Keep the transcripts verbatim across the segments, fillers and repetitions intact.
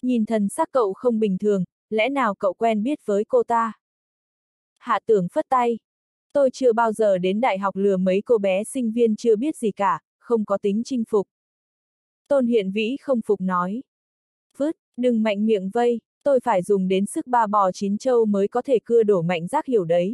Nhìn thần sắc cậu không bình thường, lẽ nào cậu quen biết với cô ta? Hạ Tưởng phất tay. Tôi chưa bao giờ đến đại học lừa mấy cô bé sinh viên chưa biết gì cả, không có tính chinh phục. Tôn Hiện Vĩ không phục nói. Vứt, đừng mạnh miệng vây, tôi phải dùng đến sức ba bò chín châu mới có thể cưa đổ Mạnh Giác Hiểu đấy.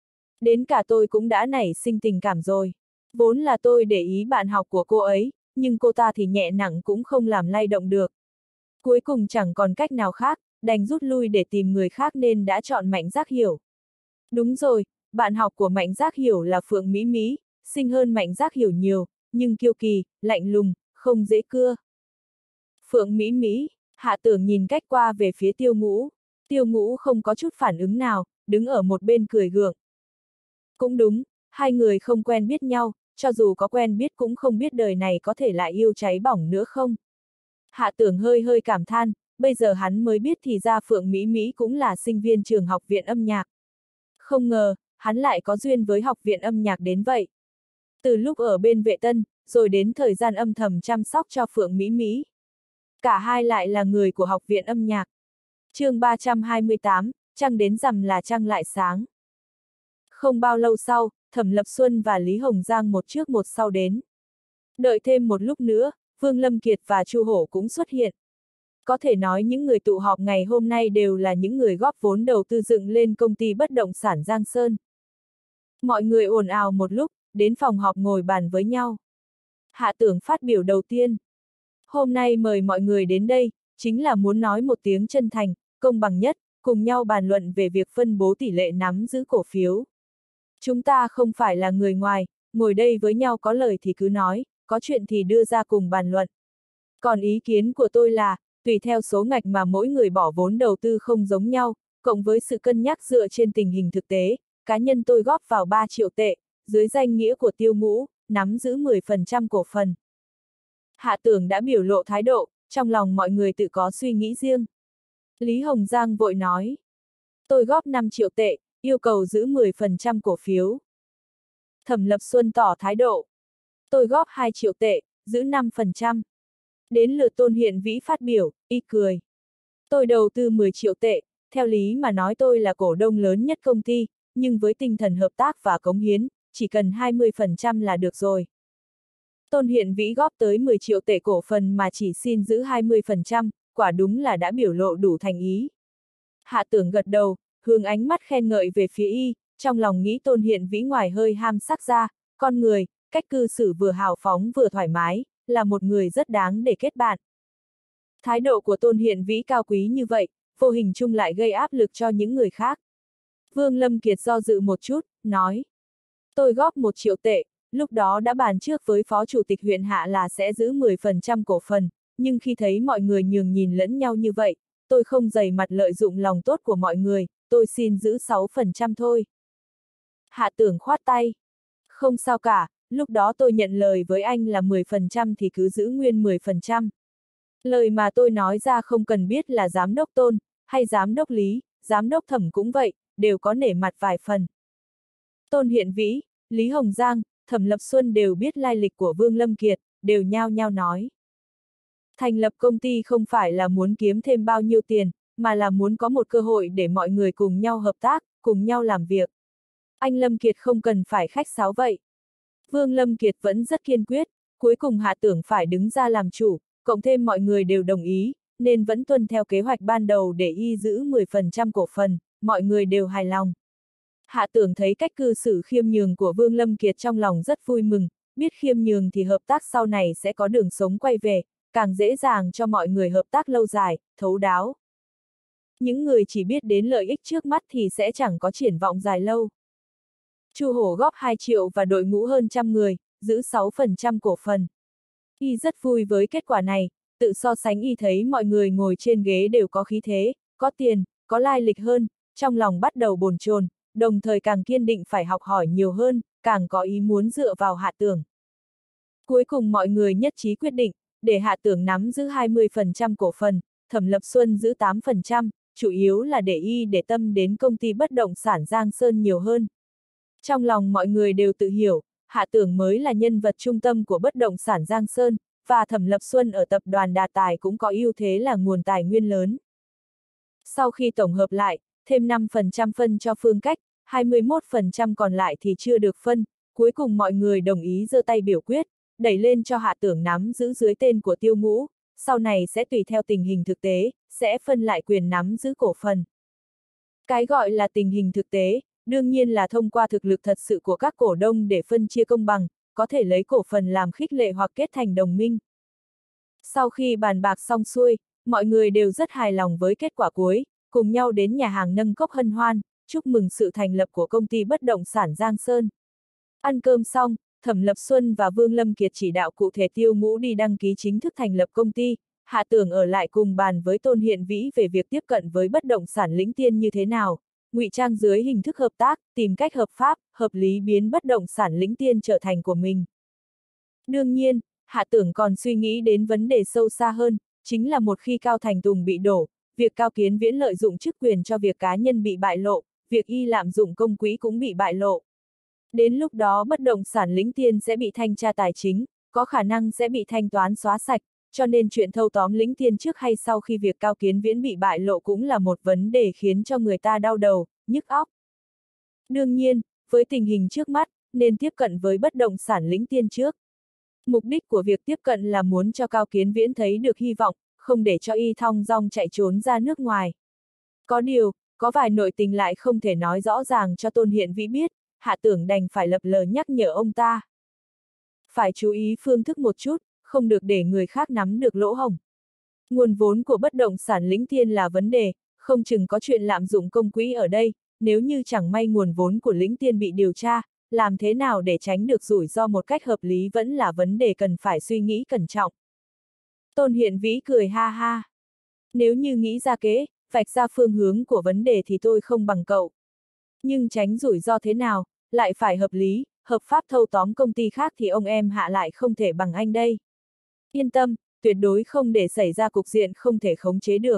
Đến cả tôi cũng đã nảy sinh tình cảm rồi. Vốn là tôi để ý bạn học của cô ấy, nhưng cô ta thì nhẹ nặng cũng không làm lay động được. Cuối cùng chẳng còn cách nào khác, đành rút lui để tìm người khác nên đã chọn Mạnh Giác Hiểu. Đúng rồi, bạn học của Mạnh Giác Hiểu là Phượng Mỹ Mỹ, xinh hơn Mạnh Giác Hiểu nhiều, nhưng kiêu kỳ, lạnh lùng, không dễ cưa. Phượng Mỹ Mỹ, Hạ Tưởng nhìn cách qua về phía Tiêu Ngũ. Tiêu Ngũ không có chút phản ứng nào, đứng ở một bên cười gượng. Cũng đúng, hai người không quen biết nhau, cho dù có quen biết cũng không biết đời này có thể lại yêu cháy bỏng nữa không. Hạ Tưởng hơi hơi cảm than, bây giờ hắn mới biết thì ra Phượng Mỹ Mỹ cũng là sinh viên trường học viện âm nhạc. Không ngờ, hắn lại có duyên với học viện âm nhạc đến vậy. Từ lúc ở bên Vệ Tân, rồi đến thời gian âm thầm chăm sóc cho Phượng Mỹ Mỹ. Cả hai lại là người của học viện âm nhạc. chương ba trăm hai mươi tám, trăng đến rằm là trăng lại sáng. Không bao lâu sau, Thẩm Lập Xuân và Lý Hồng Giang một trước một sau đến. Đợi thêm một lúc nữa, Vương Lâm Kiệt và Chu Hổ cũng xuất hiện. Có thể nói những người tụ họp ngày hôm nay đều là những người góp vốn đầu tư dựng lên công ty bất động sản Giang Sơn. Mọi người ồn ào một lúc, đến phòng họp ngồi bàn với nhau. Hạ Tưởng phát biểu đầu tiên. Hôm nay mời mọi người đến đây, chính là muốn nói một tiếng chân thành, công bằng nhất, cùng nhau bàn luận về việc phân bố tỷ lệ nắm giữ cổ phiếu. Chúng ta không phải là người ngoài, ngồi đây với nhau có lời thì cứ nói, có chuyện thì đưa ra cùng bàn luận. Còn ý kiến của tôi là, tùy theo số ngạch mà mỗi người bỏ vốn đầu tư không giống nhau, cộng với sự cân nhắc dựa trên tình hình thực tế, cá nhân tôi góp vào ba triệu tệ, dưới danh nghĩa của Tiêu Ngũ, nắm giữ mười phần trăm cổ phần. Hạ Tưởng đã biểu lộ thái độ, trong lòng mọi người tự có suy nghĩ riêng. Lý Hồng Giang vội nói. Tôi góp năm triệu tệ, yêu cầu giữ mười phần trăm cổ phiếu. Thẩm Lập Xuân tỏ thái độ. Tôi góp hai triệu tệ, giữ năm phần trăm. Đến lượt Tôn Hiện Vĩ phát biểu, y cười. Tôi đầu tư mười triệu tệ, theo lý mà nói tôi là cổ đông lớn nhất công ty, nhưng với tinh thần hợp tác và cống hiến, chỉ cần hai mươi phần trăm là được rồi. Tôn Hiện Vĩ góp tới mười triệu tệ cổ phần mà chỉ xin giữ hai mươi phần trăm, quả đúng là đã biểu lộ đủ thành ý. Hạ Tưởng gật đầu, hướng ánh mắt khen ngợi về phía y, trong lòng nghĩ Tôn Hiện Vĩ ngoài hơi ham sắc ra, con người, cách cư xử vừa hào phóng vừa thoải mái, là một người rất đáng để kết bạn. Thái độ của Tôn Hiện Vĩ cao quý như vậy, vô hình chung lại gây áp lực cho những người khác. Vương Lâm Kiệt do dự một chút, nói. Tôi góp một triệu tệ, lúc đó đã bàn trước với Phó Chủ tịch huyện Hạ là sẽ giữ mười phần trăm cổ phần, nhưng khi thấy mọi người nhường nhìn lẫn nhau như vậy, tôi không dày mặt lợi dụng lòng tốt của mọi người, tôi xin giữ sáu phần trăm thôi. Hạ Tưởng khoát tay. Không sao cả, lúc đó tôi nhận lời với anh là mười phần trăm thì cứ giữ nguyên mười phần trăm. Lời mà tôi nói ra không cần biết là giám đốc Tôn, hay giám đốc Lý, giám đốc Thẩm cũng vậy, đều có nể mặt vài phần. Tôn Hiện Vĩ, Lý Hồng Giang, Thẩm Lập Xuân đều biết lai lịch của Vương Lâm Kiệt, đều nhao nhao nói. Thành lập công ty không phải là muốn kiếm thêm bao nhiêu tiền, mà là muốn có một cơ hội để mọi người cùng nhau hợp tác, cùng nhau làm việc. Anh Lâm Kiệt không cần phải khách sáo vậy. Vương Lâm Kiệt vẫn rất kiên quyết, cuối cùng Hạ Tưởng phải đứng ra làm chủ, cộng thêm mọi người đều đồng ý, nên vẫn tuân theo kế hoạch ban đầu để y giữ mười phần trăm cổ phần, mọi người đều hài lòng. Hạ Tưởng thấy cách cư xử khiêm nhường của Vương Lâm Kiệt trong lòng rất vui mừng, biết khiêm nhường thì hợp tác sau này sẽ có đường sống quay về, càng dễ dàng cho mọi người hợp tác lâu dài, thấu đáo. Những người chỉ biết đến lợi ích trước mắt thì sẽ chẳng có triển vọng dài lâu. Chu Hổ góp hai triệu và đội ngũ hơn trăm người, giữ sáu phần trăm cổ phần. Y rất vui với kết quả này, tự so sánh y thấy mọi người ngồi trên ghế đều có khí thế, có tiền, có lai lịch hơn, trong lòng bắt đầu bồn chồn, đồng thời càng kiên định phải học hỏi nhiều hơn, càng có ý muốn dựa vào Hạ Tưởng. Cuối cùng mọi người nhất trí quyết định, để Hạ Tưởng nắm giữ hai mươi phần trăm cổ phần, Thẩm Lập Xuân giữ tám phần trăm, chủ yếu là để y để tâm đến công ty bất động sản Giang Sơn nhiều hơn. Trong lòng mọi người đều tự hiểu, Hạ Tưởng mới là nhân vật trung tâm của bất động sản Giang Sơn, và Thẩm Lập Xuân ở tập đoàn Đà Tài cũng có ưu thế là nguồn tài nguyên lớn. Sau khi tổng hợp lại, thêm năm phần trăm phân cho Phương Cách, hai mươi mốt phần trăm còn lại thì chưa được phân, cuối cùng mọi người đồng ý giơ tay biểu quyết, đẩy lên cho Hạ Tưởng nắm giữ dưới tên của Tiêu Ngũ, sau này sẽ tùy theo tình hình thực tế, sẽ phân lại quyền nắm giữ cổ phần. Cái gọi là tình hình thực tế, đương nhiên là thông qua thực lực thật sự của các cổ đông để phân chia công bằng, có thể lấy cổ phần làm khích lệ hoặc kết thành đồng minh. Sau khi bàn bạc xong xuôi, mọi người đều rất hài lòng với kết quả cuối, cùng nhau đến nhà hàng nâng cốc hân hoan, chúc mừng sự thành lập của công ty bất động sản Giang Sơn. Ăn cơm xong, Thẩm Lập Xuân và Vương Lâm Kiệt chỉ đạo cụ thể Tiêu Ngũ đi đăng ký chính thức thành lập công ty, Hạ Tưởng ở lại cùng bàn với Tôn Hiện Vĩ về việc tiếp cận với bất động sản Lĩnh Tiên như thế nào, ngụy trang dưới hình thức hợp tác, tìm cách hợp pháp, hợp lý biến bất động sản Lĩnh Tiên trở thành của mình. Đương nhiên, Hạ Tưởng còn suy nghĩ đến vấn đề sâu xa hơn, chính là một khi Cao Thành Tùng bị đổ, việc Cao Kiến Viễn lợi dụng chức quyền cho việc cá nhân bị bại lộ, việc y lạm dụng công quỹ cũng bị bại lộ. Đến lúc đó bất động sản Lĩnh Tiên sẽ bị thanh tra tài chính, có khả năng sẽ bị thanh toán xóa sạch, cho nên chuyện thâu tóm Lĩnh Tiên trước hay sau khi việc Cao Kiến Viễn bị bại lộ cũng là một vấn đề khiến cho người ta đau đầu, nhức óc. Đương nhiên, với tình hình trước mắt, nên tiếp cận với bất động sản Lĩnh Tiên trước. Mục đích của việc tiếp cận là muốn cho Cao Kiến Viễn thấy được hy vọng, không để cho y thong dong chạy trốn ra nước ngoài. Có điều, có vài nội tình lại không thể nói rõ ràng cho Tôn Hiện Vĩ biết, Hạ Tưởng đành phải lập lờ nhắc nhở ông ta. Phải chú ý phương thức một chút, không được để người khác nắm được lỗ hổng. Nguồn vốn của bất động sản Lĩnh Tiên là vấn đề, không chừng có chuyện lạm dụng công quỹ ở đây, nếu như chẳng may nguồn vốn của Lĩnh Tiên bị điều tra, làm thế nào để tránh được rủi ro một cách hợp lý vẫn là vấn đề cần phải suy nghĩ cẩn trọng. Tôn Hiện Vĩ cười ha ha. Nếu như nghĩ ra kế, vạch ra phương hướng của vấn đề thì tôi không bằng cậu. Nhưng tránh rủi ro thế nào, lại phải hợp lý, hợp pháp thâu tóm công ty khác thì ông em Hạ lại không thể bằng anh đây. Yên tâm, tuyệt đối không để xảy ra cục diện không thể khống chế được.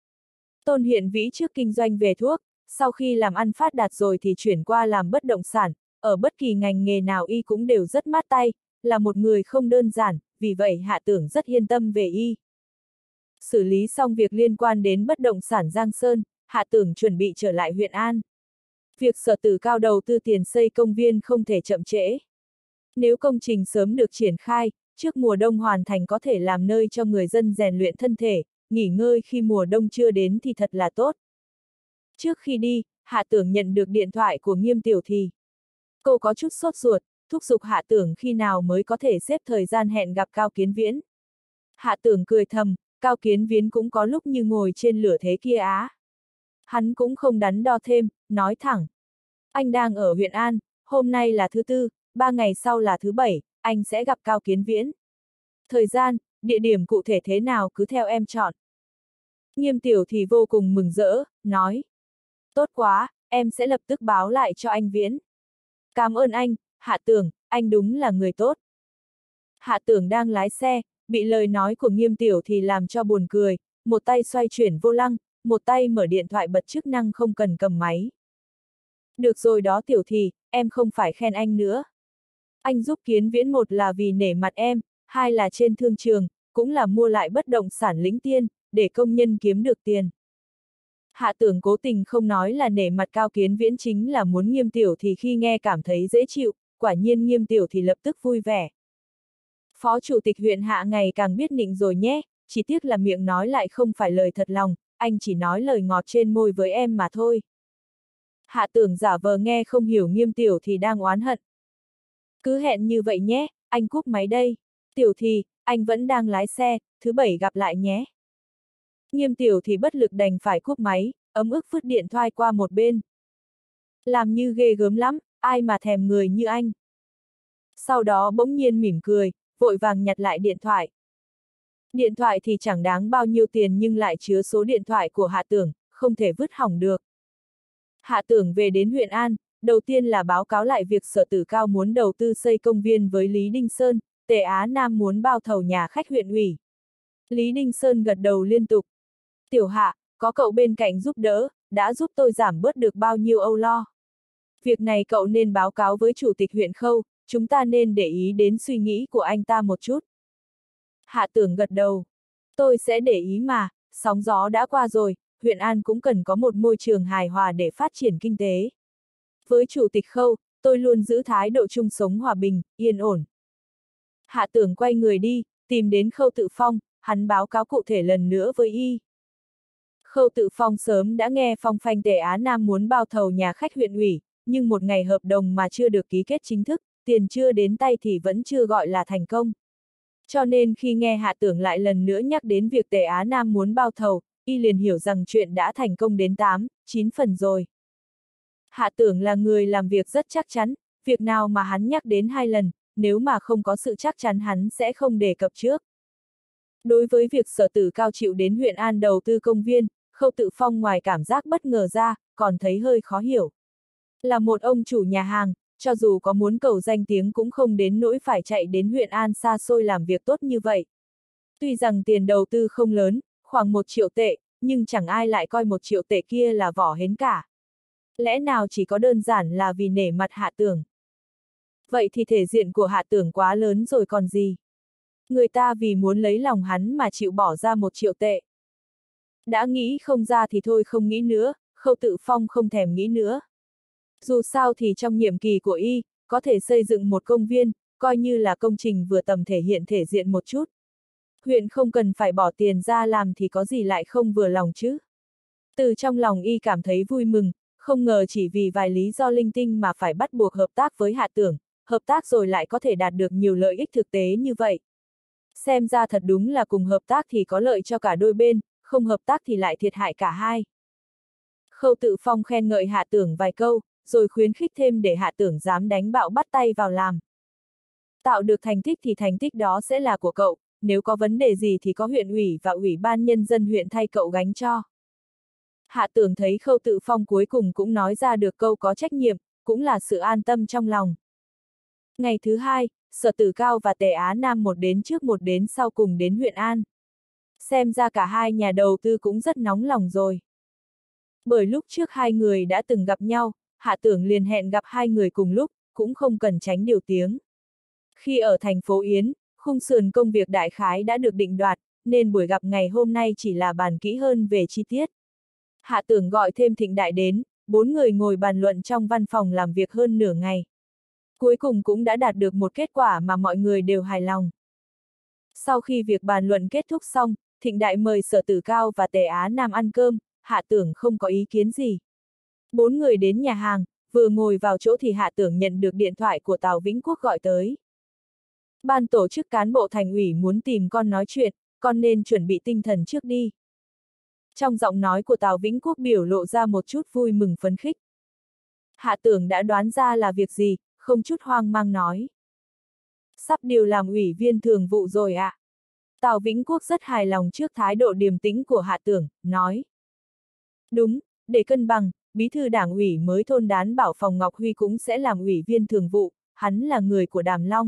Tôn Hiện Vĩ trước kinh doanh về thuốc, sau khi làm ăn phát đạt rồi thì chuyển qua làm bất động sản, ở bất kỳ ngành nghề nào y cũng đều rất mát tay, là một người không đơn giản, vì vậy Hạ Tưởng rất yên tâm về y. Xử lý xong việc liên quan đến bất động sản Giang Sơn, Hạ Tưởng chuẩn bị trở lại huyện An. Việc Sở Tử Cao đầu tư tiền xây công viên không thể chậm trễ. Nếu công trình sớm được triển khai, trước mùa đông hoàn thành có thể làm nơi cho người dân rèn luyện thân thể, nghỉ ngơi khi mùa đông chưa đến thì thật là tốt. Trước khi đi, Hạ Tưởng nhận được điện thoại của Nghiêm Tiểu Thì. Cô có chút sốt ruột, thúc giục Hạ Tưởng khi nào mới có thể xếp thời gian hẹn gặp Cao Kiến Viễn. Hạ Tưởng cười thầm, Cao Kiến Viễn cũng có lúc như ngồi trên lửa thế kia á. Hắn cũng không đắn đo thêm, nói thẳng. Anh đang ở huyện An, hôm nay là thứ tư, ba ngày sau là thứ bảy, anh sẽ gặp Cao Kiến Viễn. Thời gian, địa điểm cụ thể thế nào cứ theo em chọn. Nghiêm Tiểu thì vô cùng mừng rỡ, nói. Tốt quá, em sẽ lập tức báo lại cho anh Viễn. Cảm ơn anh, Hạ Tưởng, anh đúng là người tốt. Hạ Tưởng đang lái xe, bị lời nói của Nghiêm Tiểu thì làm cho buồn cười, một tay xoay chuyển vô lăng, một tay mở điện thoại bật chức năng không cần cầm máy. Được rồi đó Tiểu thì, em không phải khen anh nữa. Anh giúp Kiến Viễn một là vì nể mặt em, hai là trên thương trường, cũng là mua lại bất động sản Lĩnh Tiên, để công nhân kiếm được tiền. Hạ Tưởng cố tình không nói là nể mặt Cao Kiến Viễn chính là muốn Nghiêm Tiểu thì khi nghe cảm thấy dễ chịu, quả nhiên Nghiêm Tiểu thì lập tức vui vẻ. Phó chủ tịch huyện Hạ ngày càng biết nịnh rồi nhé, chỉ tiếc là miệng nói lại không phải lời thật lòng, anh chỉ nói lời ngọt trên môi với em mà thôi. Hạ Tưởng giả vờ nghe không hiểu Nghiêm Tiểu thì đang oán hận. Cứ hẹn như vậy nhé, anh cúp máy đây. Tiểu thì, anh vẫn đang lái xe, thứ bảy gặp lại nhé. Nghiêm Tiểu thì bất lực đành phải cúp máy, ấm ức vứt điện thoại qua một bên. Làm như ghê gớm lắm, ai mà thèm người như anh. Sau đó bỗng nhiên mỉm cười, vội vàng nhặt lại điện thoại. Điện thoại thì chẳng đáng bao nhiêu tiền nhưng lại chứa số điện thoại của Hạ Tưởng, không thể vứt hỏng được. Hạ Tưởng về đến huyện An, đầu tiên là báo cáo lại việc Sở Tử Cao muốn đầu tư xây công viên với Lý Đinh Sơn, Tề Á Nam muốn bao thầu nhà khách huyện ủy. Lý Đinh Sơn gật đầu liên tục. Tiểu Hạ, có cậu bên cạnh giúp đỡ, đã giúp tôi giảm bớt được bao nhiêu âu lo. Việc này cậu nên báo cáo với Chủ tịch huyện Khâu, chúng ta nên để ý đến suy nghĩ của anh ta một chút. Hạ Tưởng gật đầu. Tôi sẽ để ý mà, sóng gió đã qua rồi, huyện An cũng cần có một môi trường hài hòa để phát triển kinh tế. Với Chủ tịch Khâu, tôi luôn giữ thái độ chung sống hòa bình, yên ổn. Hạ Tưởng quay người đi, tìm đến Khâu Tự Phong, hắn báo cáo cụ thể lần nữa với y. Khâu Tự Phong sớm đã nghe phong phanh Tề Á Nam muốn bao thầu nhà khách huyện ủy, nhưng một ngày hợp đồng mà chưa được ký kết chính thức, tiền chưa đến tay thì vẫn chưa gọi là thành công. Cho nên khi nghe Hạ Tưởng lại lần nữa nhắc đến việc Tề Á Nam muốn bao thầu, y liền hiểu rằng chuyện đã thành công đến tám, chín phần rồi. Hạ Tưởng là người làm việc rất chắc chắn, việc nào mà hắn nhắc đến hai lần, nếu mà không có sự chắc chắn hắn sẽ không đề cập trước. Đối với việc Sở Tử Cao chịu đến huyện An đầu tư công viên, Khâu Tự Phong ngoài cảm giác bất ngờ ra, còn thấy hơi khó hiểu. Là một ông chủ nhà hàng, cho dù có muốn cầu danh tiếng cũng không đến nỗi phải chạy đến huyện An xa xôi làm việc tốt như vậy. Tuy rằng tiền đầu tư không lớn, khoảng một triệu tệ, nhưng chẳng ai lại coi một triệu tệ kia là vỏ hến cả. Lẽ nào chỉ có đơn giản là vì nể mặt Hạ Tưởng? Vậy thì thể diện của Hạ Tưởng quá lớn rồi còn gì? Người ta vì muốn lấy lòng hắn mà chịu bỏ ra một triệu tệ. Đã nghĩ không ra thì thôi không nghĩ nữa, Khâu Tự Phong không thèm nghĩ nữa. Dù sao thì trong nhiệm kỳ của y, có thể xây dựng một công viên, coi như là công trình vừa tầm thể hiện thể diện một chút. Huyện không cần phải bỏ tiền ra làm thì có gì lại không vừa lòng chứ. Từ trong lòng y cảm thấy vui mừng, không ngờ chỉ vì vài lý do linh tinh mà phải bắt buộc hợp tác với Hạ Tưởng, hợp tác rồi lại có thể đạt được nhiều lợi ích thực tế như vậy. Xem ra thật đúng là cùng hợp tác thì có lợi cho cả đôi bên, không hợp tác thì lại thiệt hại cả hai. Khâu Tự Phong khen ngợi Hạ Tưởng vài câu, rồi khuyến khích thêm để Hạ Tưởng dám đánh bạo bắt tay vào làm. Tạo được thành tích thì thành tích đó sẽ là của cậu, nếu có vấn đề gì thì có huyện ủy và ủy ban nhân dân huyện thay cậu gánh cho. Hạ Tưởng thấy Khâu Tự Phong cuối cùng cũng nói ra được câu có trách nhiệm, cũng là sự an tâm trong lòng. Ngày thứ hai, Sở Tử Cao và Tề Á Nam một đến trước một đến sau cùng đến huyện An. Xem ra cả hai nhà đầu tư cũng rất nóng lòng rồi. Bởi lúc trước hai người đã từng gặp nhau, Hạ Tưởng liền hẹn gặp hai người cùng lúc, cũng không cần tránh điều tiếng. Khi ở thành phố Yến, khung sườn công việc đại khái đã được định đoạt, nên buổi gặp ngày hôm nay chỉ là bàn kỹ hơn về chi tiết. Hạ Tưởng gọi thêm Thịnh Đại đến, bốn người ngồi bàn luận trong văn phòng làm việc hơn nửa ngày. Cuối cùng cũng đã đạt được một kết quả mà mọi người đều hài lòng. Sau khi việc bàn luận kết thúc xong, Thịnh Đại mời Sở Tử Cao và Tề Á Nam ăn cơm, Hạ Tưởng không có ý kiến gì. Bốn người đến nhà hàng, vừa ngồi vào chỗ thì Hạ Tưởng nhận được điện thoại của Tào Vĩnh Quốc gọi tới. Ban tổ chức cán bộ thành ủy muốn tìm con nói chuyện, con nên chuẩn bị tinh thần trước đi. Trong giọng nói của Tào Vĩnh Quốc biểu lộ ra một chút vui mừng phấn khích. Hạ Tưởng đã đoán ra là việc gì, không chút hoang mang nói. Sắp điều làm ủy viên thường vụ rồi ạ. À? Tào Vĩnh Quốc rất hài lòng trước thái độ điềm tĩnh của Hạ Tưởng, nói. Đúng, để cân bằng, bí thư đảng ủy mới thôn Đán bảo Phòng Ngọc Huy cũng sẽ làm ủy viên thường vụ, hắn là người của Đàm Long.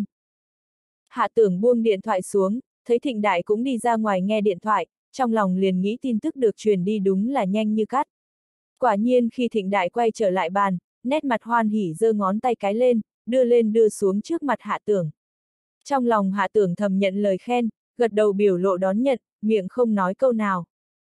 Hạ Tưởng buông điện thoại xuống, thấy Thịnh Đại cũng đi ra ngoài nghe điện thoại, trong lòng liền nghĩ tin tức được truyền đi đúng là nhanh như cắt. Quả nhiên khi Thịnh Đại quay trở lại bàn, nét mặt hoan hỉ giơ ngón tay cái lên, đưa lên đưa xuống trước mặt Hạ Tưởng. Trong lòng Hạ Tưởng thầm nhận lời khen, gật đầu biểu lộ đón nhận, miệng không nói câu nào.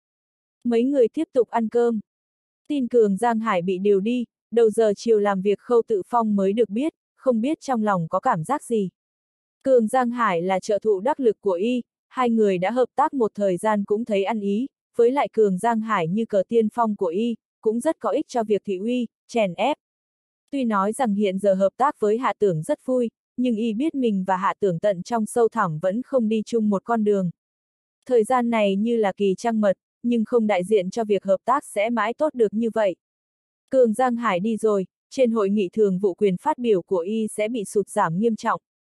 Mấy người tiếp tục ăn cơm. Tin Cường Giang Hải bị điều đi, đầu giờ chiều làm việc Khâu Tự Phong mới được biết, không biết trong lòng có cảm giác gì. Cường Giang Hải là trợ thủ đắc lực của y, hai người đã hợp tác một thời gian cũng thấy ăn ý, với lại Cường Giang Hải như cờ tiên phong của y, cũng rất có ích cho việc thị uy, chèn ép. Tuy nói rằng hiện giờ hợp tác với Hạ Tưởng rất vui, nhưng y biết mình và Hạ Tưởng tận trong sâu thẳm vẫn không đi chung một con đường. Thời gian này như là kỳ trăng mật, nhưng không đại diện cho việc hợp tác sẽ mãi tốt được như vậy. Cường Giang Hải đi rồi, trên hội nghị thường vụ quyền phát biểu của y sẽ bị sụt giảm nghiêm trọng.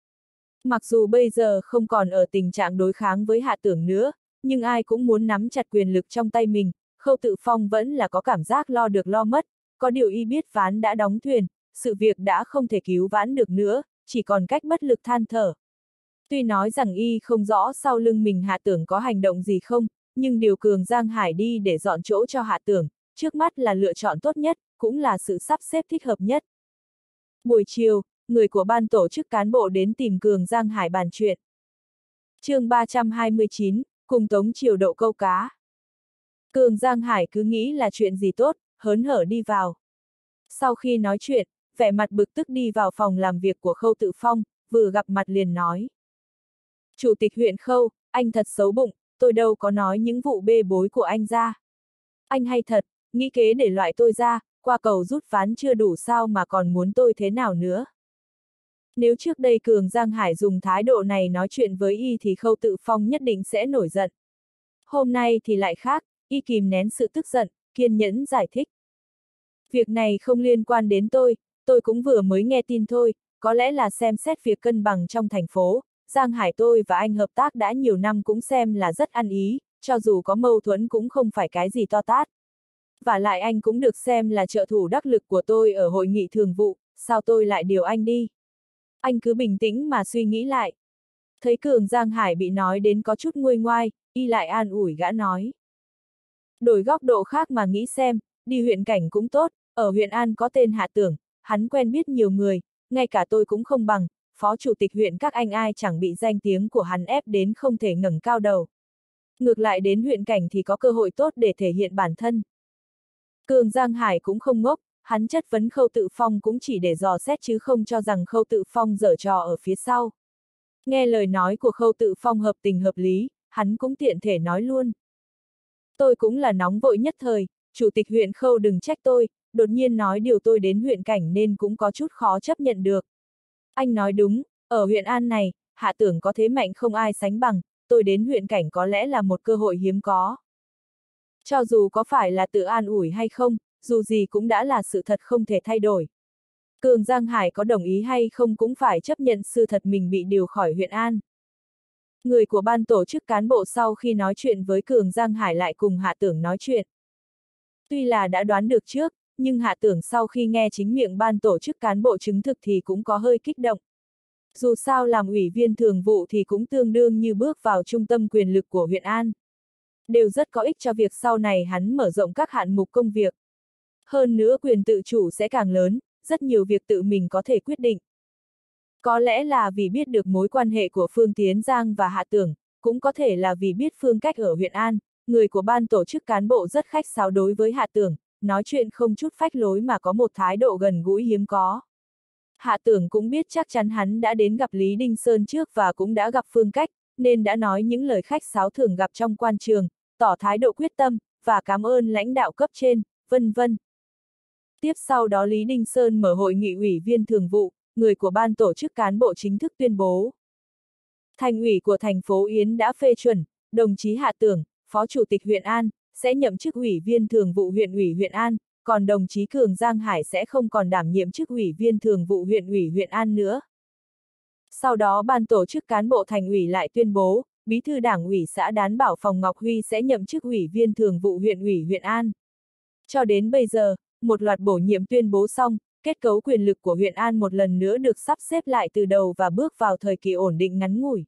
Mặc dù bây giờ không còn ở tình trạng đối kháng với Hạ Tưởng nữa, nhưng ai cũng muốn nắm chặt quyền lực trong tay mình, Khâu Tự Phong vẫn là có cảm giác lo được lo mất, có điều y biết ván đã đóng thuyền, sự việc đã không thể cứu vãn được nữa, chỉ còn cách bất lực than thở. Tuy nói rằng y không rõ sau lưng mình Hạ Tưởng có hành động gì không, nhưng điều Cường Giang Hải đi để dọn chỗ cho Hạ Tưởng, trước mắt là lựa chọn tốt nhất, cũng là sự sắp xếp thích hợp nhất. Buổi chiều, người của ban tổ chức cán bộ đến tìm Cường Giang Hải bàn chuyện. Chương ba trăm hai mươi chín, cùng Tống Triều Độ câu cá. Cường Giang Hải cứ nghĩ là chuyện gì tốt, hớn hở đi vào. Sau khi nói chuyện, vẻ mặt bực tức đi vào phòng làm việc của Khâu Tự Phong, vừa gặp mặt liền nói. Chủ tịch huyện Khâu, anh thật xấu bụng, tôi đâu có nói những vụ bê bối của anh ra. Anh hay thật, nghĩ kế để loại tôi ra, qua cầu rút ván chưa đủ sao mà còn muốn tôi thế nào nữa. Nếu trước đây Cường Giang Hải dùng thái độ này nói chuyện với y thì Khâu Tự Phong nhất định sẽ nổi giận. Hôm nay thì lại khác, y kìm nén sự tức giận, kiên nhẫn giải thích. Việc này không liên quan đến tôi, tôi cũng vừa mới nghe tin thôi, có lẽ là xem xét việc cân bằng trong thành phố, Giang Hải tôi và anh hợp tác đã nhiều năm cũng xem là rất ăn ý, cho dù có mâu thuẫn cũng không phải cái gì to tát. Và lại anh cũng được xem là trợ thủ đắc lực của tôi ở hội nghị thường vụ, sao tôi lại điều anh đi? Anh cứ bình tĩnh mà suy nghĩ lại. Thấy Cường Giang Hải bị nói đến có chút nguôi ngoai, y lại an ủi gã nói. Đổi góc độ khác mà nghĩ xem, đi huyện cảnh cũng tốt, ở huyện An có tên Hạ Tưởng, hắn quen biết nhiều người, ngay cả tôi cũng không bằng, phó chủ tịch huyện các anh ai chẳng bị danh tiếng của hắn ép đến không thể ngẩng cao đầu. Ngược lại đến huyện cảnh thì có cơ hội tốt để thể hiện bản thân. Cường Giang Hải cũng không ngốc, hắn chất vấn Khâu Tự Phong cũng chỉ để dò xét chứ không cho rằng Khâu Tự Phong giở trò ở phía sau. Nghe lời nói của Khâu Tự Phong hợp tình hợp lý, hắn cũng tiện thể nói luôn. Tôi cũng là nóng vội nhất thời, chủ tịch huyện Khâu đừng trách tôi, đột nhiên nói điều tôi đến huyện cảnh nên cũng có chút khó chấp nhận được. Anh nói đúng, ở huyện An này, Hạ Tưởng có thế mạnh không ai sánh bằng, tôi đến huyện cảnh có lẽ là một cơ hội hiếm có. Cho dù có phải là tự an ủi hay không, dù gì cũng đã là sự thật không thể thay đổi. Cường Giang Hải có đồng ý hay không cũng phải chấp nhận sự thật mình bị điều khỏi huyện An. Người của ban tổ chức cán bộ sau khi nói chuyện với Cường Giang Hải lại cùng Hạ Tưởng nói chuyện. Tuy là đã đoán được trước, nhưng Hạ Tưởng sau khi nghe chính miệng ban tổ chức cán bộ chứng thực thì cũng có hơi kích động. Dù sao làm ủy viên thường vụ thì cũng tương đương như bước vào trung tâm quyền lực của huyện An. Đều rất có ích cho việc sau này hắn mở rộng các hạng mục công việc. Hơn nữa quyền tự chủ sẽ càng lớn, rất nhiều việc tự mình có thể quyết định. Có lẽ là vì biết được mối quan hệ của Phương Tiến Giang và Hạ Tưởng, cũng có thể là vì biết phương cách ở huyện An, người của ban tổ chức cán bộ rất khách sáo đối với Hạ Tưởng, nói chuyện không chút phách lối mà có một thái độ gần gũi hiếm có. Hạ Tưởng cũng biết chắc chắn hắn đã đến gặp Lý Đinh Sơn trước và cũng đã gặp phương cách, nên đã nói những lời khách sáo thường gặp trong quan trường, tỏ thái độ quyết tâm, và cảm ơn lãnh đạo cấp trên, vân vân. Tiếp sau đó Lý Đinh Sơn mở hội nghị ủy viên thường vụ, người của ban tổ chức cán bộ chính thức tuyên bố. Thành ủy của thành phố Yến đã phê chuẩn, đồng chí Hạ Tưởng, phó chủ tịch huyện An, sẽ nhậm chức ủy viên thường vụ huyện ủy huyện An, còn đồng chí Cường Giang Hải sẽ không còn đảm nhiệm chức ủy viên thường vụ huyện ủy huyện An nữa. Sau đó ban tổ chức cán bộ thành ủy lại tuyên bố, bí thư đảng ủy xã Đán Bảo Phòng Ngọc Huy sẽ nhậm chức ủy viên thường vụ huyện ủy huyện An. Cho đến bây giờ, một loạt bổ nhiệm tuyên bố xong, kết cấu quyền lực của huyện An một lần nữa được sắp xếp lại từ đầu và bước vào thời kỳ ổn định ngắn ngủi.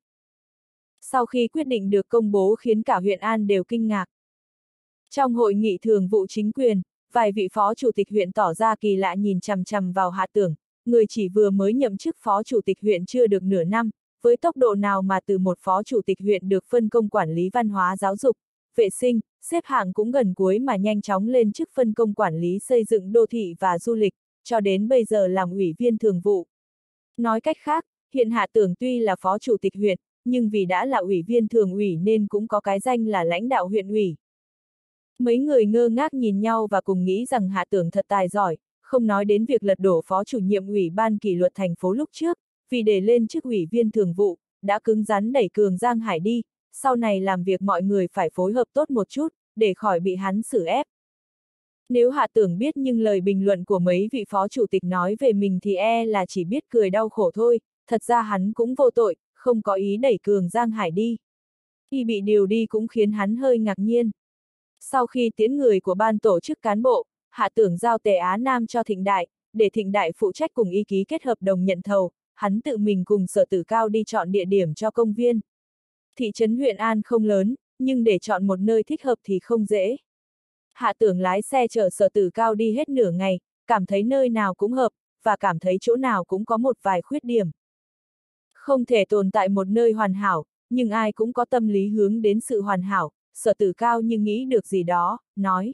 Sau khi quyết định được công bố khiến cả huyện An đều kinh ngạc. Trong hội nghị thường vụ chính quyền, vài vị phó chủ tịch huyện tỏ ra kỳ lạ nhìn chằm chằm vào Hạ Tưởng, người chỉ vừa mới nhậm chức phó chủ tịch huyện chưa được nửa năm, với tốc độ nào mà từ một phó chủ tịch huyện được phân công quản lý văn hóa giáo dục, vệ sinh, xếp hạng cũng gần cuối mà nhanh chóng lên chức phân công quản lý xây dựng đô thị và du lịch, cho đến bây giờ làm ủy viên thường vụ. Nói cách khác, hiện Hạ Tưởng tuy là phó chủ tịch huyện, nhưng vì đã là ủy viên thường ủy nên cũng có cái danh là lãnh đạo huyện ủy. Mấy người ngơ ngác nhìn nhau và cùng nghĩ rằng Hạ Tưởng thật tài giỏi, không nói đến việc lật đổ phó chủ nhiệm ủy ban kỷ luật thành phố lúc trước, vì để lên chức ủy viên thường vụ, đã cứng rắn đẩy Cường Giang Hải đi, sau này làm việc mọi người phải phối hợp tốt một chút, để khỏi bị hắn xử ép. Nếu Hạ Tưởng biết nhưng lời bình luận của mấy vị phó chủ tịch nói về mình thì e là chỉ biết cười đau khổ thôi, thật ra hắn cũng vô tội, không có ý đẩy Cường Giang Hải đi. Khi bị điều đi cũng khiến hắn hơi ngạc nhiên. Sau khi tiễn người của ban tổ chức cán bộ, Hạ Tưởng giao Tề Á Nam cho Thịnh Đại, để Thịnh Đại phụ trách cùng y ký kết hợp đồng nhận thầu, hắn tự mình cùng Sở Tử Cao đi chọn địa điểm cho công viên. Thị trấn huyện An không lớn, nhưng để chọn một nơi thích hợp thì không dễ. Hạ Tưởng lái xe chở Sở Tử Cao đi hết nửa ngày, cảm thấy nơi nào cũng hợp, và cảm thấy chỗ nào cũng có một vài khuyết điểm. Không thể tồn tại một nơi hoàn hảo, nhưng ai cũng có tâm lý hướng đến sự hoàn hảo, Sở Tử Cao như nghĩ được gì đó, nói.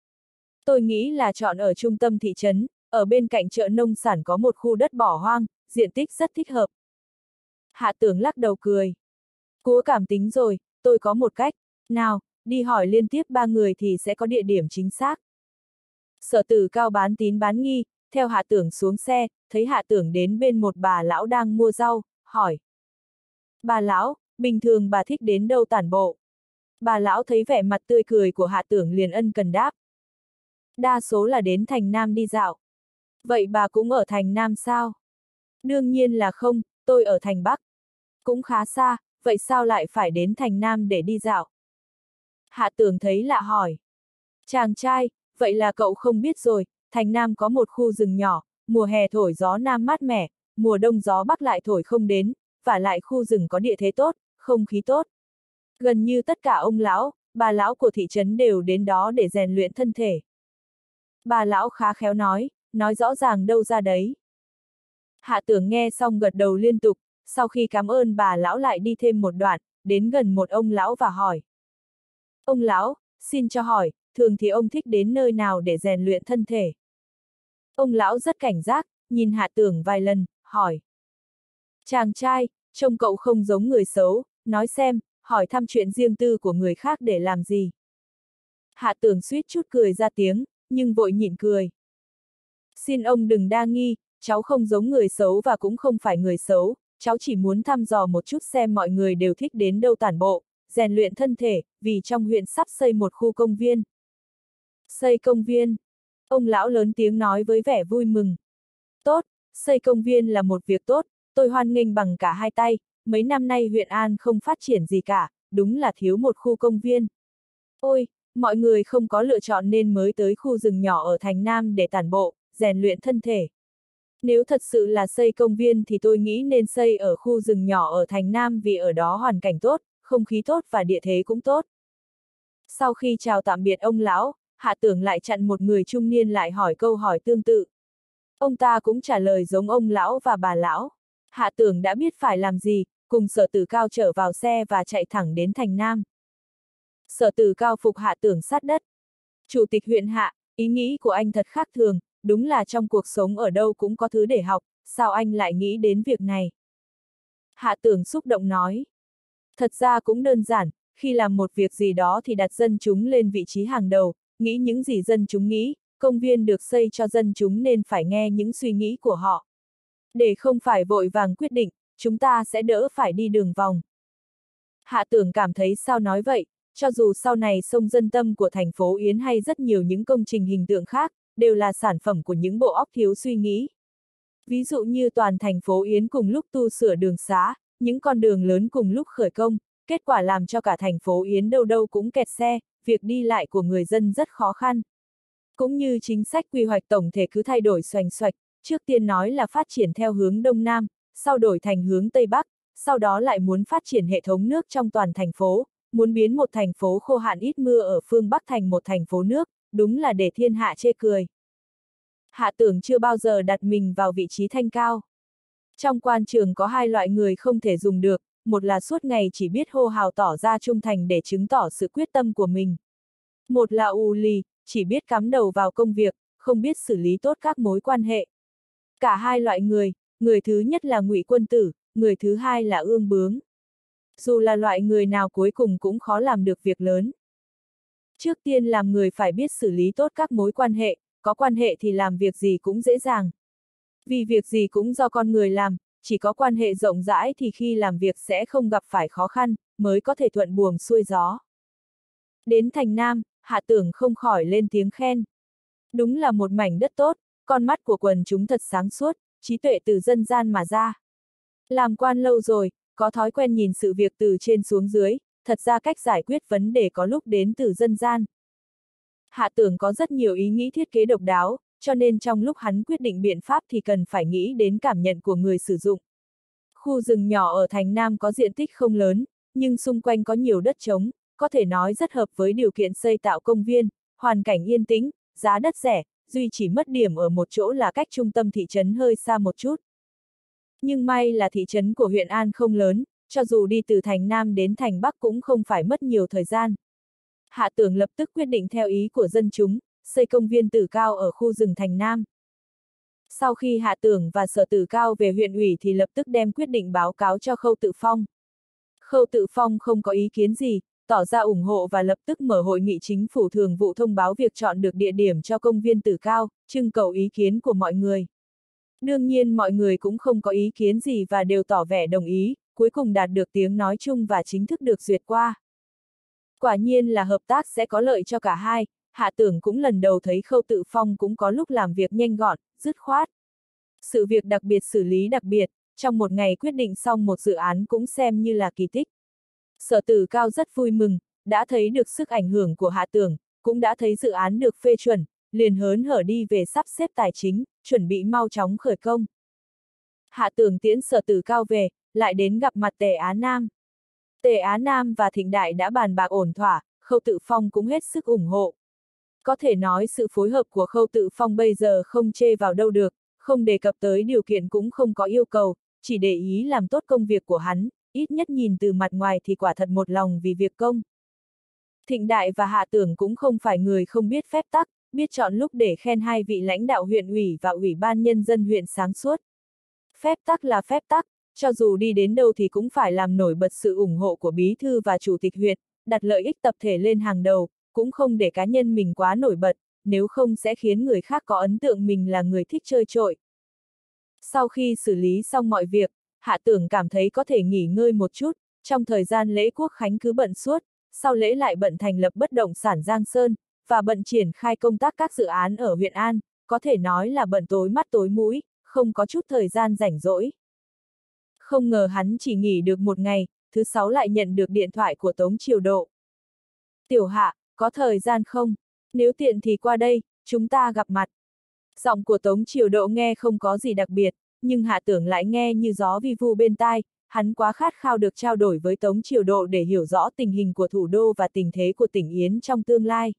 Tôi nghĩ là chọn ở trung tâm thị trấn, ở bên cạnh chợ nông sản có một khu đất bỏ hoang, diện tích rất thích hợp. Hạ Tưởng lắc đầu cười. Cúa cảm tính rồi, tôi có một cách, nào, đi hỏi liên tiếp ba người thì sẽ có địa điểm chính xác. Sở Tử Cao bán tín bán nghi, theo Hạ Tưởng xuống xe, thấy Hạ Tưởng đến bên một bà lão đang mua rau, hỏi. Bà lão, bình thường bà thích đến đâu tản bộ? Bà lão thấy vẻ mặt tươi cười của Hạ Tưởng liền ân cần đáp. Đa số là đến thành Nam đi dạo. Vậy bà cũng ở thành Nam sao? Đương nhiên là không, tôi ở thành Bắc. Cũng khá xa, vậy sao lại phải đến thành Nam để đi dạo? Hạ Tưởng thấy lạ hỏi. Chàng trai, vậy là cậu không biết rồi, thành Nam có một khu rừng nhỏ, mùa hè thổi gió Nam mát mẻ, mùa đông gió Bắc lại thổi không đến, và lại khu rừng có địa thế tốt, không khí tốt. Gần như tất cả ông lão, bà lão của thị trấn đều đến đó để rèn luyện thân thể. Bà lão khá khéo nói, nói rõ ràng đâu ra đấy. Hạ Tưởng nghe xong gật đầu liên tục, sau khi cảm ơn bà lão lại đi thêm một đoạn, đến gần một ông lão và hỏi. Ông lão, xin cho hỏi, thường thì ông thích đến nơi nào để rèn luyện thân thể? Ông lão rất cảnh giác, nhìn Hạ Tưởng vài lần, hỏi. Chàng trai, trông cậu không giống người xấu, nói xem, hỏi thăm chuyện riêng tư của người khác để làm gì? Hạ Tưởng suýt chút cười ra tiếng, nhưng vội nhịn cười. Xin ông đừng đa nghi, cháu không giống người xấu và cũng không phải người xấu, cháu chỉ muốn thăm dò một chút xem mọi người đều thích đến đâu tản bộ, rèn luyện thân thể, vì trong huyện sắp xây một khu công viên. Xây công viên. Ông lão lớn tiếng nói với vẻ vui mừng. Tốt, xây công viên là một việc tốt, tôi hoan nghênh bằng cả hai tay, mấy năm nay huyện An không phát triển gì cả, đúng là thiếu một khu công viên. Ôi, mọi người không có lựa chọn nên mới tới khu rừng nhỏ ở thành Nam để tản bộ, rèn luyện thân thể. Nếu thật sự là xây công viên thì tôi nghĩ nên xây ở khu rừng nhỏ ở thành Nam vì ở đó hoàn cảnh tốt, không khí tốt và địa thế cũng tốt. Sau khi chào tạm biệt ông lão, Hạ Tưởng lại chặn một người trung niên lại hỏi câu hỏi tương tự. Ông ta cũng trả lời giống ông lão và bà lão. Hạ Tưởng đã biết phải làm gì, cùng Sở Tử Cao trở vào xe và chạy thẳng đến thành Nam. Sở Tử Cao phục Hạ Tưởng sát đất. Chủ tịch huyện Hạ, ý nghĩ của anh thật khác thường, đúng là trong cuộc sống ở đâu cũng có thứ để học, sao anh lại nghĩ đến việc này? Hạ Tưởng xúc động nói. Thật ra cũng đơn giản, khi làm một việc gì đó thì đặt dân chúng lên vị trí hàng đầu, nghĩ những gì dân chúng nghĩ, công viên được xây cho dân chúng nên phải nghe những suy nghĩ của họ. Để không phải vội vàng quyết định, chúng ta sẽ đỡ phải đi đường vòng. Hạ Tưởng cảm thấy sao nói vậy, cho dù sau này sông Dân Tâm của thành phố Yến hay rất nhiều những công trình hình tượng khác, đều là sản phẩm của những bộ óc thiếu suy nghĩ. Ví dụ như toàn thành phố Yến cùng lúc tu sửa đường xá, những con đường lớn cùng lúc khởi công, kết quả làm cho cả thành phố Yến đâu đâu cũng kẹt xe, việc đi lại của người dân rất khó khăn. Cũng như chính sách quy hoạch tổng thể cứ thay đổi xoành xoạch, trước tiên nói là phát triển theo hướng Đông Nam, sau đổi thành hướng Tây Bắc, sau đó lại muốn phát triển hệ thống nước trong toàn thành phố, muốn biến một thành phố khô hạn ít mưa ở phương Bắc thành một thành phố nước, đúng là để thiên hạ chê cười. Hạ Tưởng chưa bao giờ đặt mình vào vị trí thanh cao. Trong quan trường có hai loại người không thể dùng được, một là suốt ngày chỉ biết hô hào tỏ ra trung thành để chứng tỏ sự quyết tâm của mình. Một là ù lì, chỉ biết cắm đầu vào công việc, không biết xử lý tốt các mối quan hệ. Cả hai loại người, người thứ nhất là Ngụy Quân Tử, người thứ hai là Ương Bướng. Dù là loại người nào cuối cùng cũng khó làm được việc lớn. Trước tiên làm người phải biết xử lý tốt các mối quan hệ, có quan hệ thì làm việc gì cũng dễ dàng. Vì việc gì cũng do con người làm, chỉ có quan hệ rộng rãi thì khi làm việc sẽ không gặp phải khó khăn, mới có thể thuận buồm xuôi gió. Đến thành Nam, Hạ Tưởng không khỏi lên tiếng khen. Đúng là một mảnh đất tốt, con mắt của quần chúng thật sáng suốt, trí tuệ từ dân gian mà ra. Làm quan lâu rồi, có thói quen nhìn sự việc từ trên xuống dưới, thật ra cách giải quyết vấn đề có lúc đến từ dân gian. Hạ Tưởng có rất nhiều ý nghĩ thiết kế độc đáo, cho nên trong lúc hắn quyết định biện pháp thì cần phải nghĩ đến cảm nhận của người sử dụng. Khu rừng nhỏ ở thành Nam có diện tích không lớn, nhưng xung quanh có nhiều đất trống, có thể nói rất hợp với điều kiện xây tạo công viên, hoàn cảnh yên tĩnh, giá đất rẻ, duy chỉ mất điểm ở một chỗ là cách trung tâm thị trấn hơi xa một chút. Nhưng may là thị trấn của huyện An không lớn, cho dù đi từ thành Nam đến thành Bắc cũng không phải mất nhiều thời gian. Hạ Tưởng lập tức quyết định theo ý của dân chúng, xây công viên Tử Cao ở khu rừng thành Nam. Sau khi Hạ Tưởng và Sở Tử Cao về huyện ủy thì lập tức đem quyết định báo cáo cho Khâu Tự Phong. Khâu Tự Phong không có ý kiến gì, tỏ ra ủng hộ và lập tức mở hội nghị chính phủ thường vụ thông báo việc chọn được địa điểm cho công viên Tử Cao, trưng cầu ý kiến của mọi người. Đương nhiên mọi người cũng không có ý kiến gì và đều tỏ vẻ đồng ý, cuối cùng đạt được tiếng nói chung và chính thức được duyệt qua. Quả nhiên là hợp tác sẽ có lợi cho cả hai, Hạ Tưởng cũng lần đầu thấy Khâu Tự Phong cũng có lúc làm việc nhanh gọn, dứt khoát. Sự việc đặc biệt xử lý đặc biệt, trong một ngày quyết định xong một dự án cũng xem như là kỳ tích. Sở Tử Cao rất vui mừng, đã thấy được sức ảnh hưởng của Hạ Tưởng, cũng đã thấy dự án được phê chuẩn, liền hớn hở đi về sắp xếp tài chính, chuẩn bị mau chóng khởi công. Hạ Tưởng tiễn Sở Tử Cao về, lại đến gặp mặt Tề Á Nam. Tề Á Nam và Thịnh Đại đã bàn bạc ổn thỏa, Khâu Tự Phong cũng hết sức ủng hộ. Có thể nói sự phối hợp của Khâu Tự Phong bây giờ không chê vào đâu được, không đề cập tới điều kiện cũng không có yêu cầu, chỉ để ý làm tốt công việc của hắn, ít nhất nhìn từ mặt ngoài thì quả thật một lòng vì việc công. Thịnh Đại và Hạ Tưởng cũng không phải người không biết phép tắc, biết chọn lúc để khen hai vị lãnh đạo huyện ủy và ủy ban nhân dân huyện sáng suốt. Phép tắc là phép tắc, cho dù đi đến đâu thì cũng phải làm nổi bật sự ủng hộ của bí thư và chủ tịch huyện, đặt lợi ích tập thể lên hàng đầu, cũng không để cá nhân mình quá nổi bật, nếu không sẽ khiến người khác có ấn tượng mình là người thích chơi trội. Sau khi xử lý xong mọi việc, Hạ Tưởng cảm thấy có thể nghỉ ngơi một chút, trong thời gian lễ quốc khánh cứ bận suốt, sau lễ lại bận thành lập bất động sản Giang Sơn, và bận triển khai công tác các dự án ở huyện An, có thể nói là bận tối mắt tối mũi, không có chút thời gian rảnh rỗi. Không ngờ hắn chỉ nghỉ được một ngày, thứ sáu lại nhận được điện thoại của Tống Triều Độ. Tiểu Hạ, có thời gian không? Nếu tiện thì qua đây, chúng ta gặp mặt. Giọng của Tống Triều Độ nghe không có gì đặc biệt, nhưng Hạ Tưởng lại nghe như gió vi vu bên tai, hắn quá khát khao được trao đổi với Tống Triều Độ để hiểu rõ tình hình của thủ đô và tình thế của tỉnh Yến trong tương lai.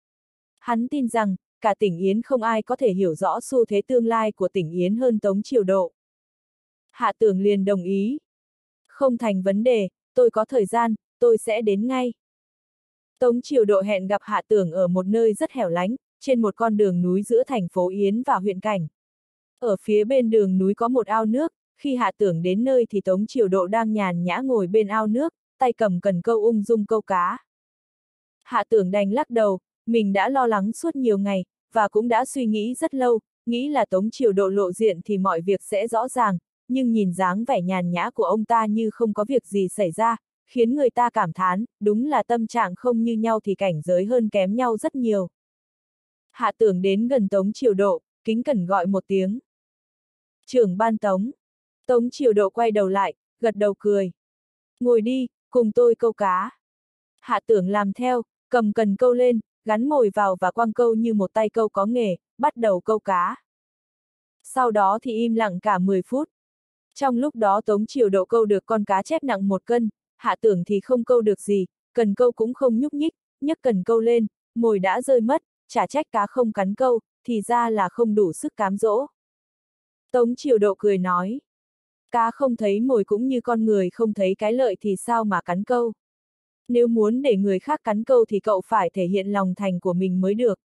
Hắn tin rằng, cả tỉnh Yến không ai có thể hiểu rõ xu thế tương lai của tỉnh Yến hơn Tống Triều Độ. Hạ Tưởng liền đồng ý. Không thành vấn đề, tôi có thời gian, tôi sẽ đến ngay. Tống Triều Độ hẹn gặp Hạ Tưởng ở một nơi rất hẻo lánh, trên một con đường núi giữa thành phố Yến và huyện Cảnh. Ở phía bên đường núi có một ao nước, khi Hạ Tưởng đến nơi thì Tống Triều Độ đang nhàn nhã ngồi bên ao nước, tay cầm cần câu ung dung câu cá. Hạ Tưởng đành lắc đầu, mình đã lo lắng suốt nhiều ngày, và cũng đã suy nghĩ rất lâu, nghĩ là Tống Triều Độ lộ diện thì mọi việc sẽ rõ ràng, nhưng nhìn dáng vẻ nhàn nhã của ông ta như không có việc gì xảy ra, khiến người ta cảm thán, đúng là tâm trạng không như nhau thì cảnh giới hơn kém nhau rất nhiều. Hạ Tưởng đến gần Tống Triều Độ, kính cẩn gọi một tiếng. Trưởng ban Tống. Tống Triều Độ quay đầu lại, gật đầu cười. Ngồi đi, cùng tôi câu cá. Hạ Tưởng làm theo, cầm cần câu lên, gắn mồi vào và quăng câu như một tay câu có nghề, bắt đầu câu cá. Sau đó thì im lặng cả mười phút. Trong lúc đó Tống Triều Độ câu được con cá chép nặng một cân, Hạ Tưởng thì không câu được gì, cần câu cũng không nhúc nhích, nhấc cần câu lên, mồi đã rơi mất, chả trách cá không cắn câu, thì ra là không đủ sức cám dỗ. Tống Triều Độ cười nói, cá không thấy mồi cũng như con người không thấy cái lợi thì sao mà cắn câu. Nếu muốn để người khác cắn câu thì cậu phải thể hiện lòng thành của mình mới được.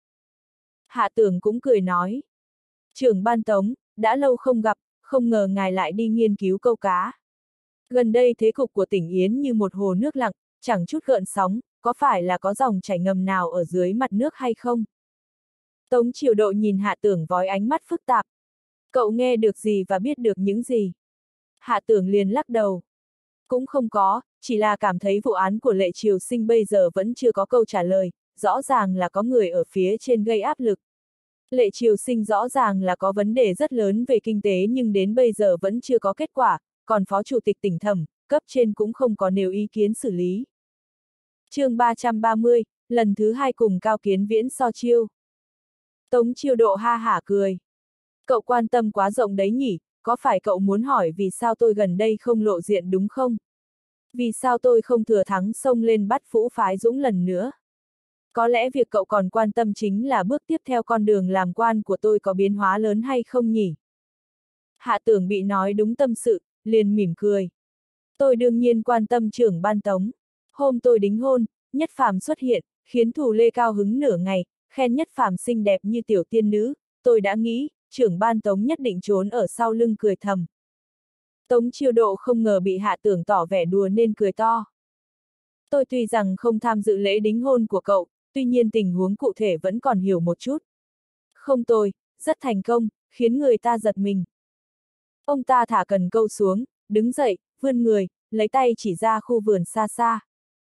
Hạ Tưởng cũng cười nói, trưởng ban Tống, đã lâu không gặp, không ngờ ngài lại đi nghiên cứu câu cá. Gần đây thế cục của tỉnh Yến như một hồ nước lặng, chẳng chút gợn sóng, có phải là có dòng chảy ngầm nào ở dưới mặt nước hay không? Tống Triều Độ nhìn Hạ Tưởng với ánh mắt phức tạp. Cậu nghe được gì và biết được những gì? Hạ Tưởng liền lắc đầu. Cũng không có, chỉ là cảm thấy vụ án của Lệ Triều Sinh bây giờ vẫn chưa có câu trả lời, rõ ràng là có người ở phía trên gây áp lực. Lệ Triều Sinh rõ ràng là có vấn đề rất lớn về kinh tế nhưng đến bây giờ vẫn chưa có kết quả, còn Phó Chủ tịch tỉnh Thẩm, cấp trên cũng không có nêu ý kiến xử lý. Chương ba trăm ba mươi, lần thứ hai cùng Cao Kiến Viễn so chiêu. Tống Triều Độ ha hả cười. Cậu quan tâm quá rộng đấy nhỉ, có phải cậu muốn hỏi vì sao tôi gần đây không lộ diện đúng không? Vì sao tôi không thừa thắng xông lên bắt Phũ Phái Dũng lần nữa? Có lẽ việc cậu còn quan tâm chính là bước tiếp theo con đường làm quan của tôi có biến hóa lớn hay không nhỉ? Hạ Tưởng bị nói đúng tâm sự, liền mỉm cười. Tôi đương nhiên quan tâm trưởng ban Tống. Hôm tôi đính hôn, Nhất Phàm xuất hiện, khiến Thủ Lê cao hứng nửa ngày, khen Nhất Phàm xinh đẹp như tiểu tiên nữ, tôi đã nghĩ, trưởng ban Tống nhất định trốn ở sau lưng cười thầm. Tống Chiêu Độ không ngờ bị Hạ Tưởng tỏ vẻ đùa nên cười to. Tôi tuy rằng không tham dự lễ đính hôn của cậu, tuy nhiên tình huống cụ thể vẫn còn hiểu một chút. Không tồi, rất thành công, khiến người ta giật mình. Ông ta thả cần câu xuống, đứng dậy, vươn người, lấy tay chỉ ra khu vườn xa xa.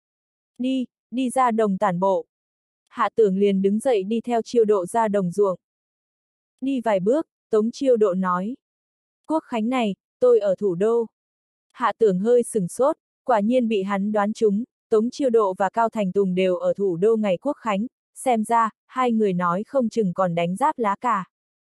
Đi, đi ra đồng tản bộ. Hạ Tưởng liền đứng dậy đi theo Chiêu Độ ra đồng ruộng. Đi vài bước, Tống Chiêu Độ nói. Quốc khánh này, tôi ở thủ đô. Hạ Tưởng hơi sửng sốt, quả nhiên bị hắn đoán trúng, Tống Chiêu Độ và Cao Thành Tùng đều ở thủ đô ngày Quốc khánh, xem ra, hai người nói không chừng còn đánh giáp lá cà.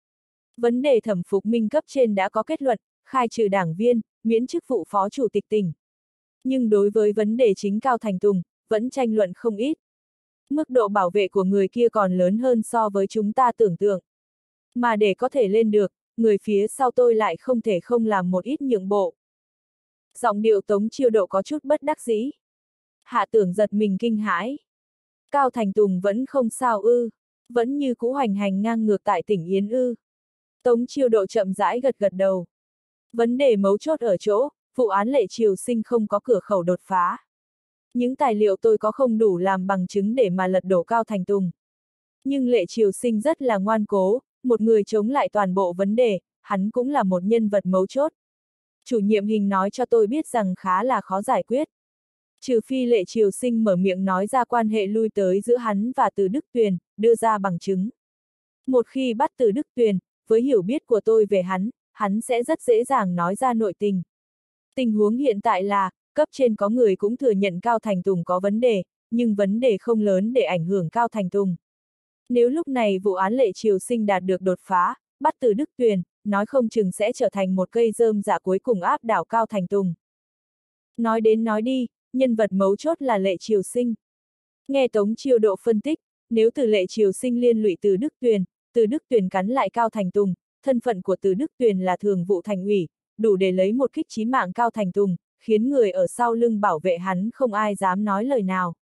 Vấn đề Thẩm Phục Minh cấp trên đã có kết luận, khai trừ đảng viên, miễn chức vụ phó chủ tịch tỉnh. Nhưng đối với vấn đề chính Cao Thành Tùng, vẫn tranh luận không ít. Mức độ bảo vệ của người kia còn lớn hơn so với chúng ta tưởng tượng. Mà để có thể lên được, người phía sau tôi lại không thể không làm một ít nhượng bộ. Giọng điệu Tống Chiêu Độ có chút bất đắc dĩ. Hạ Tưởng giật mình kinh hãi. Cao Thành Tùng vẫn không sao ư, vẫn như cũ hoành hành ngang ngược tại tỉnh Yến ư. Tống Chiêu Độ chậm rãi gật gật đầu. Vấn đề mấu chốt ở chỗ, vụ án Lệ Triều Sinh không có cửa khẩu đột phá. Những tài liệu tôi có không đủ làm bằng chứng để mà lật đổ Cao Thành Tùng. Nhưng Lệ Triều Sinh rất là ngoan cố, một người chống lại toàn bộ vấn đề, hắn cũng là một nhân vật mấu chốt. Chủ nhiệm hình nói cho tôi biết rằng khá là khó giải quyết. Trừ phi Lệ Triều Sinh mở miệng nói ra quan hệ lui tới giữa hắn và Từ Đức Tuyền, đưa ra bằng chứng. Một khi bắt Từ Đức Tuyền, với hiểu biết của tôi về hắn, hắn sẽ rất dễ dàng nói ra nội tình. Tình huống hiện tại là, cấp trên có người cũng thừa nhận Cao Thành Tùng có vấn đề, nhưng vấn đề không lớn để ảnh hưởng Cao Thành Tùng. Nếu lúc này vụ án Lệ Triều Sinh đạt được đột phá, bắt Từ Đức Tuyền, nói không chừng sẽ trở thành một cây rơm rạ cuối cùng áp đảo Cao Thành Tùng. Nói đến nói đi, nhân vật mấu chốt là Lệ Triều Sinh. Nghe Tống Chiêu Độ phân tích, nếu từ Lệ Triều Sinh liên lụy Từ Đức Tuyền, Từ Đức Tuyền cắn lại Cao Thành Tùng, thân phận của Từ Đức Tuyền là thường vụ thành ủy, đủ để lấy một kích chí mạng Cao Thành Tùng, khiến người ở sau lưng bảo vệ hắn không ai dám nói lời nào.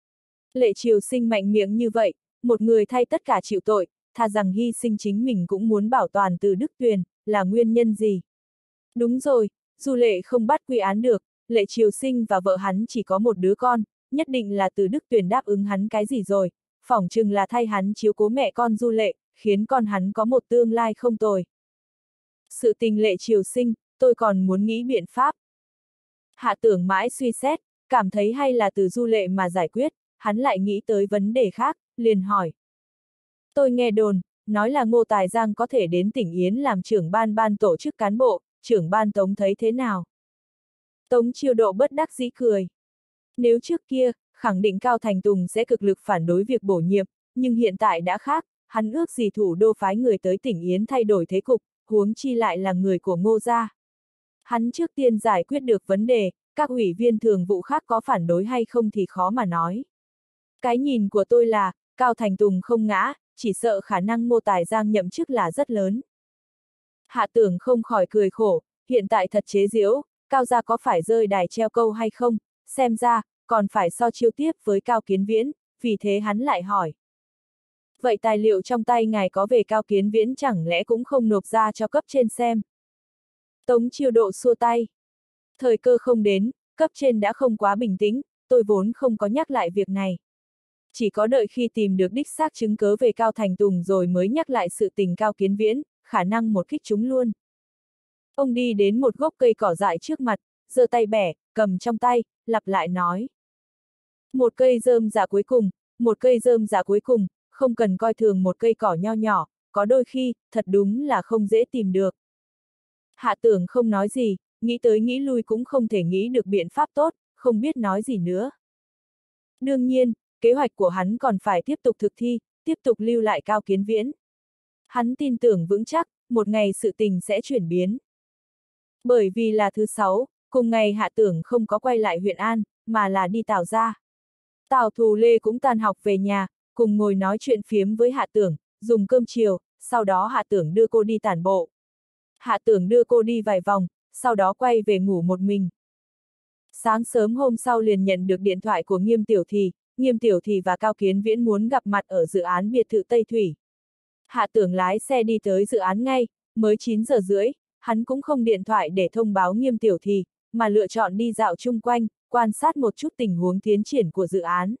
Lệ Triều Sinh mạnh miệng như vậy, một người thay tất cả chịu tội, thà rằng hy sinh chính mình cũng muốn bảo toàn Từ Đức Tuyền, là nguyên nhân gì? Đúng rồi, dù Lệ không bắt quy án được, Lệ Triều Sinh và vợ hắn chỉ có một đứa con, nhất định là Từ Đức Tuyền đáp ứng hắn cái gì rồi, phỏng chừng là thay hắn chiếu cố mẹ con Du Lệ, khiến con hắn có một tương lai không tồi. Sự tình Lệ Triều Sinh, tôi còn muốn nghĩ biện pháp. Hạ Tưởng mãi suy xét, cảm thấy hay là từ Du Lệ mà giải quyết, hắn lại nghĩ tới vấn đề khác, liền hỏi. Tôi nghe đồn, nói là Ngô Tài Giang có thể đến tỉnh Yến làm trưởng ban ban tổ chức cán bộ, trưởng ban Tống thấy thế nào? Tống Chiêu Độ bất đắc dĩ cười. Nếu trước kia, khẳng định Cao Thành Tùng sẽ cực lực phản đối việc bổ nhiệm, nhưng hiện tại đã khác, hắn ước gì thủ đô phái người tới tỉnh Yến thay đổi thế cục, huống chi lại là người của Ngô gia. Hắn trước tiên giải quyết được vấn đề, các ủy viên thường vụ khác có phản đối hay không thì khó mà nói. Cái nhìn của tôi là, Cao Thành Tùng không ngã, chỉ sợ khả năng Ngô Tài Giang nhậm chức là rất lớn. Hạ Tưởng không khỏi cười khổ, hiện tại thật chế giễu, Cao gia có phải rơi đài treo câu hay không, xem ra, còn phải so chiêu tiếp với Cao Kiến Viễn, vì thế hắn lại hỏi. Vậy tài liệu trong tay ngài có về Cao Kiến Viễn chẳng lẽ cũng không nộp ra cho cấp trên xem? Tống Chiêu Độ xua tay. Thời cơ không đến, cấp trên đã không quá bình tĩnh, tôi vốn không có nhắc lại việc này. Chỉ có đợi khi tìm được đích xác chứng cớ về Cao Thành Tùng rồi mới nhắc lại sự tình Cao Kiến Viễn, khả năng một kích chúng luôn. Ông đi đến một gốc cây cỏ dại trước mặt, giơ tay bẻ, cầm trong tay, lặp lại nói. Một cây rơm rạ cuối cùng, một cây rơm rạ cuối cùng, không cần coi thường một cây cỏ nho nhỏ, có đôi khi, thật đúng là không dễ tìm được. Hạ Tưởng không nói gì, nghĩ tới nghĩ lui cũng không thể nghĩ được biện pháp tốt, không biết nói gì nữa. Đương nhiên, kế hoạch của hắn còn phải tiếp tục thực thi, tiếp tục lưu lại Cao Kiến Viễn. Hắn tin tưởng vững chắc, một ngày sự tình sẽ chuyển biến. Bởi vì là thứ sáu, cùng ngày Hạ Tưởng không có quay lại huyện An, mà là đi Tào gia. Tào Thù Lê cũng tan học về nhà, cùng ngồi nói chuyện phiếm với Hạ Tưởng, dùng cơm chiều, sau đó Hạ Tưởng đưa cô đi tản bộ. Hạ Tưởng đưa cô đi vài vòng, sau đó quay về ngủ một mình. Sáng sớm hôm sau liền nhận được điện thoại của Nghiêm Tiểu Thì, Nghiêm Tiểu Thì và Cao Kiến Viễn muốn gặp mặt ở dự án biệt thự Tây Thủy. Hạ Tưởng lái xe đi tới dự án ngay, mới chín giờ rưỡi, hắn cũng không điện thoại để thông báo Nghiêm Tiểu Thì, mà lựa chọn đi dạo chung quanh, quan sát một chút tình huống tiến triển của dự án.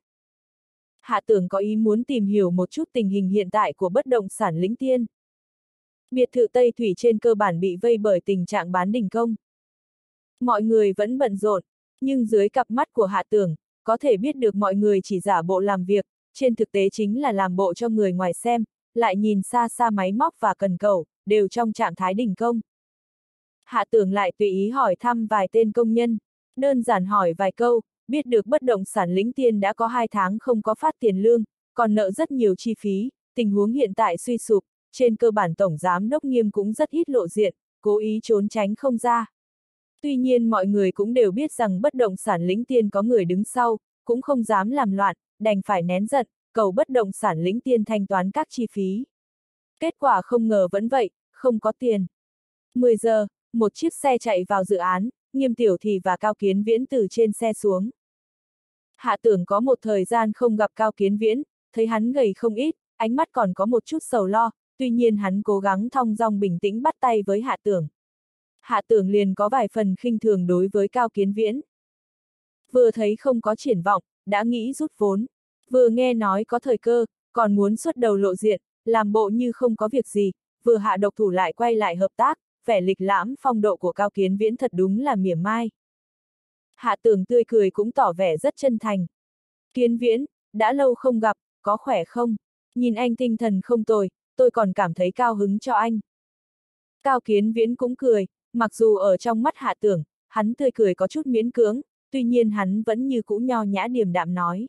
Hạ Tưởng có ý muốn tìm hiểu một chút tình hình hiện tại của bất động sản Lĩnh Tiên. Biệt thự Tây Thủy trên cơ bản bị vây bởi tình trạng bán đình công. Mọi người vẫn bận rộn, nhưng dưới cặp mắt của Hạ Tưởng, có thể biết được mọi người chỉ giả bộ làm việc, trên thực tế chính là làm bộ cho người ngoài xem, lại nhìn xa xa máy móc và cần cẩu, đều trong trạng thái đình công. Hạ Tưởng lại tùy ý hỏi thăm vài tên công nhân, đơn giản hỏi vài câu, biết được bất động sản Lĩnh Tiên đã có hai tháng không có phát tiền lương, còn nợ rất nhiều chi phí, tình huống hiện tại suy sụp, trên cơ bản tổng giám đốc Nghiêm cũng rất ít lộ diện, cố ý trốn tránh không ra. Tuy nhiên mọi người cũng đều biết rằng bất động sản Lĩnh Tiên có người đứng sau, cũng không dám làm loạn, đành phải nén giận, cầu bất động sản Lĩnh Tiên thanh toán các chi phí. Kết quả không ngờ vẫn vậy, không có tiền. mười giờ, một chiếc xe chạy vào dự án, Nghiêm Tiểu Thì và Cao Kiến Viễn từ trên xe xuống. Hạ Tưởng có một thời gian không gặp Cao Kiến Viễn, thấy hắn gầy không ít, ánh mắt còn có một chút sầu lo, tuy nhiên hắn cố gắng thong dong bình tĩnh bắt tay với Hạ Tưởng. Hạ Tưởng liền có vài phần khinh thường đối với Cao Kiến Viễn. Vừa thấy không có triển vọng, đã nghĩ rút vốn. Vừa nghe nói có thời cơ, còn muốn xuất đầu lộ diện, làm bộ như không có việc gì, vừa hạ độc thủ lại quay lại hợp tác, vẻ lịch lãm phong độ của Cao Kiến Viễn thật đúng là mỉa mai. Hạ Tưởng tươi cười cũng tỏ vẻ rất chân thành. Kiến Viễn, đã lâu không gặp, có khỏe không? Nhìn anh tinh thần không tồi, tôi còn cảm thấy cao hứng cho anh. Cao Kiến Viễn cũng cười, mặc dù ở trong mắt Hạ Tưởng, hắn tươi cười có chút miễn cưỡng, tuy nhiên hắn vẫn như cũ nho nhã điềm đạm nói.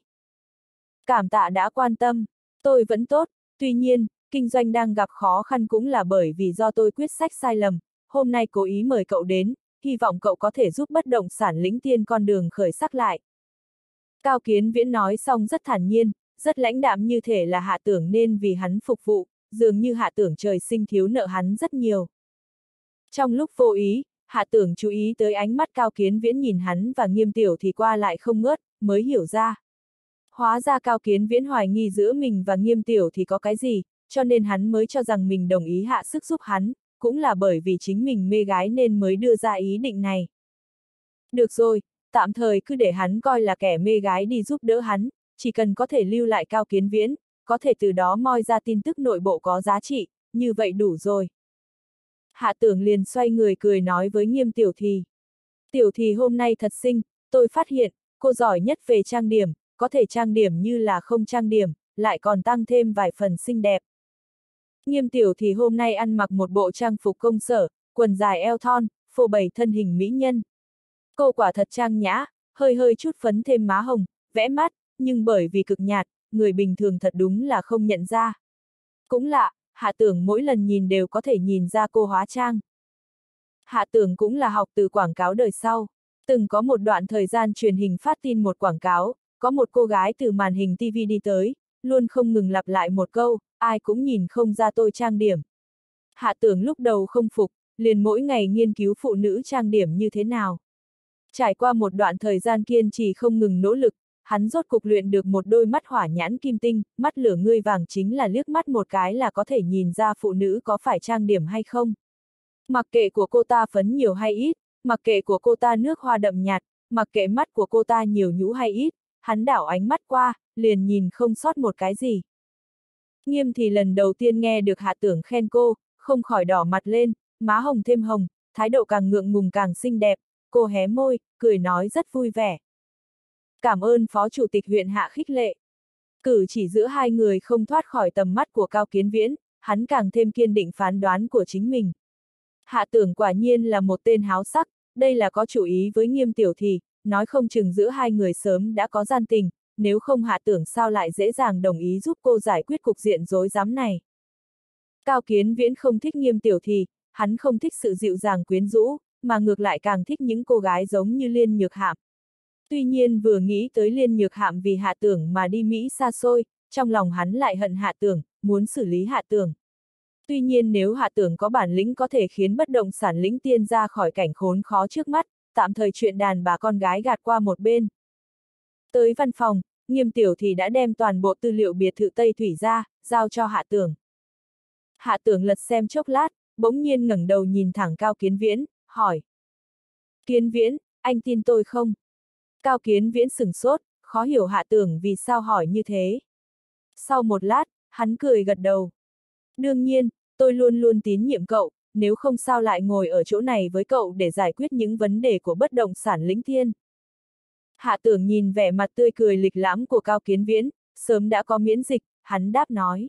Cảm tạ đã quan tâm, tôi vẫn tốt, tuy nhiên, kinh doanh đang gặp khó khăn cũng là bởi vì do tôi quyết sách sai lầm, hôm nay cố ý mời cậu đến, hy vọng cậu có thể giúp bất động sản Lĩnh Tiên con đường khởi sắc lại. Cao Kiến Viễn nói xong rất thản nhiên, rất lãnh đạm như thể là Hạ Tưởng nên vì hắn phục vụ, dường như Hạ Tưởng trời sinh thiếu nợ hắn rất nhiều. Trong lúc vô ý, Hạ Tưởng chú ý tới ánh mắt Cao Kiến Viễn nhìn hắn và Nghiêm Tiểu Thì qua lại không ngớt, mới hiểu ra. Hóa ra Cao Kiến Viễn hoài nghi giữa mình và Nghiêm Tiểu Thì có cái gì, cho nên hắn mới cho rằng mình đồng ý hạ sức giúp hắn, cũng là bởi vì chính mình mê gái nên mới đưa ra ý định này. Được rồi, tạm thời cứ để hắn coi là kẻ mê gái đi giúp đỡ hắn, chỉ cần có thể lưu lại Cao Kiến Viễn, có thể từ đó moi ra tin tức nội bộ có giá trị, như vậy đủ rồi. Hạ Tưởng liền xoay người cười nói với Nghiêm Tiểu Thì. Tiểu Thì hôm nay thật xinh, tôi phát hiện, cô giỏi nhất về trang điểm, có thể trang điểm như là không trang điểm, lại còn tăng thêm vài phần xinh đẹp. Nghiêm Tiểu Thì hôm nay ăn mặc một bộ trang phục công sở, quần dài eo thon, phô bày thân hình mỹ nhân. Cô quả thật trang nhã, hơi hơi chút phấn thêm má hồng, vẽ mắt, nhưng bởi vì cực nhạt, người bình thường thật đúng là không nhận ra. Cũng lạ, Hạ Tưởng mỗi lần nhìn đều có thể nhìn ra cô hóa trang. Hạ Tưởng cũng là học từ quảng cáo đời sau. Từng có một đoạn thời gian truyền hình phát tin một quảng cáo, có một cô gái từ màn hình ti vi đi tới, luôn không ngừng lặp lại một câu, ai cũng nhìn không ra tôi trang điểm. Hạ Tưởng lúc đầu không phục, liền mỗi ngày nghiên cứu phụ nữ trang điểm như thế nào. Trải qua một đoạn thời gian kiên trì không ngừng nỗ lực, hắn rốt cục luyện được một đôi mắt hỏa nhãn kim tinh, mắt lửa ngươi vàng chính là liếc mắt một cái là có thể nhìn ra phụ nữ có phải trang điểm hay không. Mặc kệ của cô ta phấn nhiều hay ít, mặc kệ của cô ta nước hoa đậm nhạt, mặc kệ mắt của cô ta nhiều nhũ hay ít, hắn đảo ánh mắt qua, liền nhìn không sót một cái gì. Nghiêm thì lần đầu tiên nghe được Hạ Tưởng khen cô, không khỏi đỏ mặt lên, má hồng thêm hồng, thái độ càng ngượng ngùng càng xinh đẹp, cô hé môi, cười nói rất vui vẻ. Cảm ơn Phó Chủ tịch huyện Hạ khích lệ. Cử chỉ giữa hai người không thoát khỏi tầm mắt của Cao Kiến Viễn, hắn càng thêm kiên định phán đoán của chính mình. Hạ Tưởng quả nhiên là một tên háo sắc, đây là có chủ ý với Nghiêm Tiểu Thì, nói không chừng giữa hai người sớm đã có gian tình, nếu không Hạ Tưởng sao lại dễ dàng đồng ý giúp cô giải quyết cục diện rối rắm này. Cao Kiến Viễn không thích Nghiêm Tiểu Thì, hắn không thích sự dịu dàng quyến rũ, mà ngược lại càng thích những cô gái giống như Liên Nhược Hạm. Tuy nhiên vừa nghĩ tới Liên Nhược Hạm vì Hạ Tưởng mà đi Mỹ xa xôi, trong lòng hắn lại hận Hạ Tưởng, muốn xử lý Hạ Tưởng. Tuy nhiên nếu Hạ Tưởng có bản lĩnh có thể khiến bất động sản Lĩnh Tiên ra khỏi cảnh khốn khó trước mắt, tạm thời chuyện đàn bà con gái gạt qua một bên. Tới văn phòng, Nghiêm Tiểu thì đã đem toàn bộ tư liệu biệt thự Tây Thủy ra, giao cho Hạ Tưởng. Hạ Tưởng lật xem chốc lát, bỗng nhiên ngẩng đầu nhìn thẳng Cao Kiến Viễn, hỏi. Kiến Viễn, anh tin tôi không? Cao Kiến Viễn sửng sốt, khó hiểu Hạ Tưởng vì sao hỏi như thế. Sau một lát, hắn cười gật đầu. Đương nhiên, tôi luôn luôn tín nhiệm cậu, nếu không sao lại ngồi ở chỗ này với cậu để giải quyết những vấn đề của bất động sản Lĩnh Thiên. Hạ Tưởng nhìn vẻ mặt tươi cười lịch lãm của Cao Kiến Viễn, sớm đã có miễn dịch, hắn đáp nói.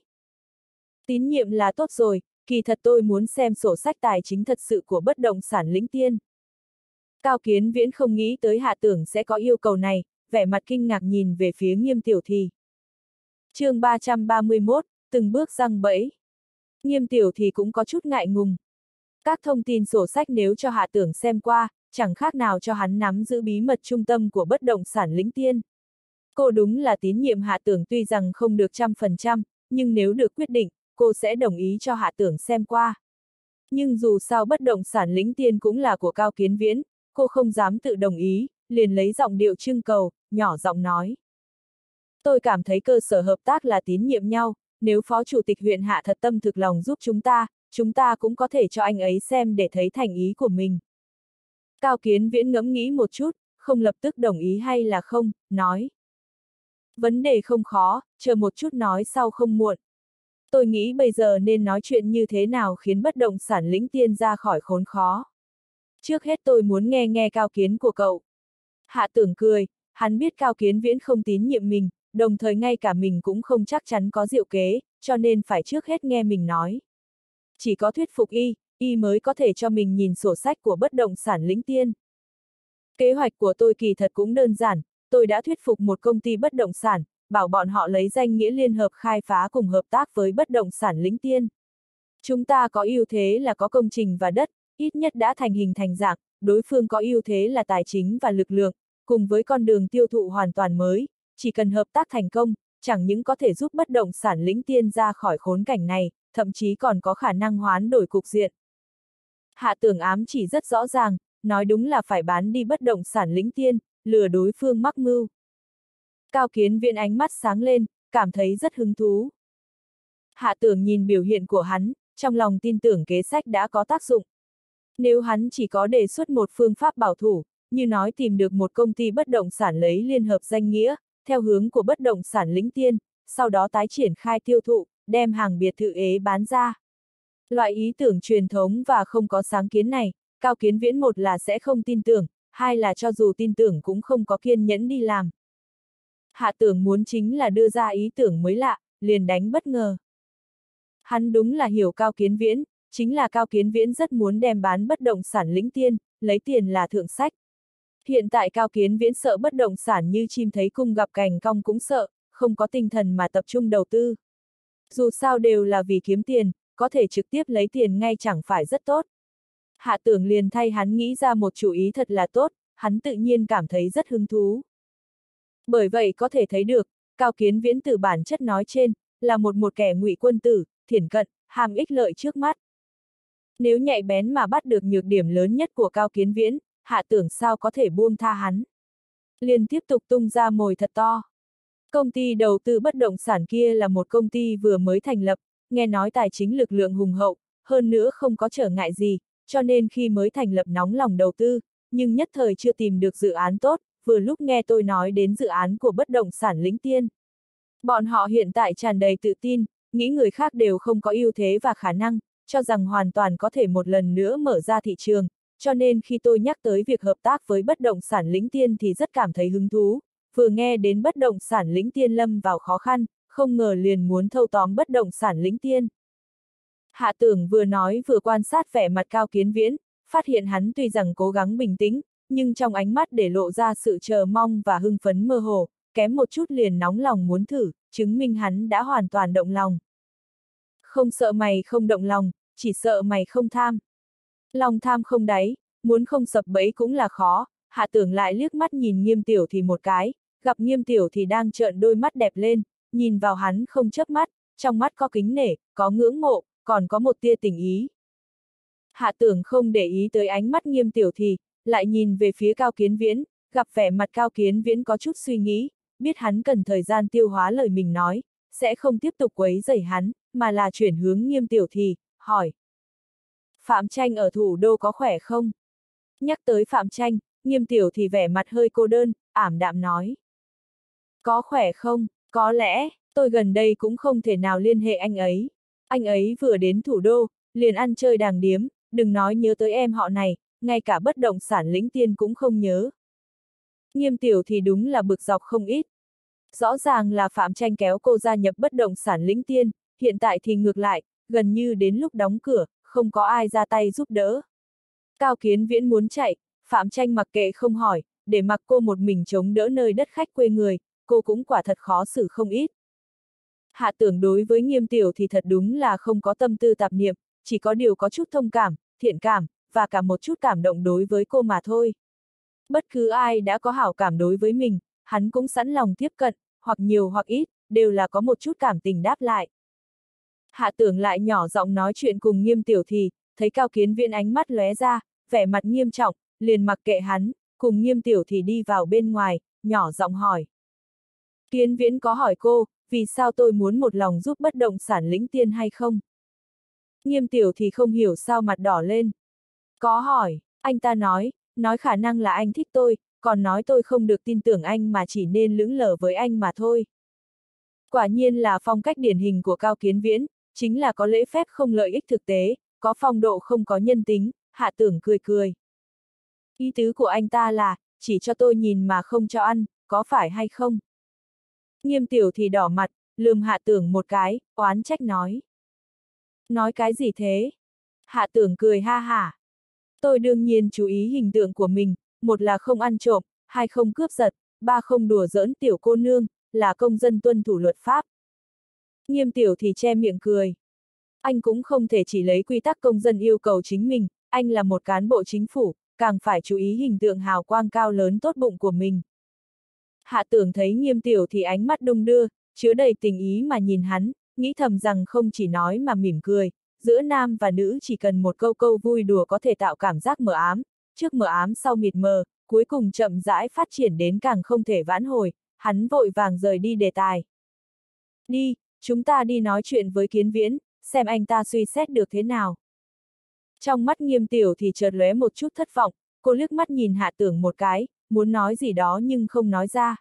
Tín nhiệm là tốt rồi, kỳ thật tôi muốn xem sổ sách tài chính thật sự của bất động sản Lĩnh Thiên. Cao Kiến Viễn không nghĩ tới Hạ Tưởng sẽ có yêu cầu này, vẻ mặt kinh ngạc nhìn về phía Nghiêm Tiểu thì. Chương ba trăm ba mươi mốt, từng bước giăng bẫy. Nghiêm Tiểu thì cũng có chút ngại ngùng. Các thông tin sổ sách nếu cho Hạ Tưởng xem qua, chẳng khác nào cho hắn nắm giữ bí mật trung tâm của bất động sản Lĩnh Thiên. Cô đúng là tín nhiệm Hạ Tưởng tuy rằng không được trăm phần trăm, nhưng nếu được quyết định, cô sẽ đồng ý cho Hạ Tưởng xem qua. Nhưng dù sao bất động sản Lĩnh Thiên cũng là của Cao Kiến Viễn, cô không dám tự đồng ý, liền lấy giọng điệu trưng cầu, nhỏ giọng nói. Tôi cảm thấy cơ sở hợp tác là tín nhiệm nhau, nếu Phó Chủ tịch huyện Hạ thật tâm thực lòng giúp chúng ta, chúng ta cũng có thể cho anh ấy xem để thấy thành ý của mình. Cao Kiến Viễn ngẫm nghĩ một chút, không lập tức đồng ý hay là không, nói. Vấn đề không khó, chờ một chút nói sau không muộn. Tôi nghĩ bây giờ nên nói chuyện như thế nào khiến bất động sản Lĩnh Thiên ra khỏi khốn khó. Trước hết tôi muốn nghe nghe cao kiến của cậu. Hạ Tưởng cười, hắn biết Cao Kiến Viễn không tín nhiệm mình, đồng thời ngay cả mình cũng không chắc chắn có diệu kế, cho nên phải trước hết nghe mình nói. Chỉ có thuyết phục y, y mới có thể cho mình nhìn sổ sách của bất động sản Lĩnh Thiên. Kế hoạch của tôi kỳ thật cũng đơn giản, tôi đã thuyết phục một công ty bất động sản, bảo bọn họ lấy danh nghĩa liên hợp khai phá cùng hợp tác với bất động sản Lĩnh Thiên. Chúng ta có ưu thế là có công trình và đất, ít nhất đã thành hình thành dạng, đối phương có ưu thế là tài chính và lực lượng, cùng với con đường tiêu thụ hoàn toàn mới, chỉ cần hợp tác thành công, chẳng những có thể giúp bất động sản Lĩnh Thiên ra khỏi khốn cảnh này, thậm chí còn có khả năng hoán đổi cục diện. Hạ Tưởng ám chỉ rất rõ ràng, nói đúng là phải bán đi bất động sản Lĩnh Thiên, lừa đối phương mắc mưu. Cao Kiến Viễn ánh mắt sáng lên, cảm thấy rất hứng thú. Hạ Tưởng nhìn biểu hiện của hắn, trong lòng tin tưởng kế sách đã có tác dụng. Nếu hắn chỉ có đề xuất một phương pháp bảo thủ, như nói tìm được một công ty bất động sản lấy liên hợp danh nghĩa, theo hướng của bất động sản Lĩnh Thiên, sau đó tái triển khai tiêu thụ, đem hàng biệt thự ế bán ra. Loại ý tưởng truyền thống và không có sáng kiến này, Cao Kiến Viễn một là sẽ không tin tưởng, hai là cho dù tin tưởng cũng không có kiên nhẫn đi làm. Hạ Tưởng muốn chính là đưa ra ý tưởng mới lạ, liền đánh bất ngờ. Hắn đúng là hiểu Cao Kiến Viễn, chính là Cao Kiến Viễn rất muốn đem bán bất động sản Lĩnh Thiên, lấy tiền là thượng sách. Hiện tại Cao Kiến Viễn sợ bất động sản như chim thấy cung gặp cành cong cũng sợ, không có tinh thần mà tập trung đầu tư. Dù sao đều là vì kiếm tiền, có thể trực tiếp lấy tiền ngay chẳng phải rất tốt. Hạ Tưởng liền thay hắn nghĩ ra một chủ ý thật là tốt, hắn tự nhiên cảm thấy rất hứng thú. Bởi vậy có thể thấy được, Cao Kiến Viễn từ bản chất nói trên, là một một kẻ ngụy quân tử, thiển cận, ham ích lợi trước mắt. Nếu nhạy bén mà bắt được nhược điểm lớn nhất của Cao Kiến Viễn, Hạ Tưởng sao có thể buông tha hắn. Liền tiếp tục tung ra mồi thật to. Công ty đầu tư bất động sản kia là một công ty vừa mới thành lập, nghe nói tài chính lực lượng hùng hậu, hơn nữa không có trở ngại gì, cho nên khi mới thành lập nóng lòng đầu tư, nhưng nhất thời chưa tìm được dự án tốt, vừa lúc nghe tôi nói đến dự án của bất động sản Lĩnh Thiên. Bọn họ hiện tại tràn đầy tự tin, nghĩ người khác đều không có ưu thế và khả năng, cho rằng hoàn toàn có thể một lần nữa mở ra thị trường, cho nên khi tôi nhắc tới việc hợp tác với bất động sản Lĩnh Thiên thì rất cảm thấy hứng thú, vừa nghe đến bất động sản Lĩnh Thiên lâm vào khó khăn, không ngờ liền muốn thâu tóm bất động sản Lĩnh Thiên. Hạ Tưởng vừa nói vừa quan sát vẻ mặt Cao Kiến Viễn, phát hiện hắn tuy rằng cố gắng bình tĩnh, nhưng trong ánh mắt để lộ ra sự chờ mong và hưng phấn mơ hồ, kém một chút liền nóng lòng muốn thử, chứng minh hắn đã hoàn toàn động lòng. Không sợ mày không động lòng, chỉ sợ mày không tham. Lòng tham không đáy, muốn không sập bẫy cũng là khó. Hạ Tưởng lại liếc mắt nhìn Nghiêm Tiểu thì một cái, gặp Nghiêm Tiểu thì đang trợn đôi mắt đẹp lên, nhìn vào hắn không chớp mắt, trong mắt có kính nể, có ngưỡng mộ, còn có một tia tình ý. Hạ Tưởng không để ý tới ánh mắt Nghiêm Tiểu thì, lại nhìn về phía Cao Kiến Viễn, gặp vẻ mặt Cao Kiến Viễn có chút suy nghĩ, biết hắn cần thời gian tiêu hóa lời mình nói, sẽ không tiếp tục quấy rầy hắn, mà là chuyển hướng Nghiêm Tiểu Thì, hỏi. Phạm Tranh ở thủ đô có khỏe không? Nhắc tới Phạm Tranh, Nghiêm Tiểu Thì vẻ mặt hơi cô đơn, ảm đạm nói. Có khỏe không? Có lẽ, tôi gần đây cũng không thể nào liên hệ anh ấy. Anh ấy vừa đến thủ đô, liền ăn chơi đàng điếm, đừng nói nhớ tới em họ này, ngay cả bất động sản lĩnh tiên cũng không nhớ. Nghiêm Tiểu thì đúng là bực dọc không ít. Rõ ràng là Phạm Tranh kéo cô gia nhập bất động sản lĩnh tiên, hiện tại thì ngược lại, gần như đến lúc đóng cửa, không có ai ra tay giúp đỡ. Cao Kiến Viễn muốn chạy, Phạm Tranh mặc kệ không hỏi, để mặc cô một mình chống đỡ nơi đất khách quê người, cô cũng quả thật khó xử không ít. Hạ Tưởng đối với Nghiêm Tiểu thì thật đúng là không có tâm tư tạp niệm, chỉ có điều có chút thông cảm, thiện cảm, và cả một chút cảm động đối với cô mà thôi. Bất cứ ai đã có hảo cảm đối với mình, hắn cũng sẵn lòng tiếp cận, hoặc nhiều hoặc ít, đều là có một chút cảm tình đáp lại. Hạ Tưởng lại nhỏ giọng nói chuyện cùng Nghiêm Tiểu thì, thấy Cao Kiến Viễn ánh mắt lóe ra, vẻ mặt nghiêm trọng, liền mặc kệ hắn, cùng Nghiêm Tiểu thì đi vào bên ngoài, nhỏ giọng hỏi. Kiến Viễn có hỏi cô, vì sao tôi muốn một lòng giúp bất động sản lĩnh tiên hay không? Nghiêm Tiểu thì không hiểu sao mặt đỏ lên. Có hỏi, anh ta nói, nói khả năng là anh thích tôi, còn nói tôi không được tin tưởng anh mà chỉ nên lững lờ với anh mà thôi. Quả nhiên là phong cách điển hình của Cao Kiến Viễn, chính là có lễ phép không lợi ích thực tế, có phong độ không có nhân tính, Hạ Tưởng cười cười. Ý tứ của anh ta là, chỉ cho tôi nhìn mà không cho ăn, có phải hay không? Nghiêm Tiểu thì đỏ mặt, lườm Hạ Tưởng một cái, oán trách nói. Nói cái gì thế? Hạ Tưởng cười ha hả. Tôi đương nhiên chú ý hình tượng của mình, một là không ăn trộm, hai không cướp giật, ba không đùa giỡn tiểu cô nương, là công dân tuân thủ luật pháp. Nghiêm Tiểu thì che miệng cười. Anh cũng không thể chỉ lấy quy tắc công dân yêu cầu chính mình, anh là một cán bộ chính phủ, càng phải chú ý hình tượng hào quang cao lớn tốt bụng của mình. Hạ Tưởng thấy Nghiêm Tiểu thì ánh mắt đung đưa, chứa đầy tình ý mà nhìn hắn, nghĩ thầm rằng không chỉ nói mà mỉm cười, giữa nam và nữ chỉ cần một câu câu vui đùa có thể tạo cảm giác mờ ám, trước mờ ám sau mịt mờ, cuối cùng chậm rãi phát triển đến càng không thể vãn hồi, hắn vội vàng rời đi đề tài. Đi, chúng ta đi nói chuyện với Kiến Viễn, xem anh ta suy xét được thế nào. Trong mắt Nghiêm Tiểu thì chợt lóe một chút thất vọng, cô liếc mắt nhìn Hạ Tưởng một cái, muốn nói gì đó nhưng không nói ra.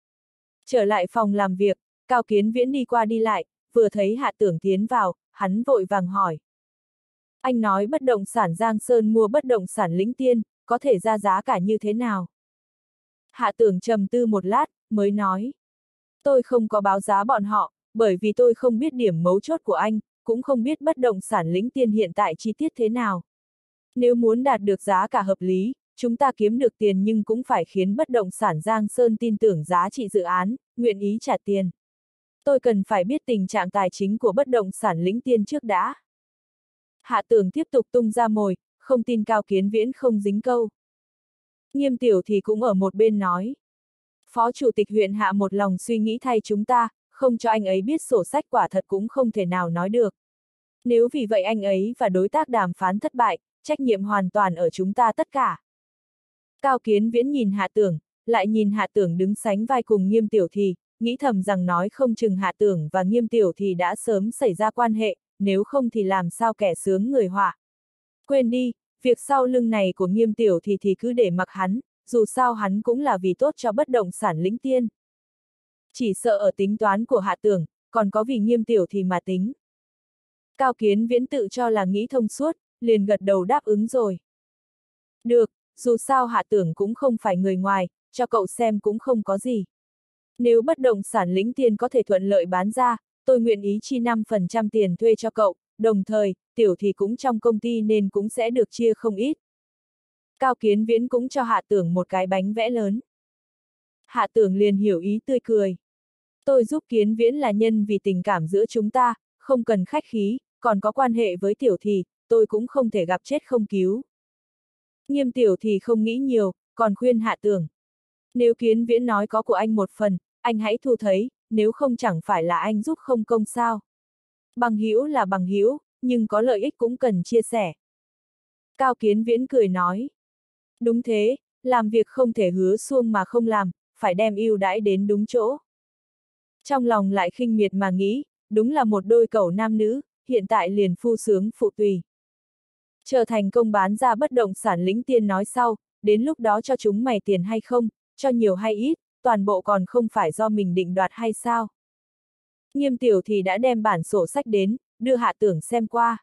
Trở lại phòng làm việc, Cao Kiến Viễn đi qua đi lại, vừa thấy Hạ Tưởng tiến vào, hắn vội vàng hỏi. Anh nói bất động sản Giang Sơn mua bất động sản lĩnh tiên, có thể ra giá cả như thế nào? Hạ Tưởng trầm tư một lát, mới nói. Tôi không có báo giá bọn họ, bởi vì tôi không biết điểm mấu chốt của anh, cũng không biết bất động sản lĩnh tiên hiện tại chi tiết thế nào. Nếu muốn đạt được giá cả hợp lý, chúng ta kiếm được tiền nhưng cũng phải khiến bất động sản Giang Sơn tin tưởng giá trị dự án, nguyện ý trả tiền. Tôi cần phải biết tình trạng tài chính của bất động sản lĩnh tiên trước đã. Hạ Tưởng tiếp tục tung ra mồi, không tin Cao Kiến Viễn không dính câu. Nghiêm Tiểu thì cũng ở một bên nói. Phó Chủ tịch huyện Hạ một lòng suy nghĩ thay chúng ta, không cho anh ấy biết sổ sách quả thật cũng không thể nào nói được. Nếu vì vậy anh ấy và đối tác đàm phán thất bại, trách nhiệm hoàn toàn ở chúng ta tất cả. Cao Kiến Viễn nhìn Hạ Tưởng, lại nhìn Hạ Tưởng đứng sánh vai cùng Nghiêm Tiểu thì, nghĩ thầm rằng nói không chừng Hạ Tưởng và Nghiêm Tiểu thì đã sớm xảy ra quan hệ, nếu không thì làm sao kẻ sướng người họa. Quên đi, việc sau lưng này của Nghiêm Tiểu thì thì cứ để mặc hắn, dù sao hắn cũng là vì tốt cho bất động sản lĩnh tiên. Chỉ sợ ở tính toán của Hạ Tưởng, còn có vì Nghiêm Tiểu thì mà tính. Cao Kiến Viễn tự cho là nghĩ thông suốt, liền gật đầu đáp ứng rồi. Được, dù sao Hạ Tưởng cũng không phải người ngoài, cho cậu xem cũng không có gì. Nếu bất động sản lĩnh tiên có thể thuận lợi bán ra, tôi nguyện ý chi năm phần trăm tiền thuê cho cậu, đồng thời, Tiểu thì cũng trong công ty nên cũng sẽ được chia không ít. Cao Kiến Viễn cũng cho Hạ Tưởng một cái bánh vẽ lớn. Hạ Tưởng liền hiểu ý tươi cười. Tôi giúp Kiến Viễn là nhân vì tình cảm giữa chúng ta, không cần khách khí, còn có quan hệ với Tiểu thì, tôi cũng không thể gặp chết không cứu. Nghiêm Tiểu thì không nghĩ nhiều, còn khuyên Hạ Tưởng. Nếu Kiến Viễn nói có của anh một phần, anh hãy thu thấy, nếu không chẳng phải là anh giúp không công sao. Bằng hữu là bằng hữu, nhưng có lợi ích cũng cần chia sẻ. Cao Kiến Viễn cười nói. Đúng thế, làm việc không thể hứa suông mà không làm, phải đem ưu đãi đến đúng chỗ. Trong lòng lại khinh miệt mà nghĩ, đúng là một đôi cẩu nam nữ, hiện tại liền phu sướng phụ tùy. Chờ thành công bán ra bất động sản lĩnh tiên nói sau, đến lúc đó cho chúng mày tiền hay không, cho nhiều hay ít, toàn bộ còn không phải do mình định đoạt hay sao. Nghiêm Tiểu thì đã đem bản sổ sách đến, đưa Hạ Tưởng xem qua.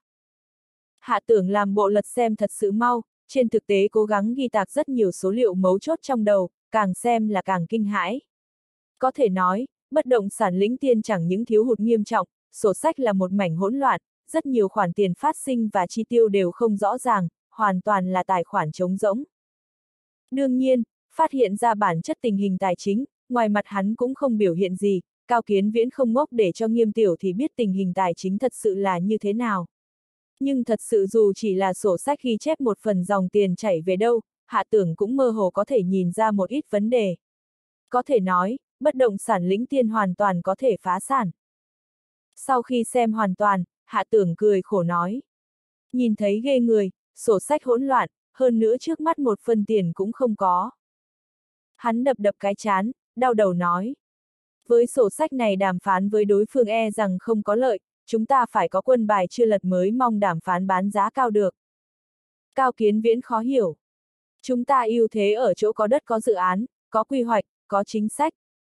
Hạ Tưởng làm bộ lật xem thật sự mau, trên thực tế cố gắng ghi tạc rất nhiều số liệu mấu chốt trong đầu, càng xem là càng kinh hãi. Có thể nói, bất động sản lĩnh tiên chẳng những thiếu hụt nghiêm trọng, sổ sách là một mảnh hỗn loạn, rất nhiều khoản tiền phát sinh và chi tiêu đều không rõ ràng, hoàn toàn là tài khoản trống rỗng. Đương nhiên, phát hiện ra bản chất tình hình tài chính, ngoài mặt hắn cũng không biểu hiện gì, Cao Kiến Viễn không ngốc để cho Nghiêm Tiểu thì biết tình hình tài chính thật sự là như thế nào. Nhưng thật sự dù chỉ là sổ sách ghi chép một phần dòng tiền chảy về đâu, Hạ Tưởng cũng mơ hồ có thể nhìn ra một ít vấn đề. Có thể nói, bất động sản lĩnh tiên hoàn toàn có thể phá sản. Sau khi xem hoàn toàn, Hạ Tưởng cười khổ nói. Nhìn thấy ghê người, sổ sách hỗn loạn, hơn nữa trước mắt một phân tiền cũng không có. Hắn đập đập cái chán, đau đầu nói. Với sổ sách này đàm phán với đối phương e rằng không có lợi, chúng ta phải có quân bài chưa lật mới mong đàm phán bán giá cao được. Cao Kiến Viễn khó hiểu. Chúng ta ưu thế ở chỗ có đất có dự án, có quy hoạch, có chính sách.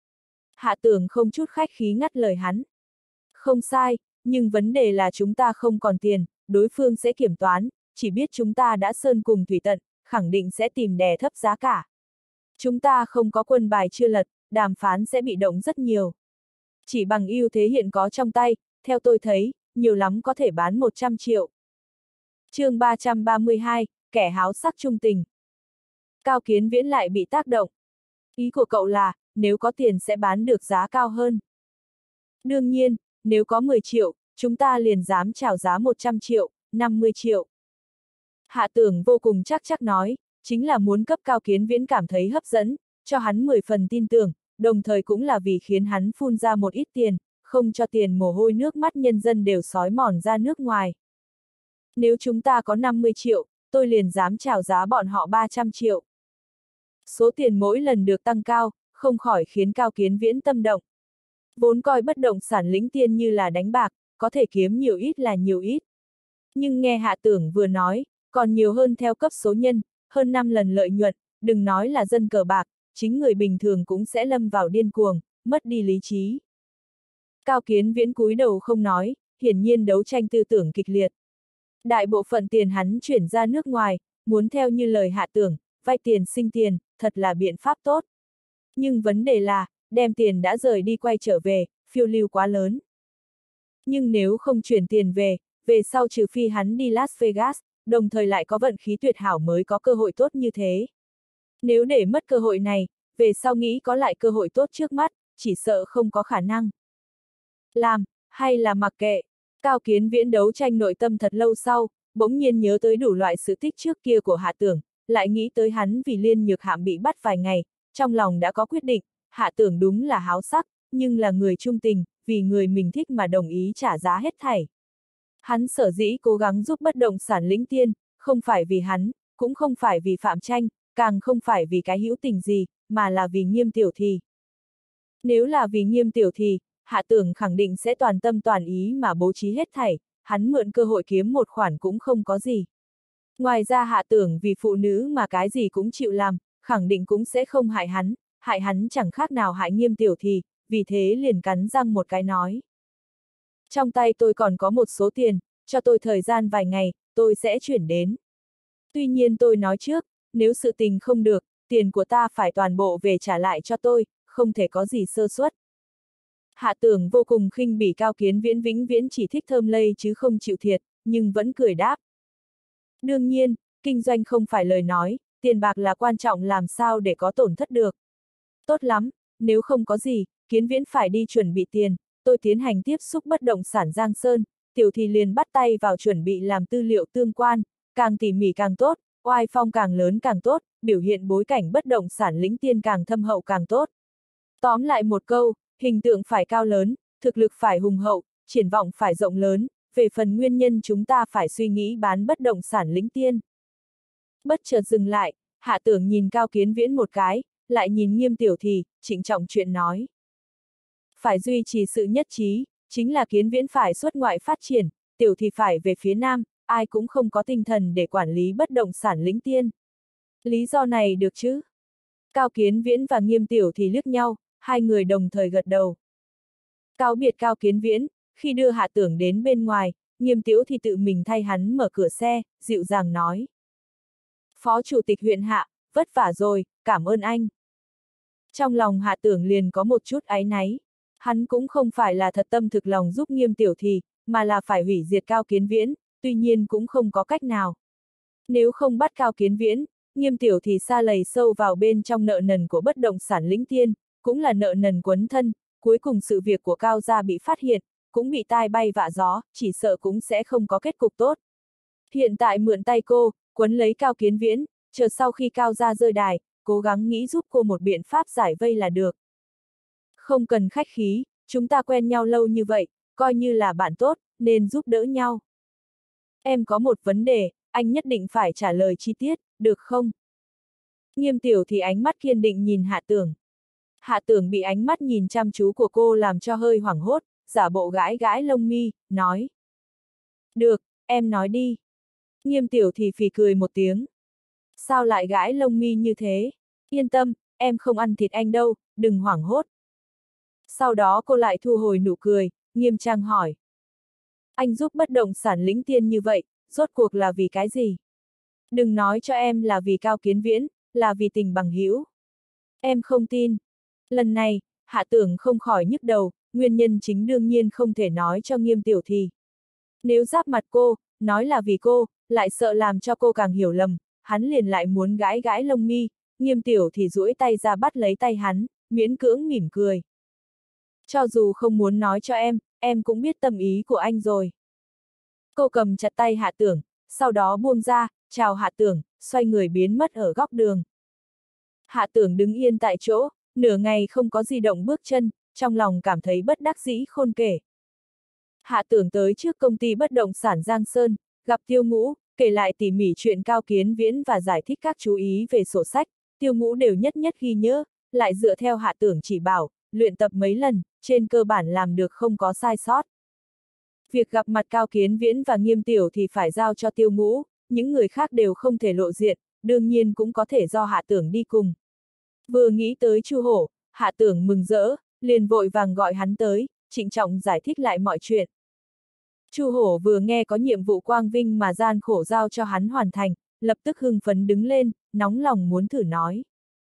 Hạ Tưởng không chút khách khí ngắt lời hắn. Không sai, nhưng vấn đề là chúng ta không còn tiền, đối phương sẽ kiểm toán, chỉ biết chúng ta đã sơn cùng thủy tận, khẳng định sẽ tìm đè thấp giá cả. Chúng ta không có quân bài chưa lật, đàm phán sẽ bị động rất nhiều. Chỉ bằng ưu thế hiện có trong tay, theo tôi thấy, nhiều lắm có thể bán một trăm triệu. chương ba trăm ba mươi hai, kẻ háo sắc trung tình. Cao Kiến Viễn lại bị tác động. Ý của cậu là, nếu có tiền sẽ bán được giá cao hơn. Đương nhiên, nếu có mười triệu, chúng ta liền dám chào giá một trăm triệu, năm mươi triệu. Hạ Tưởng vô cùng chắc chắc nói, chính là muốn cấp Cao Kiến Viễn cảm thấy hấp dẫn, cho hắn mười phần tin tưởng, đồng thời cũng là vì khiến hắn phun ra một ít tiền, không cho tiền mồ hôi nước mắt nhân dân đều sói mòn ra nước ngoài. Nếu chúng ta có năm mươi triệu, tôi liền dám chào giá bọn họ ba trăm triệu. Số tiền mỗi lần được tăng cao, không khỏi khiến Cao Kiến Viễn tâm động. Vốn coi bất động sản lĩnh tiên như là đánh bạc, có thể kiếm nhiều ít là nhiều ít. Nhưng nghe Hạ Tưởng vừa nói, còn nhiều hơn theo cấp số nhân, hơn năm lần lợi nhuận, đừng nói là dân cờ bạc, chính người bình thường cũng sẽ lâm vào điên cuồng, mất đi lý trí. Cao Kiến Viễn cúi đầu không nói, hiển nhiên đấu tranh tư tưởng kịch liệt. Đại bộ phận tiền hắn chuyển ra nước ngoài, muốn theo như lời Hạ Tưởng, vay tiền sinh tiền, thật là biện pháp tốt. Nhưng vấn đề là, đem tiền đã rời đi quay trở về, phiêu lưu quá lớn. Nhưng nếu không chuyển tiền về, về sau trừ phi hắn đi Las Vegas, đồng thời lại có vận khí tuyệt hảo mới có cơ hội tốt như thế. Nếu để mất cơ hội này, về sau nghĩ có lại cơ hội tốt trước mắt, chỉ sợ không có khả năng. Làm, hay là mặc kệ, Cao Kiến Viễn đấu tranh nội tâm thật lâu sau, bỗng nhiên nhớ tới đủ loại sự tích trước kia của Hạ Tưởng, lại nghĩ tới hắn vì Liên Nhược Hạm bị bắt vài ngày, trong lòng đã có quyết định, Hạ Tưởng đúng là háo sắc, nhưng là người trung tình, vì người mình thích mà đồng ý trả giá hết thảy. Hắn sở dĩ cố gắng giúp bất động sản lĩnh tiên, không phải vì hắn, cũng không phải vì Phạm Tranh, càng không phải vì cái hữu tình gì, mà là vì Nghiêm Tiểu thì. Nếu là vì Nghiêm Tiểu thì, Hạ Tưởng khẳng định sẽ toàn tâm toàn ý mà bố trí hết thảy, hắn mượn cơ hội kiếm một khoản cũng không có gì. Ngoài ra Hạ Tưởng vì phụ nữ mà cái gì cũng chịu làm, khẳng định cũng sẽ không hại hắn, hại hắn chẳng khác nào hại Nghiêm Tiểu thì, vì thế liền cắn răng một cái nói. Trong tay tôi còn có một số tiền, cho tôi thời gian vài ngày, tôi sẽ chuyển đến. Tuy nhiên tôi nói trước, nếu sự tình không được, tiền của ta phải toàn bộ về trả lại cho tôi, không thể có gì sơ suất. Hạ Tưởng vô cùng khinh bỉ Cao Kiến Viễn vĩnh viễn chỉ thích thơm lây chứ không chịu thiệt, nhưng vẫn cười đáp. Đương nhiên, kinh doanh không phải lời nói, tiền bạc là quan trọng làm sao để có tổn thất được. Tốt lắm, nếu không có gì, Kiến Viễn phải đi chuẩn bị tiền, tôi tiến hành tiếp xúc bất động sản Giang Sơn, Tiểu thì liền bắt tay vào chuẩn bị làm tư liệu tương quan, càng tỉ mỉ càng tốt, oai phong càng lớn càng tốt, biểu hiện bối cảnh bất động sản lĩnh tiên càng thâm hậu càng tốt. Tóm lại một câu, hình tượng phải cao lớn, thực lực phải hùng hậu, triển vọng phải rộng lớn, về phần nguyên nhân chúng ta phải suy nghĩ bán bất động sản lĩnh tiên. Bất chợt dừng lại, Hạ Tưởng nhìn Cao Kiến Viễn một cái, lại nhìn Nghiêm Tiểu Thì, trịnh trọng chuyện nói. Phải duy trì sự nhất trí, chính là Kiến Viễn phải xuất ngoại phát triển, Tiểu Thì phải về phía Nam, ai cũng không có tinh thần để quản lý bất động sản lĩnh tiên. Lý do này được chứ? Cao Kiến Viễn và Nghiêm Tiểu Thì liếc nhau, hai người đồng thời gật đầu. Cáo biệt Cao Kiến Viễn, khi đưa Hạ Tưởng đến bên ngoài, Nghiêm Tiểu thì tự mình thay hắn mở cửa xe, dịu dàng nói. Phó Chủ tịch huyện Hạ, vất vả rồi, cảm ơn anh. Trong lòng Hạ Tưởng liền có một chút áy náy. Hắn cũng không phải là thật tâm thực lòng giúp Nghiêm Tiểu thì, mà là phải hủy diệt Cao Kiến Viễn, tuy nhiên cũng không có cách nào. Nếu không bắt Cao Kiến Viễn, Nghiêm Tiểu thì sa lầy sâu vào bên trong nợ nần của bất động sản lĩnh tiên, cũng là nợ nần quấn thân, cuối cùng sự việc của Cao gia bị phát hiện, cũng bị tai bay vạ gió, chỉ sợ cũng sẽ không có kết cục tốt. Hiện tại mượn tay cô, quấn lấy Cao Kiến Viễn, chờ sau khi Cao gia rơi đài, cố gắng nghĩ giúp cô một biện pháp giải vây là được. Không cần khách khí, chúng ta quen nhau lâu như vậy, coi như là bạn tốt, nên giúp đỡ nhau. Em có một vấn đề, anh nhất định phải trả lời chi tiết, được không? Nghiêm Tiểu thì ánh mắt kiên định nhìn Hạ Tưởng. Hạ Tưởng bị ánh mắt nhìn chăm chú của cô làm cho hơi hoảng hốt, giả bộ gãi gãi lông mi, nói. Được, em nói đi. Nghiêm Tiểu thì phì cười một tiếng. Sao lại gãi lông mi như thế? Yên tâm, em không ăn thịt anh đâu, đừng hoảng hốt. Sau đó cô lại thu hồi nụ cười, nghiêm trang hỏi. Anh giúp bất động sản lĩnh tiên như vậy, rốt cuộc là vì cái gì? Đừng nói cho em là vì Cao Kiến Viễn, là vì tình bằng hữu. Em không tin. Lần này, Hạ Tưởng không khỏi nhức đầu, nguyên nhân chính đương nhiên không thể nói cho Nghiêm Tiểu thì. Nếu giáp mặt cô, nói là vì cô, lại sợ làm cho cô càng hiểu lầm, hắn liền lại muốn gãi gãi lông mi, Nghiêm Tiểu thì duỗi tay ra bắt lấy tay hắn, miễn cưỡng mỉm cười. Cho dù không muốn nói cho em, em cũng biết tâm ý của anh rồi. Cô cầm chặt tay Hạ Tưởng, sau đó buông ra, chào Hạ Tưởng, xoay người biến mất ở góc đường. Hạ Tưởng đứng yên tại chỗ, nửa ngày không có di động bước chân, trong lòng cảm thấy bất đắc dĩ khôn kể. Hạ Tưởng tới trước công ty bất động sản Giang Sơn, gặp Tiêu Ngũ, kể lại tỉ mỉ chuyện Cao Kiến Viễn và giải thích các chú ý về sổ sách, Tiêu Ngũ đều nhất nhất ghi nhớ, lại dựa theo Hạ Tưởng chỉ bảo, luyện tập mấy lần, trên cơ bản làm được không có sai sót. Việc gặp mặt Cao Kiến Viễn và Nghiêm Tiểu thì phải giao cho Tiêu Ngũ, những người khác đều không thể lộ diện, đương nhiên cũng có thể do Hạ Tưởng đi cùng. Vừa nghĩ tới Chu Hổ, Hạ Tưởng mừng rỡ, liền vội vàng gọi hắn tới, trịnh trọng giải thích lại mọi chuyện. Chu Hổ vừa nghe có nhiệm vụ quang vinh mà gian khổ giao cho hắn hoàn thành, lập tức hưng phấn đứng lên, nóng lòng muốn thử nói.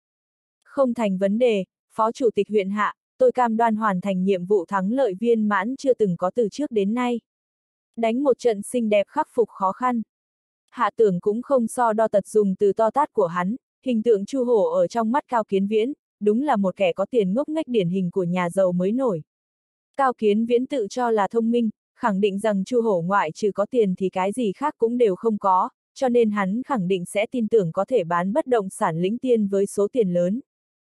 Không thành vấn đề, Phó Chủ tịch huyện Hạ, tôi cam đoan hoàn thành nhiệm vụ thắng lợi viên mãn chưa từng có từ trước đến nay. Đánh một trận xinh đẹp khắc phục khó khăn. Hạ Tưởng cũng không so đo tật dùng từ to tát của hắn, hình tượng Chu Hổ ở trong mắt Cao Kiến Viễn, đúng là một kẻ có tiền ngốc nghếch điển hình của nhà giàu mới nổi. Cao Kiến Viễn tự cho là thông minh, khẳng định rằng Chu Hổ ngoại trừ có tiền thì cái gì khác cũng đều không có, cho nên hắn khẳng định sẽ tin tưởng có thể bán bất động sản lĩnh tiên với số tiền lớn.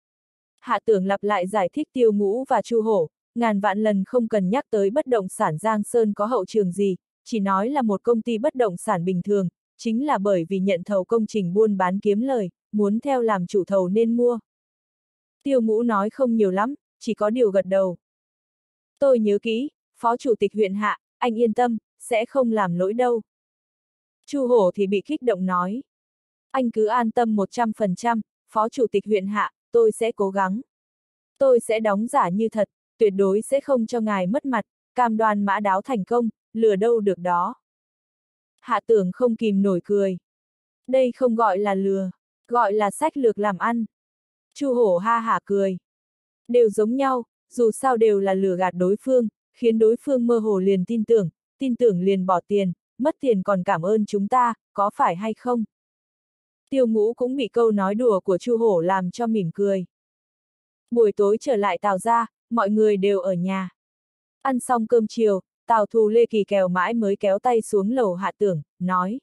Hạ Tưởng lặp lại giải thích Tiêu Ngũ và Chu Hổ, ngàn vạn lần không cần nhắc tới bất động sản Giang Sơn có hậu trường gì, chỉ nói là một công ty bất động sản bình thường, chính là bởi vì nhận thầu công trình buôn bán kiếm lời, muốn theo làm chủ thầu nên mua. Tiêu Ngũ nói không nhiều lắm, chỉ có điều gật đầu. Tôi nhớ kỹ, Phó Chủ tịch huyện Hạ, anh yên tâm, sẽ không làm lỗi đâu. Chu Hổ thì bị kích động nói. Anh cứ an tâm một trăm phần trăm, Phó Chủ tịch huyện Hạ, tôi sẽ cố gắng. Tôi sẽ đóng giả như thật, tuyệt đối sẽ không cho ngài mất mặt, cam đoan mã đáo thành công, lừa đâu được đó. Hạ Tưởng không kìm nổi cười. Đây không gọi là lừa, gọi là sách lược làm ăn. Chu Hổ ha hả cười. Đều giống nhau, dù sao đều là lừa gạt đối phương, khiến đối phương mơ hồ liền tin tưởng, tin tưởng liền bỏ tiền, mất tiền còn cảm ơn chúng ta, có phải hay không? Tiêu Ngũ cũng bị câu nói đùa của Chu Hổ làm cho mỉm cười. Buổi tối trở lại Tào gia, mọi người đều ở nhà. Ăn xong cơm chiều, Tào Thù Lê kỳ kèo mãi mới kéo tay xuống lầu Hạ Tưởng, nói.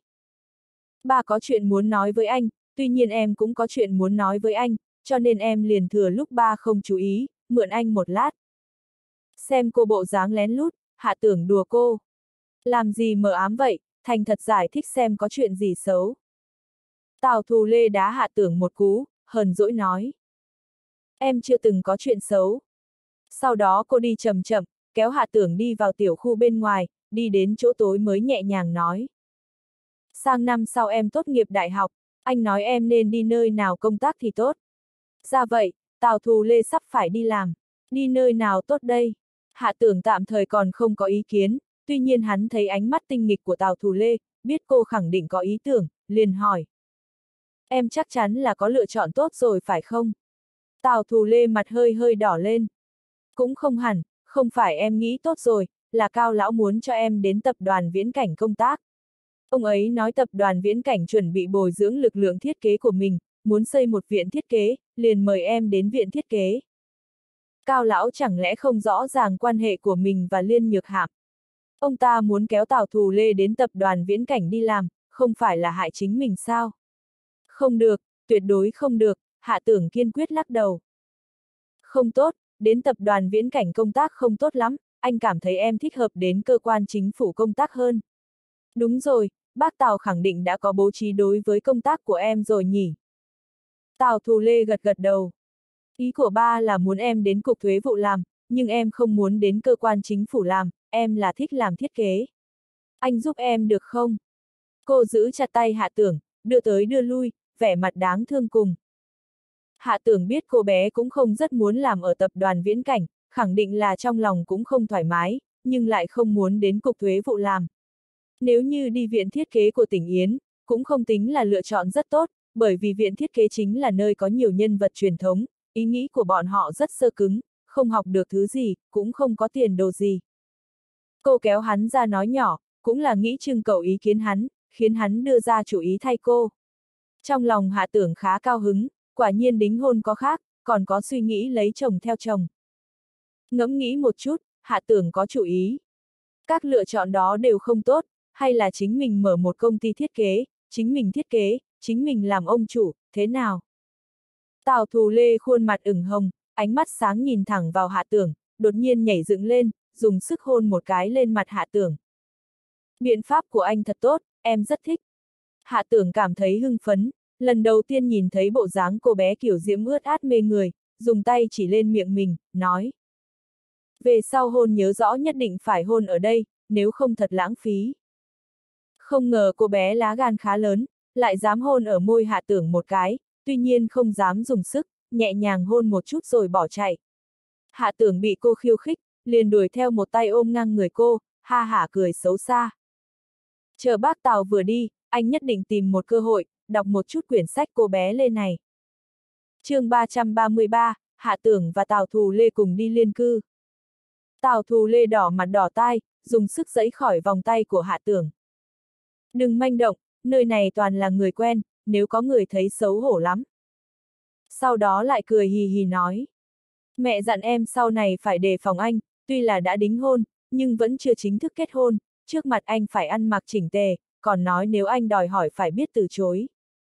Ba có chuyện muốn nói với anh, tuy nhiên em cũng có chuyện muốn nói với anh, cho nên em liền thừa lúc ba không chú ý, mượn anh một lát. Xem cô bộ dáng lén lút, Hạ Tưởng đùa cô. Làm gì mờ ám vậy, thành thật giải thích xem có chuyện gì xấu. Tào Thù Lê đá Hạ Tưởng một cú, hờn dỗi nói. Em chưa từng có chuyện xấu. Sau đó cô đi chậm chậm, kéo Hạ Tưởng đi vào tiểu khu bên ngoài, đi đến chỗ tối mới nhẹ nhàng nói. Sang năm sau em tốt nghiệp đại học, anh nói em nên đi nơi nào công tác thì tốt. Ra vậy, Tào Thù Lê sắp phải đi làm. Đi nơi nào tốt đây? Hạ Tưởng tạm thời còn không có ý kiến, tuy nhiên hắn thấy ánh mắt tinh nghịch của Tào Thù Lê, biết cô khẳng định có ý tưởng, liền hỏi. Em chắc chắn là có lựa chọn tốt rồi phải không? Tào Thù Lê mặt hơi hơi đỏ lên. Cũng không hẳn, không phải em nghĩ tốt rồi, là Cao Lão muốn cho em đến tập đoàn Viễn Cảnh công tác. Ông ấy nói tập đoàn Viễn Cảnh chuẩn bị bồi dưỡng lực lượng thiết kế của mình, muốn xây một viện thiết kế, liền mời em đến viện thiết kế. Cao Lão chẳng lẽ không rõ ràng quan hệ của mình và Liên Nhược Hạm? Ông ta muốn kéo Tào Thù Lê đến tập đoàn Viễn Cảnh đi làm, không phải là hại chính mình sao? Không được, tuyệt đối không được, Hạ Tưởng kiên quyết lắc đầu. Không tốt, đến tập đoàn Viễn Cảnh công tác không tốt lắm, anh cảm thấy em thích hợp đến cơ quan chính phủ công tác hơn. Đúng rồi, bác Tào khẳng định đã có bố trí đối với công tác của em rồi nhỉ? Tào Thù Lê gật gật đầu. Ý của ba là muốn em đến cục thuế vụ làm, nhưng em không muốn đến cơ quan chính phủ làm, em là thích làm thiết kế. Anh giúp em được không? Cô giữ chặt tay Hạ Tưởng, đưa tới đưa lui, vẻ mặt đáng thương cùng. Hạ Tưởng biết cô bé cũng không rất muốn làm ở tập đoàn Viễn Cảnh, khẳng định là trong lòng cũng không thoải mái, nhưng lại không muốn đến cục thuế vụ làm. Nếu như đi viện thiết kế của tỉnh Yến, cũng không tính là lựa chọn rất tốt, bởi vì viện thiết kế chính là nơi có nhiều nhân vật truyền thống, ý nghĩ của bọn họ rất sơ cứng, không học được thứ gì, cũng không có tiền đồ gì. Cô kéo hắn ra nói nhỏ, cũng là nghĩ trưng cầu ý kiến hắn, khiến hắn đưa ra chủ ý thay cô. Trong lòng Hạ Tưởng khá cao hứng, quả nhiên đính hôn có khác, còn có suy nghĩ lấy chồng theo chồng. Ngẫm nghĩ một chút, Hạ Tưởng có chủ ý. Các lựa chọn đó đều không tốt, hay là chính mình mở một công ty thiết kế, chính mình thiết kế, chính mình làm ông chủ, thế nào? Tào Thù Lê khuôn mặt ửng hồng, ánh mắt sáng nhìn thẳng vào Hạ Tưởng, đột nhiên nhảy dựng lên, dùng sức hôn một cái lên mặt Hạ Tưởng. Biện pháp của anh thật tốt, em rất thích. Hạ Tưởng cảm thấy hưng phấn, lần đầu tiên nhìn thấy bộ dáng cô bé kiểu diễm ướt át mê người, dùng tay chỉ lên miệng mình, nói. Về sau hôn nhớ rõ nhất định phải hôn ở đây, nếu không thật lãng phí. Không ngờ cô bé lá gan khá lớn, lại dám hôn ở môi Hạ Tưởng một cái, tuy nhiên không dám dùng sức, nhẹ nhàng hôn một chút rồi bỏ chạy. Hạ Tưởng bị cô khiêu khích, liền đuổi theo một tay ôm ngang người cô, ha hả cười xấu xa. Chờ bác Tào vừa đi, anh nhất định tìm một cơ hội, đọc một chút quyển sách cô bé Lê này. chương ba trăm ba mươi ba, Hạ Tưởng và Tào Thù Lê cùng đi liên cư. Tào Thù Lê đỏ mặt đỏ tai, dùng sức giãy khỏi vòng tay của Hạ Tưởng. Đừng manh động, nơi này toàn là người quen, nếu có người thấy xấu hổ lắm. Sau đó lại cười hì hì nói. Mẹ dặn em sau này phải đề phòng anh, tuy là đã đính hôn, nhưng vẫn chưa chính thức kết hôn, trước mặt anh phải ăn mặc chỉnh tề, còn nói nếu anh đòi hỏi phải biết từ chối.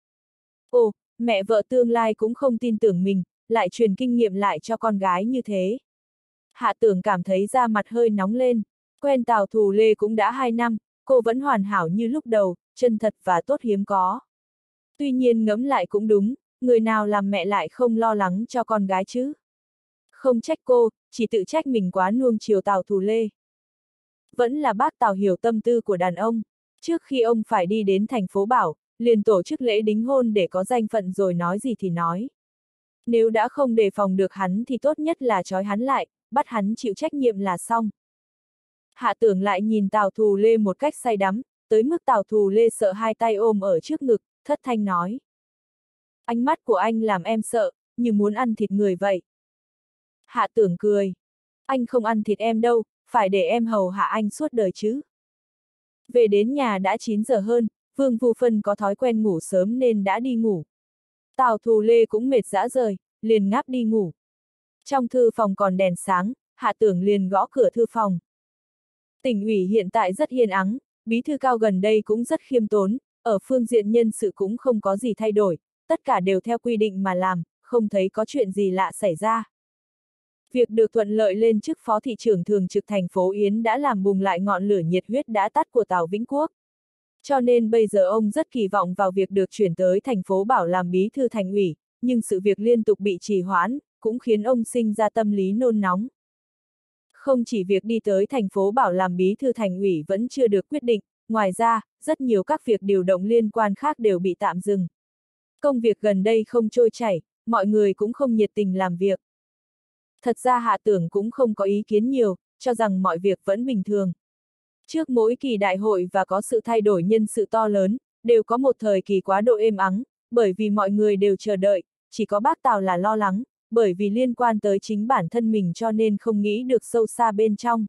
Ồ, mẹ vợ tương lai cũng không tin tưởng mình, lại truyền kinh nghiệm lại cho con gái như thế. Hạ Tưởng cảm thấy da mặt hơi nóng lên, quen Tào Thù Lê cũng đã hai năm, cô vẫn hoàn hảo như lúc đầu, chân thật và tốt hiếm có. Tuy nhiên ngẫm lại cũng đúng, người nào làm mẹ lại không lo lắng cho con gái chứ? Không trách cô, chỉ tự trách mình quá nuông chiều Tào Thù Lê. Vẫn là bác Tào hiểu tâm tư của đàn ông, trước khi ông phải đi đến thành phố Bảo, liền tổ chức lễ đính hôn để có danh phận rồi nói gì thì nói. Nếu đã không đề phòng được hắn thì tốt nhất là trói hắn lại, bắt hắn chịu trách nhiệm là xong. Hạ Tưởng lại nhìn Tào Thù Lê một cách say đắm, tới mức Tào Thù Lê sợ hai tay ôm ở trước ngực, thất thanh nói. Ánh mắt của anh làm em sợ, như muốn ăn thịt người vậy. Hạ Tưởng cười. Anh không ăn thịt em đâu, phải để em hầu hạ anh suốt đời chứ. Về đến nhà đã chín giờ hơn, Vương Vu Phân có thói quen ngủ sớm nên đã đi ngủ. Tào Thù Lê cũng mệt rã rời, liền ngáp đi ngủ. Trong thư phòng còn đèn sáng, Hạ Tưởng liền gõ cửa thư phòng. Tỉnh ủy hiện tại rất yên ắng, bí thư Cao gần đây cũng rất khiêm tốn, ở phương diện nhân sự cũng không có gì thay đổi, tất cả đều theo quy định mà làm, không thấy có chuyện gì lạ xảy ra. Việc được thuận lợi lên chức phó thị trưởng thường trực thành phố Yến đã làm bùng lại ngọn lửa nhiệt huyết đã tắt của Tào Vĩnh Quốc. Cho nên bây giờ ông rất kỳ vọng vào việc được chuyển tới thành phố Bảo làm bí thư thành ủy, nhưng sự việc liên tục bị trì hoãn, cũng khiến ông sinh ra tâm lý nôn nóng. Không chỉ việc đi tới thành phố Bảo làm bí thư thành ủy vẫn chưa được quyết định, ngoài ra, rất nhiều các việc điều động liên quan khác đều bị tạm dừng. Công việc gần đây không trôi chảy, mọi người cũng không nhiệt tình làm việc. Thật ra Hạ Tưởng cũng không có ý kiến nhiều, cho rằng mọi việc vẫn bình thường. Trước mỗi kỳ đại hội và có sự thay đổi nhân sự to lớn, đều có một thời kỳ quá độ êm ắng, bởi vì mọi người đều chờ đợi, chỉ có bác Tào là lo lắng, bởi vì liên quan tới chính bản thân mình cho nên không nghĩ được sâu xa bên trong.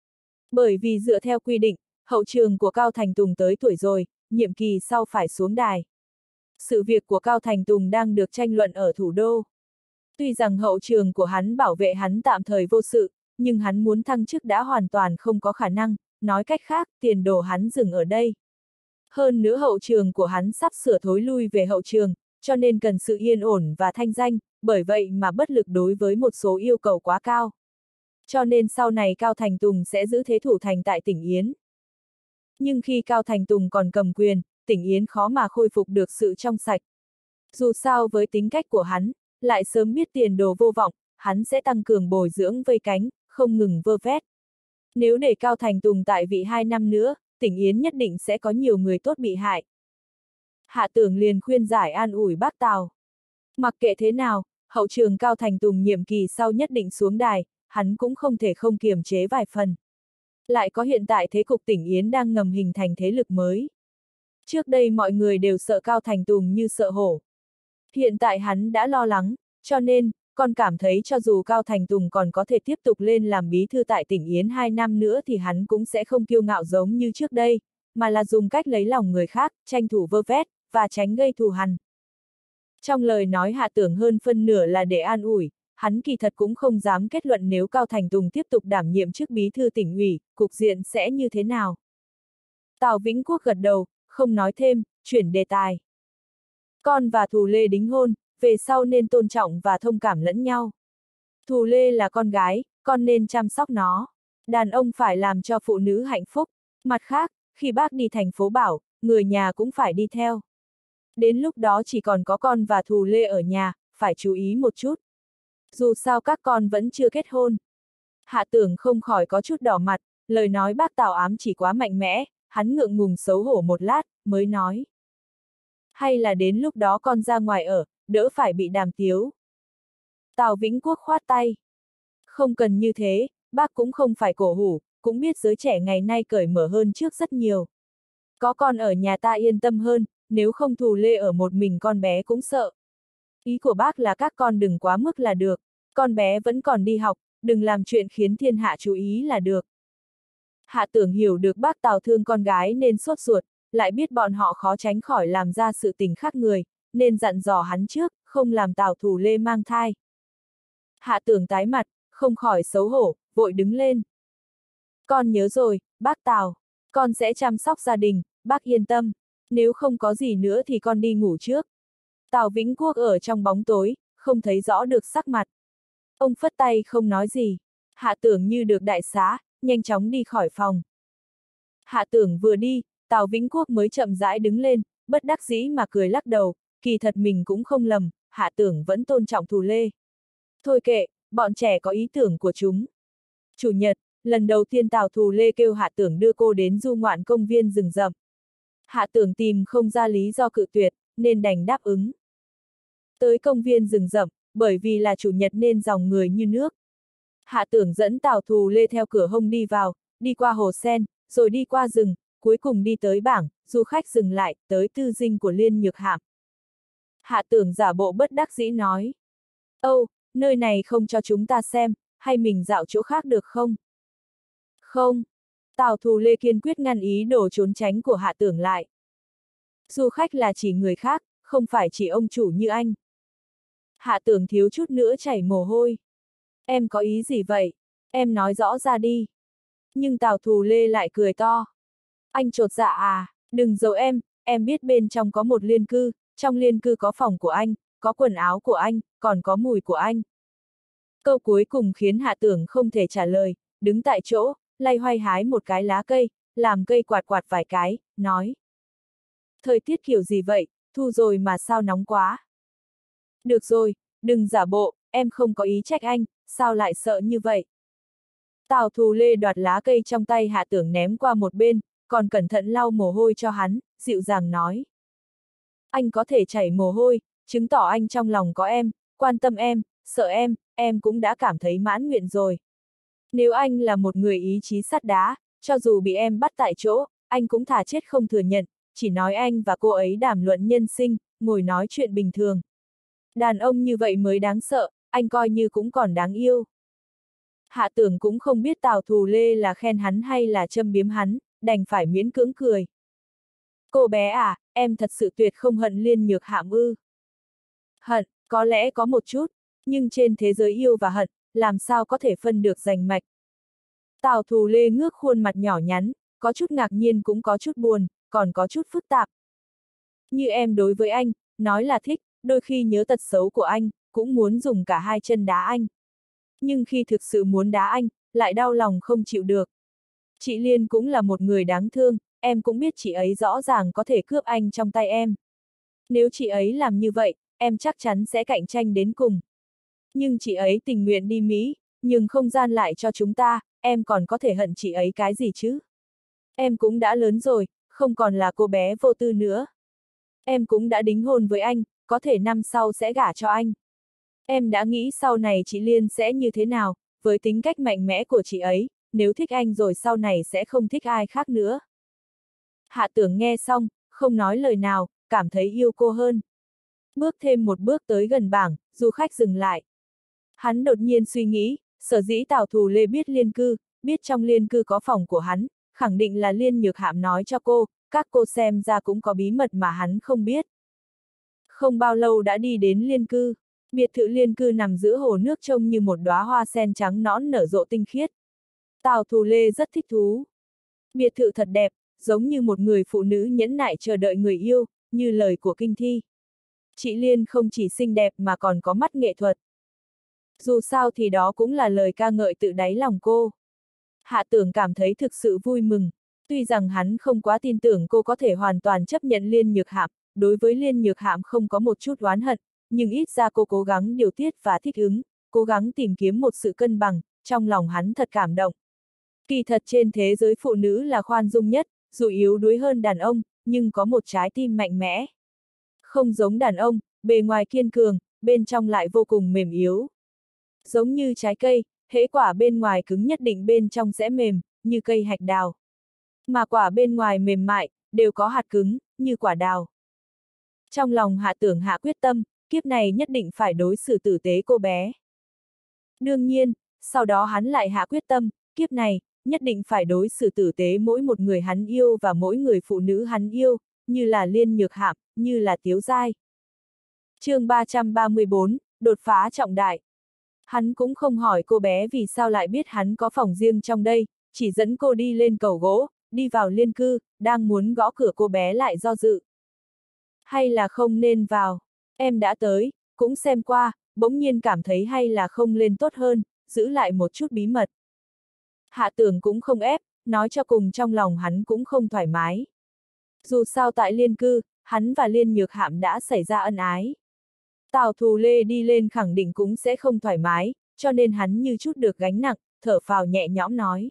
Bởi vì dựa theo quy định, hậu trường của Cao Thành Tùng tới tuổi rồi, nhiệm kỳ sau phải xuống đài. Sự việc của Cao Thành Tùng đang được tranh luận ở thủ đô. Tuy rằng hậu trường của hắn bảo vệ hắn tạm thời vô sự, nhưng hắn muốn thăng chức đã hoàn toàn không có khả năng, nói cách khác, tiền đồ hắn dừng ở đây. Hơn nữa hậu trường của hắn sắp sửa thối lui về hậu trường, cho nên cần sự yên ổn và thanh danh, bởi vậy mà bất lực đối với một số yêu cầu quá cao. Cho nên sau này Cao Thành Tùng sẽ giữ thế thủ thành tại tỉnh Yến. Nhưng khi Cao Thành Tùng còn cầm quyền, tỉnh Yến khó mà khôi phục được sự trong sạch. Dù sao với tính cách của hắn, lại sớm biết tiền đồ vô vọng, hắn sẽ tăng cường bồi dưỡng vây cánh, không ngừng vơ vét. Nếu để Cao Thành Tùng tại vị hai năm nữa, tỉnh Yến nhất định sẽ có nhiều người tốt bị hại. Hạ Tưởng liền khuyên giải an ủi bác Tào. Mặc kệ thế nào, hậu trường Cao Thành Tùng nhiệm kỳ sau nhất định xuống đài, hắn cũng không thể không kiềm chế vài phần. Lại có hiện tại thế cục tỉnh Yến đang ngầm hình thành thế lực mới. Trước đây mọi người đều sợ Cao Thành Tùng như sợ hổ. Hiện tại hắn đã lo lắng, cho nên, còn cảm thấy cho dù Cao Thành Tùng còn có thể tiếp tục lên làm bí thư tại tỉnh Yến hai năm nữa thì hắn cũng sẽ không kiêu ngạo giống như trước đây, mà là dùng cách lấy lòng người khác, tranh thủ vơ vét, và tránh gây thù hằn. Trong lời nói Hạ Tưởng hơn phân nửa là để an ủi, hắn kỳ thật cũng không dám kết luận nếu Cao Thành Tùng tiếp tục đảm nhiệm chức bí thư tỉnh ủy, cục diện sẽ như thế nào. Tào Vĩnh Quốc gật đầu, không nói thêm, chuyển đề tài. Con và Thù Lê đính hôn, về sau nên tôn trọng và thông cảm lẫn nhau. Thù Lê là con gái, con nên chăm sóc nó. Đàn ông phải làm cho phụ nữ hạnh phúc. Mặt khác, khi bác đi thành phố Bảo, người nhà cũng phải đi theo. Đến lúc đó chỉ còn có con và Thù Lê ở nhà, phải chú ý một chút. Dù sao các con vẫn chưa kết hôn. Hạ Tưởng không khỏi có chút đỏ mặt, lời nói bác Tào ám chỉ quá mạnh mẽ, hắn ngượng ngùng xấu hổ một lát, mới nói. Hay là đến lúc đó con ra ngoài ở, đỡ phải bị đàm tiếu. Tào Vĩnh Quốc khoát tay. Không cần như thế, bác cũng không phải cổ hủ, cũng biết giới trẻ ngày nay cởi mở hơn trước rất nhiều. Có con ở nhà ta yên tâm hơn, nếu không Thù Lê ở một mình con bé cũng sợ. Ý của bác là các con đừng quá mức là được, con bé vẫn còn đi học, đừng làm chuyện khiến thiên hạ chú ý là được. Hạ Tưởng hiểu được bác Tào thương con gái nên sốt ruột, lại biết bọn họ khó tránh khỏi làm ra sự tình khác người, nên dặn dò hắn trước, không làm Tào Thù Lê mang thai. Hạ Tưởng tái mặt, không khỏi xấu hổ, vội đứng lên. Con nhớ rồi, bác Tào, con sẽ chăm sóc gia đình, bác yên tâm, nếu không có gì nữa thì con đi ngủ trước. Tào Vĩnh Quốc ở trong bóng tối, không thấy rõ được sắc mặt. Ông phất tay không nói gì, Hạ Tưởng như được đại xá, nhanh chóng đi khỏi phòng. Hạ Tưởng vừa đi, Tào Vĩnh Quốc mới chậm rãi đứng lên, bất đắc dĩ mà cười lắc đầu, kỳ thật mình cũng không lầm, Hạ Tưởng vẫn tôn trọng Thù Lê. Thôi kệ, bọn trẻ có ý tưởng của chúng. Chủ nhật, lần đầu tiên Tào Thù Lê kêu Hạ Tưởng đưa cô đến du ngoạn công viên rừng rậm. Hạ Tưởng tìm không ra lý do cự tuyệt, nên đành đáp ứng. Tới công viên rừng rậm, bởi vì là chủ nhật nên dòng người như nước. Hạ Tưởng dẫn Tào Thù Lê theo cửa hông đi vào, đi qua hồ sen, rồi đi qua rừng, cuối cùng đi tới bảng, du khách dừng lại, tới tư dinh của Liên Nhược Hạm. Hạ Tưởng giả bộ bất đắc dĩ nói. Âu, nơi này không cho chúng ta xem, hay mình dạo chỗ khác được không? Không. Tào Thù Lê kiên quyết ngăn ý đồ trốn tránh của Hạ Tưởng lại. Du khách là chỉ người khác, không phải chỉ ông chủ như anh. Hạ Tưởng thiếu chút nữa chảy mồ hôi. Em có ý gì vậy? Em nói rõ ra đi. Nhưng Tào Thù Lê lại cười to. Anh chột dạ à, đừng giấu em, em biết bên trong có một liên cư, trong liên cư có phòng của anh, có quần áo của anh, còn có mùi của anh. Câu cuối cùng khiến Hạ Tưởng không thể trả lời, đứng tại chỗ, lay hoay hái một cái lá cây, làm cây quạt quạt vài cái, nói. Thời tiết kiểu gì vậy, thu rồi mà sao nóng quá. Được rồi, đừng giả bộ, em không có ý trách anh, sao lại sợ như vậy. Tào Thù Lê đoạt lá cây trong tay Hạ Tưởng ném qua một bên, còn cẩn thận lau mồ hôi cho hắn, dịu dàng nói. Anh có thể chảy mồ hôi, chứng tỏ anh trong lòng có em, quan tâm em, sợ em, em cũng đã cảm thấy mãn nguyện rồi. Nếu anh là một người ý chí sắt đá, cho dù bị em bắt tại chỗ, anh cũng thà chết không thừa nhận, chỉ nói anh và cô ấy đàm luận nhân sinh, ngồi nói chuyện bình thường. Đàn ông như vậy mới đáng sợ, anh coi như cũng còn đáng yêu. Hạ Tưởng cũng không biết Tào Thù Lê là khen hắn hay là châm biếm hắn, đành phải miễn cưỡng cười. Cô bé à, em thật sự tuyệt không hận Liên Nhược Hạm ư. Hận, có lẽ có một chút, nhưng trên thế giới yêu và hận, làm sao có thể phân được rành mạch. Tào Thù Lê ngước khuôn mặt nhỏ nhắn, có chút ngạc nhiên cũng có chút buồn, còn có chút phức tạp. Như em đối với anh, nói là thích, đôi khi nhớ tật xấu của anh, cũng muốn dùng cả hai chân đá anh. Nhưng khi thực sự muốn đá anh, lại đau lòng không chịu được. Chị Liên cũng là một người đáng thương, em cũng biết chị ấy rõ ràng có thể cướp anh trong tay em. Nếu chị ấy làm như vậy, em chắc chắn sẽ cạnh tranh đến cùng. Nhưng chị ấy tình nguyện đi Mỹ, nhưng không gian lại cho chúng ta, em còn có thể hận chị ấy cái gì chứ? Em cũng đã lớn rồi, không còn là cô bé vô tư nữa. Em cũng đã đính hôn với anh, có thể năm sau sẽ gả cho anh. Em đã nghĩ sau này chị Liên sẽ như thế nào, với tính cách mạnh mẽ của chị ấy, nếu thích anh rồi sau này sẽ không thích ai khác nữa. Hạ Tưởng nghe xong, không nói lời nào, cảm thấy yêu cô hơn. Bước thêm một bước tới gần bảng, du khách dừng lại. Hắn đột nhiên suy nghĩ, sở dĩ Tào Thù Lê biết Liên Cư, biết trong Liên Cư có phòng của hắn, khẳng định là Liên Nhược Hạm nói cho cô, các cô xem ra cũng có bí mật mà hắn không biết. Không bao lâu đã đi đến Liên Cư. Biệt thự Liên Cư nằm giữa hồ nước trông như một đóa hoa sen trắng nõn nở rộ tinh khiết. Tào Thù Lê rất thích thú. Biệt thự thật đẹp, giống như một người phụ nữ nhẫn nại chờ đợi người yêu, như lời của kinh thi. Chị Liên không chỉ xinh đẹp mà còn có mắt nghệ thuật. Dù sao thì đó cũng là lời ca ngợi tự đáy lòng cô. Hạ Tưởng cảm thấy thực sự vui mừng. Tuy rằng hắn không quá tin tưởng cô có thể hoàn toàn chấp nhận Liên Nhược Hạm, đối với Liên Nhược Hạm không có một chút oán hận, nhưng ít ra cô cố gắng điều tiết và thích ứng, cố gắng tìm kiếm một sự cân bằng, trong lòng hắn thật cảm động. Kỳ thật trên thế giới phụ nữ là khoan dung nhất, dù yếu đuối hơn đàn ông, nhưng có một trái tim mạnh mẽ. Không giống đàn ông, bề ngoài kiên cường, bên trong lại vô cùng mềm yếu. Giống như trái cây, hễ quả bên ngoài cứng nhất định bên trong sẽ mềm, như cây hạch đào. Mà quả bên ngoài mềm mại, đều có hạt cứng, như quả đào. Trong lòng Hạ Tưởng hạ quyết tâm, kiếp này nhất định phải đối xử tử tế cô bé. Đương nhiên, sau đó hắn lại hạ quyết tâm, kiếp này, nhất định phải đối xử tử tế mỗi một người hắn yêu và mỗi người phụ nữ hắn yêu, như là Liên Nhược Hạm, như là Tiếu Giai. Chương ba trăm ba mươi bốn, đột phá trọng đại. Hắn cũng không hỏi cô bé vì sao lại biết hắn có phòng riêng trong đây, chỉ dẫn cô đi lên cầu gỗ, đi vào Liên Cư, đang muốn gõ cửa cô bé lại do dự. Hay là không nên vào, em đã tới, cũng xem qua, bỗng nhiên cảm thấy hay là không lên tốt hơn, giữ lại một chút bí mật. Hạ Tưởng cũng không ép, nói cho cùng trong lòng hắn cũng không thoải mái. Dù sao tại Liên Cư, hắn và Liên Nhược Hạm đã xảy ra ân ái. Tào Thù Lê đi lên khẳng định cũng sẽ không thoải mái, cho nên hắn như chút được gánh nặng, thở phào nhẹ nhõm nói.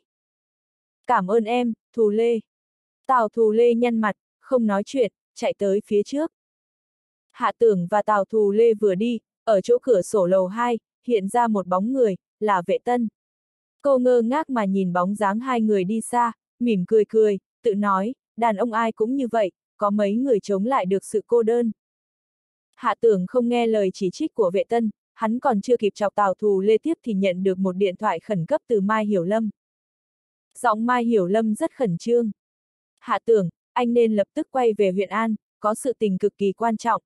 Cảm ơn em, Thù Lê. Tào Thù Lê nhăn mặt, không nói chuyện, chạy tới phía trước. Hạ Tưởng và Tào Thù Lê vừa đi, ở chỗ cửa sổ lầu hai, hiện ra một bóng người, là Vệ Tân. Cô ngơ ngác mà nhìn bóng dáng hai người đi xa, mỉm cười cười, tự nói, đàn ông ai cũng như vậy, có mấy người chống lại được sự cô đơn. Hạ Tưởng không nghe lời chỉ trích của Vệ Tân, hắn còn chưa kịp chọc Tào Thù Lê tiếp thì nhận được một điện thoại khẩn cấp từ Mai Hiểu Lâm. Giọng Mai Hiểu Lâm rất khẩn trương. Hạ Tưởng, anh nên lập tức quay về huyện An, có sự tình cực kỳ quan trọng.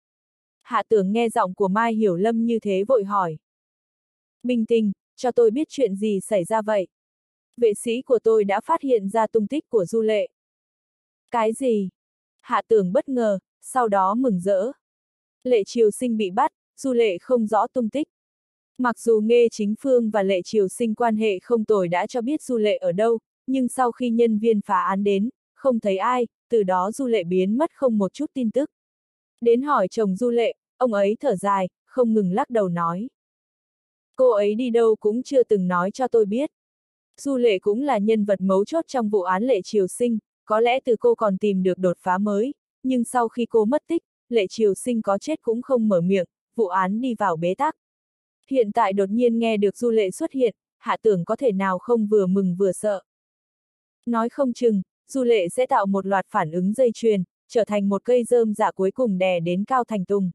Hạ Tưởng nghe giọng của Mai Hiểu Lâm như thế vội hỏi. Bình tĩnh, cho tôi biết chuyện gì xảy ra vậy. Vệ sĩ của tôi đã phát hiện ra tung tích của Du Lệ. Cái gì? Hạ Tưởng bất ngờ, sau đó mừng rỡ. Lệ Triều Sinh bị bắt, Du Lệ không rõ tung tích. Mặc dù Nghê Chính Phương và Lệ Triều Sinh quan hệ không tồi đã cho biết Du Lệ ở đâu, nhưng sau khi nhân viên phá án đến, không thấy ai, từ đó Du Lệ biến mất không một chút tin tức. Đến hỏi chồng Du Lệ, ông ấy thở dài, không ngừng lắc đầu nói. Cô ấy đi đâu cũng chưa từng nói cho tôi biết. Du Lệ cũng là nhân vật mấu chốt trong vụ án Lệ Triều Sinh, có lẽ từ cô còn tìm được đột phá mới, nhưng sau khi cô mất tích, Lệ Triều Sinh có chết cũng không mở miệng, vụ án đi vào bế tắc. Hiện tại đột nhiên nghe được Du Lệ xuất hiện, Hạ Tưởng có thể nào không vừa mừng vừa sợ. Nói không chừng, Du Lệ sẽ tạo một loạt phản ứng dây chuyền, trở thành một cây rơm rạ cuối cùng đè đến Cao Thành Tùng.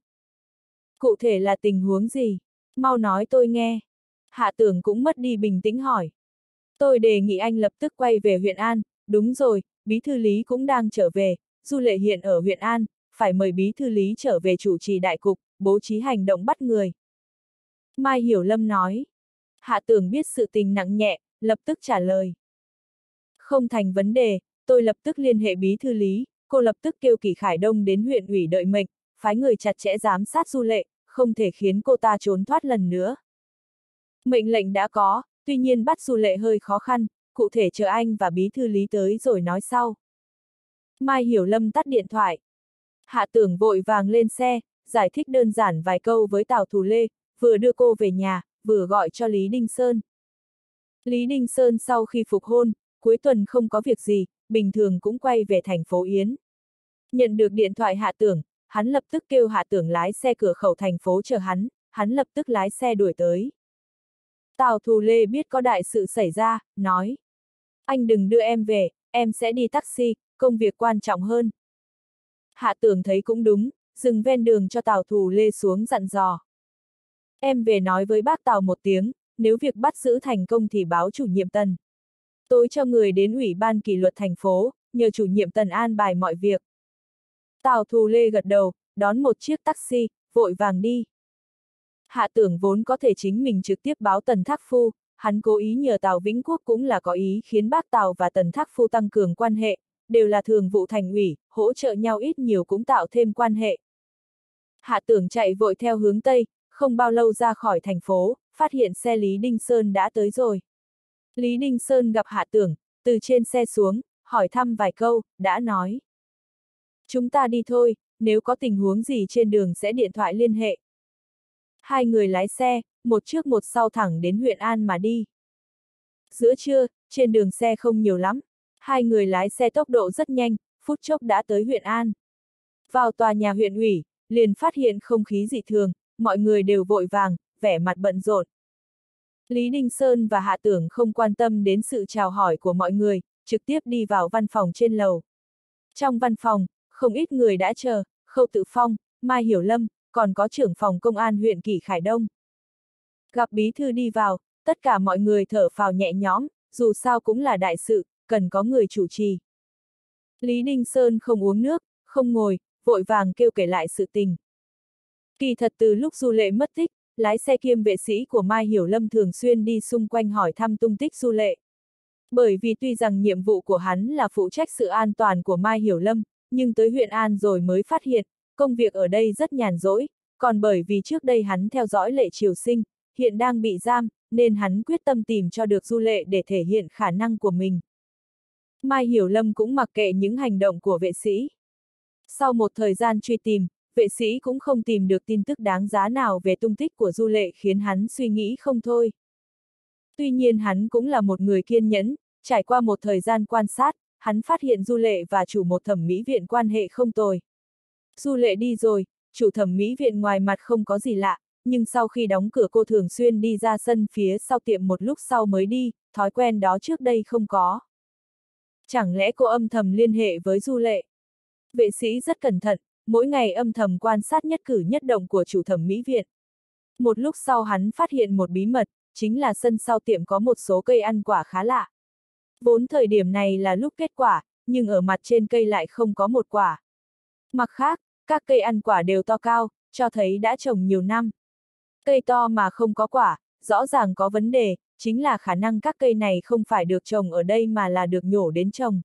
Cụ thể là tình huống gì? Mau nói tôi nghe. Hạ Tưởng cũng mất đi bình tĩnh hỏi. Tôi đề nghị anh lập tức quay về huyện An, đúng rồi, Bí thư Lý cũng đang trở về, Du Lệ hiện ở huyện An, phải mời Bí thư Lý trở về chủ trì đại cục, bố trí hành động bắt người. Mai Hiểu Lâm nói. Hạ Tưởng biết sự tình nặng nhẹ, lập tức trả lời. Không thành vấn đề, tôi lập tức liên hệ Bí thư Lý, cô lập tức kêu Kỷ Khải Đông đến huyện ủy đợi mệnh, phái người chặt chẽ giám sát Du Lệ, không thể khiến cô ta trốn thoát lần nữa. Mệnh lệnh đã có, tuy nhiên bắt Du Lệ hơi khó khăn, cụ thể chờ anh và Bí thư Lý tới rồi nói sau. Mai Hiểu Lâm tắt điện thoại. Hạ Tưởng vội vàng lên xe, giải thích đơn giản vài câu với Tào Thù Lê, vừa đưa cô về nhà, vừa gọi cho Lý Đinh Sơn. Lý Đinh Sơn sau khi phục hôn, cuối tuần không có việc gì, bình thường cũng quay về thành phố Yến. Nhận được điện thoại Hạ Tưởng, hắn lập tức kêu Hạ Tưởng lái xe cửa khẩu thành phố chờ hắn, hắn lập tức lái xe đuổi tới. Tào Thù Lê biết có đại sự xảy ra, nói. Anh đừng đưa em về, em sẽ đi taxi, công việc quan trọng hơn. Hạ Tưởng thấy cũng đúng, dừng ven đường cho Tào Thù Lê xuống dặn dò. Em về nói với bác Tào một tiếng, nếu việc bắt giữ thành công thì báo chủ nhiệm Tần. Tối cho người đến ủy ban kỷ luật thành phố, nhờ chủ nhiệm Tần an bài mọi việc. Tào Thù Lê gật đầu, đón một chiếc taxi, vội vàng đi. Hạ Tưởng vốn có thể chính mình trực tiếp báo Tần Thác Phu, hắn cố ý nhờ Tào Vĩnh Quốc cũng là có ý khiến bác Tào và Tần Thác Phu tăng cường quan hệ, đều là thường vụ thành ủy, hỗ trợ nhau ít nhiều cũng tạo thêm quan hệ. Hạ Tưởng chạy vội theo hướng Tây, không bao lâu ra khỏi thành phố, phát hiện xe Lý Đinh Sơn đã tới rồi. Lý Đinh Sơn gặp Hạ Tưởng, từ trên xe xuống, hỏi thăm vài câu, đã nói. Chúng ta đi thôi, nếu có tình huống gì trên đường sẽ điện thoại liên hệ. Hai người lái xe, một trước một sau thẳng đến huyện An mà đi. Giữa trưa, trên đường xe không nhiều lắm, hai người lái xe tốc độ rất nhanh, phút chốc đã tới huyện An. Vào tòa nhà huyện ủy, liền phát hiện không khí dị thường, mọi người đều vội vàng, vẻ mặt bận rộn. Lý Đinh Sơn và Hạ Tưởng không quan tâm đến sự chào hỏi của mọi người, trực tiếp đi vào văn phòng trên lầu. Trong văn phòng, không ít người đã chờ, Khâu Tự Phong, Mai Hiểu Lâm, còn có trưởng phòng công an huyện Kỷ Khải Đông. Gặp bí thư đi vào, tất cả mọi người thở phào nhẹ nhõm, dù sao cũng là đại sự, cần có người chủ trì. Lý Đinh Sơn không uống nước, không ngồi, vội vàng kêu kể lại sự tình. Kỳ thật từ lúc Du Lệ mất tích, lái xe kiêm vệ sĩ của Mai Hiểu Lâm thường xuyên đi xung quanh hỏi thăm tung tích Du Lệ. Bởi vì tuy rằng nhiệm vụ của hắn là phụ trách sự an toàn của Mai Hiểu Lâm, nhưng tới huyện An rồi mới phát hiện, công việc ở đây rất nhàn rỗi, còn bởi vì trước đây hắn theo dõi Lệ Triều Sinh, hiện đang bị giam, nên hắn quyết tâm tìm cho được Du Lệ để thể hiện khả năng của mình. Mai Hiểu Lâm cũng mặc kệ những hành động của vệ sĩ. Sau một thời gian truy tìm, vệ sĩ cũng không tìm được tin tức đáng giá nào về tung tích của Du Lệ khiến hắn suy nghĩ không thôi. Tuy nhiên hắn cũng là một người kiên nhẫn, trải qua một thời gian quan sát, hắn phát hiện Du Lệ và chủ một thẩm mỹ viện quan hệ không tồi. Du Lệ đi rồi, chủ thẩm mỹ viện ngoài mặt không có gì lạ, nhưng sau khi đóng cửa cô thường xuyên đi ra sân phía sau tiệm một lúc sau mới đi, thói quen đó trước đây không có. Chẳng lẽ cô âm thầm liên hệ với Du Lệ? Vệ sĩ rất cẩn thận, mỗi ngày âm thầm quan sát nhất cử nhất động của chủ thẩm mỹ viện. Một lúc sau hắn phát hiện một bí mật, chính là sân sau tiệm có một số cây ăn quả khá lạ. Vốn thời điểm này là lúc kết quả, nhưng ở mặt trên cây lại không có một quả. Mặt khác, các cây ăn quả đều to cao, cho thấy đã trồng nhiều năm. Cây to mà không có quả, rõ ràng có vấn đề, chính là khả năng các cây này không phải được trồng ở đây mà là được nhổ đến trồng.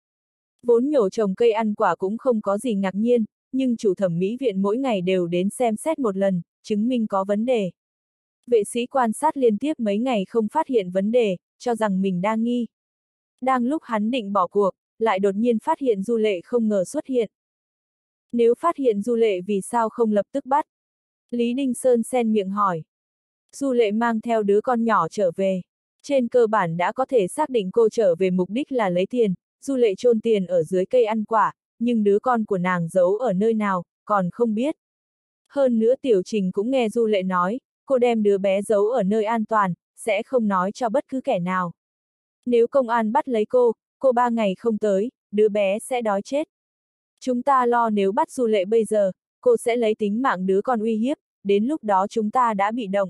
Vốn nhổ trồng cây ăn quả cũng không có gì ngạc nhiên, nhưng chủ thẩm mỹ viện mỗi ngày đều đến xem xét một lần, chứng minh có vấn đề. Vệ sĩ quan sát liên tiếp mấy ngày không phát hiện vấn đề, cho rằng mình đang nghi. Đang lúc hắn định bỏ cuộc, lại đột nhiên phát hiện Du Lệ không ngờ xuất hiện. Nếu phát hiện Du Lệ vì sao không lập tức bắt? Lý Đinh Sơn xen miệng hỏi. Du Lệ mang theo đứa con nhỏ trở về. Trên cơ bản đã có thể xác định cô trở về mục đích là lấy tiền, Du Lệ chôn tiền ở dưới cây ăn quả, nhưng đứa con của nàng giấu ở nơi nào, còn không biết. Hơn nữa Tiểu Trình cũng nghe Du Lệ nói, cô đem đứa bé giấu ở nơi an toàn, sẽ không nói cho bất cứ kẻ nào. Nếu công an bắt lấy cô, cô ba ngày không tới, đứa bé sẽ đói chết. Chúng ta lo nếu bắt Du Lệ bây giờ, cô sẽ lấy tính mạng đứa con uy hiếp, đến lúc đó chúng ta đã bị động.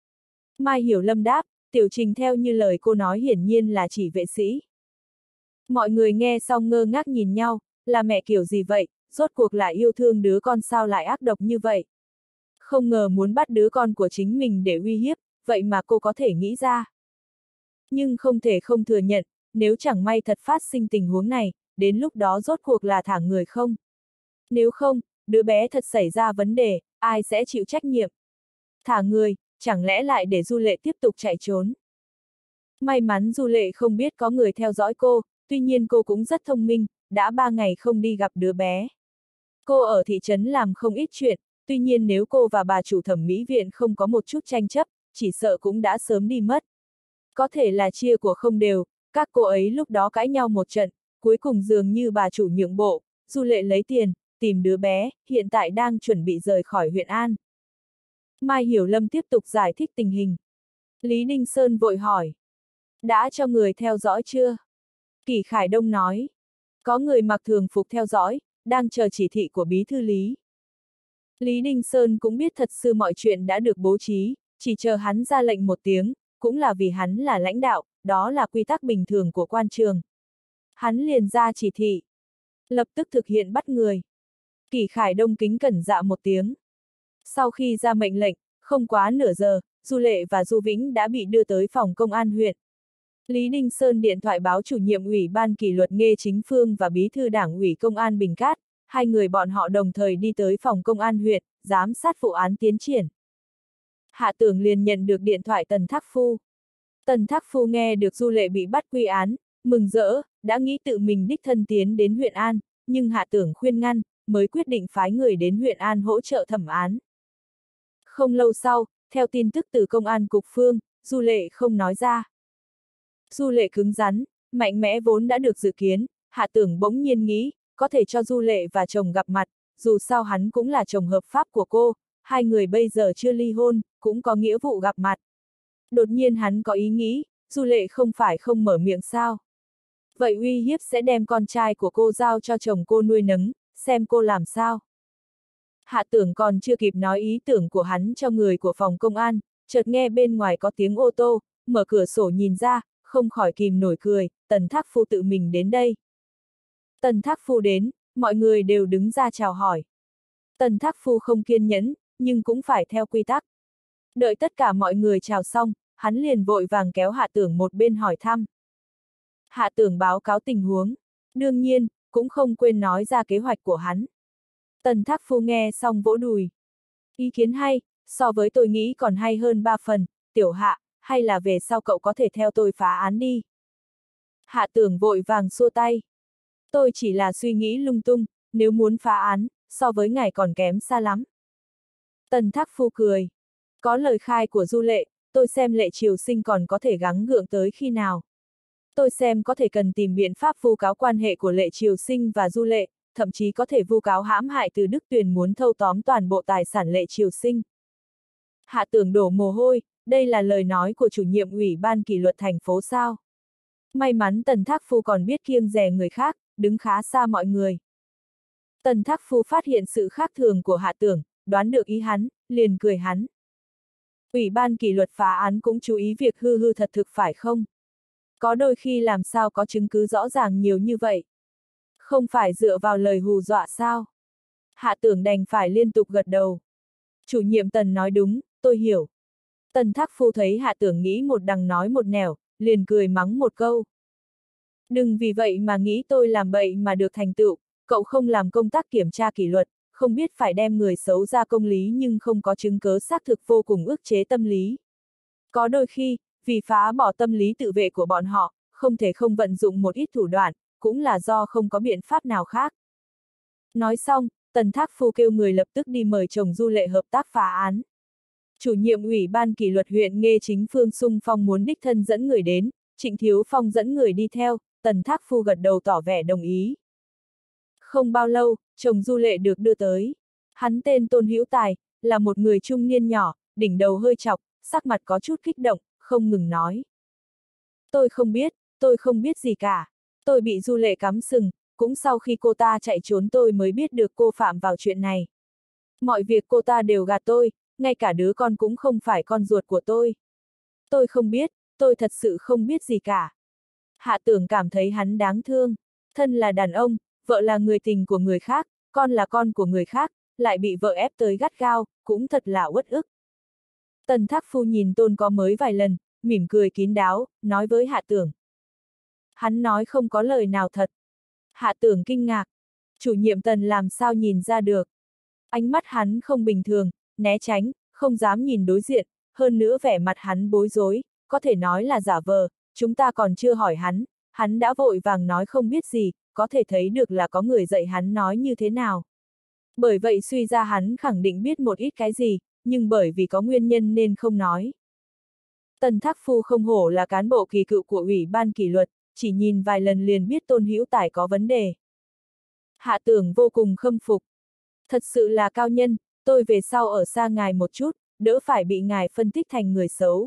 Mai Hiểu Lâm đáp, Tiểu Trình theo như lời cô nói hiển nhiên là chỉ vệ sĩ. Mọi người nghe xong ngơ ngác nhìn nhau, là mẹ kiểu gì vậy, rốt cuộc lại yêu thương đứa con sao lại ác độc như vậy. Không ngờ muốn bắt đứa con của chính mình để uy hiếp, vậy mà cô có thể nghĩ ra. Nhưng không thể không thừa nhận, nếu chẳng may thật phát sinh tình huống này, đến lúc đó rốt cuộc là thả người không? Nếu không, đứa bé thật xảy ra vấn đề, ai sẽ chịu trách nhiệm? Thả người, chẳng lẽ lại để Du Lệ tiếp tục chạy trốn? May mắn Du Lệ không biết có người theo dõi cô, tuy nhiên cô cũng rất thông minh, đã ba ngày không đi gặp đứa bé. Cô ở thị trấn làm không ít chuyện, tuy nhiên nếu cô và bà chủ thẩm mỹ viện không có một chút tranh chấp, chỉ sợ cũng đã sớm đi mất. Có thể là chia của không đều, các cô ấy lúc đó cãi nhau một trận, cuối cùng dường như bà chủ nhượng bộ, Du Lệ lấy tiền, tìm đứa bé, hiện tại đang chuẩn bị rời khỏi huyện An. Mai Hiểu Lâm tiếp tục giải thích tình hình. Lý Đinh Sơn vội hỏi. Đã cho người theo dõi chưa? Kỷ Khải Đông nói. Có người mặc thường phục theo dõi, đang chờ chỉ thị của bí thư Lý. Lý Đinh Sơn cũng biết thật sự mọi chuyện đã được bố trí, chỉ chờ hắn ra lệnh một tiếng, cũng là vì hắn là lãnh đạo, đó là quy tắc bình thường của quan trường. Hắn liền ra chỉ thị. Lập tức thực hiện bắt người. Kỷ Khải Đông kính cẩn dạ một tiếng. Sau khi ra mệnh lệnh, không quá nửa giờ, Du Lệ và Du Vĩnh đã bị đưa tới phòng công an huyện. Lý Đinh Sơn điện thoại báo chủ nhiệm ủy ban kỷ luật Nghê Chính Phương và bí thư đảng ủy công an Bình Cát, hai người bọn họ đồng thời đi tới phòng công an huyện, giám sát vụ án tiến triển. Hạ Tưởng liền nhận được điện thoại Tần Thác Phu. Tần Thác Phu nghe được Du Lệ bị bắt quy án, mừng rỡ, đã nghĩ tự mình đích thân tiến đến huyện An, nhưng Hạ Tưởng khuyên ngăn, mới quyết định phái người đến huyện An hỗ trợ thẩm án. Không lâu sau, theo tin tức từ công an cục Phương, Du Lệ không nói ra. Du Lệ cứng rắn, mạnh mẽ vốn đã được dự kiến, Hạ Tưởng bỗng nhiên nghĩ, có thể cho Du Lệ và chồng gặp mặt, dù sao hắn cũng là chồng hợp pháp của cô, hai người bây giờ chưa ly hôn, cũng có nghĩa vụ gặp mặt. Đột nhiên hắn có ý nghĩ, Du Lệ không phải không mở miệng sao? Vậy uy hiếp sẽ đem con trai của cô giao cho chồng cô nuôi nấng, xem cô làm sao? Hạ Tưởng còn chưa kịp nói ý tưởng của hắn cho người của phòng công an, chợt nghe bên ngoài có tiếng ô tô, mở cửa sổ nhìn ra, không khỏi kìm nổi cười, Tần Thác Phu tự mình đến đây. Tần Thác Phu đến, mọi người đều đứng ra chào hỏi. Tần Thác Phu không kiên nhẫn, nhưng cũng phải theo quy tắc. Đợi tất cả mọi người chào xong, hắn liền vội vàng kéo Hạ Tưởng một bên hỏi thăm. Hạ Tưởng báo cáo tình huống, đương nhiên, cũng không quên nói ra kế hoạch của hắn. Tần Thác Phu nghe xong vỗ đùi. Ý kiến hay, so với tôi nghĩ còn hay hơn ba phần, Tiểu Hạ, hay là về sau cậu có thể theo tôi phá án đi. Hạ Tưởng vội vàng xua tay. Tôi chỉ là suy nghĩ lung tung, nếu muốn phá án, so với ngài còn kém xa lắm. Tần Thác Phu cười. Có lời khai của Du Lệ, tôi xem Lệ Triều Sinh còn có thể gắng gượng tới khi nào. Tôi xem có thể cần tìm biện pháp vu cáo quan hệ của Lệ Triều Sinh và Du Lệ, thậm chí có thể vu cáo hãm hại Từ Đức Tuyền muốn thâu tóm toàn bộ tài sản Lệ Triều Sinh. Hạ Tưởng đổ mồ hôi, đây là lời nói của chủ nhiệm ủy ban kỷ luật thành phố sao. May mắn Tần Thác Phu còn biết kiêng dè người khác, đứng khá xa mọi người. Tần Thác Phu phát hiện sự khác thường của Hạ Tưởng, đoán được ý hắn, liền cười hắn. Ủy ban kỷ luật phá án cũng chú ý việc hư hư thật thực phải không? Có đôi khi làm sao có chứng cứ rõ ràng nhiều như vậy? Không phải dựa vào lời hù dọa sao? Hạ Tưởng đành phải liên tục gật đầu. Chủ nhiệm Tần nói đúng, tôi hiểu. Tần Thác Phu thấy Hạ Tưởng nghĩ một đằng nói một nẻo, liền cười mắng một câu. Đừng vì vậy mà nghĩ tôi làm bậy mà được thành tựu, cậu không làm công tác kiểm tra kỷ luật, không biết phải đem người xấu ra công lý nhưng không có chứng cớ xác thực vô cùng ức chế tâm lý. Có đôi khi, vì phá bỏ tâm lý tự vệ của bọn họ, không thể không vận dụng một ít thủ đoạn, cũng là do không có biện pháp nào khác. Nói xong, Tần Thác Phu kêu người lập tức đi mời chồng Du Lệ hợp tác phá án. Chủ nhiệm ủy ban kỷ luật huyện Nghê Chính Phương Sung Phong muốn đích thân dẫn người đến, Trịnh Thiếu Phong dẫn người đi theo, Tần Thác Phu gật đầu tỏ vẻ đồng ý. Không bao lâu, chồng Du Lệ được đưa tới. Hắn tên Tôn Hữu Tài, là một người trung niên nhỏ, đỉnh đầu hơi chọc, sắc mặt có chút kích động, không ngừng nói. Tôi không biết, tôi không biết gì cả. Tôi bị Du Lệ cắm sừng, cũng sau khi cô ta chạy trốn tôi mới biết được cô phạm vào chuyện này. Mọi việc cô ta đều gạt tôi, ngay cả đứa con cũng không phải con ruột của tôi. Tôi không biết, tôi thật sự không biết gì cả. Hạ Tưởng cảm thấy hắn đáng thương. Thân là đàn ông, vợ là người tình của người khác, con là con của người khác, lại bị vợ ép tới gắt gao, cũng thật là uất ức. Tần Thác Phu nhìn Tôn có mới vài lần, mỉm cười kín đáo, nói với Hạ Tưởng. Hắn nói không có lời nào thật. Hạ Tưởng kinh ngạc. Chủ nhiệm Tần làm sao nhìn ra được. Ánh mắt hắn không bình thường, né tránh, không dám nhìn đối diện, hơn nữa vẻ mặt hắn bối rối, có thể nói là giả vờ, chúng ta còn chưa hỏi hắn, hắn đã vội vàng nói không biết gì, có thể thấy được là có người dạy hắn nói như thế nào. Bởi vậy suy ra hắn khẳng định biết một ít cái gì, nhưng bởi vì có nguyên nhân nên không nói. Tần Thác Phu không hổ là cán bộ kỳ cựu của Ủy ban kỷ luật, chỉ nhìn vài lần liền biết Tôn Hữu Tài có vấn đề. Hạ Tưởng vô cùng khâm phục. Thật sự là cao nhân, tôi về sau ở xa ngài một chút, đỡ phải bị ngài phân tích thành người xấu.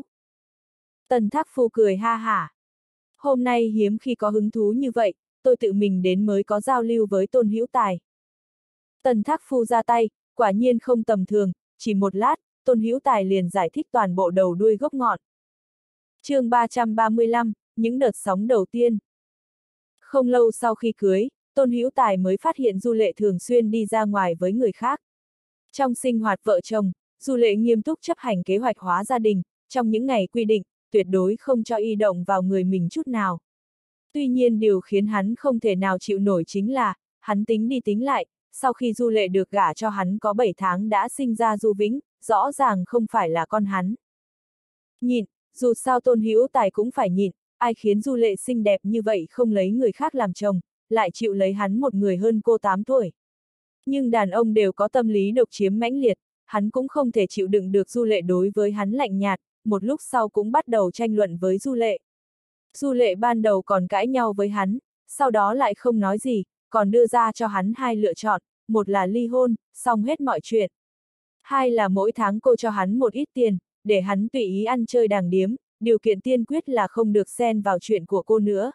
Tần Thác Phu cười ha hả. Hôm nay hiếm khi có hứng thú như vậy, tôi tự mình đến mới có giao lưu với Tôn Hữu Tài. Tần Thác Phu ra tay, quả nhiên không tầm thường, chỉ một lát, Tôn Hữu Tài liền giải thích toàn bộ đầu đuôi gốc ngọn. chương ba trăm ba mươi lăm, những đợt sóng đầu tiên. Không lâu sau khi cưới, Tôn Hữu Tài mới phát hiện Du Lệ thường xuyên đi ra ngoài với người khác. Trong sinh hoạt vợ chồng, Du Lệ nghiêm túc chấp hành kế hoạch hóa gia đình, trong những ngày quy định, tuyệt đối không cho y động vào người mình chút nào. Tuy nhiên điều khiến hắn không thể nào chịu nổi chính là, hắn tính đi tính lại, sau khi Du Lệ được gả cho hắn có bảy tháng đã sinh ra Du Vĩnh, rõ ràng không phải là con hắn. Nhịn, dù sao Tôn Hữu Tài cũng phải nhịn, ai khiến Du Lệ xinh đẹp như vậy không lấy người khác làm chồng, lại chịu lấy hắn một người hơn cô tám tuổi. Nhưng đàn ông đều có tâm lý độc chiếm mãnh liệt, hắn cũng không thể chịu đựng được Du Lệ đối với hắn lạnh nhạt, một lúc sau cũng bắt đầu tranh luận với Du Lệ. Du Lệ ban đầu còn cãi nhau với hắn, sau đó lại không nói gì, còn đưa ra cho hắn hai lựa chọn, một là ly hôn, xong hết mọi chuyện. Hai là mỗi tháng cô cho hắn một ít tiền, để hắn tùy ý ăn chơi đàng điếm, điều kiện tiên quyết là không được xen vào chuyện của cô nữa.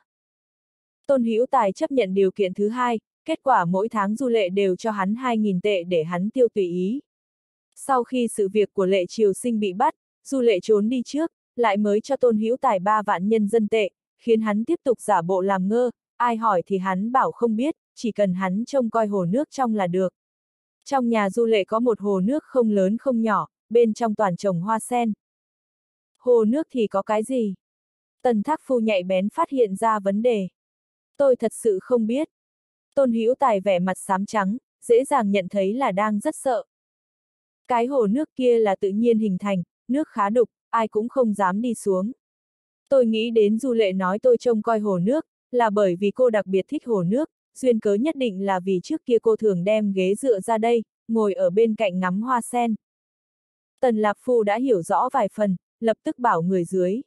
Tôn Hữu Tài chấp nhận điều kiện thứ hai, kết quả mỗi tháng Du Lệ đều cho hắn hai nghìn tệ để hắn tiêu tùy ý. Sau khi sự việc của Lệ Triều Sinh bị bắt, Du Lệ trốn đi trước, lại mới cho Tôn Hữu Tài ba vạn nhân dân tệ, khiến hắn tiếp tục giả bộ làm ngơ, ai hỏi thì hắn bảo không biết, chỉ cần hắn trông coi hồ nước trong là được. Trong nhà Du Lệ có một hồ nước không lớn không nhỏ, bên trong toàn trồng hoa sen. Hồ nước thì có cái gì? Tần Thác Phu nhạy bén phát hiện ra vấn đề. Tôi thật sự không biết. Tôn Hữu Tài vẻ mặt xám trắng, dễ dàng nhận thấy là đang rất sợ. Cái hồ nước kia là tự nhiên hình thành, nước khá đục, ai cũng không dám đi xuống. Tôi nghĩ đến Du Lệ nói tôi trông coi hồ nước, là bởi vì cô đặc biệt thích hồ nước, duyên cớ nhất định là vì trước kia cô thường đem ghế dựa ra đây, ngồi ở bên cạnh ngắm hoa sen. Tần Lạc Phu đã hiểu rõ vài phần, lập tức bảo người dưới.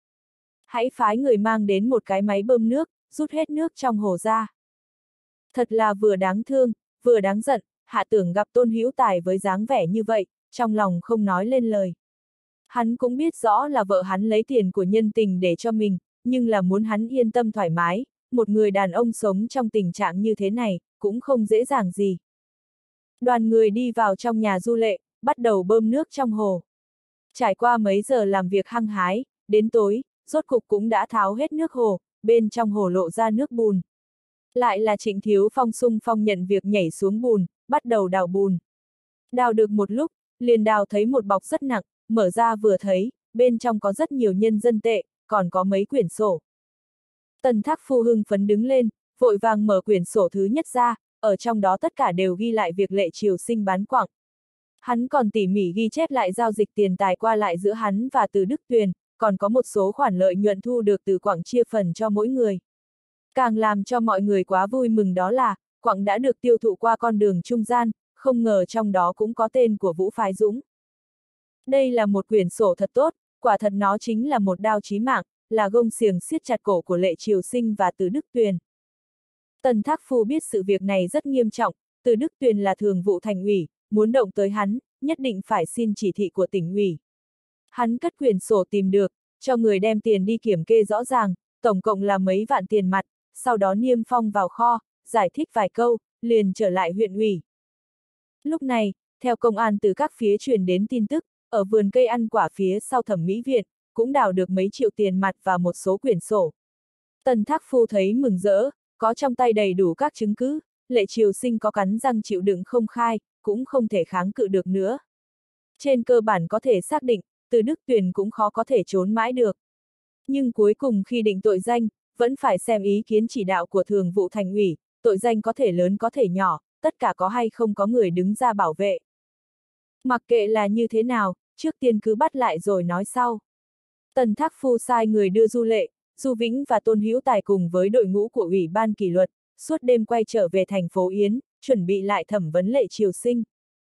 Hãy phái người mang đến một cái máy bơm nước, rút hết nước trong hồ ra. Thật là vừa đáng thương, vừa đáng giận, Hạ Tưởng gặp Tôn Hữu Tài với dáng vẻ như vậy, trong lòng không nói lên lời. Hắn cũng biết rõ là vợ hắn lấy tiền của nhân tình để cho mình, nhưng là muốn hắn yên tâm thoải mái, một người đàn ông sống trong tình trạng như thế này, cũng không dễ dàng gì. Đoàn người đi vào trong nhà Du Lệ, bắt đầu bơm nước trong hồ. Trải qua mấy giờ làm việc hăng hái, đến tối, rốt cục cũng đã tháo hết nước hồ, bên trong hồ lộ ra nước bùn. Lại là Trịnh Thiếu Phong xung phong nhận việc nhảy xuống bùn, bắt đầu đào bùn. Đào được một lúc, liền đào thấy một bọc rất nặng, mở ra vừa thấy, bên trong có rất nhiều nhân dân tệ, còn có mấy quyển sổ. Tần Thác Phu hưng phấn đứng lên, vội vàng mở quyển sổ thứ nhất ra, ở trong đó tất cả đều ghi lại việc Lệ Triều Sinh bán quặng. Hắn còn tỉ mỉ ghi chép lại giao dịch tiền tài qua lại giữa hắn và Từ Đức Tuyền, còn có một số khoản lợi nhuận thu được từ quặng chia phần cho mỗi người. Càng làm cho mọi người quá vui mừng đó là, quặng đã được tiêu thụ qua con đường trung gian, không ngờ trong đó cũng có tên của Vũ Phái Dũng. Đây là một quyển sổ thật tốt, quả thật nó chính là một đao chí mạng, là gông xiềng siết chặt cổ của Lệ Triều Sinh và Từ Đức Tuyền. Tần Thác Phu biết sự việc này rất nghiêm trọng, Từ Đức Tuyền là thường vụ thành ủy, muốn động tới hắn, nhất định phải xin chỉ thị của tỉnh ủy. Hắn cất quyển sổ tìm được, cho người đem tiền đi kiểm kê rõ ràng, tổng cộng là mấy vạn tiền mặt, sau đó niêm phong vào kho, giải thích vài câu, liền trở lại huyện ủy. Lúc này, theo công an từ các phía truyền đến tin tức, ở vườn cây ăn quả phía sau Thẩm Mỹ Viện, cũng đào được mấy triệu tiền mặt và một số quyển sổ. Tần Thác Phu thấy mừng rỡ, có trong tay đầy đủ các chứng cứ, Lệ Triều Sinh có cắn răng chịu đựng không khai, cũng không thể kháng cự được nữa. Trên cơ bản có thể xác định, Từ Đức Tuyền cũng khó có thể trốn mãi được. Nhưng cuối cùng khi định tội danh, vẫn phải xem ý kiến chỉ đạo của thường vụ thành ủy, tội danh có thể lớn có thể nhỏ, tất cả có hay không có người đứng ra bảo vệ. Mặc kệ là như thế nào, trước tiên cứ bắt lại rồi nói sau. Tần Thác Phu sai người đưa Du Lệ, Du Vĩnh và Tôn Hữu Tài cùng với đội ngũ của Ủy ban kỷ luật, suốt đêm quay trở về thành phố Yến, chuẩn bị lại thẩm vấn Lệ Triều Sinh.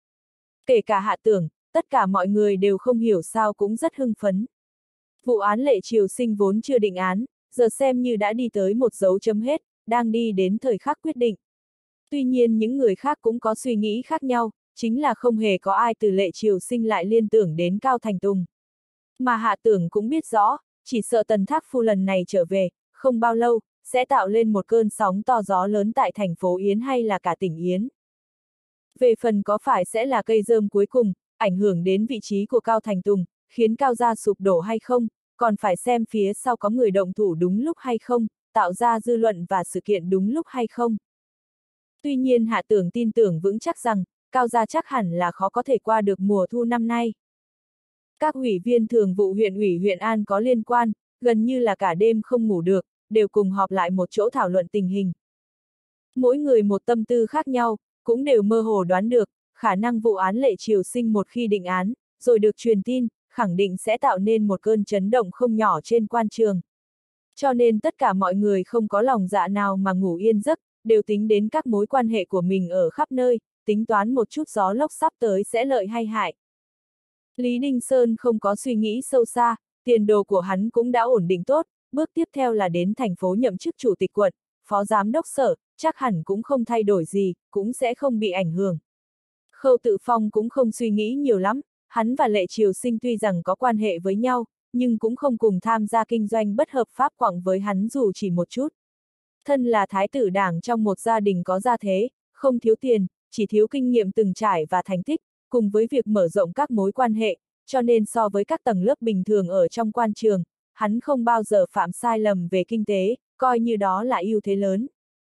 Kể cả Hạ Tưởng, tất cả mọi người đều không hiểu sao cũng rất hưng phấn. Vụ án Lệ Triều Sinh vốn chưa định án, giờ xem như đã đi tới một dấu chấm hết, đang đi đến thời khắc quyết định. Tuy nhiên những người khác cũng có suy nghĩ khác nhau, chính là không hề có ai từ Lệ Triều Sinh lại liên tưởng đến Cao Thành Tùng. Mà Hạ Tưởng cũng biết rõ, chỉ sợ Tần Thác Phu lần này trở về, không bao lâu, sẽ tạo lên một cơn sóng to gió lớn tại thành phố Yến hay là cả tỉnh Yến. Về phần có phải sẽ là cây rơm cuối cùng, ảnh hưởng đến vị trí của Cao Thành Tùng, khiến Cao gia sụp đổ hay không, còn phải xem phía sau có người động thủ đúng lúc hay không, tạo ra dư luận và sự kiện đúng lúc hay không. Tuy nhiên Hạ Tưởng tin tưởng vững chắc rằng, Cao gia chắc hẳn là khó có thể qua được mùa thu năm nay. Các ủy viên thường vụ huyện ủy huyện An có liên quan, gần như là cả đêm không ngủ được, đều cùng họp lại một chỗ thảo luận tình hình. Mỗi người một tâm tư khác nhau, cũng đều mơ hồ đoán được, khả năng vụ án Lệ Triều Sinh một khi định án, rồi được truyền tin, khẳng định sẽ tạo nên một cơn chấn động không nhỏ trên quan trường. Cho nên tất cả mọi người không có lòng dạ nào mà ngủ yên giấc, đều tính đến các mối quan hệ của mình ở khắp nơi, tính toán một chút gió lốc sắp tới sẽ lợi hay hại. Lý Đinh Sơn không có suy nghĩ sâu xa, tiền đồ của hắn cũng đã ổn định tốt, bước tiếp theo là đến thành phố nhậm chức chủ tịch quận, phó giám đốc sở, chắc hẳn cũng không thay đổi gì, cũng sẽ không bị ảnh hưởng. Khâu Tự Phong cũng không suy nghĩ nhiều lắm, hắn và Lệ Triều Sinh tuy rằng có quan hệ với nhau, nhưng cũng không cùng tham gia kinh doanh bất hợp pháp quặng với hắn dù chỉ một chút. Thân là thái tử đảng trong một gia đình có gia thế, không thiếu tiền, chỉ thiếu kinh nghiệm từng trải và thành tích, cùng với việc mở rộng các mối quan hệ, cho nên so với các tầng lớp bình thường ở trong quan trường, hắn không bao giờ phạm sai lầm về kinh tế, coi như đó là ưu thế lớn.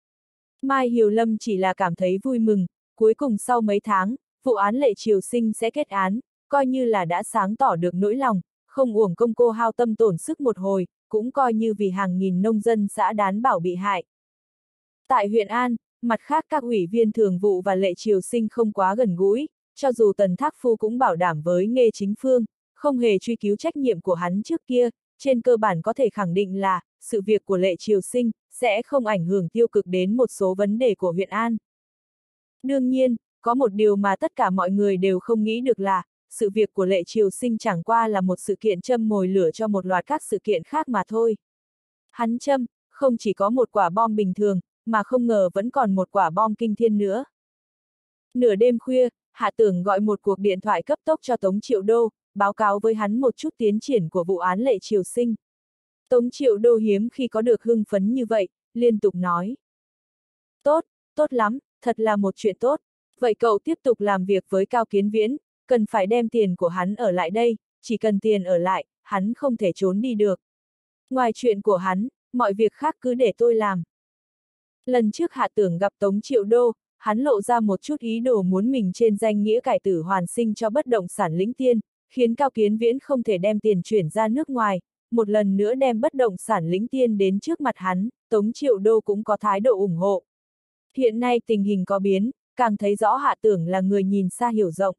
Mai Hiểu Lâm chỉ là cảm thấy vui mừng, cuối cùng sau mấy tháng, vụ án Lệ Triều Sinh sẽ kết án, coi như là đã sáng tỏ được nỗi lòng, không uổng công cô hao tâm tổn sức một hồi, cũng coi như vì hàng nghìn nông dân xã Đán Bảo bị hại. Tại huyện An, mặt khác các ủy viên thường vụ và Lệ Triều Sinh không quá gần gũi, cho dù Tần Thác Phu cũng bảo đảm với Nghê Chính Phương, không hề truy cứu trách nhiệm của hắn trước kia, trên cơ bản có thể khẳng định là, sự việc của Lệ Triều Sinh, sẽ không ảnh hưởng tiêu cực đến một số vấn đề của huyện An. Đương nhiên, có một điều mà tất cả mọi người đều không nghĩ được là, sự việc của Lệ Triều Sinh chẳng qua là một sự kiện châm mồi lửa cho một loạt các sự kiện khác mà thôi. Hắn châm, không chỉ có một quả bom bình thường, mà không ngờ vẫn còn một quả bom kinh thiên nữa. Nửa đêm khuya, Hạ Tưởng gọi một cuộc điện thoại cấp tốc cho Tống Triệu Đô, báo cáo với hắn một chút tiến triển của vụ án Lệ Triều Sinh. Tống Triệu Đô hiếm khi có được hưng phấn như vậy, liên tục nói. Tốt, tốt lắm, thật là một chuyện tốt. Vậy cậu tiếp tục làm việc với Cao Kiến Viễn, cần phải đem tiền của hắn ở lại đây, chỉ cần tiền ở lại, hắn không thể trốn đi được. Ngoài chuyện của hắn, mọi việc khác cứ để tôi làm. Lần trước Hạ Tưởng gặp Tống Triệu Đô, hắn lộ ra một chút ý đồ muốn mình trên danh nghĩa cải tử hoàn sinh cho bất động sản Lĩnh Tiên, khiến Cao Kiến Viễn không thể đem tiền chuyển ra nước ngoài, một lần nữa đem bất động sản Lĩnh Tiên đến trước mặt hắn, Tống Triệu Đô cũng có thái độ ủng hộ. Hiện nay tình hình có biến, càng thấy rõ Hạ Tưởng là người nhìn xa hiểu rộng.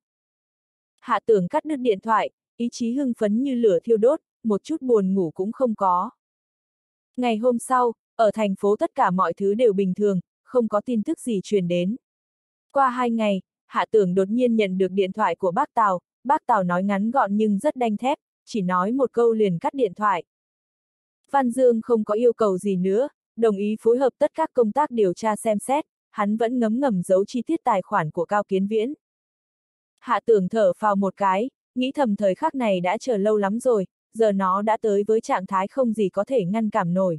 Hạ Tưởng cắt đứt điện thoại, ý chí hưng phấn như lửa thiêu đốt, một chút buồn ngủ cũng không có. Ngày hôm sau, ở thành phố tất cả mọi thứ đều bình thường, không có tin tức gì truyền đến. Qua hai ngày, Hạ Tưởng đột nhiên nhận được điện thoại của bác Tào, bác Tào nói ngắn gọn nhưng rất đanh thép, chỉ nói một câu liền cắt điện thoại. Văn Dương không có yêu cầu gì nữa, đồng ý phối hợp tất các công tác điều tra xem xét, hắn vẫn ngấm ngầm giấu chi tiết tài khoản của Cao Kiến Viễn. Hạ Tưởng thở phào một cái, nghĩ thầm thời khắc này đã chờ lâu lắm rồi, giờ nó đã tới với trạng thái không gì có thể ngăn cản nổi.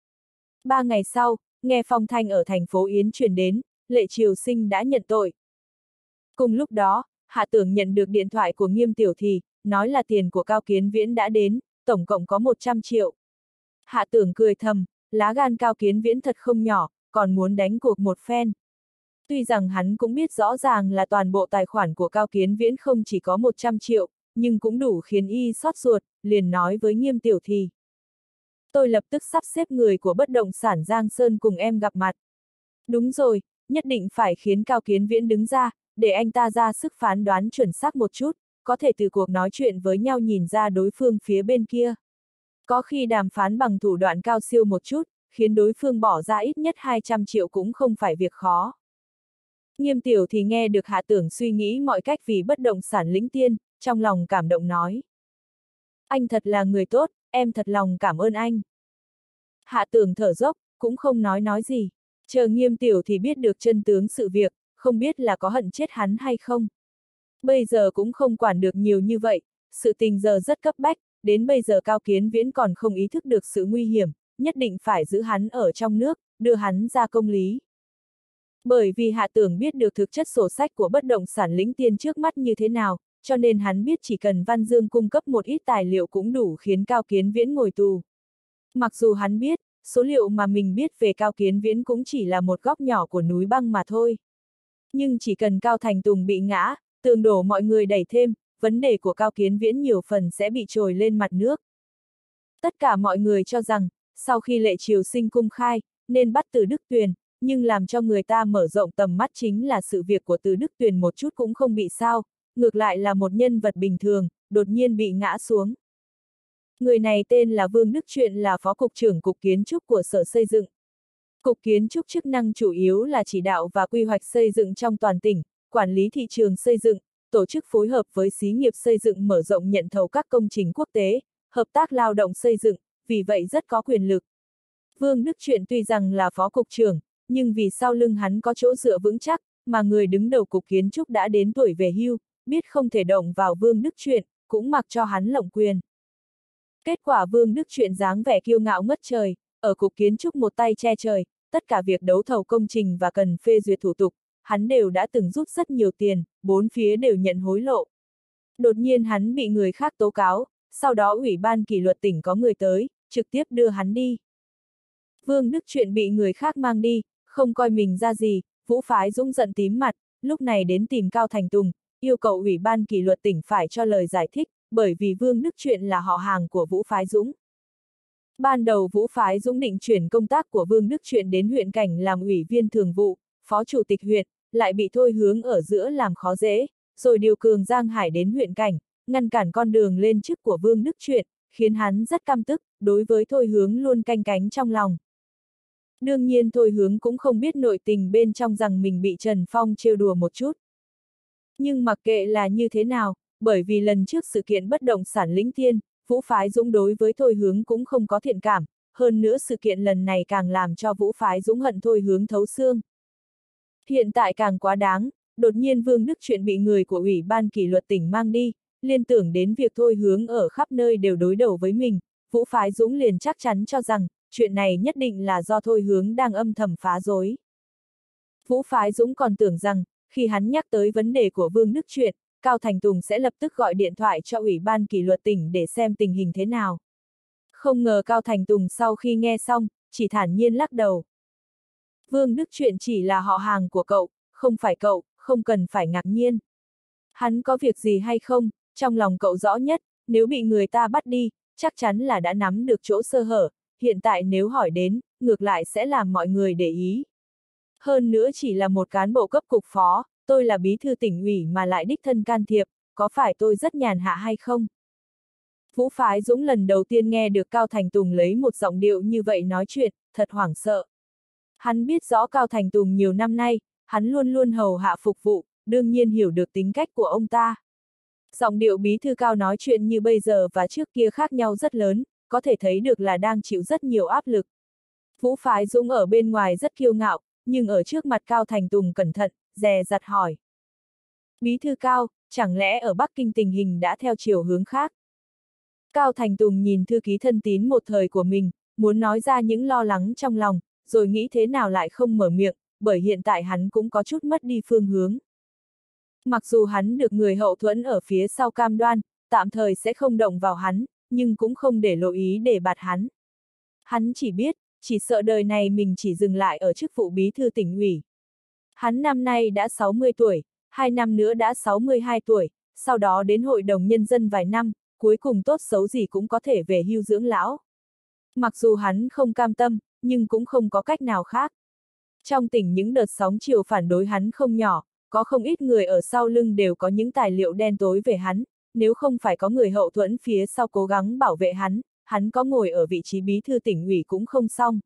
Ba ngày sau, nghe phong thanh ở thành phố Yến truyền đến, Lệ Triều Sinh đã nhận tội. Cùng lúc đó, Hạ Tưởng nhận được điện thoại của Nghiêm Tiểu Thì, nói là tiền của Cao Kiến Viễn đã đến, tổng cộng có một trăm triệu. Hạ Tưởng cười thầm, lá gan Cao Kiến Viễn thật không nhỏ, còn muốn đánh cuộc một phen. Tuy rằng hắn cũng biết rõ ràng là toàn bộ tài khoản của Cao Kiến Viễn không chỉ có một trăm triệu, nhưng cũng đủ khiến y xót ruột, liền nói với Nghiêm Tiểu Thì. Tôi lập tức sắp xếp người của bất động sản Giang Sơn cùng em gặp mặt. Đúng rồi, nhất định phải khiến Cao Kiến Viễn đứng ra, để anh ta ra sức phán đoán chuẩn xác một chút, có thể từ cuộc nói chuyện với nhau nhìn ra đối phương phía bên kia. Có khi đàm phán bằng thủ đoạn cao siêu một chút, khiến đối phương bỏ ra ít nhất hai trăm triệu cũng không phải việc khó. Nghiêm Tiểu thì nghe được Hạ Tưởng suy nghĩ mọi cách vì bất động sản lĩnh tiên, trong lòng cảm động nói. Anh thật là người tốt, em thật lòng cảm ơn anh. Hạ Tưởng thở dốc, cũng không nói nói gì. Chờ Nghiêm Tiểu thì biết được chân tướng sự việc, không biết là có hận chết hắn hay không. Bây giờ cũng không quản được nhiều như vậy, sự tình giờ rất cấp bách, đến bây giờ Cao Kiến Viễn còn không ý thức được sự nguy hiểm, nhất định phải giữ hắn ở trong nước, đưa hắn ra công lý. Bởi vì Hạ Tưởng biết được thực chất sổ sách của bất động sản lĩnh tiên trước mắt như thế nào, cho nên hắn biết chỉ cần Văn Dương cung cấp một ít tài liệu cũng đủ khiến Cao Kiến Viễn ngồi tù. Mặc dù hắn biết, số liệu mà mình biết về Cao Kiến Viễn cũng chỉ là một góc nhỏ của núi băng mà thôi. Nhưng chỉ cần Cao Thành Tùng bị ngã, tường đổ mọi người đẩy thêm, vấn đề của Cao Kiến Viễn nhiều phần sẽ bị trồi lên mặt nước. Tất cả mọi người cho rằng, sau khi Lệ Triều Sinh cung khai, nên bắt Từ Đức Tuyền, nhưng làm cho người ta mở rộng tầm mắt chính là sự việc của Từ Đức Tuyền một chút cũng không bị sao, ngược lại là một nhân vật bình thường, đột nhiên bị ngã xuống. Người này tên là Vương Đức Truyện, là Phó Cục trưởng Cục Kiến trúc của Sở Xây dựng. Cục Kiến trúc chức năng chủ yếu là chỉ đạo và quy hoạch xây dựng trong toàn tỉnh, quản lý thị trường xây dựng, tổ chức phối hợp với xí nghiệp xây dựng mở rộng nhận thầu các công trình quốc tế, hợp tác lao động xây dựng, vì vậy rất có quyền lực. Vương Đức Truyện tuy rằng là Phó Cục trưởng, nhưng vì sau lưng hắn có chỗ dựa vững chắc, mà người đứng đầu Cục Kiến trúc đã đến tuổi về hưu, biết không thể động vào Vương Đức Truyện, cũng mặc cho hắn lộng quyền. Kết quả Vương Đức Truyện dáng vẻ kiêu ngạo ngất trời, ở Cục Kiến trúc một tay che trời, tất cả việc đấu thầu công trình và cần phê duyệt thủ tục, hắn đều đã từng rút rất nhiều tiền, bốn phía đều nhận hối lộ. Đột nhiên hắn bị người khác tố cáo, sau đó Ủy ban kỷ luật tỉnh có người tới, trực tiếp đưa hắn đi. Vương Đức Truyện bị người khác mang đi, không coi mình ra gì, Vũ Phái Dũng giận tím mặt, lúc này đến tìm Cao Thành Tùng, yêu cầu Ủy ban kỷ luật tỉnh phải cho lời giải thích, bởi vì Vương Đức Truyện là họ hàng của Vũ Phái Dũng. Ban đầu Vũ Phái Dũng định chuyển công tác của Vương Đức Truyện đến huyện Cảnh làm ủy viên thường vụ, phó chủ tịch huyện, lại bị Thôi Hướng ở giữa làm khó dễ, rồi điều Cường Giang Hải đến huyện Cảnh, ngăn cản con đường lên chức của Vương Đức Truyện, khiến hắn rất căm tức, đối với Thôi Hướng luôn canh cánh trong lòng. Đương nhiên Thôi Hướng cũng không biết nội tình bên trong rằng mình bị Trần Phong trêu đùa một chút. Nhưng mặc kệ là như thế nào, bởi vì lần trước sự kiện bất động sản lĩnh tiên, Vũ Phái Dũng đối với Thôi Hướng cũng không có thiện cảm, hơn nữa sự kiện lần này càng làm cho Vũ Phái Dũng hận Thôi Hướng thấu xương. Hiện tại càng quá đáng, đột nhiên Vương Đức Truyện bị người của Ủy ban kỷ luật tỉnh mang đi, liên tưởng đến việc Thôi Hướng ở khắp nơi đều đối đầu với mình, Vũ Phái Dũng liền chắc chắn cho rằng, chuyện này nhất định là do Thôi Hướng đang âm thầm phá rối. Vũ Phái Dũng còn tưởng rằng, khi hắn nhắc tới vấn đề của Vương Đức Truyện, Cao Thành Tùng sẽ lập tức gọi điện thoại cho Ủy ban kỷ luật tỉnh để xem tình hình thế nào. Không ngờ Cao Thành Tùng sau khi nghe xong, chỉ thản nhiên lắc đầu. Vương Đức Truyện chỉ là họ hàng của cậu, không phải cậu, không cần phải ngạc nhiên. Hắn có việc gì hay không, trong lòng cậu rõ nhất, nếu bị người ta bắt đi, chắc chắn là đã nắm được chỗ sơ hở, hiện tại nếu hỏi đến, ngược lại sẽ làm mọi người để ý. Hơn nữa chỉ là một cán bộ cấp cục phó, tôi là bí thư tỉnh ủy mà lại đích thân can thiệp, có phải tôi rất nhàn hạ hay không? Vũ Phái Dũng lần đầu tiên nghe được Cao Thành Tùng lấy một giọng điệu như vậy nói chuyện, thật hoảng sợ. Hắn biết rõ Cao Thành Tùng nhiều năm nay, hắn luôn luôn hầu hạ phục vụ, đương nhiên hiểu được tính cách của ông ta. Giọng điệu bí thư Cao nói chuyện như bây giờ và trước kia khác nhau rất lớn, có thể thấy được là đang chịu rất nhiều áp lực. Vũ Phái Dũng ở bên ngoài rất kiêu ngạo, nhưng ở trước mặt Cao Thành Tùng cẩn thận, dè dặt hỏi. Bí thư Cao, chẳng lẽ ở Bắc Kinh tình hình đã theo chiều hướng khác? Cao Thành Tùng nhìn thư ký thân tín một thời của mình, muốn nói ra những lo lắng trong lòng, rồi nghĩ thế nào lại không mở miệng, bởi hiện tại hắn cũng có chút mất đi phương hướng. Mặc dù hắn được người hậu thuẫn ở phía sau cam đoan, tạm thời sẽ không động vào hắn, nhưng cũng không để lộ ý để bạt hắn. Hắn chỉ biết, chỉ sợ đời này mình chỉ dừng lại ở chức vụ bí thư tỉnh ủy. Hắn năm nay đã sáu mươi tuổi, hai năm nữa đã sáu mươi hai tuổi, sau đó đến hội đồng nhân dân vài năm, cuối cùng tốt xấu gì cũng có thể về hưu dưỡng lão. Mặc dù hắn không cam tâm, nhưng cũng không có cách nào khác. Trong tỉnh những đợt sóng chiều phản đối hắn không nhỏ, có không ít người ở sau lưng đều có những tài liệu đen tối về hắn, nếu không phải có người hậu thuẫn phía sau cố gắng bảo vệ hắn, hắn có ngồi ở vị trí bí thư tỉnh ủy cũng không xong.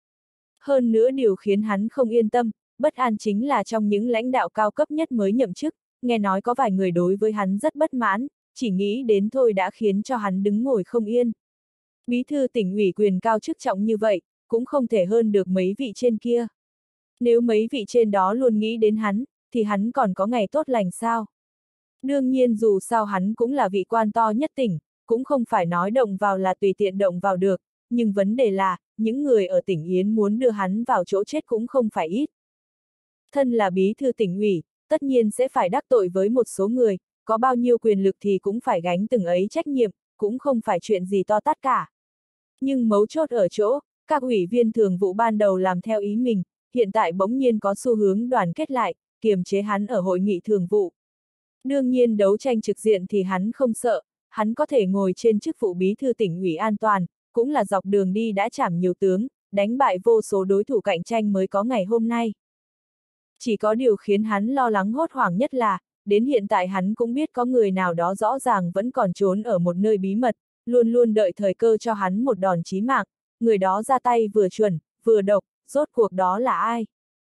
Hơn nữa điều khiến hắn không yên tâm, bất an chính là trong những lãnh đạo cao cấp nhất mới nhậm chức, nghe nói có vài người đối với hắn rất bất mãn, chỉ nghĩ đến thôi đã khiến cho hắn đứng ngồi không yên. Bí thư tỉnh ủy quyền cao chức trọng như vậy, cũng không thể hơn được mấy vị trên kia. Nếu mấy vị trên đó luôn nghĩ đến hắn, thì hắn còn có ngày tốt lành sao? Đương nhiên dù sao hắn cũng là vị quan to nhất tỉnh, cũng không phải nói động vào là tùy tiện động vào được, nhưng vấn đề là, những người ở tỉnh Yến muốn đưa hắn vào chỗ chết cũng không phải ít. Thân là bí thư tỉnh ủy, tất nhiên sẽ phải đắc tội với một số người, có bao nhiêu quyền lực thì cũng phải gánh từng ấy trách nhiệm, cũng không phải chuyện gì to tát cả. Nhưng mấu chốt ở chỗ, các ủy viên thường vụ ban đầu làm theo ý mình, hiện tại bỗng nhiên có xu hướng đoàn kết lại, kiềm chế hắn ở hội nghị thường vụ. Đương nhiên đấu tranh trực diện thì hắn không sợ, hắn có thể ngồi trên chức vụ bí thư tỉnh ủy an toàn, cũng là dọc đường đi đã chảm nhiều tướng, đánh bại vô số đối thủ cạnh tranh mới có ngày hôm nay. Chỉ có điều khiến hắn lo lắng hốt hoảng nhất là, đến hiện tại hắn cũng biết có người nào đó rõ ràng vẫn còn trốn ở một nơi bí mật, luôn luôn đợi thời cơ cho hắn một đòn chí mạng, người đó ra tay vừa chuẩn, vừa độc, rốt cuộc đó là ai?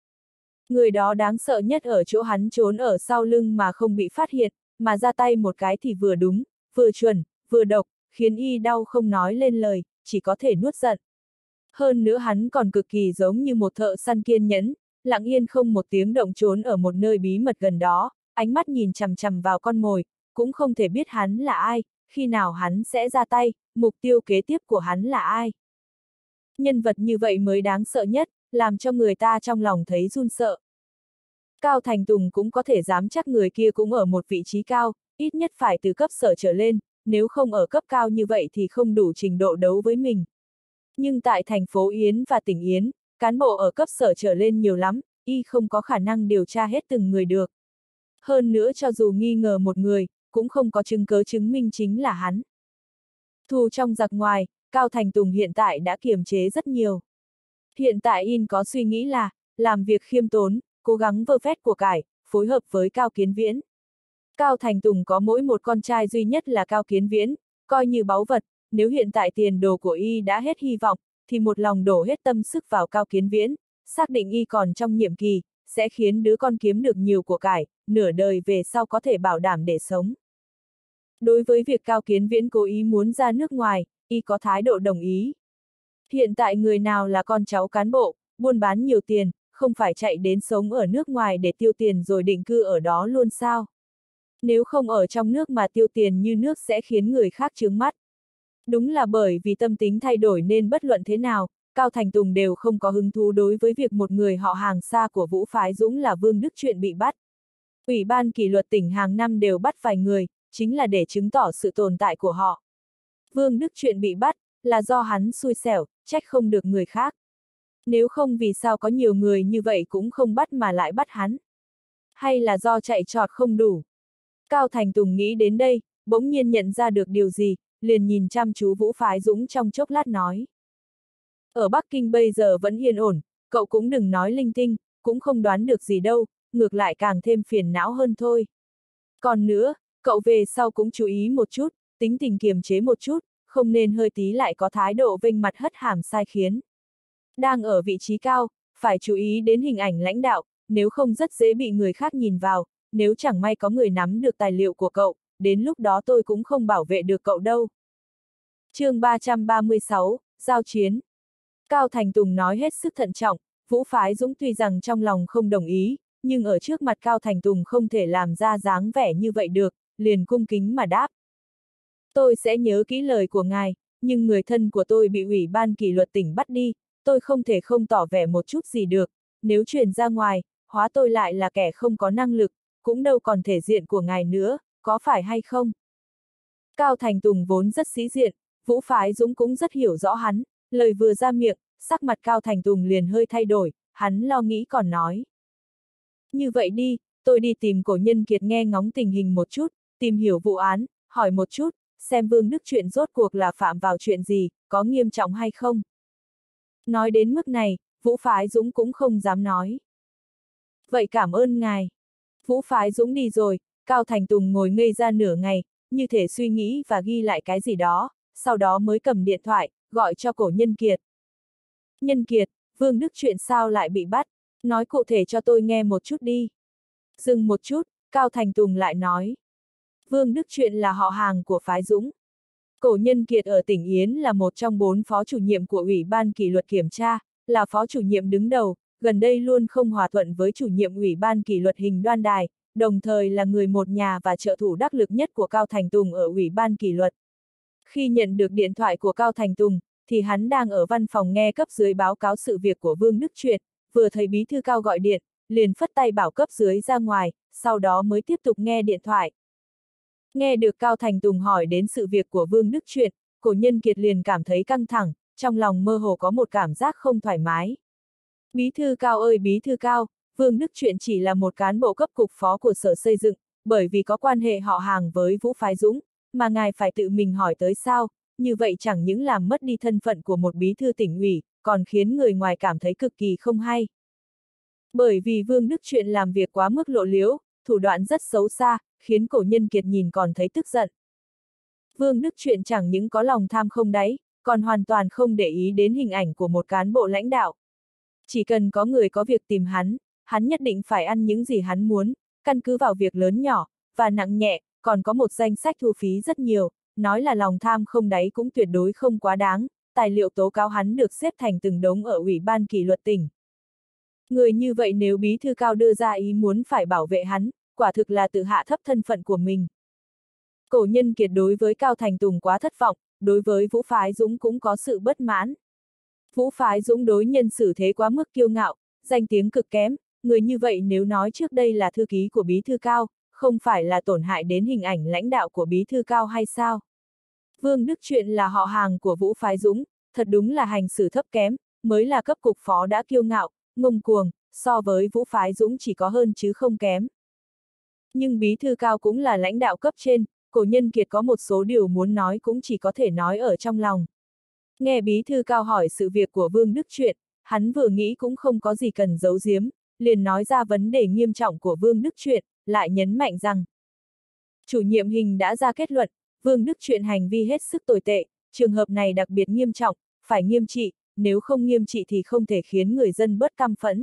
Người đó đáng sợ nhất ở chỗ hắn trốn ở sau lưng mà không bị phát hiện, mà ra tay một cái thì vừa đúng, vừa chuẩn, vừa độc, khiến y đau không nói lên lời, chỉ có thể nuốt giận. Hơn nữa hắn còn cực kỳ giống như một thợ săn kiên nhẫn, lặng yên không một tiếng động trốn ở một nơi bí mật gần đó, ánh mắt nhìn chằm chằm vào con mồi, cũng không thể biết hắn là ai, khi nào hắn sẽ ra tay, mục tiêu kế tiếp của hắn là ai. Nhân vật như vậy mới đáng sợ nhất, làm cho người ta trong lòng thấy run sợ. Cao Thành Tùng cũng có thể dám chắc người kia cũng ở một vị trí cao, ít nhất phải từ cấp sở trở lên, nếu không ở cấp cao như vậy thì không đủ trình độ đấu với mình. Nhưng tại thành phố Yến và tỉnh Yến, cán bộ ở cấp sở trở lên nhiều lắm, y không có khả năng điều tra hết từng người được. Hơn nữa cho dù nghi ngờ một người, cũng không có chứng cớ chứng minh chính là hắn. Thù trong giặc ngoài, Cao Thành Tùng hiện tại đã kiềm chế rất nhiều. Hiện tại in có suy nghĩ là, làm việc khiêm tốn, cố gắng vơ vét của cải, phối hợp với Cao Kiến Viễn. Cao Thành Tùng có mỗi một con trai duy nhất là Cao Kiến Viễn, coi như báu vật, nếu hiện tại tiền đồ của y đã hết hy vọng, thì một lòng đổ hết tâm sức vào Cao Kiến Viễn, xác định y còn trong nhiệm kỳ, sẽ khiến đứa con kiếm được nhiều của cải, nửa đời về sau có thể bảo đảm để sống. Đối với việc Cao Kiến Viễn cố ý muốn ra nước ngoài, y có thái độ đồng ý. Hiện tại người nào là con cháu cán bộ, buôn bán nhiều tiền, không phải chạy đến sống ở nước ngoài để tiêu tiền rồi định cư ở đó luôn sao? Nếu không ở trong nước mà tiêu tiền như nước sẽ khiến người khác chướng mắt. Đúng là bởi vì tâm tính thay đổi nên bất luận thế nào, Cao Thành Tùng đều không có hứng thú đối với việc một người họ hàng xa của Vũ Phái Dũng là Vương Đức Chuyện bị bắt. Ủy ban kỷ luật tỉnh hàng năm đều bắt vài người, chính là để chứng tỏ sự tồn tại của họ. Vương Đức Chuyện bị bắt, là do hắn xui xẻo, trách không được người khác. Nếu không vì sao có nhiều người như vậy cũng không bắt mà lại bắt hắn? Hay là do chạy trọt không đủ? Cao Thành Tùng nghĩ đến đây, bỗng nhiên nhận ra được điều gì, liền nhìn chăm chú Vũ Phái Dũng trong chốc lát nói. Ở Bắc Kinh bây giờ vẫn yên ổn, cậu cũng đừng nói linh tinh, cũng không đoán được gì đâu, ngược lại càng thêm phiền não hơn thôi. Còn nữa, cậu về sau cũng chú ý một chút, tính tình kiềm chế một chút, không nên hơi tí lại có thái độ vênh mặt hất hàm sai khiến. Đang ở vị trí cao, phải chú ý đến hình ảnh lãnh đạo, nếu không rất dễ bị người khác nhìn vào, nếu chẳng may có người nắm được tài liệu của cậu, đến lúc đó tôi cũng không bảo vệ được cậu đâu. chương ba trăm ba mươi sáu, Giao chiến. Cao Thành Tùng nói hết sức thận trọng, Vũ Phái Dũng tuy rằng trong lòng không đồng ý, nhưng ở trước mặt Cao Thành Tùng không thể làm ra dáng vẻ như vậy được, liền cung kính mà đáp. Tôi sẽ nhớ kỹ lời của ngài, nhưng người thân của tôi bị ủy ban kỷ luật tỉnh bắt đi, tôi không thể không tỏ vẻ một chút gì được, nếu truyền ra ngoài, hóa tôi lại là kẻ không có năng lực, cũng đâu còn thể diện của ngài nữa, có phải hay không? Cao Thành Tùng vốn rất sĩ diện, Vũ Phái Dũng cũng rất hiểu rõ hắn, lời vừa ra miệng, sắc mặt Cao Thành Tùng liền hơi thay đổi, hắn lo nghĩ còn nói. Như vậy đi, tôi đi tìm cổ nhân kiệt nghe ngóng tình hình một chút, tìm hiểu vụ án, hỏi một chút, xem Vương Đức chuyện rốt cuộc là phạm vào chuyện gì, có nghiêm trọng hay không. Nói đến mức này, Vũ Phái Dũng cũng không dám nói. Vậy cảm ơn ngài. Vũ Phái Dũng đi rồi, Cao Thành Tùng ngồi ngây ra nửa ngày, như thể suy nghĩ và ghi lại cái gì đó, sau đó mới cầm điện thoại, gọi cho cổ Nhân Kiệt. Nhân Kiệt, Vương Đức chuyện sao lại bị bắt, nói cụ thể cho tôi nghe một chút đi. Dừng một chút, Cao Thành Tùng lại nói. Vương Đức chuyện là họ hàng của Phái Dũng. Cổ Nhân Kiệt ở tỉnh Yến là một trong bốn phó chủ nhiệm của Ủy ban kỷ luật kiểm tra, là phó chủ nhiệm đứng đầu, gần đây luôn không hòa thuận với chủ nhiệm Ủy ban kỷ luật Hình Đoan Đài, đồng thời là người một nhà và trợ thủ đắc lực nhất của Cao Thành Tùng ở Ủy ban kỷ luật. Khi nhận được điện thoại của Cao Thành Tùng, thì hắn đang ở văn phòng nghe cấp dưới báo cáo sự việc của Vương Đức Chuyện, vừa thấy bí thư Cao gọi điện, liền phất tay bảo cấp dưới ra ngoài, sau đó mới tiếp tục nghe điện thoại. Nghe được Cao Thành Tùng hỏi đến sự việc của Vương Đức Chuyện, cổ Nhân Kiệt liền cảm thấy căng thẳng, trong lòng mơ hồ có một cảm giác không thoải mái. Bí thư Cao ơi bí thư Cao, Vương Đức Chuyện chỉ là một cán bộ cấp cục phó của Sở Xây dựng, bởi vì có quan hệ họ hàng với Vũ Phái Dũng, mà ngài phải tự mình hỏi tới sao, như vậy chẳng những làm mất đi thân phận của một bí thư tỉnh ủy, còn khiến người ngoài cảm thấy cực kỳ không hay. Bởi vì Vương Đức Chuyện làm việc quá mức lộ liễu, thủ đoạn rất xấu xa, khiến cổ Nhân Kiệt nhìn còn thấy tức giận. Vương Đức Chuyện chẳng những có lòng tham không đáy, còn hoàn toàn không để ý đến hình ảnh của một cán bộ lãnh đạo. Chỉ cần có người có việc tìm hắn, hắn nhất định phải ăn những gì hắn muốn, căn cứ vào việc lớn nhỏ, và nặng nhẹ, còn có một danh sách thu phí rất nhiều, nói là lòng tham không đáy cũng tuyệt đối không quá đáng, tài liệu tố cáo hắn được xếp thành từng đống ở Ủy ban kỷ luật tỉnh. Người như vậy nếu bí thư Cao đưa ra ý muốn phải bảo vệ hắn, quả thực là tự hạ thấp thân phận của mình. Cổ Nhân Kiệt đối với Cao Thành Tùng quá thất vọng, đối với Vũ Phái Dũng cũng có sự bất mãn. Vũ Phái Dũng đối nhân xử thế quá mức kiêu ngạo, danh tiếng cực kém, người như vậy nếu nói trước đây là thư ký của bí thư Cao, không phải là tổn hại đến hình ảnh lãnh đạo của bí thư Cao hay sao? Vương Đức Chuyện là họ hàng của Vũ Phái Dũng, thật đúng là hành xử thấp kém, mới là cấp cục phó đã kiêu ngạo, ngông cuồng, so với Vũ Phái Dũng chỉ có hơn chứ không kém. Nhưng bí thư Cao cũng là lãnh đạo cấp trên, cổ Nhân Kiệt có một số điều muốn nói cũng chỉ có thể nói ở trong lòng. Nghe bí thư Cao hỏi sự việc của Vương Đức Chuyện, hắn vừa nghĩ cũng không có gì cần giấu giếm, liền nói ra vấn đề nghiêm trọng của Vương Đức Chuyện, lại nhấn mạnh rằng chủ nhiệm Hình đã ra kết luận, Vương Đức Chuyện hành vi hết sức tồi tệ, trường hợp này đặc biệt nghiêm trọng, phải nghiêm trị, nếu không nghiêm trị thì không thể khiến người dân bớt căm phẫn.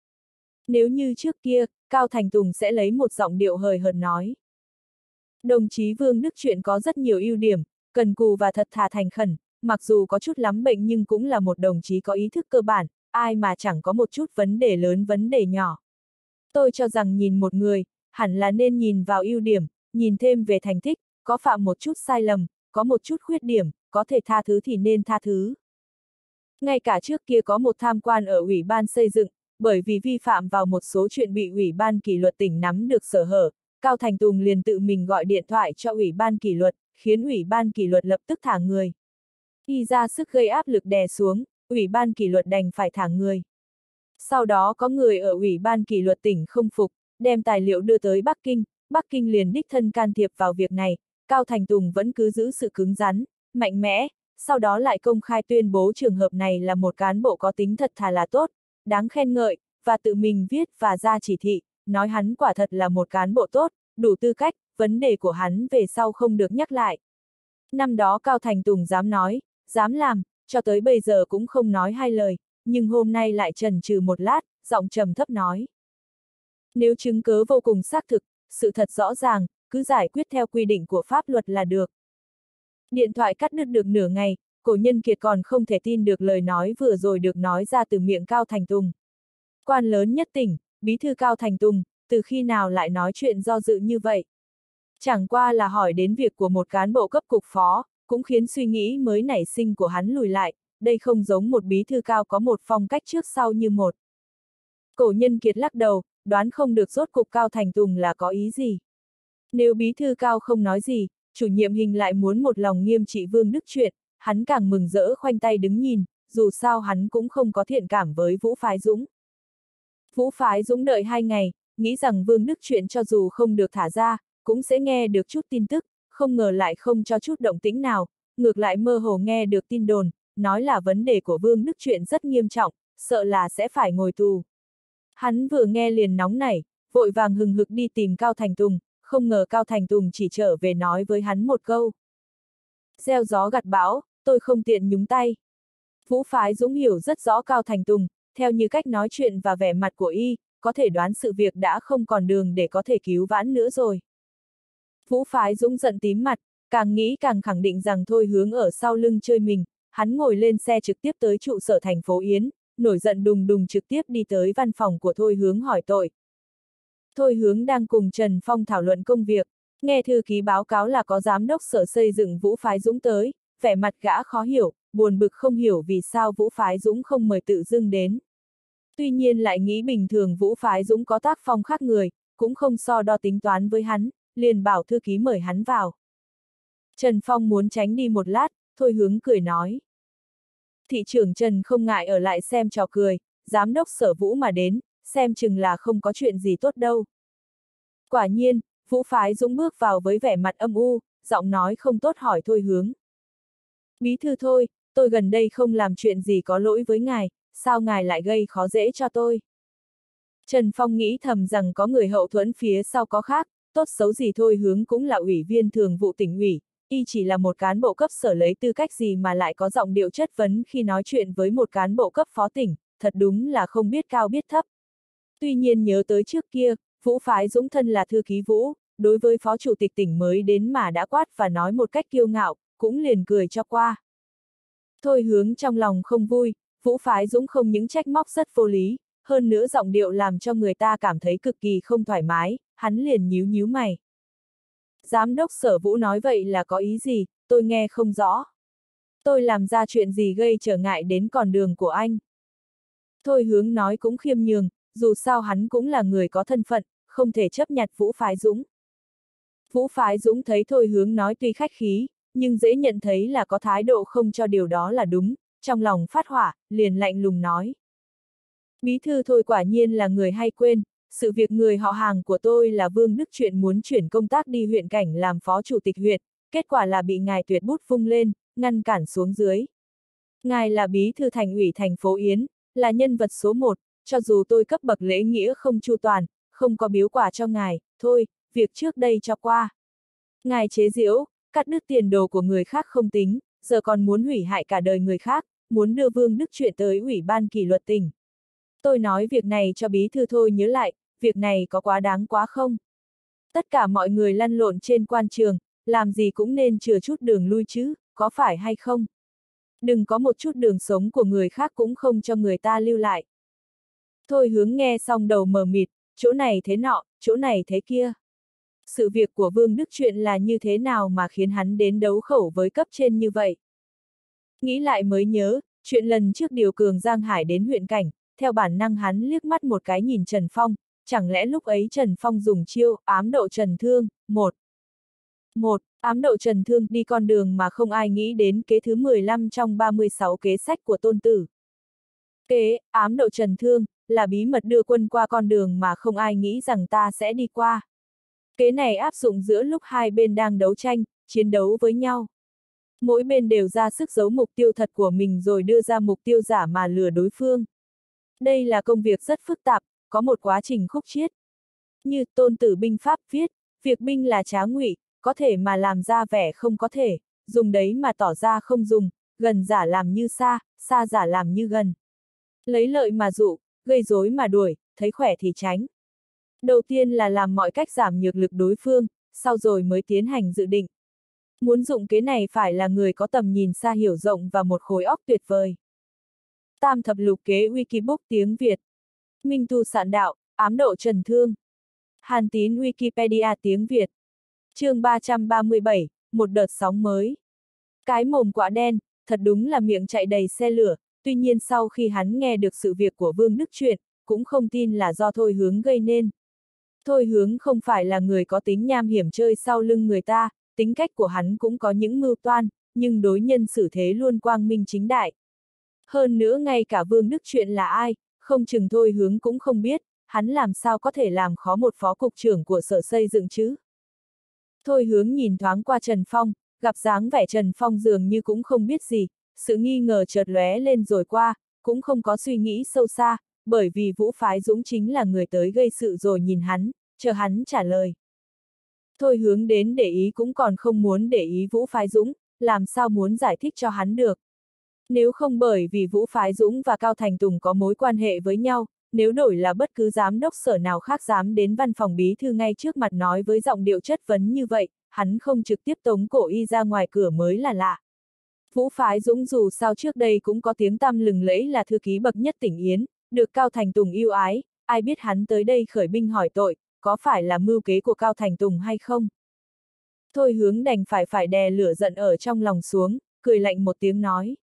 Nếu như trước kia, Cao Thành Tùng sẽ lấy một giọng điệu hời hợt nói. Đồng chí Vương Đức Chuyện có rất nhiều ưu điểm, cần cù và thật thà thành khẩn, mặc dù có chút lắm bệnh nhưng cũng là một đồng chí có ý thức cơ bản, ai mà chẳng có một chút vấn đề lớn vấn đề nhỏ. Tôi cho rằng nhìn một người, hẳn là nên nhìn vào ưu điểm, nhìn thêm về thành tích, có phạm một chút sai lầm, có một chút khuyết điểm, có thể tha thứ thì nên tha thứ. Ngay cả trước kia có một tham quan ở Ủy ban xây dựng, bởi vì vi phạm vào một số chuyện bị Ủy ban kỷ luật tỉnh nắm được sở hở, Cao Thành Tùng liền tự mình gọi điện thoại cho Ủy ban kỷ luật, khiến Ủy ban kỷ luật lập tức thả người. Y ra sức gây áp lực đè xuống, Ủy ban kỷ luật đành phải thả người. Sau đó có người ở Ủy ban kỷ luật tỉnh không phục, đem tài liệu đưa tới Bắc Kinh, Bắc Kinh liền đích thân can thiệp vào việc này, Cao Thành Tùng vẫn cứ giữ sự cứng rắn, mạnh mẽ, sau đó lại công khai tuyên bố trường hợp này là một cán bộ có tính thật thà là tốt, đáng khen ngợi, và tự mình viết và ra chỉ thị, nói hắn quả thật là một cán bộ tốt, đủ tư cách, vấn đề của hắn về sau không được nhắc lại. Năm đó Cao Thành Tùng dám nói, dám làm, cho tới bây giờ cũng không nói hai lời, nhưng hôm nay lại chần chừ một lát, giọng trầm thấp nói. Nếu chứng cớ vô cùng xác thực, sự thật rõ ràng, cứ giải quyết theo quy định của pháp luật là được. Điện thoại cắt đứt được nửa ngày, Cổ Nhân Kiệt còn không thể tin được lời nói vừa rồi được nói ra từ miệng Cao Thành Tùng. Quan lớn nhất tỉnh, bí thư Cao Thành Tùng, từ khi nào lại nói chuyện do dự như vậy? Chẳng qua là hỏi đến việc của một cán bộ cấp cục phó, cũng khiến suy nghĩ mới nảy sinh của hắn lùi lại, đây không giống một bí thư cao có một phong cách trước sau như một. Cổ Nhân Kiệt lắc đầu, đoán không được rốt cục Cao Thành Tùng là có ý gì. Nếu bí thư cao không nói gì, chủ nhiệm hình lại muốn một lòng nghiêm trị Vương Đức Chuyện, hắn càng mừng rỡ khoanh tay đứng nhìn, dù sao hắn cũng không có thiện cảm với Vũ Phái Dũng. Vũ Phái Dũng đợi hai ngày, nghĩ rằng Vương Đức Chuyện cho dù không được thả ra, cũng sẽ nghe được chút tin tức, không ngờ lại không cho chút động tĩnh nào, ngược lại mơ hồ nghe được tin đồn, nói là vấn đề của Vương Đức Chuyện rất nghiêm trọng, sợ là sẽ phải ngồi tù. Hắn vừa nghe liền nóng nảy, vội vàng hừng hực đi tìm Cao Thành Tùng, không ngờ Cao Thành Tùng chỉ trở về nói với hắn một câu. Gieo gió gặt bão, tôi không tiện nhúng tay. Vũ Phái Dũng hiểu rất rõ Cao Thành Tùng, theo như cách nói chuyện và vẻ mặt của y, có thể đoán sự việc đã không còn đường để có thể cứu vãn nữa rồi. Vũ Phái Dũng giận tím mặt, càng nghĩ càng khẳng định rằng Thôi Hướng ở sau lưng chơi mình, hắn ngồi lên xe trực tiếp tới trụ sở thành phố Yến, nổi giận đùng đùng trực tiếp đi tới văn phòng của Thôi Hướng hỏi tội. Thôi Hướng đang cùng Trần Phong thảo luận công việc, nghe thư ký báo cáo là có giám đốc sở xây dựng Vũ Phái Dũng tới, vẻ mặt gã khó hiểu, buồn bực không hiểu vì sao Vũ Phái Dũng không mời tự dưng đến. Tuy nhiên lại nghĩ bình thường Vũ Phái Dũng có tác phong khác người, cũng không so đo tính toán với hắn, liền bảo thư ký mời hắn vào. Trần Phong muốn tránh đi một lát, Thôi Hướng cười nói. Thị trưởng Trần không ngại ở lại xem trò cười, giám đốc sở Vũ mà đến, xem chừng là không có chuyện gì tốt đâu. Quả nhiên, Vũ Phái Dũng bước vào với vẻ mặt âm u, giọng nói không tốt hỏi Thôi Hướng. Bí thư Thôi, tôi gần đây không làm chuyện gì có lỗi với ngài, sao ngài lại gây khó dễ cho tôi? Trần Phong nghĩ thầm rằng có người hậu thuẫn phía sau có khác, tốt xấu gì Thôi Hướng cũng là ủy viên thường vụ tỉnh ủy, y chỉ là một cán bộ cấp sở lấy tư cách gì mà lại có giọng điệu chất vấn khi nói chuyện với một cán bộ cấp phó tỉnh, thật đúng là không biết cao biết thấp. Tuy nhiên nhớ tới trước kia, Vũ Phái Dũng thân là thư ký Vũ, đối với phó chủ tịch tỉnh mới đến mà đã quát và nói một cách kiêu ngạo, cũng liền cười cho qua. Thôi Hướng trong lòng không vui, Vũ Phái Dũng không những trách móc rất vô lý, hơn nữa giọng điệu làm cho người ta cảm thấy cực kỳ không thoải mái, hắn liền nhíu nhíu mày. Giám đốc sở Vũ nói vậy là có ý gì, tôi nghe không rõ. Tôi làm ra chuyện gì gây trở ngại đến con đường của anh? Thôi Hướng nói cũng khiêm nhường, dù sao hắn cũng là người có thân phận, không thể chấp nhặt Vũ Phái Dũng. Vũ Phái Dũng thấy Thôi Hướng nói tuy khách khí, nhưng dễ nhận thấy là có thái độ không cho điều đó là đúng, trong lòng phát hỏa, liền lạnh lùng nói. Bí thư Thôi quả nhiên là người hay quên, sự việc người họ hàng của tôi là Vương Đức Chuyện muốn chuyển công tác đi huyện cảnh làm phó chủ tịch huyện, kết quả là bị ngài tuyệt bút vung lên, ngăn cản xuống dưới. Ngài là bí thư thành ủy thành phố Yến, là nhân vật số một, cho dù tôi cấp bậc lễ nghĩa không chu toàn, không có biếu quà cho ngài, thôi, việc trước đây cho qua. Ngài chế giễu, cắt đứt tiền đồ của người khác không tính, giờ còn muốn hủy hại cả đời người khác, muốn đưa Vương Đức Chuyện tới ủy ban kỷ luật tỉnh. Tôi nói việc này cho bí thư Thôi nhớ lại, việc này có quá đáng quá không? Tất cả mọi người lăn lộn trên quan trường, làm gì cũng nên chừa chút đường lui chứ, có phải hay không? Đừng có một chút đường sống của người khác cũng không cho người ta lưu lại. Thôi Hướng nghe xong đầu mờ mịt, chỗ này thế nọ, chỗ này thế kia. Sự việc của Vương Đức Chuyện là như thế nào mà khiến hắn đến đấu khẩu với cấp trên như vậy? Nghĩ lại mới nhớ, chuyện lần trước điều Cường Giang Hải đến huyện cảnh, theo bản năng hắn liếc mắt một cái nhìn Trần Phong, chẳng lẽ lúc ấy Trần Phong dùng chiêu ám độ Trần Thương, một. Một, ám độ Trần Thương đi con đường mà không ai nghĩ đến kế thứ mười lăm trong ba mươi sáu kế sách của Tôn Tử. Kế, ám độ Trần Thương, là bí mật đưa quân qua con đường mà không ai nghĩ rằng ta sẽ đi qua. Kế này áp dụng giữa lúc hai bên đang đấu tranh, chiến đấu với nhau. Mỗi bên đều ra sức giấu mục tiêu thật của mình rồi đưa ra mục tiêu giả mà lừa đối phương. Đây là công việc rất phức tạp, có một quá trình khúc chiết. Như Tôn Tử binh pháp viết, việc binh là trá ngụy, có thể mà làm ra vẻ không có thể, dùng đấy mà tỏ ra không dùng, gần giả làm như xa, xa giả làm như gần. Lấy lợi mà dụ, gây rối mà đuổi, thấy khỏe thì tránh. Đầu tiên là làm mọi cách giảm nhược lực đối phương, sau rồi mới tiến hành dự định. Muốn dụng kế này phải là người có tầm nhìn xa hiểu rộng và một khối óc tuyệt vời. Tam thập lục kế Wikibook tiếng Việt. Minh tu sạn đạo, ám độ trần thương. Hàn Tín Wikipedia tiếng Việt. Chương ba trăm ba mươi bảy, một đợt sóng mới. Cái mồm quạ đen, thật đúng là miệng chạy đầy xe lửa, tuy nhiên sau khi hắn nghe được sự việc của Vương Đức Truyện, cũng không tin là do Thôi Hướng gây nên. Thôi Hướng không phải là người có tính nham hiểm chơi sau lưng người ta, tính cách của hắn cũng có những mưu toan, nhưng đối nhân xử thế luôn quang minh chính đại. Hơn nữa ngay cả Vương Đức Truyện là ai, không chừng Thôi Hướng cũng không biết, hắn làm sao có thể làm khó một phó cục trưởng của sở xây dựng chứ. Thôi Hướng nhìn thoáng qua Trần Phong, gặp dáng vẻ Trần Phong dường như cũng không biết gì, sự nghi ngờ chợt lóe lên rồi qua, cũng không có suy nghĩ sâu xa, bởi vì Vũ Phái Dũng chính là người tới gây sự rồi nhìn hắn, chờ hắn trả lời. Thôi Hướng đến để ý cũng còn không muốn để ý Vũ Phái Dũng, làm sao muốn giải thích cho hắn được. Nếu không bởi vì Vũ Phái Dũng và Cao Thành Tùng có mối quan hệ với nhau, nếu đổi là bất cứ giám đốc sở nào khác dám đến văn phòng bí thư ngay trước mặt nói với giọng điệu chất vấn như vậy, hắn không trực tiếp tống cổ y ra ngoài cửa mới là lạ. Vũ Phái Dũng dù sao trước đây cũng có tiếng tăm lừng lẫy là thư ký bậc nhất tỉnh Yến, được Cao Thành Tùng yêu ái, ai biết hắn tới đây khởi binh hỏi tội, có phải là mưu kế của Cao Thành Tùng hay không? Thôi Hướng đành phải phải đè lửa giận ở trong lòng xuống, cười lạnh một tiếng nói.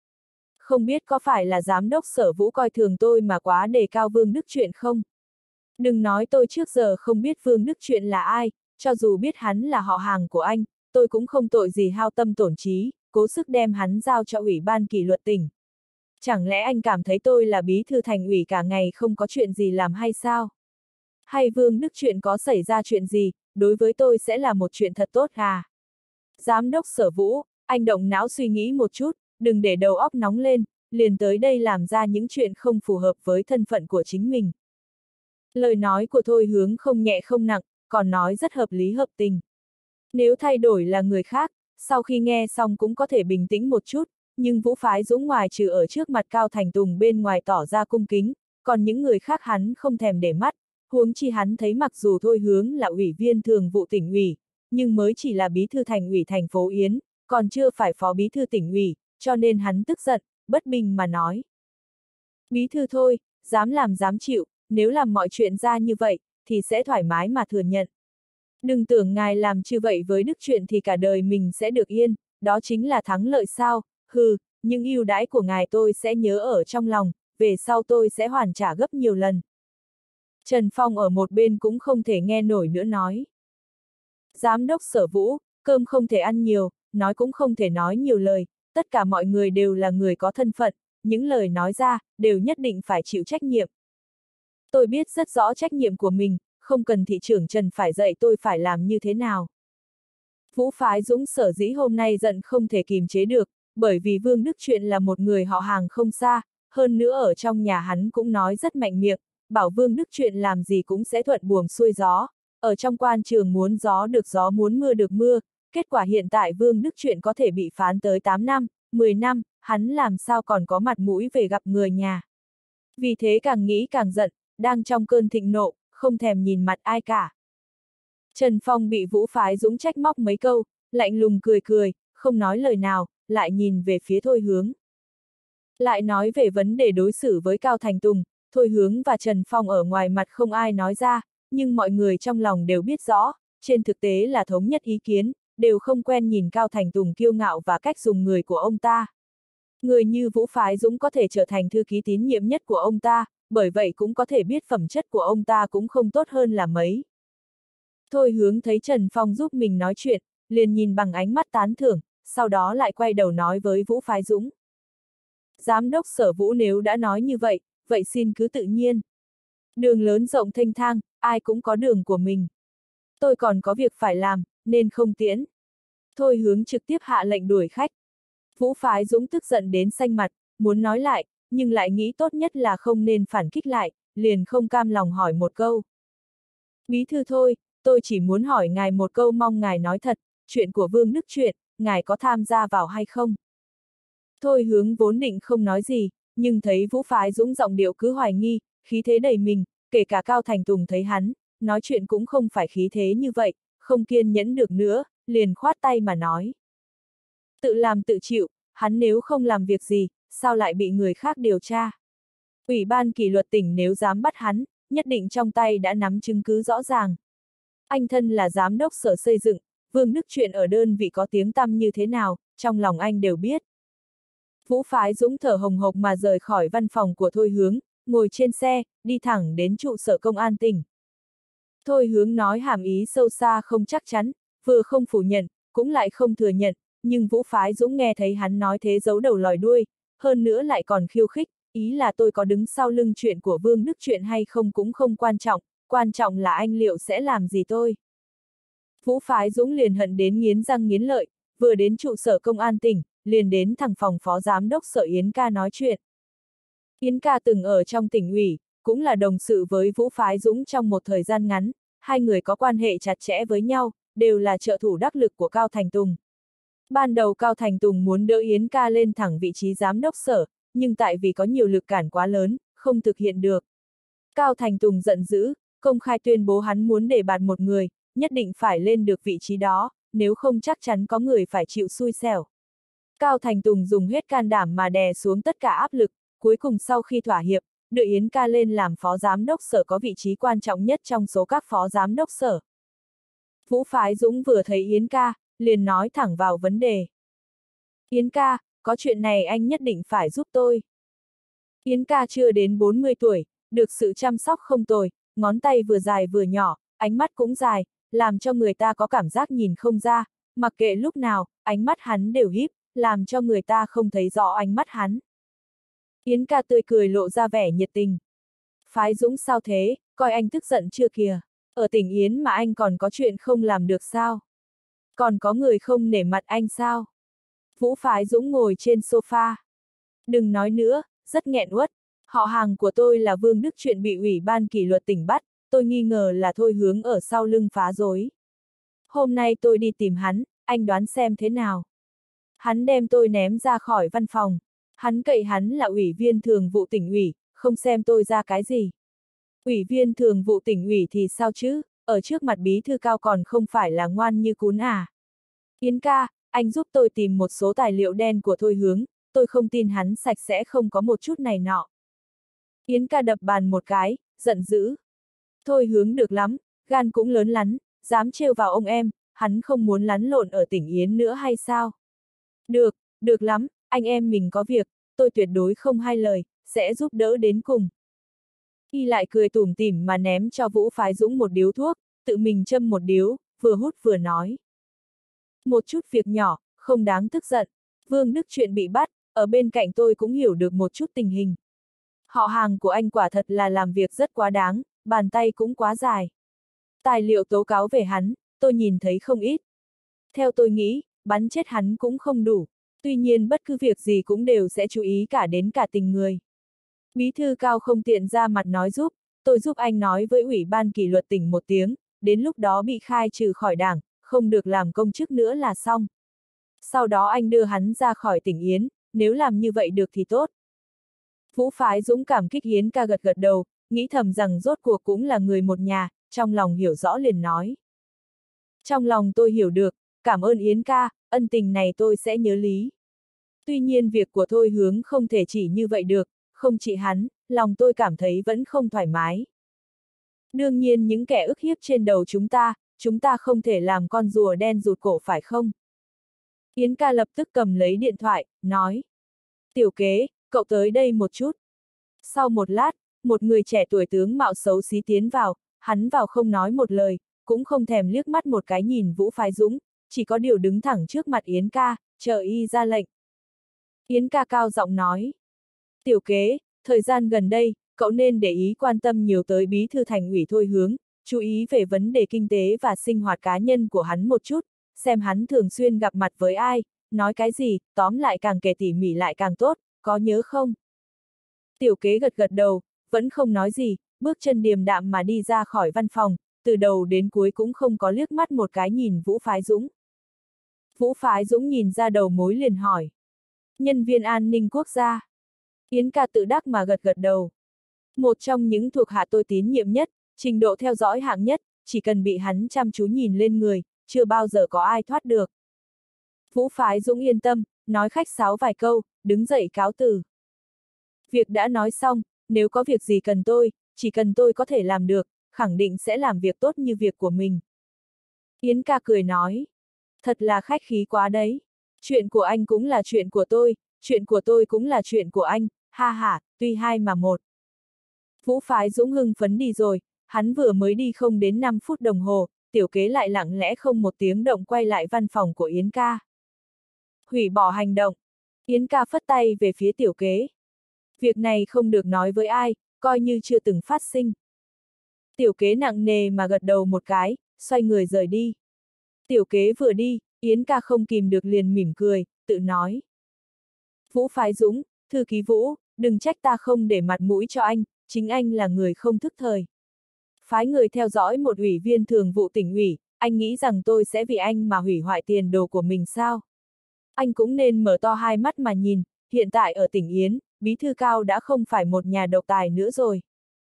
Không biết có phải là giám đốc sở Vũ coi thường tôi mà quá đề cao Vương Đức Truyện không? Đừng nói tôi trước giờ không biết Vương Đức Truyện là ai, cho dù biết hắn là họ hàng của anh, tôi cũng không tội gì hao tâm tổn trí, cố sức đem hắn giao cho Ủy ban kỷ luật tỉnh. Chẳng lẽ anh cảm thấy tôi là bí thư thành ủy cả ngày không có chuyện gì làm hay sao? Hay Vương Đức Truyện có xảy ra chuyện gì, đối với tôi sẽ là một chuyện thật tốt à? Giám đốc sở Vũ, anh động não suy nghĩ một chút, đừng để đầu óc nóng lên, liền tới đây làm ra những chuyện không phù hợp với thân phận của chính mình. Lời nói của Thôi Hướng không nhẹ không nặng, còn nói rất hợp lý hợp tình. Nếu thay đổi là người khác, sau khi nghe xong cũng có thể bình tĩnh một chút, nhưng Vũ Phái Dũng ngoài trừ ở trước mặt Cao Thành Tùng bên ngoài tỏ ra cung kính, còn những người khác hắn không thèm để mắt, huống chi hắn thấy mặc dù Thôi Hướng là ủy viên thường vụ tỉnh ủy, nhưng mới chỉ là bí thư thành ủy thành phố Yến, còn chưa phải phó bí thư tỉnh ủy, cho nên hắn tức giận, bất bình mà nói. Bí thư thôi, dám làm dám chịu, nếu làm mọi chuyện ra như vậy, thì sẽ thoải mái mà thừa nhận. Đừng tưởng ngài làm như vậy với Đức Truyện thì cả đời mình sẽ được yên, đó chính là thắng lợi sao, hừ, những ưu đãi của ngài tôi sẽ nhớ ở trong lòng, về sau tôi sẽ hoàn trả gấp nhiều lần. Trần Phong ở một bên cũng không thể nghe nổi nữa nói. Giám đốc sở Vũ, cơm không thể ăn nhiều, nói cũng không thể nói nhiều lời, tất cả mọi người đều là người có thân phận, những lời nói ra, đều nhất định phải chịu trách nhiệm. Tôi biết rất rõ trách nhiệm của mình, không cần thị trưởng Trần phải dạy tôi phải làm như thế nào. Vũ Phái Dũng sở dĩ hôm nay giận không thể kìm chế được, bởi vì Vương Đức Truyện là một người họ hàng không xa, hơn nữa ở trong nhà hắn cũng nói rất mạnh miệng, bảo Vương Đức Truyện làm gì cũng sẽ thuận buồm xuôi gió, ở trong quan trường muốn gió được gió muốn mưa được mưa, kết quả hiện tại Vương Đức Truyện có thể bị phán tới tám năm, mười năm, hắn làm sao còn có mặt mũi về gặp người nhà. Vì thế càng nghĩ càng giận, đang trong cơn thịnh nộ, không thèm nhìn mặt ai cả. Trần Phong bị Vũ Phái Dũng trách móc mấy câu, lạnh lùng cười cười, không nói lời nào, lại nhìn về phía Thôi Hướng. Lại nói về vấn đề đối xử với Cao Thành Tùng, Thôi Hướng và Trần Phong ở ngoài mặt không ai nói ra, nhưng mọi người trong lòng đều biết rõ, trên thực tế là thống nhất ý kiến, đều không quen nhìn Cao Thành Tùng kiêu ngạo và cách dùng người của ông ta. Người như Vũ Phái Dũng có thể trở thành thư ký tín nhiệm nhất của ông ta, bởi vậy cũng có thể biết phẩm chất của ông ta cũng không tốt hơn là mấy. Thôi Hướng thấy Trần Phong giúp mình nói chuyện, liền nhìn bằng ánh mắt tán thưởng, sau đó lại quay đầu nói với Vũ Phái Dũng. Giám đốc sở Vũ nếu đã nói như vậy, vậy xin cứ tự nhiên. Đường lớn rộng thênh thang, ai cũng có đường của mình. Tôi còn có việc phải làm, nên không tiễn. Thôi Hướng trực tiếp hạ lệnh đuổi khách. Vũ Phái Dũng tức giận đến xanh mặt, muốn nói lại, nhưng lại nghĩ tốt nhất là không nên phản kích lại, liền không cam lòng hỏi một câu. Bí thư thôi, tôi chỉ muốn hỏi ngài một câu mong ngài nói thật, chuyện của Vương Đức Truyện, ngài có tham gia vào hay không? Thôi Hướng vốn định không nói gì, nhưng thấy Vũ Phái Dũng giọng điệu cứ hoài nghi, khí thế đầy mình, kể cả Cao Thành Tùng thấy hắn, nói chuyện cũng không phải khí thế như vậy, không kiên nhẫn được nữa, liền khoát tay mà nói. Tự làm tự chịu, hắn nếu không làm việc gì, sao lại bị người khác điều tra? Ủy ban kỷ luật tỉnh nếu dám bắt hắn, nhất định trong tay đã nắm chứng cứ rõ ràng. Anh thân là giám đốc sở xây dựng, Vương Đức Chuyện ở đơn vị có tiếng tăm như thế nào, trong lòng anh đều biết. Vũ Phái Dũng thở hồng hộc mà rời khỏi văn phòng của Thôi Hướng, ngồi trên xe, đi thẳng đến trụ sở công an tỉnh. Thôi Hướng nói hàm ý sâu xa không chắc chắn, vừa không phủ nhận, cũng lại không thừa nhận, nhưng Vũ Phái Dũng nghe thấy hắn nói thế giấu đầu lòi đuôi, hơn nữa lại còn khiêu khích, ý là tôi có đứng sau lưng chuyện của Vương Đức Chuyện hay không cũng không quan trọng, quan trọng là anh liệu sẽ làm gì tôi. Vũ Phái Dũng liền hận đến nghiến răng nghiến lợi, vừa đến trụ sở công an tỉnh, liền đến thẳng phòng phó giám đốc sở Yến Ca nói chuyện. Yến Ca từng ở trong tỉnh ủy, cũng là đồng sự với Vũ Phái Dũng trong một thời gian ngắn, hai người có quan hệ chặt chẽ với nhau, đều là trợ thủ đắc lực của Cao Thành Tùng. Ban đầu Cao Thành Tùng muốn đỡ Yến Ca lên thẳng vị trí giám đốc sở, nhưng tại vì có nhiều lực cản quá lớn, không thực hiện được. Cao Thành Tùng giận dữ, công khai tuyên bố hắn muốn đề bạt một người, nhất định phải lên được vị trí đó, nếu không chắc chắn có người phải chịu xui xẻo. Cao Thành Tùng dùng hết can đảm mà đè xuống tất cả áp lực, cuối cùng sau khi thỏa hiệp, đưa Yến Ca lên làm phó giám đốc sở có vị trí quan trọng nhất trong số các phó giám đốc sở. Vũ Phái Dũng vừa thấy Yến Ca, liền nói thẳng vào vấn đề. Yến Ca, có chuyện này anh nhất định phải giúp tôi. Yến Ca chưa đến bốn mươi tuổi, được sự chăm sóc không tồi, ngón tay vừa dài vừa nhỏ, ánh mắt cũng dài, làm cho người ta có cảm giác nhìn không ra, mặc kệ lúc nào, ánh mắt hắn đều híp, làm cho người ta không thấy rõ ánh mắt hắn. Yến Ca tươi cười lộ ra vẻ nhiệt tình. Phái Dũng sao thế, coi anh tức giận chưa kìa, ở tỉnh Yến mà anh còn có chuyện không làm được sao? Còn có người không nể mặt anh sao? Vũ Phái Dũng ngồi trên sofa. Đừng nói nữa, rất nghẹn uất. Họ hàng của tôi là Vương Đức Chuyện bị ủy ban kỷ luật tỉnh bắt, tôi nghi ngờ là Thôi Hướng ở sau lưng phá rối. Hôm nay tôi đi tìm hắn, anh đoán xem thế nào. Hắn đem tôi ném ra khỏi văn phòng. Hắn cậy hắn là ủy viên thường vụ tỉnh ủy, không xem tôi ra cái gì. Ủy viên thường vụ tỉnh ủy thì sao chứ, ở trước mặt bí thư Cao còn không phải là ngoan như cún à. Yến Ca, anh giúp tôi tìm một số tài liệu đen của Thôi Hướng, tôi không tin hắn sạch sẽ không có một chút này nọ. Yến Ca đập bàn một cái, giận dữ. Thôi Hướng được lắm, gan cũng lớn lắm, dám trêu vào ông em, hắn không muốn lắn lộn ở tỉnh Yến nữa hay sao? Được, được lắm, anh em mình có việc, tôi tuyệt đối không hai lời, sẽ giúp đỡ đến cùng. Y lại cười tủm tỉm mà ném cho Vũ Phái Dũng một điếu thuốc, tự mình châm một điếu, vừa hút vừa nói. Một chút việc nhỏ, không đáng tức giận. Vương Đức Chuyện bị bắt, ở bên cạnh tôi cũng hiểu được một chút tình hình. Họ hàng của anh quả thật là làm việc rất quá đáng, bàn tay cũng quá dài. Tài liệu tố cáo về hắn, tôi nhìn thấy không ít. Theo tôi nghĩ, bắn chết hắn cũng không đủ. Tuy nhiên bất cứ việc gì cũng đều sẽ chú ý cả đến cả tình người. Bí thư Cao không tiện ra mặt nói giúp, tôi giúp anh nói với ủy ban kỷ luật tỉnh một tiếng, đến lúc đó bị khai trừ khỏi đảng, không được làm công chức nữa là xong. Sau đó anh đưa hắn ra khỏi tỉnh Yến, nếu làm như vậy được thì tốt. Vũ Phái Dũng cảm kích Yến Ca gật gật đầu, nghĩ thầm rằng rốt cuộc cũng là người một nhà, trong lòng hiểu rõ liền nói. Trong lòng tôi hiểu được, cảm ơn Yến Ca, ân tình này tôi sẽ nhớ lý. Tuy nhiên việc của Thôi Hướng không thể chỉ như vậy được, không chỉ hắn, lòng tôi cảm thấy vẫn không thoải mái. Đương nhiên những kẻ ức hiếp trên đầu chúng ta, chúng ta không thể làm con rùa đen rụt cổ phải không? Yến Ca lập tức cầm lấy điện thoại, nói. Tiểu Kế, cậu tới đây một chút. Sau một lát, một người trẻ tuổi tướng mạo xấu xí tiến vào, hắn vào không nói một lời, cũng không thèm liếc mắt một cái nhìn Vũ Phái Dũng, chỉ có điều đứng thẳng trước mặt Yến Ca, chờ y ra lệnh. Yến Ca cao giọng nói. Tiểu Kế, thời gian gần đây, cậu nên để ý quan tâm nhiều tới bí thư thành ủy Thôi Hướng, chú ý về vấn đề kinh tế và sinh hoạt cá nhân của hắn một chút, xem hắn thường xuyên gặp mặt với ai, nói cái gì, tóm lại càng kể tỉ mỉ lại càng tốt, có nhớ không? Tiểu Kế gật gật đầu, vẫn không nói gì, bước chân điềm đạm mà đi ra khỏi văn phòng, từ đầu đến cuối cũng không có liếc mắt một cái nhìn Vũ Phái Dũng. Vũ Phái Dũng nhìn ra đầu mối liền hỏi. Nhân viên an ninh quốc gia. Yến ca tự đắc mà gật gật đầu. Một trong những thuộc hạ tôi tín nhiệm nhất, trình độ theo dõi hạng nhất, chỉ cần bị hắn chăm chú nhìn lên người, chưa bao giờ có ai thoát được. Vũ Phái Dũng yên tâm, nói khách sáo vài câu, đứng dậy cáo từ. Việc đã nói xong, nếu có việc gì cần tôi, chỉ cần tôi có thể làm được, khẳng định sẽ làm việc tốt như việc của mình. Yến ca cười nói, thật là khách khí quá đấy. Chuyện của anh cũng là chuyện của tôi, chuyện của tôi cũng là chuyện của anh, ha ha, tuy hai mà một. Vũ Phái Dũng hưng phấn đi rồi, hắn vừa mới đi không đến năm phút đồng hồ, tiểu kế lại lặng lẽ không một tiếng động quay lại văn phòng của Yến ca. Hủy bỏ hành động. Yến ca phất tay về phía tiểu kế. Việc này không được nói với ai, coi như chưa từng phát sinh. Tiểu kế nặng nề mà gật đầu một cái, xoay người rời đi. Tiểu kế vừa đi, Yến ca không kìm được liền mỉm cười, tự nói. Vũ Phái Dũng, thư ký Vũ, đừng trách ta không để mặt mũi cho anh, chính anh là người không thức thời. Phái người theo dõi một ủy viên thường vụ tỉnh ủy, anh nghĩ rằng tôi sẽ vì anh mà hủy hoại tiền đồ của mình sao? Anh cũng nên mở to hai mắt mà nhìn, hiện tại ở tỉnh Yến, bí thư Cao đã không phải một nhà độc tài nữa rồi.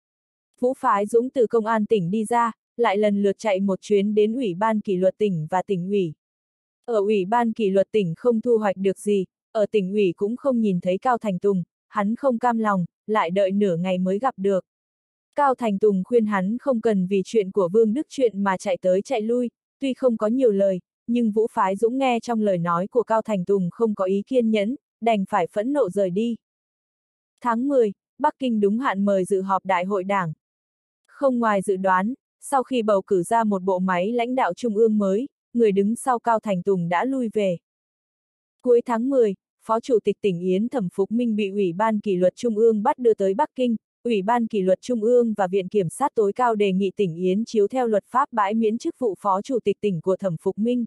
Vũ Phái Dũng từ công an tỉnh đi ra, lại lần lượt chạy một chuyến đến ủy ban kỷ luật tỉnh và tỉnh ủy. Ở ủy ban kỷ luật tỉnh không thu hoạch được gì, ở tỉnh ủy cũng không nhìn thấy Cao Thành Tùng, hắn không cam lòng, lại đợi nửa ngày mới gặp được. Cao Thành Tùng khuyên hắn không cần vì chuyện của Vương Đức chuyện mà chạy tới chạy lui, tuy không có nhiều lời, nhưng Vũ Phái Dũng nghe trong lời nói của Cao Thành Tùng không có ý kiên nhẫn, đành phải phẫn nộ rời đi. Tháng mười, Bắc Kinh đúng hạn mời dự họp đại hội đảng. Không ngoài dự đoán, sau khi bầu cử ra một bộ máy lãnh đạo trung ương mới, người đứng sau Cao Thành Tùng đã lui về. Cuối tháng mười, Phó Chủ tịch tỉnh Yến Thẩm Phục Minh bị Ủy ban Kỷ luật Trung ương bắt đưa tới Bắc Kinh. Ủy ban Kỷ luật Trung ương và Viện Kiểm sát tối cao đề nghị tỉnh Yến chiếu theo luật pháp bãi miễn chức vụ Phó Chủ tịch tỉnh của Thẩm Phục Minh.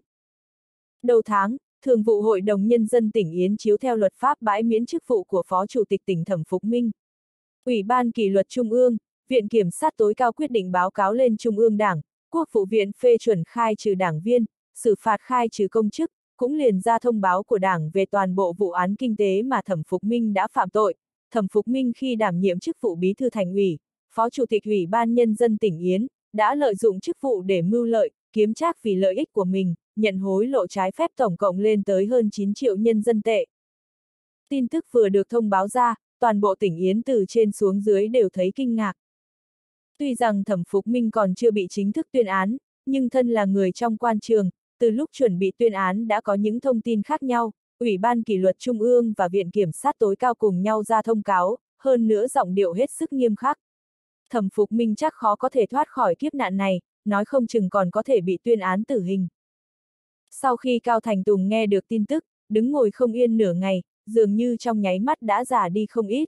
Đầu tháng, Thường vụ Hội đồng Nhân dân tỉnh Yến chiếu theo luật pháp bãi miễn chức vụ của Phó Chủ tịch tỉnh Thẩm Phục Minh. Ủy ban Kỷ luật Trung ương, Viện Kiểm sát tối cao quyết định báo cáo lên Trung ương Đảng, Quốc vụ viện phê chuẩn khai trừ đảng viên, xử phạt khai trừ công chức, cũng liền ra thông báo của Đảng về toàn bộ vụ án kinh tế mà Thẩm Phục Minh đã phạm tội. Thẩm Phục Minh khi đảm nhiệm chức vụ bí thư thành ủy, Phó Chủ tịch Ủy ban Nhân dân tỉnh Yến, đã lợi dụng chức vụ để mưu lợi, kiếm trác vì lợi ích của mình, nhận hối lộ trái phép tổng cộng lên tới hơn chín triệu nhân dân tệ. Tin tức vừa được thông báo ra, toàn bộ tỉnh Yến từ trên xuống dưới đều thấy kinh ngạc. Tuy rằng Thẩm Phục Minh còn chưa bị chính thức tuyên án, nhưng thân là người trong quan trường, từ lúc chuẩn bị tuyên án đã có những thông tin khác nhau. Ủy ban Kỷ luật Trung ương và Viện Kiểm sát tối cao cùng nhau ra thông cáo, hơn nữa giọng điệu hết sức nghiêm khắc. Thẩm Phục Minh chắc khó có thể thoát khỏi kiếp nạn này, nói không chừng còn có thể bị tuyên án tử hình. Sau khi Cao Thành Tùng nghe được tin tức, đứng ngồi không yên nửa ngày, dường như trong nháy mắt đã già đi không ít.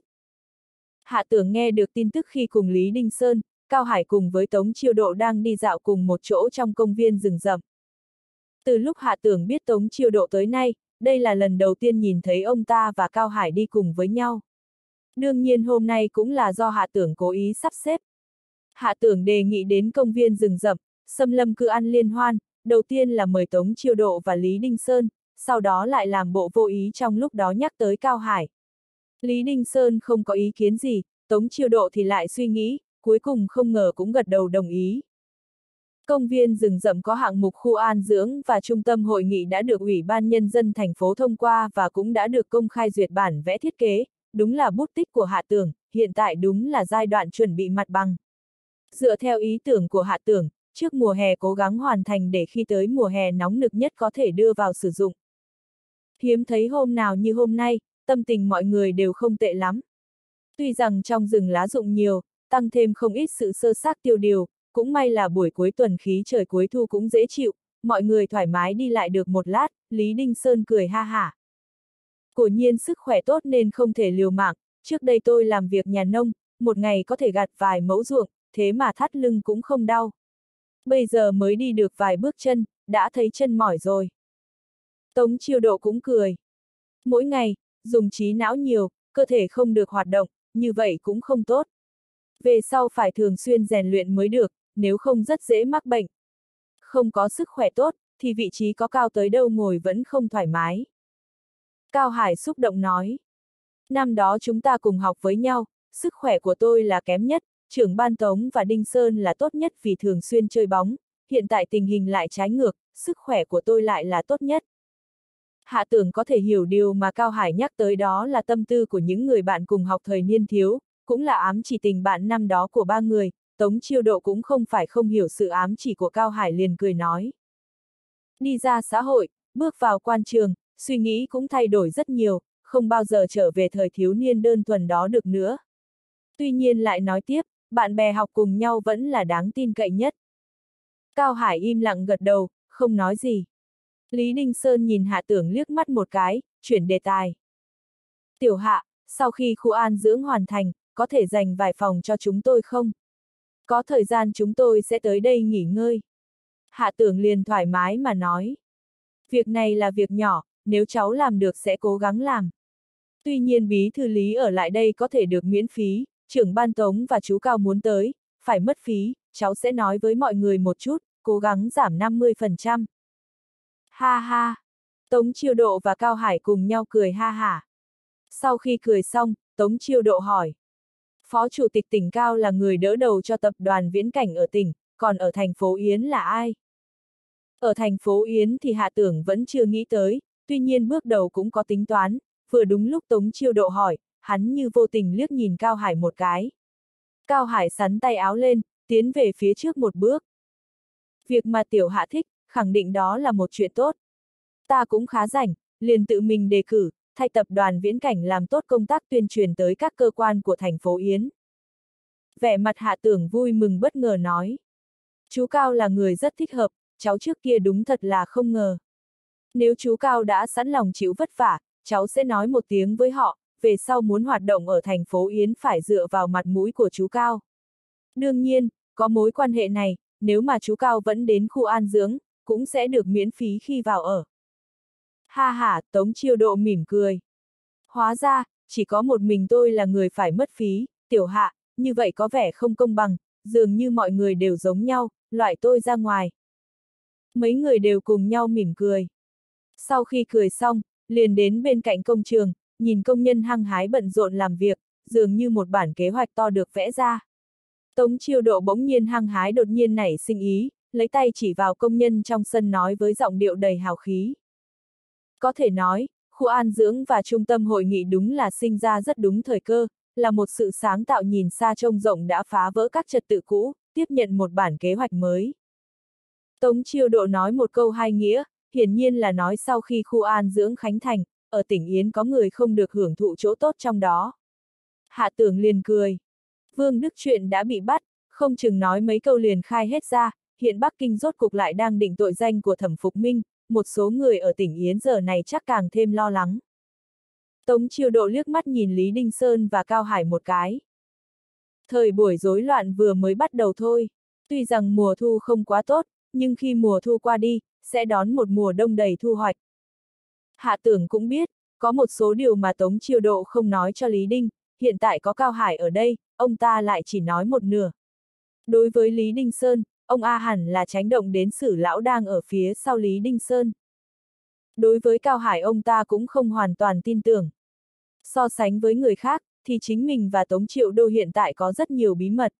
Hạ Tưởng nghe được tin tức khi cùng Lý Đinh Sơn, Cao Hải cùng với Tống Chiêu Độ đang đi dạo cùng một chỗ trong công viên rừng rậm. Từ lúc Hạ Tưởng biết Tống Chiêu Độ tới nay, đây là lần đầu tiên nhìn thấy ông ta và Cao Hải đi cùng với nhau. Đương nhiên hôm nay cũng là do Hạ Tưởng cố ý sắp xếp. Hạ Tưởng đề nghị đến công viên rừng rậm, xâm lâm cư ăn liên hoan, đầu tiên là mời Tống Chiêu Độ và Lý Đinh Sơn, sau đó lại làm bộ vô ý trong lúc đó nhắc tới Cao Hải. Lý Đinh Sơn không có ý kiến gì, Tống Chiêu Độ thì lại suy nghĩ, cuối cùng không ngờ cũng gật đầu đồng ý. Công viên rừng rậm có hạng mục khu an dưỡng và trung tâm hội nghị đã được Ủy ban Nhân dân thành phố thông qua và cũng đã được công khai duyệt bản vẽ thiết kế, đúng là bút tích của Hạ Tưởng, hiện tại đúng là giai đoạn chuẩn bị mặt bằng. Dựa theo ý tưởng của Hạ Tưởng, trước mùa hè cố gắng hoàn thành để khi tới mùa hè nóng nực nhất có thể đưa vào sử dụng. Hiếm thấy hôm nào như hôm nay, tâm tình mọi người đều không tệ lắm. Tuy rằng trong rừng lá rụng nhiều, tăng thêm không ít sự sơ xác tiêu điều, cũng may là buổi cuối tuần khí trời cuối thu cũng dễ chịu, mọi người thoải mái đi lại được một lát, Lý Đinh Sơn cười ha hả. Quả nhiên sức khỏe tốt nên không thể liều mạng, trước đây tôi làm việc nhà nông, một ngày có thể gặt vài mẫu ruộng, thế mà thắt lưng cũng không đau. Bây giờ mới đi được vài bước chân, đã thấy chân mỏi rồi. Tống Chiêu Độ cũng cười. Mỗi ngày, dùng trí não nhiều, cơ thể không được hoạt động, như vậy cũng không tốt. Về sau phải thường xuyên rèn luyện mới được, nếu không rất dễ mắc bệnh. Không có sức khỏe tốt, thì vị trí có cao tới đâu ngồi vẫn không thoải mái. Cao Hải xúc động nói. Năm đó chúng ta cùng học với nhau, sức khỏe của tôi là kém nhất, trưởng ban Tống và Đinh Sơn là tốt nhất vì thường xuyên chơi bóng, hiện tại tình hình lại trái ngược, sức khỏe của tôi lại là tốt nhất. Hạ Tưởng có thể hiểu điều mà Cao Hải nhắc tới, đó là tâm tư của những người bạn cùng học thời niên thiếu, cũng là ám chỉ tình bạn năm đó của ba người. Tống Chiêu Độ cũng không phải không hiểu sự ám chỉ của Cao Hải, liền cười nói. Đi ra xã hội, bước vào quan trường, suy nghĩ cũng thay đổi rất nhiều, không bao giờ trở về thời thiếu niên đơn thuần đó được nữa. Tuy nhiên lại nói tiếp, bạn bè học cùng nhau vẫn là đáng tin cậy nhất. Cao Hải im lặng gật đầu, không nói gì. Lý Đinh Sơn nhìn Hạ Tưởng liếc mắt một cái, chuyển đề tài. Tiểu Hạ, sau khi khu an dưỡng hoàn thành, có thể dành vài phòng cho chúng tôi không? Có thời gian chúng tôi sẽ tới đây nghỉ ngơi. Hạ Tưởng liền thoải mái mà nói. Việc này là việc nhỏ, nếu cháu làm được sẽ cố gắng làm. Tuy nhiên bí thư Lý ở lại đây có thể được miễn phí, trưởng ban Tống và chú Cao muốn tới, phải mất phí, cháu sẽ nói với mọi người một chút, cố gắng giảm năm mươi phần trăm. Ha ha! Tống Chiêu Độ và Cao Hải cùng nhau cười ha hả. Sau khi cười xong, Tống Chiêu Độ hỏi. Phó Chủ tịch tỉnh Cao là người đỡ đầu cho tập đoàn Viễn Cảnh ở tỉnh, còn ở thành phố Yến là ai? Ở thành phố Yến thì Hạ Tưởng vẫn chưa nghĩ tới, tuy nhiên bước đầu cũng có tính toán, vừa đúng lúc Tống Chiêu Độ hỏi, hắn như vô tình liếc nhìn Cao Hải một cái. Cao Hải sắn tay áo lên, tiến về phía trước một bước. Việc mà Tiểu Hạ thích, khẳng định đó là một chuyện tốt. Ta cũng khá rảnh, liền tự mình đề cử, thay tập đoàn Viễn Cảnh làm tốt công tác tuyên truyền tới các cơ quan của thành phố Yến. Vẻ mặt Hạ Tưởng vui mừng bất ngờ nói. Chú Cao là người rất thích hợp, cháu trước kia đúng thật là không ngờ. Nếu chú Cao đã sẵn lòng chịu vất vả, cháu sẽ nói một tiếng với họ, về sau muốn hoạt động ở thành phố Yến phải dựa vào mặt mũi của chú Cao. Đương nhiên, có mối quan hệ này, nếu mà chú Cao vẫn đến khu an dưỡng, cũng sẽ được miễn phí khi vào ở. Ha ha, Tống Chiêu Độ mỉm cười. Hóa ra, chỉ có một mình tôi là người phải mất phí, Tiểu Hạ, như vậy có vẻ không công bằng, dường như mọi người đều giống nhau, loại tôi ra ngoài. Mấy người đều cùng nhau mỉm cười. Sau khi cười xong, liền đến bên cạnh công trường, nhìn công nhân hăng hái bận rộn làm việc, dường như một bản kế hoạch to được vẽ ra. Tống Chiêu Độ bỗng nhiên hăng hái đột nhiên nảy sinh ý, lấy tay chỉ vào công nhân trong sân nói với giọng điệu đầy hào khí. Có thể nói, khu an dưỡng và trung tâm hội nghị đúng là sinh ra rất đúng thời cơ, là một sự sáng tạo nhìn xa trông rộng đã phá vỡ các trật tự cũ, tiếp nhận một bản kế hoạch mới. Tống Chiêu Độ nói một câu hai nghĩa, hiển nhiên là nói sau khi khu an dưỡng khánh thành, ở tỉnh Yến có người không được hưởng thụ chỗ tốt trong đó. Hạ Tưởng liền cười. Vương Đức Truyện đã bị bắt, không chừng nói mấy câu liền khai hết ra, hiện Bắc Kinh rốt cục lại đang định tội danh của Thẩm Phục Minh, một số người ở tỉnh Yến giờ này chắc càng thêm lo lắng. Tống Chiêu Độ liếc mắt nhìn Lý Đinh Sơn và Cao Hải một cái. Thời buổi rối loạn vừa mới bắt đầu thôi, tuy rằng mùa thu không quá tốt, nhưng khi mùa thu qua đi, sẽ đón một mùa đông đầy thu hoạch. Hạ Tưởng cũng biết, có một số điều mà Tống Chiêu Độ không nói cho Lý Đinh, hiện tại có Cao Hải ở đây, ông ta lại chỉ nói một nửa. Đối với Lý Đinh Sơn, ông A hẳn là tránh động đến Sử lão đang ở phía sau Lý Đinh Sơn. Đối với Cao Hải ông ta cũng không hoàn toàn tin tưởng. So sánh với người khác, thì chính mình và Tống Chiêu Độ hiện tại có rất nhiều bí mật.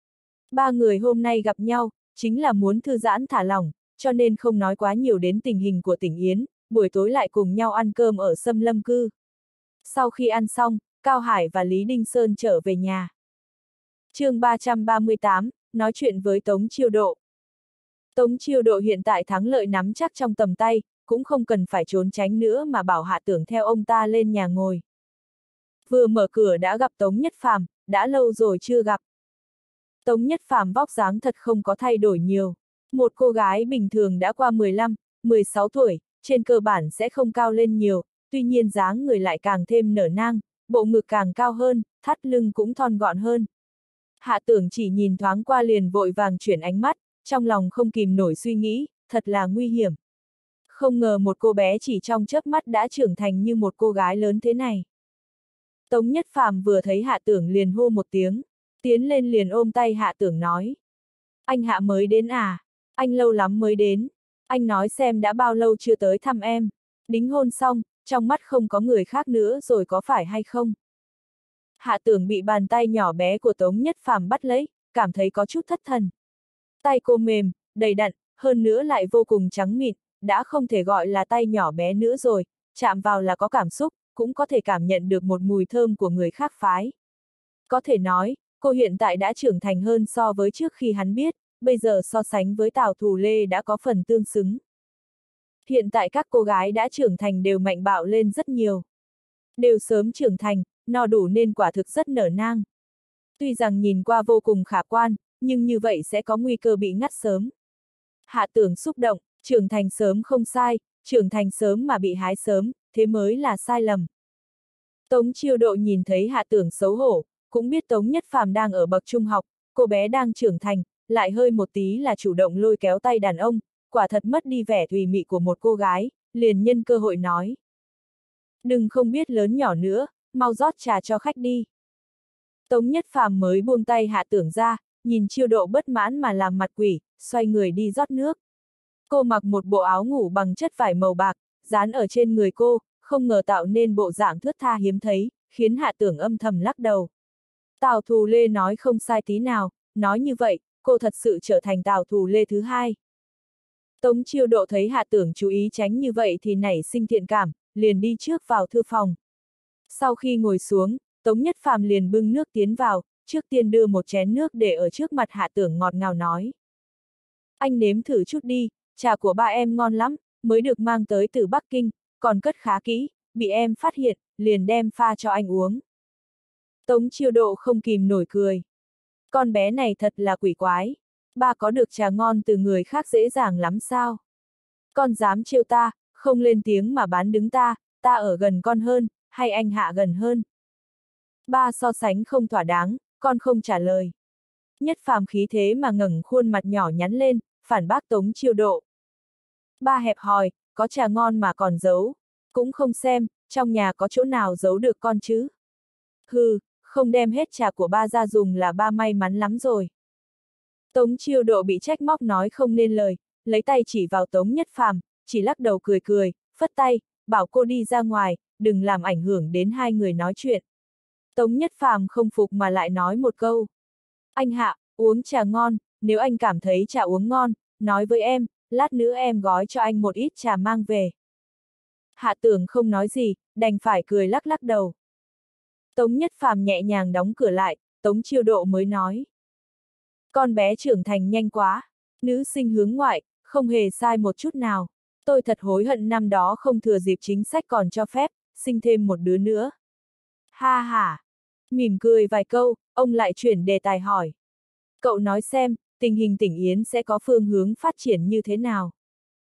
Ba người hôm nay gặp nhau, chính là muốn thư giãn thả lỏng, cho nên không nói quá nhiều đến tình hình của tỉnh Yến, buổi tối lại cùng nhau ăn cơm ở Sâm Lâm Cư. Sau khi ăn xong, Cao Hải và Lý Đinh Sơn trở về nhà. chương ba trăm ba mươi tám, nói chuyện với Tống Chiêu Độ. Tống Chiêu Độ hiện tại thắng lợi nắm chắc trong tầm tay, cũng không cần phải trốn tránh nữa mà bảo Hạ Tưởng theo ông ta lên nhà ngồi. Vừa mở cửa đã gặp Tống Nhất Phàm, đã lâu rồi chưa gặp. Tống Nhất Phàm vóc dáng thật không có thay đổi nhiều. Một cô gái bình thường đã qua mười lăm, mười sáu tuổi, trên cơ bản sẽ không cao lên nhiều, tuy nhiên dáng người lại càng thêm nở nang, bộ ngực càng cao hơn, thắt lưng cũng thon gọn hơn. Hạ Tưởng chỉ nhìn thoáng qua liền vội vàng chuyển ánh mắt, trong lòng không kìm nổi suy nghĩ, thật là nguy hiểm. Không ngờ một cô bé chỉ trong chớp mắt đã trưởng thành như một cô gái lớn thế này. Tống Nhất Phàm vừa thấy Hạ Tưởng liền hô một tiếng, tiến lên liền ôm tay Hạ Tưởng nói. Anh Hạ mới đến à? Anh lâu lắm mới đến. Anh nói xem đã bao lâu chưa tới thăm em. Đính hôn xong, trong mắt không có người khác nữa rồi có phải hay không? Hạ Tưởng bị bàn tay nhỏ bé của Tống Nhất Phàm bắt lấy, cảm thấy có chút thất thần. Tay cô mềm, đầy đặn, hơn nữa lại vô cùng trắng mịn, đã không thể gọi là tay nhỏ bé nữa rồi, chạm vào là có cảm xúc, cũng có thể cảm nhận được một mùi thơm của người khác phái. Có thể nói, cô hiện tại đã trưởng thành hơn so với trước khi hắn biết, bây giờ so sánh với Tào Thù Lê đã có phần tương xứng. Hiện tại các cô gái đã trưởng thành đều mạnh bạo lên rất nhiều. Đều sớm trưởng thành, no đủ nên quả thực rất nở nang. Tuy rằng nhìn qua vô cùng khả quan, nhưng như vậy sẽ có nguy cơ bị ngắt sớm. Hạ Tưởng xúc động, trưởng thành sớm không sai, trưởng thành sớm mà bị hái sớm, thế mới là sai lầm. Tống Chiêu Độ nhìn thấy Hạ Tưởng xấu hổ, cũng biết Tống Nhất Phàm đang ở bậc trung học, cô bé đang trưởng thành, lại hơi một tí là chủ động lôi kéo tay đàn ông, quả thật mất đi vẻ thùy mị của một cô gái, liền nhân cơ hội nói. Đừng không biết lớn nhỏ nữa, mau rót trà cho khách đi. Tống Nhất Phàm mới buông tay Hạ Tưởng ra, nhìn Chiêu Độ bất mãn mà làm mặt quỷ, xoay người đi rót nước. Cô mặc một bộ áo ngủ bằng chất vải màu bạc, dán ở trên người cô, không ngờ tạo nên bộ dạng thướt tha hiếm thấy, khiến Hạ Tưởng âm thầm lắc đầu. Tào Thù Lê nói không sai tí nào, nói như vậy, cô thật sự trở thành Tào Thù Lê thứ hai. Tống Chiêu Độ thấy Hạ Tưởng chú ý tránh như vậy thì nảy sinh thiện cảm, liền đi trước vào thư phòng. Sau khi ngồi xuống, Tống Nhất Phàm liền bưng nước tiến vào, trước tiên đưa một chén nước để ở trước mặt Hạ Tưởng ngọt ngào nói. Anh nếm thử chút đi, trà của ba em ngon lắm, mới được mang tới từ Bắc Kinh, còn cất khá kỹ, bị em phát hiện, liền đem pha cho anh uống. Tống Chiêu Độ không kìm nổi cười. Con bé này thật là quỷ quái. Ba có được trà ngon từ người khác dễ dàng lắm sao? Con dám trêu ta, không lên tiếng mà bán đứng ta, ta ở gần con hơn, hay anh Hạ gần hơn? Ba so sánh không thỏa đáng, con không trả lời. Nhất Phàm khí thế mà ngẩng khuôn mặt nhỏ nhắn lên, phản bác Tống Chiêu Độ. Ba hẹp hòi, có trà ngon mà còn giấu, cũng không xem, trong nhà có chỗ nào giấu được con chứ? Hừ, không đem hết trà của ba ra dùng là ba may mắn lắm rồi. Tống Chiêu Độ bị trách móc nói không nên lời, lấy tay chỉ vào Tống Nhất Phàm, chỉ lắc đầu cười cười, phất tay, bảo cô đi ra ngoài, đừng làm ảnh hưởng đến hai người nói chuyện. Tống Nhất Phàm không phục mà lại nói một câu. Anh Hạ, uống trà ngon, nếu anh cảm thấy trà uống ngon, nói với em, lát nữa em gói cho anh một ít trà mang về. Hạ Tưởng không nói gì, đành phải cười lắc lắc đầu. Tống Nhất Phàm nhẹ nhàng đóng cửa lại, Tống Chiêu Độ mới nói. Con bé trưởng thành nhanh quá, nữ sinh hướng ngoại, không hề sai một chút nào. Tôi thật hối hận năm đó không thừa dịp chính sách còn cho phép, sinh thêm một đứa nữa. Ha ha! Mỉm cười vài câu, ông lại chuyển đề tài hỏi. Cậu nói xem, tình hình Tỉnh Yến sẽ có phương hướng phát triển như thế nào?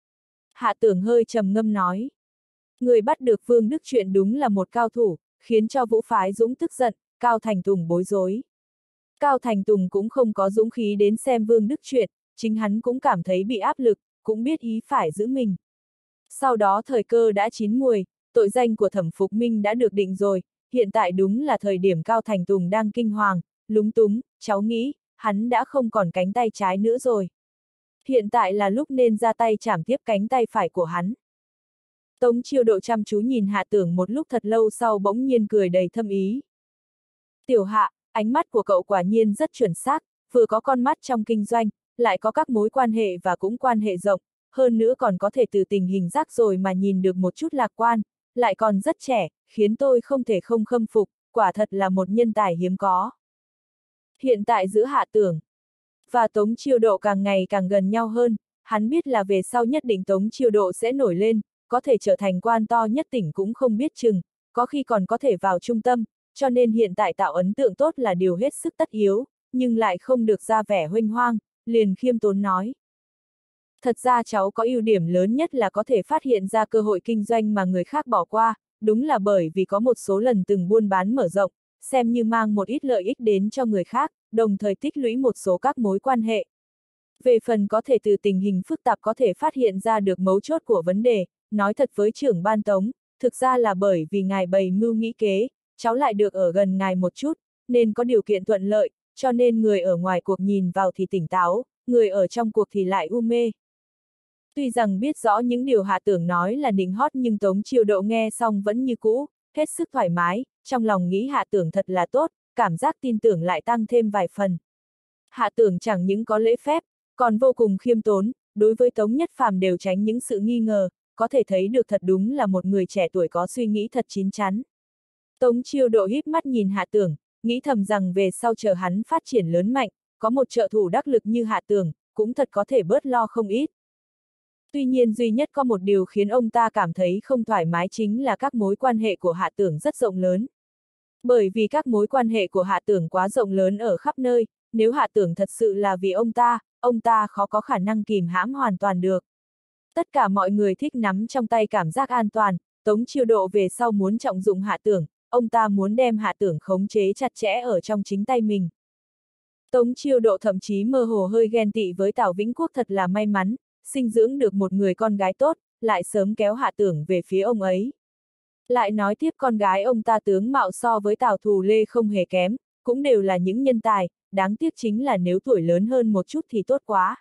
Hạ Tưởng hơi trầm ngâm nói. Người bắt được Vương Đức Truyện đúng là một cao thủ, khiến cho Vũ Phái Dũng tức giận, Cao Thành Tùng bối rối. Cao Thành Tùng cũng không có dũng khí đến xem Vương Đức Truyện, chính hắn cũng cảm thấy bị áp lực, cũng biết ý phải giữ mình. Sau đó thời cơ đã chín muồi, tội danh của Thẩm Phục Minh đã được định rồi, hiện tại đúng là thời điểm Cao Thành Tùng đang kinh hoàng, lúng túng, cháu nghĩ, hắn đã không còn cánh tay trái nữa rồi. Hiện tại là lúc nên ra tay chảm tiếp cánh tay phải của hắn. Tống Chiêu Độ chăm chú nhìn Hạ Tưởng một lúc thật lâu sau bỗng nhiên cười đầy thâm ý. Tiểu Hạ, ánh mắt của cậu quả nhiên rất chuẩn xác, vừa có con mắt trong kinh doanh, lại có các mối quan hệ và cũng quan hệ rộng, hơn nữa còn có thể từ tình hình rác rồi mà nhìn được một chút lạc quan, lại còn rất trẻ, khiến tôi không thể không khâm phục, quả thật là một nhân tài hiếm có. Hiện tại giữa Hạ Tưởng và Tống Chiêu Độ càng ngày càng gần nhau hơn, hắn biết là về sau nhất định Tống Chiêu Độ sẽ nổi lên, có thể trở thành quan to nhất tỉnh cũng không biết chừng, có khi còn có thể vào trung tâm, cho nên hiện tại tạo ấn tượng tốt là điều hết sức tất yếu, nhưng lại không được ra vẻ huênh hoang, liền khiêm tốn nói. Thật ra cháu có ưu điểm lớn nhất là có thể phát hiện ra cơ hội kinh doanh mà người khác bỏ qua, đúng là bởi vì có một số lần từng buôn bán mở rộng, xem như mang một ít lợi ích đến cho người khác, đồng thời tích lũy một số các mối quan hệ. Về phần có thể từ tình hình phức tạp có thể phát hiện ra được mấu chốt của vấn đề, nói thật với trưởng ban Tống, thực ra là bởi vì ngài bày mưu nghĩ kế, cháu lại được ở gần ngài một chút, nên có điều kiện thuận lợi, cho nên người ở ngoài cuộc nhìn vào thì tỉnh táo, người ở trong cuộc thì lại u mê. Tuy rằng biết rõ những điều Hạ Tưởng nói là nịnh hót nhưng Tống Chiêu Độ nghe xong vẫn như cũ, hết sức thoải mái, trong lòng nghĩ Hạ Tưởng thật là tốt, cảm giác tin tưởng lại tăng thêm vài phần. Hạ Tưởng chẳng những có lễ phép, còn vô cùng khiêm tốn, đối với Tống Nhất Phàm đều tránh những sự nghi ngờ, có thể thấy được thật đúng là một người trẻ tuổi có suy nghĩ thật chín chắn. Tống Chiêu Độ híp mắt nhìn Hạ Tưởng, nghĩ thầm rằng về sau chờ hắn phát triển lớn mạnh, có một trợ thủ đắc lực như Hạ Tưởng, cũng thật có thể bớt lo không ít. Tuy nhiên duy nhất có một điều khiến ông ta cảm thấy không thoải mái chính là các mối quan hệ của Hạ Tưởng rất rộng lớn. Bởi vì các mối quan hệ của Hạ Tưởng quá rộng lớn ở khắp nơi, nếu Hạ Tưởng thật sự là vì ông ta, ông ta khó có khả năng kìm hãm hoàn toàn được. Tất cả mọi người thích nắm trong tay cảm giác an toàn, Tống Chiêu Độ về sau muốn trọng dụng Hạ Tưởng, ông ta muốn đem Hạ Tưởng khống chế chặt chẽ ở trong chính tay mình. Tống Chiêu Độ thậm chí mơ hồ hơi ghen tị với Tào Vĩnh Quốc, thật là may mắn, sinh dưỡng được một người con gái tốt, lại sớm kéo Hạ Tưởng về phía ông ấy. Lại nói tiếp con gái ông ta tướng mạo so với Tào Thù Lê không hề kém, cũng đều là những nhân tài, đáng tiếc chính là nếu tuổi lớn hơn một chút thì tốt quá.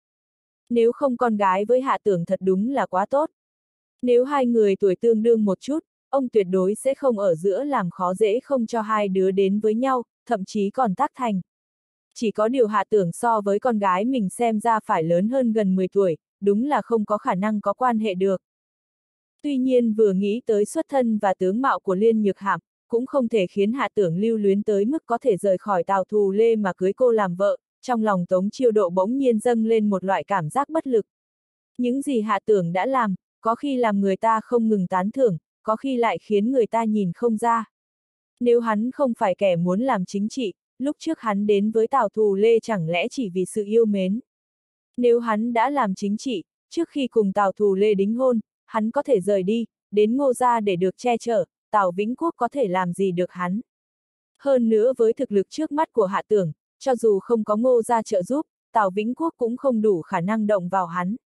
Nếu không con gái với Hạ Tưởng thật đúng là quá tốt. Nếu hai người tuổi tương đương một chút, ông tuyệt đối sẽ không ở giữa làm khó dễ không cho hai đứa đến với nhau, thậm chí còn tác thành. Chỉ có điều Hạ Tưởng so với con gái mình xem ra phải lớn hơn gần mười tuổi, đúng là không có khả năng có quan hệ được. Tuy nhiên vừa nghĩ tới xuất thân và tướng mạo của Liên Nhược Hàm, cũng không thể khiến Hạ Tưởng lưu luyến tới mức có thể rời khỏi Tào Thù Lê mà cưới cô làm vợ, trong lòng Tống Chiêu Độ bỗng nhiên dâng lên một loại cảm giác bất lực. Những gì Hạ Tưởng đã làm, có khi làm người ta không ngừng tán thưởng, có khi lại khiến người ta nhìn không ra. Nếu hắn không phải kẻ muốn làm chính trị, lúc trước hắn đến với Tào Thù Lê chẳng lẽ chỉ vì sự yêu mến. Nếu hắn đã làm chính trị, trước khi cùng Tào Thù Lê đính hôn, hắn có thể rời đi, đến Ngô gia để được che chở, Tào Vĩnh Quốc có thể làm gì được hắn. Hơn nữa với thực lực trước mắt của Hạ Tưởng, cho dù không có Ngô gia trợ giúp, Tào Vĩnh Quốc cũng không đủ khả năng động vào hắn.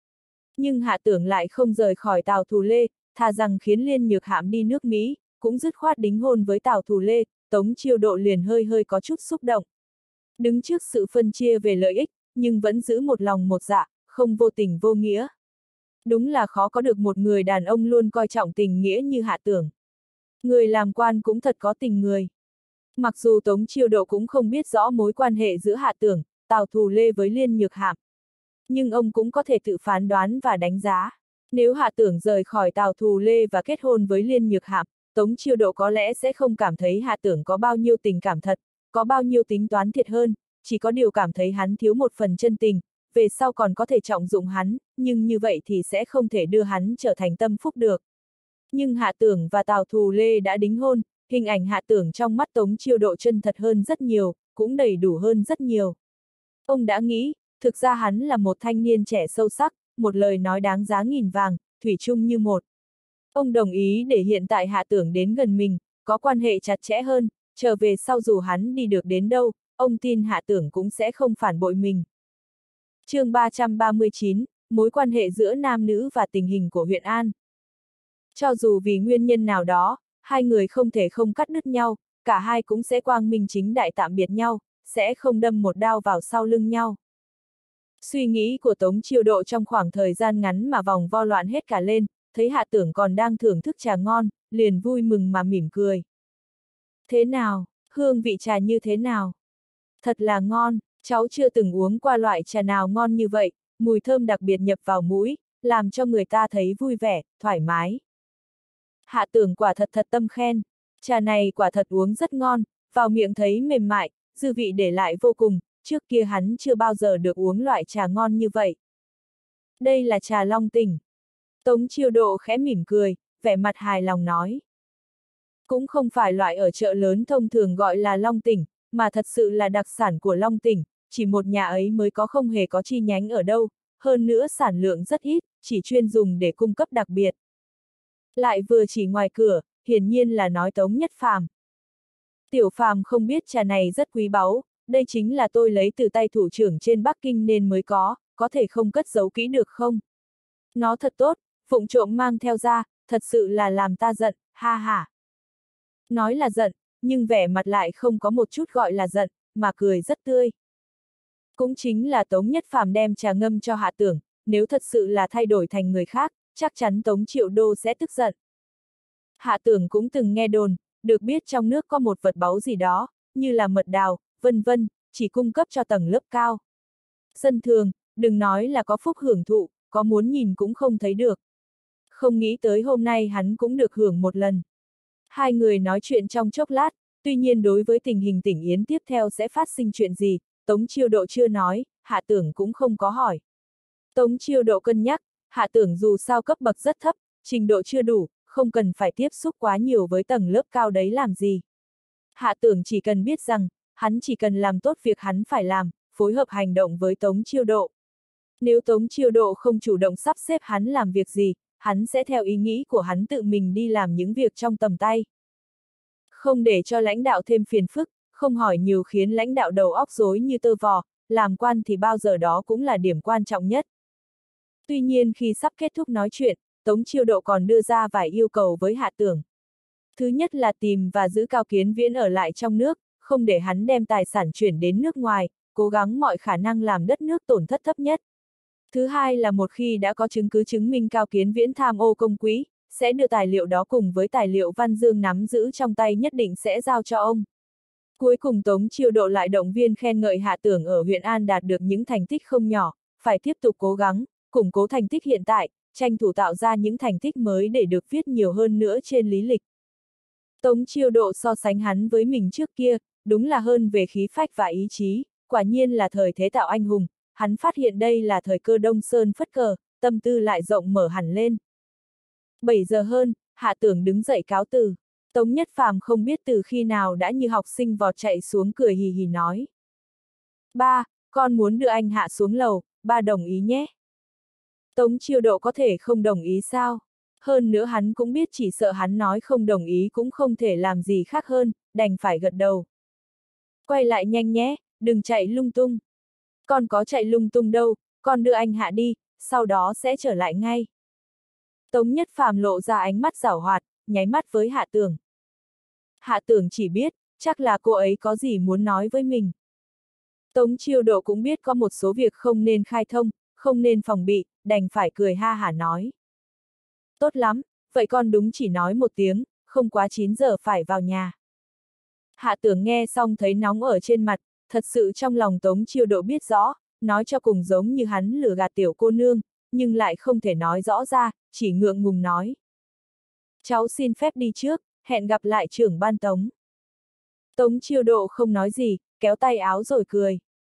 Nhưng Hạ Tưởng lại không rời khỏi Tào Thù Lê, thà rằng khiến Liên Nhược Hàm đi nước Mỹ, cũng dứt khoát đính hôn với Tào Thù Lê, Tống Chiêu Độ liền hơi hơi có chút xúc động. Đứng trước sự phân chia về lợi ích, nhưng vẫn giữ một lòng một dạ, không vô tình vô nghĩa. Đúng là khó có được một người đàn ông luôn coi trọng tình nghĩa như Hạ Tưởng. Người làm quan cũng thật có tình người. Mặc dù Tống Chiêu Độ cũng không biết rõ mối quan hệ giữa Hạ Tưởng, Tào Thù Lê với Liên Nhược Hàm, nhưng ông cũng có thể tự phán đoán và đánh giá. Nếu Hạ Tưởng rời khỏi Tào Thù Lê và kết hôn với Liên Nhược Hàm, Tống Chiêu Độ có lẽ sẽ không cảm thấy Hạ Tưởng có bao nhiêu tình cảm thật, có bao nhiêu tính toán thiệt hơn, chỉ có điều cảm thấy hắn thiếu một phần chân tình, về sau còn có thể trọng dụng hắn, nhưng như vậy thì sẽ không thể đưa hắn trở thành tâm phúc được. Nhưng Hạ Tưởng và Tào Thù Lê đã đính hôn, hình ảnh Hạ Tưởng trong mắt Tống Chiêu Độ chân thật hơn rất nhiều, cũng đầy đủ hơn rất nhiều. Ông đã nghĩ, thực ra hắn là một thanh niên trẻ sâu sắc, một lời nói đáng giá nghìn vàng, thủy chung như một. Ông đồng ý để hiện tại Hạ Tưởng đến gần mình, có quan hệ chặt chẽ hơn, trở về sau dù hắn đi được đến đâu, ông tin Hạ Tưởng cũng sẽ không phản bội mình. Chương ba trăm ba mươi chín, mối quan hệ giữa nam nữ và tình hình của huyện An. Cho dù vì nguyên nhân nào đó, hai người không thể không cắt đứt nhau, cả hai cũng sẽ quang minh chính đại tạm biệt nhau, sẽ không đâm một đao vào sau lưng nhau. Suy nghĩ của Tống Chiêu Độ trong khoảng thời gian ngắn mà vòng vo loạn hết cả lên, thấy Hạ Tưởng còn đang thưởng thức trà ngon, liền vui mừng mà mỉm cười. Thế nào, hương vị trà như thế nào? Thật là ngon, cháu chưa từng uống qua loại trà nào ngon như vậy, mùi thơm đặc biệt nhập vào mũi, làm cho người ta thấy vui vẻ, thoải mái. Hạ Tưởng quả thật thật tâm khen, trà này quả thật uống rất ngon, vào miệng thấy mềm mại, dư vị để lại vô cùng, trước kia hắn chưa bao giờ được uống loại trà ngon như vậy. Đây là trà Long Tỉnh. Tống Chiêu Độ khẽ mỉm cười, vẻ mặt hài lòng nói. Cũng không phải loại ở chợ lớn thông thường gọi là Long Tỉnh, mà thật sự là đặc sản của Long Tỉnh, chỉ một nhà ấy mới có, không hề có chi nhánh ở đâu, hơn nữa sản lượng rất ít, chỉ chuyên dùng để cung cấp đặc biệt. Lại vừa chỉ ngoài cửa, hiển nhiên là nói Tống Nhất Phàm. Tiểu Phàm không biết trà này rất quý báu, đây chính là tôi lấy từ tay thủ trưởng trên Bắc Kinh nên mới có, có thể không cất giấu kỹ được không? Nó thật tốt, vụng trộm mang theo ra, thật sự là làm ta giận, ha ha. Nói là giận, nhưng vẻ mặt lại không có một chút gọi là giận, mà cười rất tươi. Cũng chính là Tống Nhất Phàm đem trà ngâm cho Hạ Tưởng, nếu thật sự là thay đổi thành người khác, chắc chắn Tống Triệu Đô sẽ tức giận. Hạ Tưởng cũng từng nghe đồn, được biết trong nước có một vật báu gì đó, như là mật đào, vân vân, chỉ cung cấp cho tầng lớp cao. Dân thường, đừng nói là có phúc hưởng thụ, có muốn nhìn cũng không thấy được. Không nghĩ tới hôm nay hắn cũng được hưởng một lần. Hai người nói chuyện trong chốc lát, tuy nhiên đối với tình hình Tỉnh Yến tiếp theo sẽ phát sinh chuyện gì, Tống Chiêu Độ chưa nói, Hạ Tưởng cũng không có hỏi. Tống Chiêu Độ cân nhắc, Hạ Tưởng dù sao cấp bậc rất thấp, trình độ chưa đủ, không cần phải tiếp xúc quá nhiều với tầng lớp cao đấy làm gì. Hạ Tưởng chỉ cần biết rằng, hắn chỉ cần làm tốt việc hắn phải làm, phối hợp hành động với Tống Chiêu Độ. Nếu Tống Chiêu Độ không chủ động sắp xếp hắn làm việc gì, hắn sẽ theo ý nghĩ của hắn tự mình đi làm những việc trong tầm tay. Không để cho lãnh đạo thêm phiền phức, không hỏi nhiều khiến lãnh đạo đầu óc rối như tơ vò, làm quan thì bao giờ đó cũng là điểm quan trọng nhất. Tuy nhiên khi sắp kết thúc nói chuyện, Tống Chiêu Độ còn đưa ra vài yêu cầu với Hạ Tưởng. Thứ nhất là tìm và giữ Cao Kiến Viễn ở lại trong nước, không để hắn đem tài sản chuyển đến nước ngoài, cố gắng mọi khả năng làm đất nước tổn thất thấp nhất. Thứ hai là một khi đã có chứng cứ chứng minh Cao Kiến Viễn tham ô công quỹ, sẽ đưa tài liệu đó cùng với tài liệu Văn Dương nắm giữ trong tay nhất định sẽ giao cho ông. Cuối cùng Tống Chiêu Độ lại động viên khen ngợi Hạ Tưởng ở huyện An đạt được những thành tích không nhỏ, phải tiếp tục cố gắng, củng cố thành tích hiện tại, tranh thủ tạo ra những thành tích mới để được viết nhiều hơn nữa trên lý lịch. Tống Chiêu Độ so sánh hắn với mình trước kia, đúng là hơn về khí phách và ý chí, quả nhiên là thời thế tạo anh hùng, hắn phát hiện đây là thời cơ Đông Sơn phất cờ, tâm tư lại rộng mở hẳn lên. bảy giờ hơn, Hạ Tưởng đứng dậy cáo từ. Tống Nhất Phàm không biết từ khi nào đã như học sinh vọt chạy xuống cười hì hì nói. Ba, con muốn đưa anh Hạ xuống lầu, ba đồng ý nhé. Tống Chiêu Độ có thể không đồng ý sao? Hơn nữa hắn cũng biết chỉ sợ hắn nói không đồng ý cũng không thể làm gì khác hơn, đành phải gật đầu. Quay lại nhanh nhé, đừng chạy lung tung. Con có chạy lung tung đâu, con đưa anh Hạ đi, sau đó sẽ trở lại ngay. Tống Nhất Phàm lộ ra ánh mắt giảo hoạt, nháy mắt với Hạ Tưởng. Hạ Tưởng chỉ biết, chắc là cô ấy có gì muốn nói với mình. Tống Chiêu Độ cũng biết có một số việc không nên khai thông, không nên phòng bị, đành phải cười ha hả nói. Tốt lắm, vậy con đúng chỉ nói một tiếng, không quá chín giờ phải vào nhà. Hạ Tưởng nghe xong thấy nóng ở trên mặt, thật sự trong lòng Tống Chiêu Độ biết rõ, nói cho cùng giống như hắn lừa gạt tiểu cô nương, nhưng lại không thể nói rõ ra, chỉ ngượng ngùng nói. Cháu xin phép đi trước, hẹn gặp lại trưởng ban Tống. Tống Chiêu Độ không nói gì, kéo tay áo rồi cười.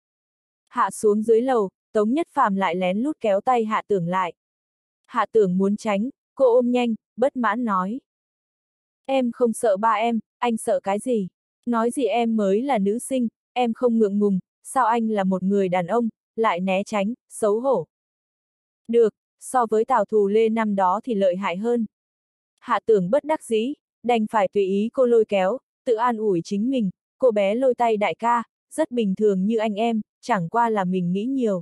Hạ xuống dưới lầu, Tống Nhất Phàm lại lén lút kéo tay Hạ Tưởng lại. Hạ Tưởng muốn tránh, cô ôm nhanh, bất mãn nói. Em không sợ ba em, anh sợ cái gì? Nói gì em mới là nữ sinh, em không ngượng ngùng, sao anh là một người đàn ông, lại né tránh, xấu hổ. Được, so với Tào Thù Lê năm đó thì lợi hại hơn. Hạ Tưởng bất đắc dĩ, đành phải tùy ý cô lôi kéo, tự an ủi chính mình, cô bé lôi tay đại ca, rất bình thường như anh em, chẳng qua là mình nghĩ nhiều.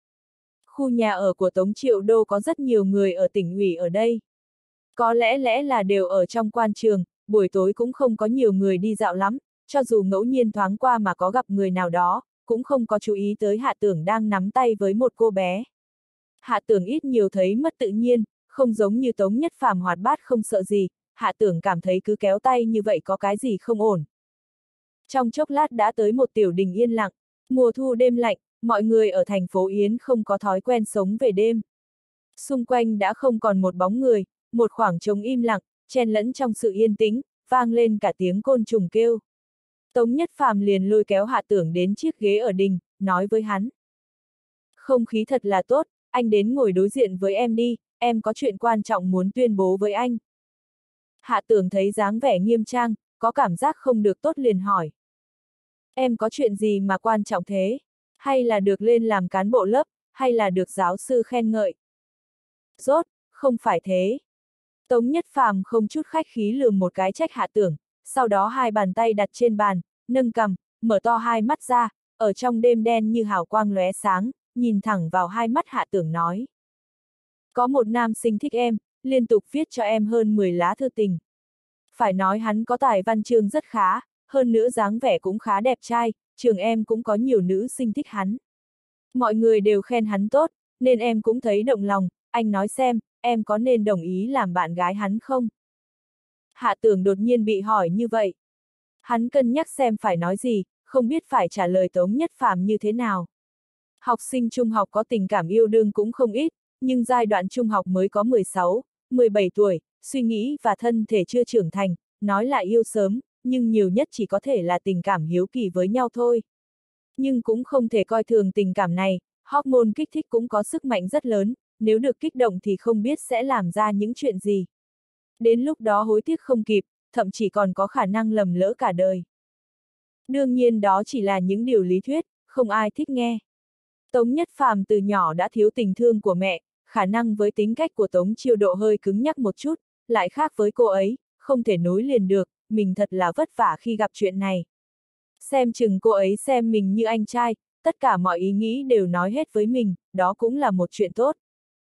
Khu nhà ở của Tống Triệu Đô có rất nhiều người ở tỉnh ủy ở đây. Có lẽ lẽ là đều ở trong quan trường, buổi tối cũng không có nhiều người đi dạo lắm, cho dù ngẫu nhiên thoáng qua mà có gặp người nào đó, cũng không có chú ý tới Hạ Tưởng đang nắm tay với một cô bé. Hạ Tưởng ít nhiều thấy mất tự nhiên, không giống như Tống Nhất Phàm hoạt bát không sợ gì, Hạ Tưởng cảm thấy cứ kéo tay như vậy có cái gì không ổn. Trong chốc lát đã tới một tiểu đình yên lặng, mùa thu đêm lạnh, mọi người ở thành phố Yến không có thói quen sống về đêm. Xung quanh đã không còn một bóng người, một khoảng trống im lặng, chen lẫn trong sự yên tĩnh, vang lên cả tiếng côn trùng kêu. Tống Nhất Phàm liền lôi kéo Hạ Tưởng đến chiếc ghế ở đình, nói với hắn. Không khí thật là tốt, anh đến ngồi đối diện với em đi, em có chuyện quan trọng muốn tuyên bố với anh. Hạ Tưởng thấy dáng vẻ nghiêm trang, có cảm giác không được tốt liền hỏi. Em có chuyện gì mà quan trọng thế? Hay là được lên làm cán bộ lớp, hay là được giáo sư khen ngợi? Rốt, không phải thế. Tống Nhất Phàm không chút khách khí lườm một cái trách Hạ Tưởng, sau đó hai bàn tay đặt trên bàn, nâng cằm, mở to hai mắt ra, ở trong đêm đen như hào quang lóe sáng, nhìn thẳng vào hai mắt Hạ Tưởng nói. Có một nam sinh thích em, liên tục viết cho em hơn mười lá thư tình. Phải nói hắn có tài văn chương rất khá, hơn nữa dáng vẻ cũng khá đẹp trai, trường em cũng có nhiều nữ sinh thích hắn. Mọi người đều khen hắn tốt, nên em cũng thấy động lòng, anh nói xem, em có nên đồng ý làm bạn gái hắn không? Hạ Tưởng đột nhiên bị hỏi như vậy. Hắn cân nhắc xem phải nói gì, không biết phải trả lời Tống Nhất Phàm như thế nào. Học sinh trung học có tình cảm yêu đương cũng không ít, nhưng giai đoạn trung học mới có mười sáu, mười bảy tuổi, suy nghĩ và thân thể chưa trưởng thành, nói là yêu sớm, nhưng nhiều nhất chỉ có thể là tình cảm hiếu kỳ với nhau thôi. Nhưng cũng không thể coi thường tình cảm này, hormone kích thích cũng có sức mạnh rất lớn, nếu được kích động thì không biết sẽ làm ra những chuyện gì. Đến lúc đó hối tiếc không kịp, thậm chí còn có khả năng lầm lỡ cả đời. Đương nhiên đó chỉ là những điều lý thuyết, không ai thích nghe. Tống Nhất Phàm từ nhỏ đã thiếu tình thương của mẹ, khả năng với tính cách của Tống Chiêu Độ hơi cứng nhắc một chút, lại khác với cô ấy, không thể nối liền được, mình thật là vất vả khi gặp chuyện này. Xem chừng cô ấy xem mình như anh trai, tất cả mọi ý nghĩ đều nói hết với mình, đó cũng là một chuyện tốt.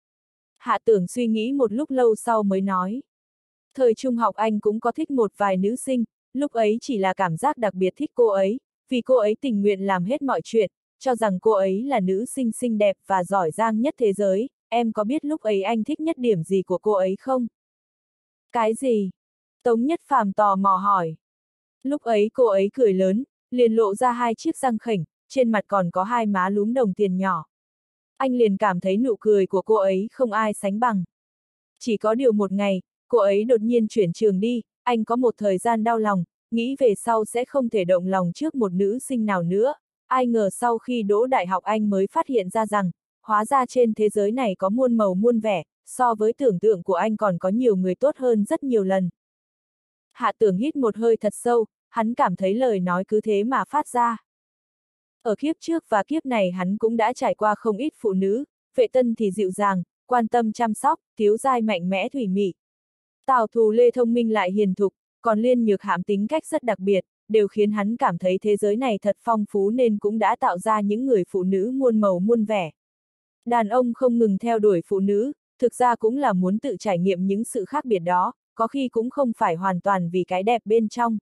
Hạ Tưởng suy nghĩ một lúc lâu sau mới nói. Thời trung học anh cũng có thích một vài nữ sinh, lúc ấy chỉ là cảm giác đặc biệt thích cô ấy, vì cô ấy tình nguyện làm hết mọi chuyện, cho rằng cô ấy là nữ sinh xinh đẹp và giỏi giang nhất thế giới, em có biết lúc ấy anh thích nhất điểm gì của cô ấy không? Cái gì? Tống Nhất Phàm tò mò hỏi. Lúc ấy cô ấy cười lớn, liền lộ ra hai chiếc răng khểnh, trên mặt còn có hai má lúm đồng tiền nhỏ. Anh liền cảm thấy nụ cười của cô ấy không ai sánh bằng. Chỉ có điều một ngày, cô ấy đột nhiên chuyển trường đi, anh có một thời gian đau lòng, nghĩ về sau sẽ không thể động lòng trước một nữ sinh nào nữa. Ai ngờ sau khi đỗ đại học anh mới phát hiện ra rằng, hóa ra trên thế giới này có muôn màu muôn vẻ, so với tưởng tượng của anh còn có nhiều người tốt hơn rất nhiều lần. Hạ Tưởng hít một hơi thật sâu, hắn cảm thấy lời nói cứ thế mà phát ra. Ở kiếp trước và kiếp này hắn cũng đã trải qua không ít phụ nữ, Vệ Tân thì dịu dàng, quan tâm chăm sóc, Tiếu Giai mạnh mẽ thủy mị. Tào Thù Lê thông minh lại hiền thục, còn Liên Nhược Hãm tính cách rất đặc biệt, đều khiến hắn cảm thấy thế giới này thật phong phú nên cũng đã tạo ra những người phụ nữ muôn màu muôn vẻ. Đàn ông không ngừng theo đuổi phụ nữ, thực ra cũng là muốn tự trải nghiệm những sự khác biệt đó, có khi cũng không phải hoàn toàn vì cái đẹp bên trong.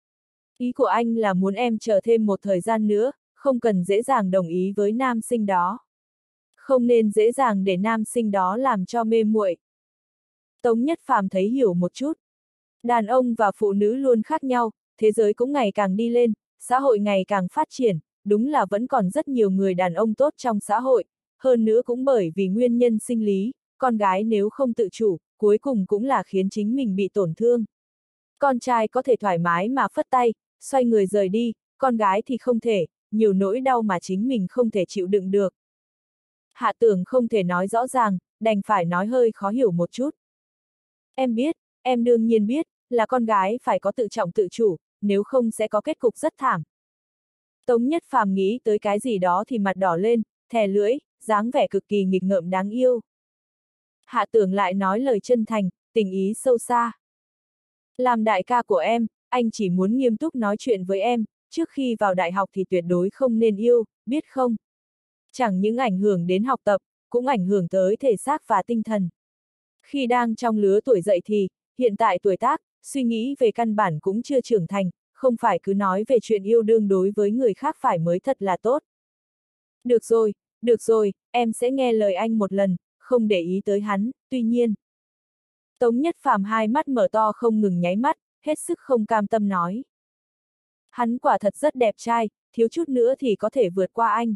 Ý của anh là muốn em chờ thêm một thời gian nữa, không cần dễ dàng đồng ý với nam sinh đó. Không nên dễ dàng để nam sinh đó làm cho mê muội. Tống Nhất Phàm thấy hiểu một chút. Đàn ông và phụ nữ luôn khác nhau, thế giới cũng ngày càng đi lên, xã hội ngày càng phát triển, đúng là vẫn còn rất nhiều người đàn ông tốt trong xã hội, hơn nữa cũng bởi vì nguyên nhân sinh lý, con gái nếu không tự chủ, cuối cùng cũng là khiến chính mình bị tổn thương. Con trai có thể thoải mái mà phất tay, xoay người rời đi, con gái thì không thể, nhiều nỗi đau mà chính mình không thể chịu đựng được. Hạ Tưởng không thể nói rõ ràng, đành phải nói hơi khó hiểu một chút. Em biết, em đương nhiên biết, là con gái phải có tự trọng tự chủ, nếu không sẽ có kết cục rất thảm. Tống Nhất Phàm nghĩ tới cái gì đó thì mặt đỏ lên, thè lưỡi, dáng vẻ cực kỳ nghịch ngợm đáng yêu. Hạ Tưởng lại nói lời chân thành, tình ý sâu xa. Làm đại ca của em, anh chỉ muốn nghiêm túc nói chuyện với em, trước khi vào đại học thì tuyệt đối không nên yêu, biết không? Chẳng những ảnh hưởng đến học tập, cũng ảnh hưởng tới thể xác và tinh thần. Khi đang trong lứa tuổi dậy thì, hiện tại tuổi tác, suy nghĩ về căn bản cũng chưa trưởng thành, không phải cứ nói về chuyện yêu đương đối với người khác phải mới thật là tốt. Được rồi, được rồi, em sẽ nghe lời anh một lần, không để ý tới hắn, tuy nhiên. Tống Nhất Phàm hai mắt mở to không ngừng nháy mắt, hết sức không cam tâm nói. Hắn quả thật rất đẹp trai, thiếu chút nữa thì có thể vượt qua anh.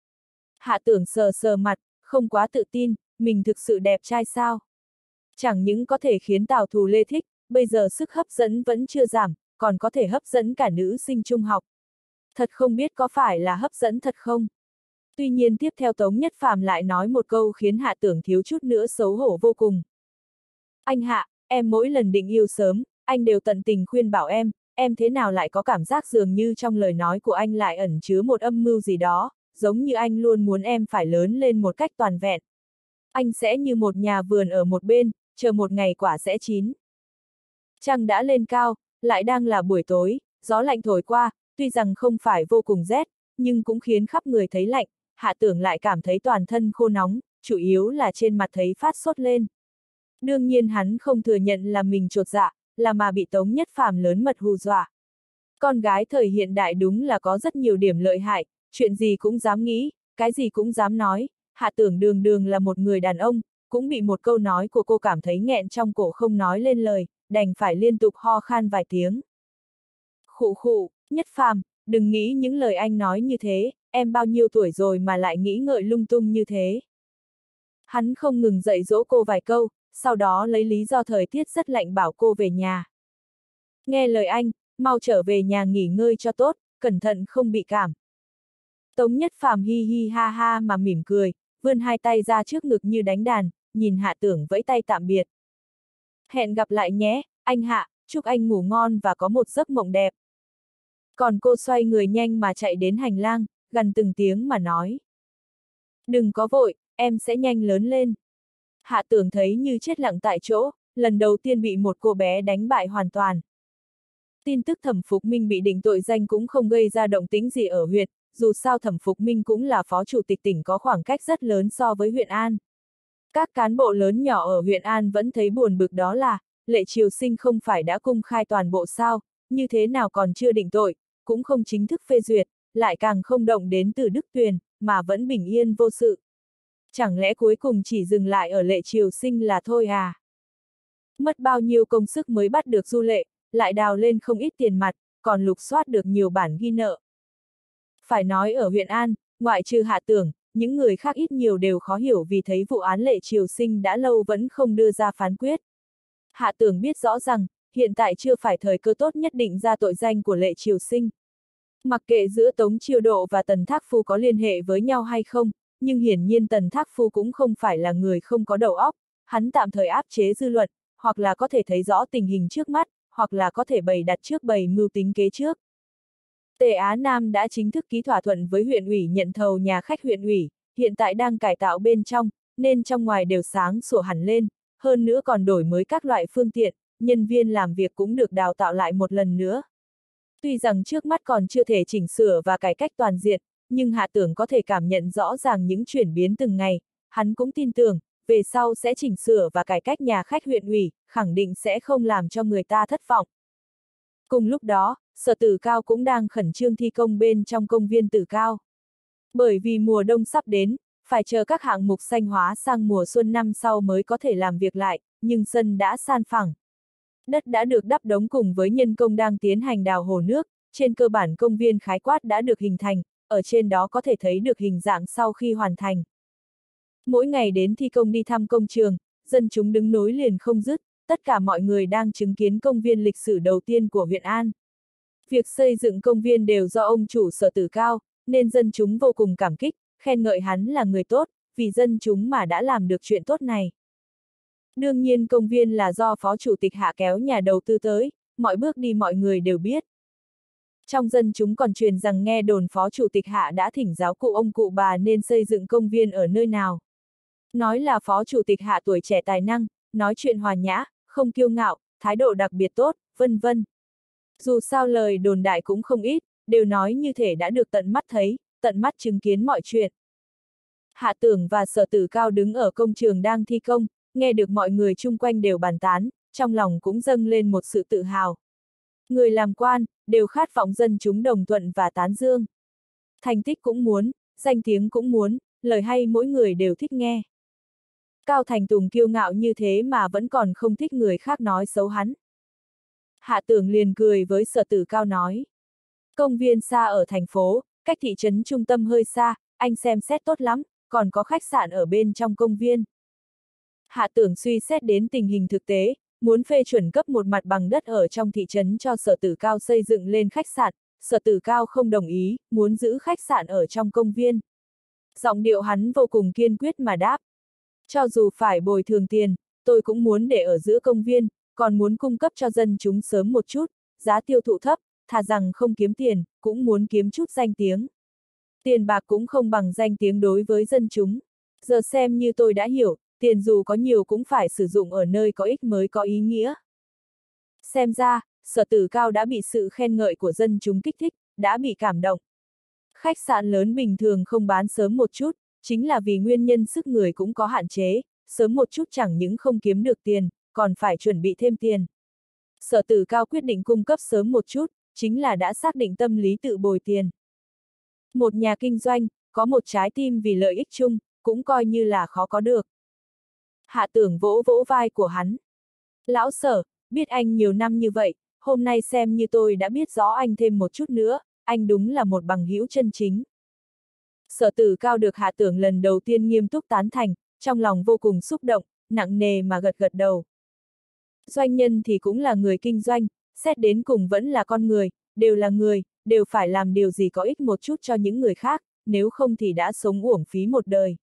Hạ Tưởng sờ sờ mặt, không quá tự tin, mình thực sự đẹp trai sao? Chẳng những có thể khiến Tào Thù Lê thích, bây giờ sức hấp dẫn vẫn chưa giảm, còn có thể hấp dẫn cả nữ sinh trung học. Thật không biết có phải là hấp dẫn thật không? Tuy nhiên tiếp theo Tống Nhất Phàm lại nói một câu khiến Hạ Tưởng thiếu chút nữa xấu hổ vô cùng. Anh Hạ, em mỗi lần định yêu sớm, anh đều tận tình khuyên bảo em, em thế nào lại có cảm giác dường như trong lời nói của anh lại ẩn chứa một âm mưu gì đó, giống như anh luôn muốn em phải lớn lên một cách toàn vẹn. Anh sẽ như một nhà vườn ở một bên, chờ một ngày quả sẽ chín. Trăng đã lên cao, lại đang là buổi tối, gió lạnh thổi qua, tuy rằng không phải vô cùng rét, nhưng cũng khiến khắp người thấy lạnh, Hạ Tưởng lại cảm thấy toàn thân khô nóng, chủ yếu là trên mặt thấy phát sốt lên. Đương nhiên hắn không thừa nhận là mình chột dạ, là mà bị Tống Nhất Phàm lớn mật hù dọa. Con gái thời hiện đại đúng là có rất nhiều điểm lợi hại, chuyện gì cũng dám nghĩ, cái gì cũng dám nói, Hạ Tưởng đường đường là một người đàn ông, cũng bị một câu nói của cô cảm thấy nghẹn trong cổ không nói lên lời, đành phải liên tục ho khan vài tiếng. Khụ khụ, Nhất Phàm, đừng nghĩ những lời anh nói như thế, em bao nhiêu tuổi rồi mà lại nghĩ ngợi lung tung như thế. Hắn không ngừng dạy dỗ cô vài câu, sau đó lấy lý do thời tiết rất lạnh bảo cô về nhà. Nghe lời anh, mau trở về nhà nghỉ ngơi cho tốt, cẩn thận không bị cảm. Tống Nhất Phàm hi hi ha ha mà mỉm cười, vươn hai tay ra trước ngực như đánh đàn, nhìn Hạ Tưởng vẫy tay tạm biệt. Hẹn gặp lại nhé, anh Hạ, chúc anh ngủ ngon và có một giấc mộng đẹp. Còn cô xoay người nhanh mà chạy đến hành lang, gần từng tiếng mà nói. Đừng có vội, em sẽ nhanh lớn lên. Hạ Tưởng thấy như chết lặng tại chỗ, lần đầu tiên bị một cô bé đánh bại hoàn toàn. Tin tức Thẩm Phục Minh bị định tội danh cũng không gây ra động tĩnh gì ở huyện, dù sao Thẩm Phục Minh cũng là phó chủ tịch tỉnh có khoảng cách rất lớn so với huyện An. Các cán bộ lớn nhỏ ở huyện An vẫn thấy buồn bực, đó là, Lệ Triều Sinh không phải đã công khai toàn bộ sao, như thế nào còn chưa định tội, cũng không chính thức phê duyệt, lại càng không động đến Từ Đức Tuyền, mà vẫn bình yên vô sự. Chẳng lẽ cuối cùng chỉ dừng lại ở Lệ Triều Sinh là thôi à? Mất bao nhiêu công sức mới bắt được Du Lệ, lại đào lên không ít tiền mặt, còn lục soát được nhiều bản ghi nợ. Phải nói ở huyện An, ngoại trừ Hạ Tưởng, những người khác ít nhiều đều khó hiểu vì thấy vụ án Lệ Triều Sinh đã lâu vẫn không đưa ra phán quyết. Hạ Tưởng biết rõ rằng, hiện tại chưa phải thời cơ tốt nhất định ra tội danh của Lệ Triều Sinh. Mặc kệ giữa Tống Chiêu Độ và Tần Thác Phu có liên hệ với nhau hay không, nhưng hiển nhiên Tần Thác Phu cũng không phải là người không có đầu óc, hắn tạm thời áp chế dư luận, hoặc là có thể thấy rõ tình hình trước mắt, hoặc là có thể bày đặt trước bày mưu tính kế trước. Tề Á Nam đã chính thức ký thỏa thuận với huyện ủy nhận thầu nhà khách huyện ủy, hiện tại đang cải tạo bên trong, nên trong ngoài đều sáng sủa hẳn lên, hơn nữa còn đổi mới các loại phương tiện, nhân viên làm việc cũng được đào tạo lại một lần nữa. Tuy rằng trước mắt còn chưa thể chỉnh sửa và cải cách toàn diện, nhưng Hạ Tưởng có thể cảm nhận rõ ràng những chuyển biến từng ngày, hắn cũng tin tưởng, về sau sẽ chỉnh sửa và cải cách nhà khách huyện ủy, khẳng định sẽ không làm cho người ta thất vọng. Cùng lúc đó, Sở Tử Cao cũng đang khẩn trương thi công bên trong công viên Tử Cao. Bởi vì mùa đông sắp đến, phải chờ các hạng mục xanh hóa sang mùa xuân năm sau mới có thể làm việc lại, nhưng sân đã san phẳng. Đất đã được đắp đống cùng với nhân công đang tiến hành đào hồ nước, trên cơ bản công viên khái quát đã được hình thành, ở trên đó có thể thấy được hình dạng sau khi hoàn thành. Mỗi ngày đến thi công đi thăm công trường, dân chúng đứng nối liền không dứt, tất cả mọi người đang chứng kiến công viên lịch sử đầu tiên của huyện An. Việc xây dựng công viên đều do ông chủ Sở Tử Cao, nên dân chúng vô cùng cảm kích, khen ngợi hắn là người tốt, vì dân chúng mà đã làm được chuyện tốt này. Đương nhiên công viên là do Phó Chủ tịch Hạ kéo nhà đầu tư tới, mọi bước đi mọi người đều biết. Trong dân chúng còn truyền rằng nghe đồn Phó Chủ tịch Hạ đã thỉnh giáo cụ ông cụ bà nên xây dựng công viên ở nơi nào. Nói là Phó Chủ tịch Hạ tuổi trẻ tài năng, nói chuyện hòa nhã, không kiêu ngạo, thái độ đặc biệt tốt, vân vân. Dù sao lời đồn đại cũng không ít, đều nói như thể đã được tận mắt thấy, tận mắt chứng kiến mọi chuyện. Hạ Tưởng và Sở Tử Cao đứng ở công trường đang thi công, nghe được mọi người chung quanh đều bàn tán, trong lòng cũng dâng lên một sự tự hào. Người làm quan, đều khát vọng dân chúng đồng thuận và tán dương. Thành tích cũng muốn, danh tiếng cũng muốn, lời hay mỗi người đều thích nghe. Cao Thành Tùng kiêu ngạo như thế mà vẫn còn không thích người khác nói xấu hắn. Hạ Tưởng liền cười với Sở Tử Cao nói. Công viên xa ở thành phố, cách thị trấn trung tâm hơi xa, anh xem xét tốt lắm, còn có khách sạn ở bên trong công viên. Hạ Tưởng suy xét đến tình hình thực tế, muốn phê chuẩn cấp một mặt bằng đất ở trong thị trấn cho Sở Tử Cao xây dựng lên khách sạn, Sở Tử Cao không đồng ý, muốn giữ khách sạn ở trong công viên. Giọng điệu hắn vô cùng kiên quyết mà đáp. Cho dù phải bồi thường tiền, tôi cũng muốn để ở giữa công viên, còn muốn cung cấp cho dân chúng sớm một chút, giá tiêu thụ thấp, thà rằng không kiếm tiền, cũng muốn kiếm chút danh tiếng. Tiền bạc cũng không bằng danh tiếng đối với dân chúng. Giờ xem như tôi đã hiểu, tiền dù có nhiều cũng phải sử dụng ở nơi có ích mới có ý nghĩa. Xem ra, Sở Tử Cao đã bị sự khen ngợi của dân chúng kích thích, đã bị cảm động. Khách sạn lớn bình thường không bán sớm một chút, chính là vì nguyên nhân sức người cũng có hạn chế, sớm một chút chẳng những không kiếm được tiền, còn phải chuẩn bị thêm tiền. Sở Tử Cao quyết định cung cấp sớm một chút, chính là đã xác định tâm lý tự bồi tiền. Một nhà kinh doanh, có một trái tim vì lợi ích chung, cũng coi như là khó có được. Hạ Tưởng vỗ vỗ vai của hắn. Lão Sở, biết anh nhiều năm như vậy, hôm nay xem như tôi đã biết rõ anh thêm một chút nữa, anh đúng là một bằng hữu chân chính. Sở Tử Cao được Hạ Tưởng lần đầu tiên nghiêm túc tán thành, trong lòng vô cùng xúc động, nặng nề mà gật gật đầu. Doanh nhân thì cũng là người kinh doanh, xét đến cùng vẫn là con người, đều là người, đều phải làm điều gì có ích một chút cho những người khác, nếu không thì đã sống uổng phí một đời.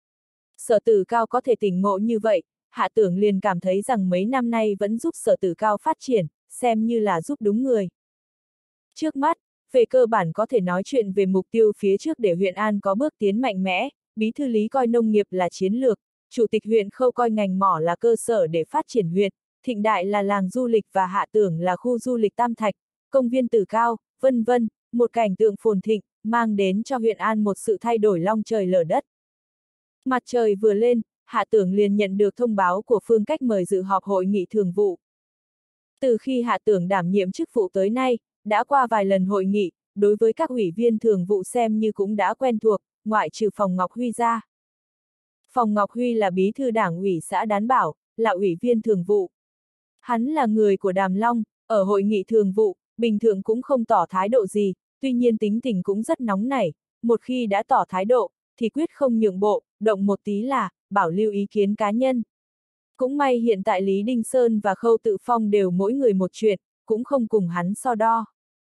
Sở Tử Cao có thể tỉnh ngộ như vậy, Hạ Tưởng liền cảm thấy rằng mấy năm nay vẫn giúp Sở Tử Cao phát triển, xem như là giúp đúng người. Trước mắt, về cơ bản có thể nói chuyện về mục tiêu phía trước để huyện An có bước tiến mạnh mẽ, Bí thư Lý coi nông nghiệp là chiến lược, Chủ tịch huyện Khâu coi ngành mỏ là cơ sở để phát triển huyện, Thịnh Đại là làng du lịch và Hạ Tưởng là khu du lịch Tam Thạch, công viên Tử Cao, vân vân, một cảnh tượng phồn thịnh, mang đến cho huyện An một sự thay đổi long trời lở đất. Mặt trời vừa lên, Hạ Tưởng liền nhận được thông báo của Phương Cách mời dự họp hội nghị thường vụ. Từ khi Hạ Tưởng đảm nhiệm chức vụ tới nay, đã qua vài lần hội nghị, đối với các ủy viên thường vụ xem như cũng đã quen thuộc, ngoại trừ Phòng Ngọc Huy ra. Phòng Ngọc Huy là bí thư đảng ủy xã Đán Bảo, là ủy viên thường vụ. Hắn là người của Đàm Long, ở hội nghị thường vụ, bình thường cũng không tỏ thái độ gì, tuy nhiên tính tình cũng rất nóng nảy, một khi đã tỏ thái độ, thì quyết không nhượng bộ, động một tí là, bảo lưu ý kiến cá nhân. Cũng may hiện tại Lý Đinh Sơn và Khâu Tự Phong đều mỗi người một chuyện, cũng không cùng hắn so đo.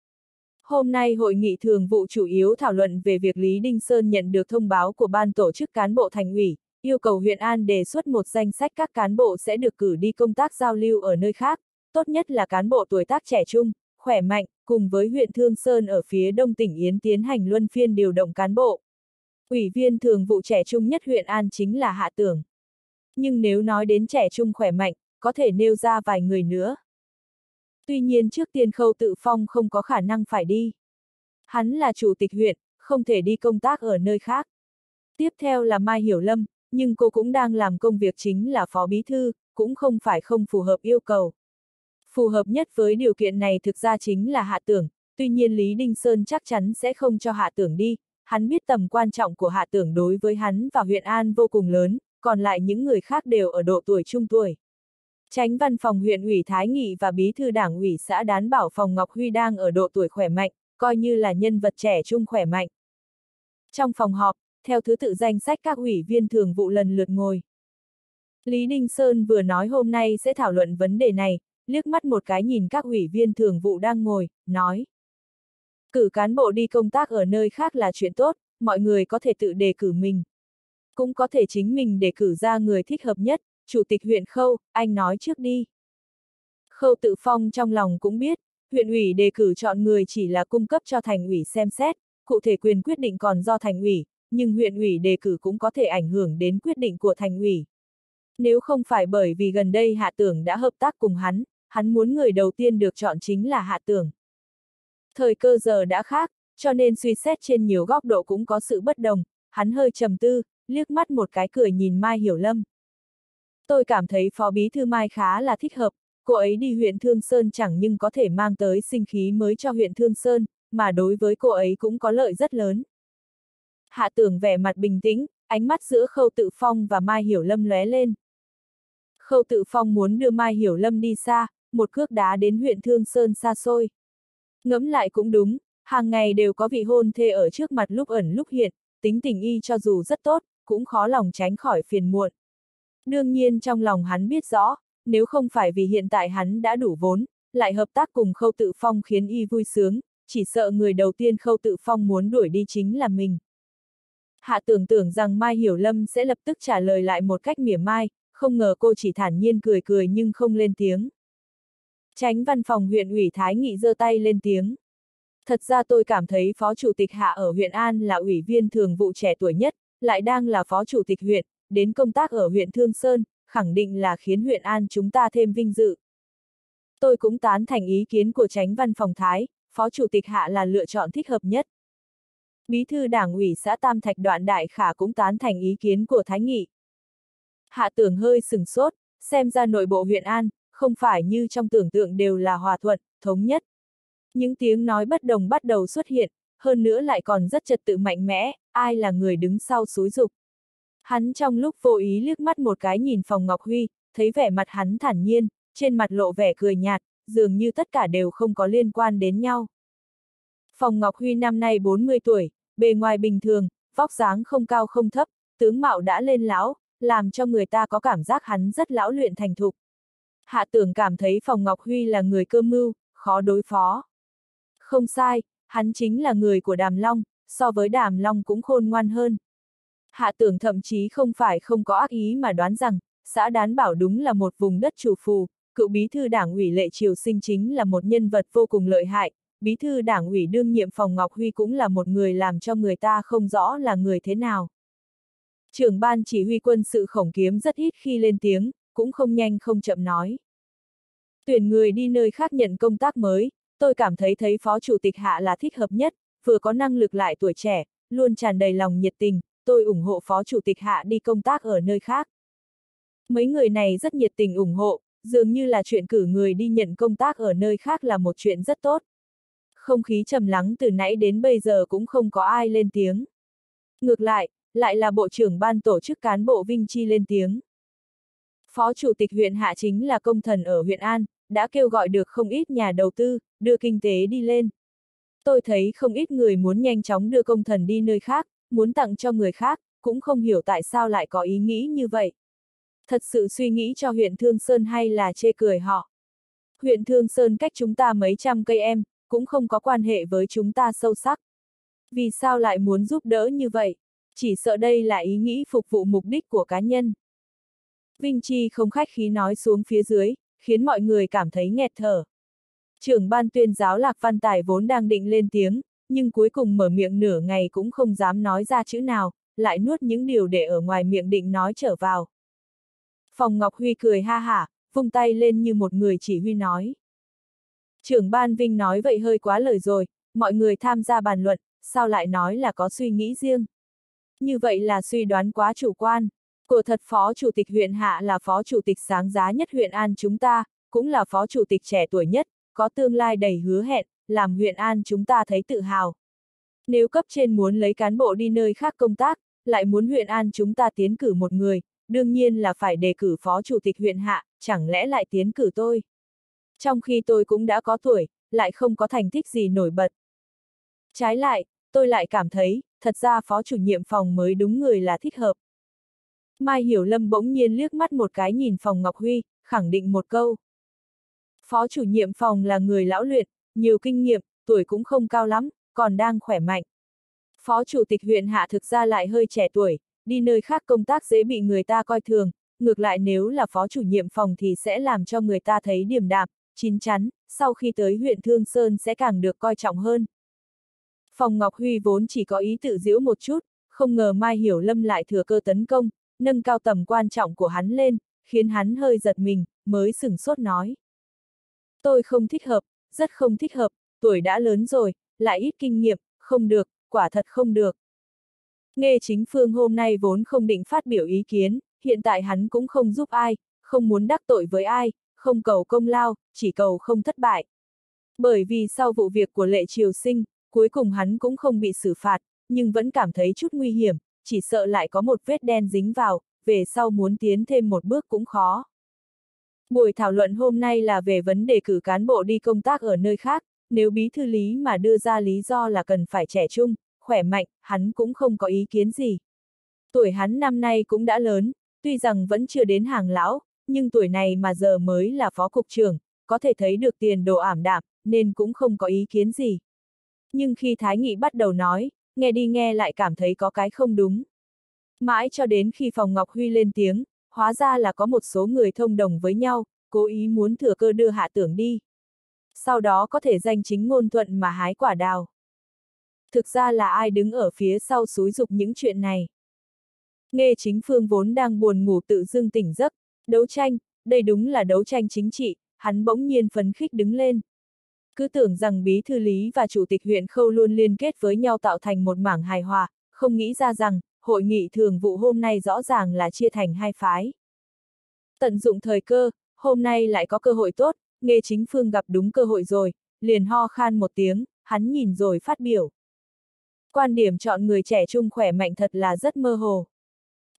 Hôm nay hội nghị thường vụ chủ yếu thảo luận về việc Lý Đinh Sơn nhận được thông báo của ban tổ chức cán bộ thành ủy, yêu cầu huyện An đề xuất một danh sách các cán bộ sẽ được cử đi công tác giao lưu ở nơi khác, tốt nhất là cán bộ tuổi tác trẻ trung, khỏe mạnh, cùng với huyện Thương Sơn ở phía đông tỉnh Yến tiến hành luân phiên điều động cán bộ. Ủy viên thường vụ trẻ trung nhất huyện An chính là Hạ Tưởng. Nhưng nếu nói đến trẻ trung khỏe mạnh, có thể nêu ra vài người nữa. Tuy nhiên trước tiên Khâu Tự Phong không có khả năng phải đi. Hắn là chủ tịch huyện, không thể đi công tác ở nơi khác. Tiếp theo là Mai Hiểu Lâm, nhưng cô cũng đang làm công việc chính là phó bí thư, cũng không phải không phù hợp yêu cầu. Phù hợp nhất với điều kiện này thực ra chính là Hạ Tưởng, tuy nhiên Lý Đinh Sơn chắc chắn sẽ không cho Hạ Tưởng đi, hắn biết tầm quan trọng của Hạ Tưởng đối với hắn và huyện An vô cùng lớn, còn lại những người khác đều ở độ tuổi trung tuổi. Chánh văn phòng huyện ủy Thái Nghị và bí thư đảng ủy xã Đán Bảo Phòng Ngọc Huy đang ở độ tuổi khỏe mạnh, coi như là nhân vật trẻ trung khỏe mạnh. Trong phòng họp, theo thứ tự danh sách các ủy viên thường vụ lần lượt ngồi. Lý Đinh Sơn vừa nói hôm nay sẽ thảo luận vấn đề này, liếc mắt một cái nhìn các ủy viên thường vụ đang ngồi, nói. Cử cán bộ đi công tác ở nơi khác là chuyện tốt, mọi người có thể tự đề cử mình. Cũng có thể chính mình đề cử ra người thích hợp nhất, Chủ tịch huyện Khâu, anh nói trước đi. Khâu Tự Phong trong lòng cũng biết, huyện ủy đề cử chọn người chỉ là cung cấp cho thành ủy xem xét, cụ thể quyền quyết định còn do thành ủy, nhưng huyện ủy đề cử cũng có thể ảnh hưởng đến quyết định của thành ủy. Nếu không phải bởi vì gần đây Hạ Tưởng đã hợp tác cùng hắn, hắn muốn người đầu tiên được chọn chính là Hạ Tưởng. Thời cơ giờ đã khác, cho nên suy xét trên nhiều góc độ cũng có sự bất đồng, hắn hơi trầm tư, liếc mắt một cái cười nhìn Mai Hiểu Lâm. Tôi cảm thấy phó bí thư Mai khá là thích hợp, cô ấy đi huyện Thương Sơn chẳng nhưng có thể mang tới sinh khí mới cho huyện Thương Sơn, mà đối với cô ấy cũng có lợi rất lớn. Hạ Tưởng vẻ mặt bình tĩnh, ánh mắt giữa Khâu Tự Phong và Mai Hiểu Lâm lóe lên. Khâu Tự Phong muốn đưa Mai Hiểu Lâm đi xa, một cước đá đến huyện Thương Sơn xa xôi. Ngẫm lại cũng đúng, hàng ngày đều có vị hôn thê ở trước mặt lúc ẩn lúc hiện, tính tình y cho dù rất tốt, cũng khó lòng tránh khỏi phiền muộn. Đương nhiên trong lòng hắn biết rõ, nếu không phải vì hiện tại hắn đã đủ vốn, lại hợp tác cùng Khâu Tự Phong khiến y vui sướng, chỉ sợ người đầu tiên Khâu Tự Phong muốn đuổi đi chính là mình. Hạ Tưởng tưởng rằng Mai Hiểu Lâm sẽ lập tức trả lời lại một cách mỉa mai, không ngờ cô chỉ thản nhiên cười cười nhưng không lên tiếng. Chánh văn phòng huyện ủy Thái Nghị giơ tay lên tiếng. Thật ra tôi cảm thấy phó chủ tịch Hạ ở huyện An là ủy viên thường vụ trẻ tuổi nhất, lại đang là phó chủ tịch huyện, đến công tác ở huyện Thương Sơn, khẳng định là khiến huyện An chúng ta thêm vinh dự. Tôi cũng tán thành ý kiến của chánh văn phòng Thái, phó chủ tịch Hạ là lựa chọn thích hợp nhất. Bí thư đảng ủy xã Tam Thạch Đoạn Đại Khả cũng tán thành ý kiến của Thái Nghị. Hạ Tưởng hơi sừng sốt, xem ra nội bộ huyện An, không phải như trong tưởng tượng đều là hòa thuận, thống nhất. Những tiếng nói bất đồng bắt đầu xuất hiện, hơn nữa lại còn rất trật tự mạnh mẽ, ai là người đứng sau xúi giục. Hắn trong lúc vô ý liếc mắt một cái nhìn Phòng Ngọc Huy, thấy vẻ mặt hắn thản nhiên, trên mặt lộ vẻ cười nhạt, dường như tất cả đều không có liên quan đến nhau. Phòng Ngọc Huy năm nay bốn mươi tuổi, bề ngoài bình thường, vóc dáng không cao không thấp, tướng mạo đã lên lão, làm cho người ta có cảm giác hắn rất lão luyện thành thục. Hạ Tưởng cảm thấy Phòng Ngọc Huy là người cơ mưu, khó đối phó. Không sai, hắn chính là người của Đàm Long, so với Đàm Long cũng khôn ngoan hơn. Hạ Tưởng thậm chí không phải không có ác ý mà đoán rằng, xã Đán Bảo đúng là một vùng đất chủ phù, cựu bí thư đảng ủy Lệ Triều Sinh chính là một nhân vật vô cùng lợi hại, bí thư đảng ủy đương nhiệm Phòng Ngọc Huy cũng là một người làm cho người ta không rõ là người thế nào. Trưởng ban chỉ huy quân sự Khổng Kiếm rất ít khi lên tiếng, cũng không nhanh không chậm nói. Tuyển người đi nơi khác nhận công tác mới, tôi cảm thấy thấy Phó Chủ tịch Hạ là thích hợp nhất, vừa có năng lực lại tuổi trẻ, luôn tràn đầy lòng nhiệt tình, tôi ủng hộ Phó Chủ tịch Hạ đi công tác ở nơi khác. Mấy người này rất nhiệt tình ủng hộ, dường như là chuyện cử người đi nhận công tác ở nơi khác là một chuyện rất tốt. Không khí trầm lắng từ nãy đến bây giờ cũng không có ai lên tiếng. Ngược lại, lại là Bộ trưởng Ban tổ chức cán bộ Vinh Chi lên tiếng. Phó Chủ tịch huyện Hạ chính là công thần ở huyện An, đã kêu gọi được không ít nhà đầu tư, đưa kinh tế đi lên. Tôi thấy không ít người muốn nhanh chóng đưa công thần đi nơi khác, muốn tặng cho người khác, cũng không hiểu tại sao lại có ý nghĩ như vậy. Thật sự suy nghĩ cho huyện Thương Sơn hay là chê cười họ. Huyện Thương Sơn cách chúng ta mấy trăm cây em, cũng không có quan hệ với chúng ta sâu sắc. Vì sao lại muốn giúp đỡ như vậy? Chỉ sợ đây là ý nghĩ phục vụ mục đích của cá nhân. Vinh Chi không khách khí nói xuống phía dưới, khiến mọi người cảm thấy nghẹt thở. Trưởng ban tuyên giáo Lạc Văn Tài vốn đang định lên tiếng, nhưng cuối cùng mở miệng nửa ngày cũng không dám nói ra chữ nào, lại nuốt những điều để ở ngoài miệng định nói trở vào. Phòng Ngọc Huy cười ha hả, vung tay lên như một người chỉ huy nói. Trưởng ban Vinh nói vậy hơi quá lời rồi, mọi người tham gia bàn luận, sao lại nói là có suy nghĩ riêng. Như vậy là suy đoán quá chủ quan. Của thật Phó Chủ tịch huyện Hạ là Phó Chủ tịch sáng giá nhất huyện An chúng ta, cũng là Phó Chủ tịch trẻ tuổi nhất, có tương lai đầy hứa hẹn, làm huyện An chúng ta thấy tự hào. Nếu cấp trên muốn lấy cán bộ đi nơi khác công tác, lại muốn huyện An chúng ta tiến cử một người, đương nhiên là phải đề cử Phó Chủ tịch huyện Hạ, chẳng lẽ lại tiến cử tôi. Trong khi tôi cũng đã có tuổi, lại không có thành tích gì nổi bật. Trái lại, tôi lại cảm thấy, thật ra Phó Chủ nhiệm phòng mới đúng người là thích hợp. Mai Hiểu Lâm bỗng nhiên liếc mắt một cái nhìn Phòng Ngọc Huy, khẳng định một câu. Phó Chủ nhiệm phòng là người lão luyện, nhiều kinh nghiệm, tuổi cũng không cao lắm, còn đang khỏe mạnh. Phó Chủ tịch huyện Hạ thực ra lại hơi trẻ tuổi, đi nơi khác công tác dễ bị người ta coi thường, ngược lại nếu là Phó Chủ nhiệm phòng thì sẽ làm cho người ta thấy điềm đạm, chín chắn, sau khi tới huyện Thương Sơn sẽ càng được coi trọng hơn. Phòng Ngọc Huy vốn chỉ có ý tự giễu một chút, không ngờ Mai Hiểu Lâm lại thừa cơ tấn công, nâng cao tầm quan trọng của hắn lên, khiến hắn hơi giật mình, mới sửng sốt nói. Tôi không thích hợp, rất không thích hợp, tuổi đã lớn rồi, lại ít kinh nghiệm, không được, quả thật không được. Nghe Chính Phương hôm nay vốn không định phát biểu ý kiến, hiện tại hắn cũng không giúp ai, không muốn đắc tội với ai, không cầu công lao, chỉ cầu không thất bại. Bởi vì sau vụ việc của Lệ Triều Sinh, cuối cùng hắn cũng không bị xử phạt, nhưng vẫn cảm thấy chút nguy hiểm, chỉ sợ lại có một vết đen dính vào, về sau muốn tiến thêm một bước cũng khó. Buổi thảo luận hôm nay là về vấn đề cử cán bộ đi công tác ở nơi khác, nếu bí thư Lý mà đưa ra lý do là cần phải trẻ trung, khỏe mạnh, hắn cũng không có ý kiến gì. Tuổi hắn năm nay cũng đã lớn, tuy rằng vẫn chưa đến hàng lão, nhưng tuổi này mà giờ mới là phó cục trưởng, có thể thấy được tiền đồ ảm đạm, nên cũng không có ý kiến gì. Nhưng khi Thái Nghị bắt đầu nói, nghe đi nghe lại cảm thấy có cái không đúng. Mãi cho đến khi Phòng Ngọc Huy lên tiếng, hóa ra là có một số người thông đồng với nhau, cố ý muốn thừa cơ đưa Hạ Tưởng đi. Sau đó có thể danh chính ngôn thuận mà hái quả đào. Thực ra là ai đứng ở phía sau xúi giục những chuyện này. Nghe Chính Phương vốn đang buồn ngủ tự dưng tỉnh giấc, đấu tranh, đây đúng là đấu tranh chính trị, hắn bỗng nhiên phấn khích đứng lên. Cứ tưởng rằng bí thư Lý và chủ tịch huyện Khâu luôn liên kết với nhau tạo thành một mảng hài hòa, không nghĩ ra rằng, hội nghị thường vụ hôm nay rõ ràng là chia thành hai phái. Tận dụng thời cơ, hôm nay lại có cơ hội tốt, Nghe Chính Phương gặp đúng cơ hội rồi, liền ho khan một tiếng, hắn nhìn rồi phát biểu. Quan điểm chọn người trẻ trung khỏe mạnh thật là rất mơ hồ.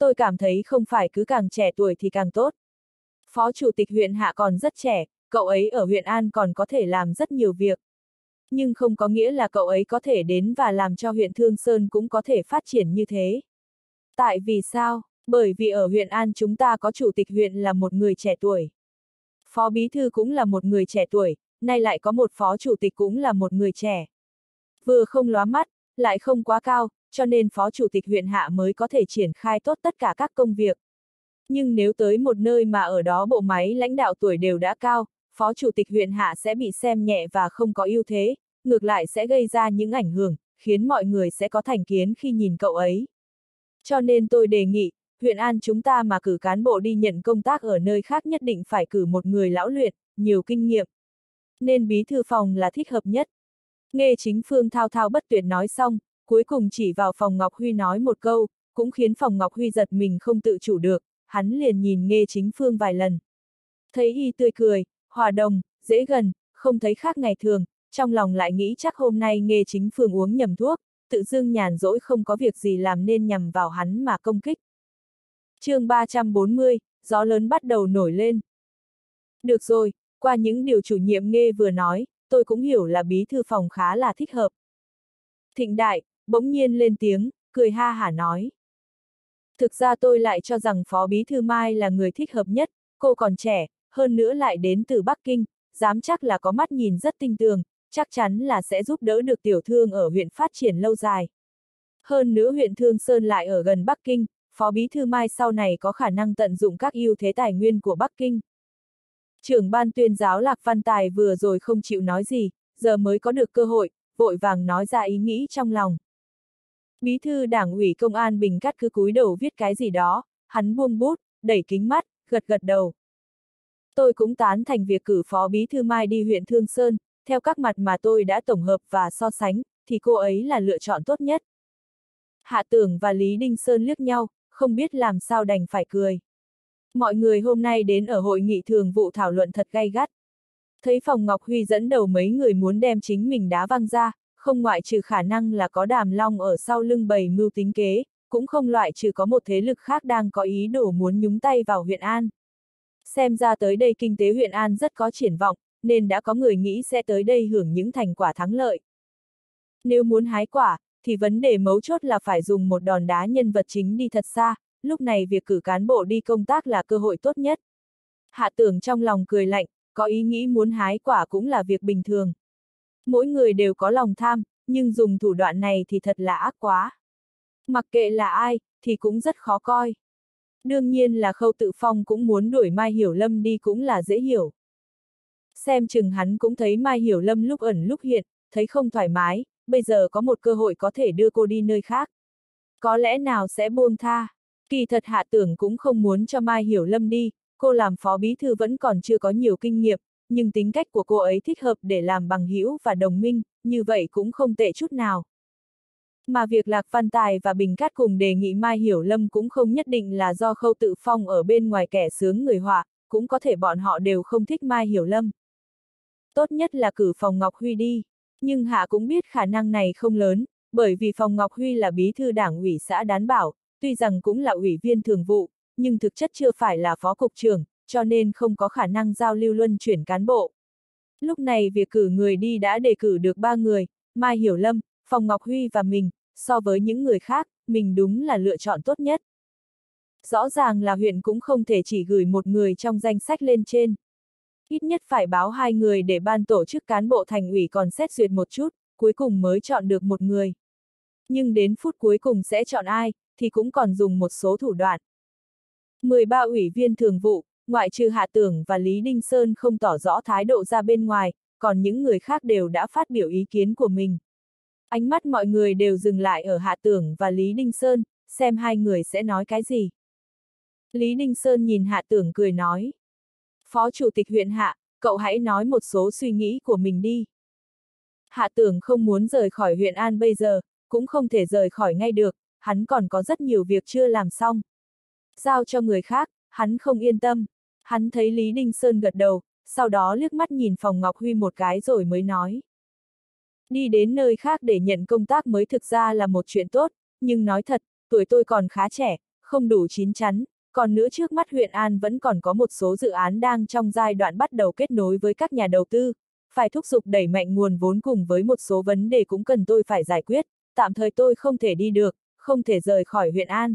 tôi cảm thấy không phải cứ càng trẻ tuổi thì càng tốt. Phó chủ tịch huyện Hạ còn rất trẻ, cậu ấy ở huyện An còn có thể làm rất nhiều việc. Nhưng không có nghĩa là cậu ấy có thể đến và làm cho huyện Thương Sơn cũng có thể phát triển như thế. Tại vì sao? Bởi vì ở huyện An chúng ta có chủ tịch huyện là một người trẻ tuổi. Phó bí thư cũng là một người trẻ tuổi, nay lại có một phó chủ tịch cũng là một người trẻ. Vừa không lóa mắt, lại không quá cao, cho nên phó chủ tịch huyện Hạ mới có thể triển khai tốt tất cả các công việc. Nhưng nếu tới một nơi mà ở đó bộ máy lãnh đạo tuổi đều đã cao, phó chủ tịch huyện Hạ sẽ bị xem nhẹ và không có ưu thế, ngược lại sẽ gây ra những ảnh hưởng, khiến mọi người sẽ có thành kiến khi nhìn cậu ấy. Cho nên tôi đề nghị, huyện An chúng ta mà cử cán bộ đi nhận công tác ở nơi khác nhất định phải cử một người lão luyện, nhiều kinh nghiệm. Nên bí thư phòng là thích hợp nhất. Nghe Chính Phương thao thao bất tuyệt nói xong, cuối cùng chỉ vào phòng Ngọc Huy nói một câu, cũng khiến phòng Ngọc Huy giật mình không tự chủ được, hắn liền nhìn Nghe Chính Phương vài lần. Thấy y tươi cười, hòa đồng, dễ gần, không thấy khác ngày thường, trong lòng lại nghĩ chắc hôm nay Nghe Chính Phương uống nhầm thuốc, tự dưng nhàn rỗi không có việc gì làm nên nhằm vào hắn mà công kích. chương ba trăm bốn mươi, gió lớn bắt đầu nổi lên. Được rồi, qua những điều chủ nhiệm Nghe vừa nói, tôi cũng hiểu là bí thư phòng khá là thích hợp. Thịnh Đại, bỗng nhiên lên tiếng, cười ha hả nói. Thực ra tôi lại cho rằng phó bí thư Mai là người thích hợp nhất, cô còn trẻ, hơn nữa lại đến từ Bắc Kinh, dám chắc là có mắt nhìn rất tinh tường, chắc chắn là sẽ giúp đỡ được tiểu thương ở huyện phát triển lâu dài. Hơn nữa huyện Thương Sơn lại ở gần Bắc Kinh, phó bí thư Mai sau này có khả năng tận dụng các ưu thế tài nguyên của Bắc Kinh. Trưởng ban tuyên giáo Lạc Văn Tài vừa rồi không chịu nói gì, giờ mới có được cơ hội, vội vàng nói ra ý nghĩ trong lòng. Bí thư đảng ủy công an Bình Cát cứ cúi đầu viết cái gì đó, hắn buông bút, đẩy kính mắt, gật gật đầu. Tôi cũng tán thành việc cử phó bí thư Mai đi huyện Thương Sơn, theo các mặt mà tôi đã tổng hợp và so sánh, thì cô ấy là lựa chọn tốt nhất. Hạ Tưởng và Lý Đinh Sơn liếc nhau, không biết làm sao đành phải cười. Mọi người hôm nay đến ở hội nghị thường vụ thảo luận thật gay gắt. Thấy phòng Ngọc Huy dẫn đầu mấy người muốn đem chính mình đá văng ra, không ngoại trừ khả năng là có Đàm Long ở sau lưng bày mưu tính kế, cũng không loại trừ có một thế lực khác đang có ý đồ muốn nhúng tay vào huyện An. Xem ra tới đây kinh tế huyện An rất có triển vọng, nên đã có người nghĩ sẽ tới đây hưởng những thành quả thắng lợi. Nếu muốn hái quả, thì vấn đề mấu chốt là phải dùng một đòn đá nhân vật chính đi thật xa, lúc này việc cử cán bộ đi công tác là cơ hội tốt nhất. Hạ Tưởng trong lòng cười lạnh, có ý nghĩ muốn hái quả cũng là việc bình thường. Mỗi người đều có lòng tham, nhưng dùng thủ đoạn này thì thật là ác quá. Mặc kệ là ai, thì cũng rất khó coi. Đương nhiên là Khâu Tự Phong cũng muốn đuổi Mai Hiểu Lâm đi cũng là dễ hiểu. Xem chừng hắn cũng thấy Mai Hiểu Lâm lúc ẩn lúc hiện, thấy không thoải mái, bây giờ có một cơ hội có thể đưa cô đi nơi khác. Có lẽ nào sẽ buông tha. Kỳ thật Hạ Tưởng cũng không muốn cho Mai Hiểu Lâm đi, cô làm phó bí thư vẫn còn chưa có nhiều kinh nghiệm, nhưng tính cách của cô ấy thích hợp để làm bằng hữu và đồng minh, như vậy cũng không tệ chút nào. Mà việc Lạc Văn Tài và Bình Cát cùng đề nghị Mai Hiểu Lâm cũng không nhất định là do Khâu Tự Phong ở bên ngoài kẻ sướng người họa, cũng có thể bọn họ đều không thích Mai Hiểu Lâm. Tốt nhất là cử Phòng Ngọc Huy đi, nhưng Hạ cũng biết khả năng này không lớn, bởi vì Phòng Ngọc Huy là bí thư đảng ủy xã Đán Bảo, tuy rằng cũng là ủy viên thường vụ, nhưng thực chất chưa phải là phó cục trưởng, cho nên không có khả năng giao lưu luân chuyển cán bộ. Lúc này việc cử người đi đã đề cử được ba người, Mai Hiểu Lâm, Phòng Ngọc Huy và mình, so với những người khác, mình đúng là lựa chọn tốt nhất. Rõ ràng là huyện cũng không thể chỉ gửi một người trong danh sách lên trên. Ít nhất phải báo hai người để ban tổ chức cán bộ thành ủy còn xét duyệt một chút, cuối cùng mới chọn được một người. Nhưng đến phút cuối cùng sẽ chọn ai, thì cũng còn dùng một số thủ đoạn. mười ba ủy viên thường vụ, ngoại trừ Hạ Tưởng và Lý Đinh Sơn không tỏ rõ thái độ ra bên ngoài, còn những người khác đều đã phát biểu ý kiến của mình. Ánh mắt mọi người đều dừng lại ở Hạ Tưởng và Lý Đinh Sơn, xem hai người sẽ nói cái gì. Lý Đinh Sơn nhìn Hạ Tưởng cười nói. Phó Chủ tịch huyện Hạ, cậu hãy nói một số suy nghĩ của mình đi. Hạ Tưởng không muốn rời khỏi huyện An bây giờ, cũng không thể rời khỏi ngay được, hắn còn có rất nhiều việc chưa làm xong. Giao cho người khác, hắn không yên tâm. Hắn thấy Lý Đinh Sơn gật đầu, sau đó liếc mắt nhìn Phòng Ngọc Huy một cái rồi mới nói. Đi đến nơi khác để nhận công tác mới thực ra là một chuyện tốt, nhưng nói thật, tuổi tôi còn khá trẻ, không đủ chín chắn, còn nữa trước mắt huyện An vẫn còn có một số dự án đang trong giai đoạn bắt đầu kết nối với các nhà đầu tư, phải thúc giục đẩy mạnh nguồn vốn cùng với một số vấn đề cũng cần tôi phải giải quyết, tạm thời tôi không thể đi được, không thể rời khỏi huyện An.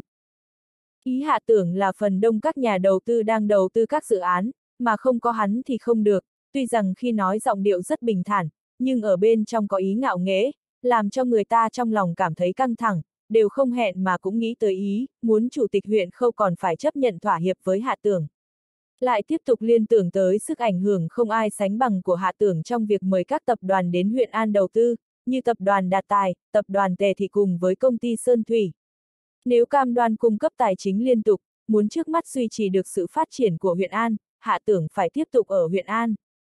Ý Hạ Tưởng là phần đông các nhà đầu tư đang đầu tư các dự án, mà không có hắn thì không được, tuy rằng khi nói giọng điệu rất bình thản, nhưng ở bên trong có ý ngạo nghễ, làm cho người ta trong lòng cảm thấy căng thẳng, đều không hẹn mà cũng nghĩ tới ý, muốn chủ tịch huyện Khâu còn phải chấp nhận thỏa hiệp với Hạ Tưởng. Lại tiếp tục liên tưởng tới sức ảnh hưởng không ai sánh bằng của Hạ Tưởng trong việc mời các tập đoàn đến huyện An đầu tư, như tập đoàn Đạt Tài, tập đoàn Tề Thị cùng với công ty Sơn Thủy. Nếu cam đoan cung cấp tài chính liên tục, muốn trước mắt duy trì được sự phát triển của huyện An, Hạ Tưởng phải tiếp tục ở huyện An.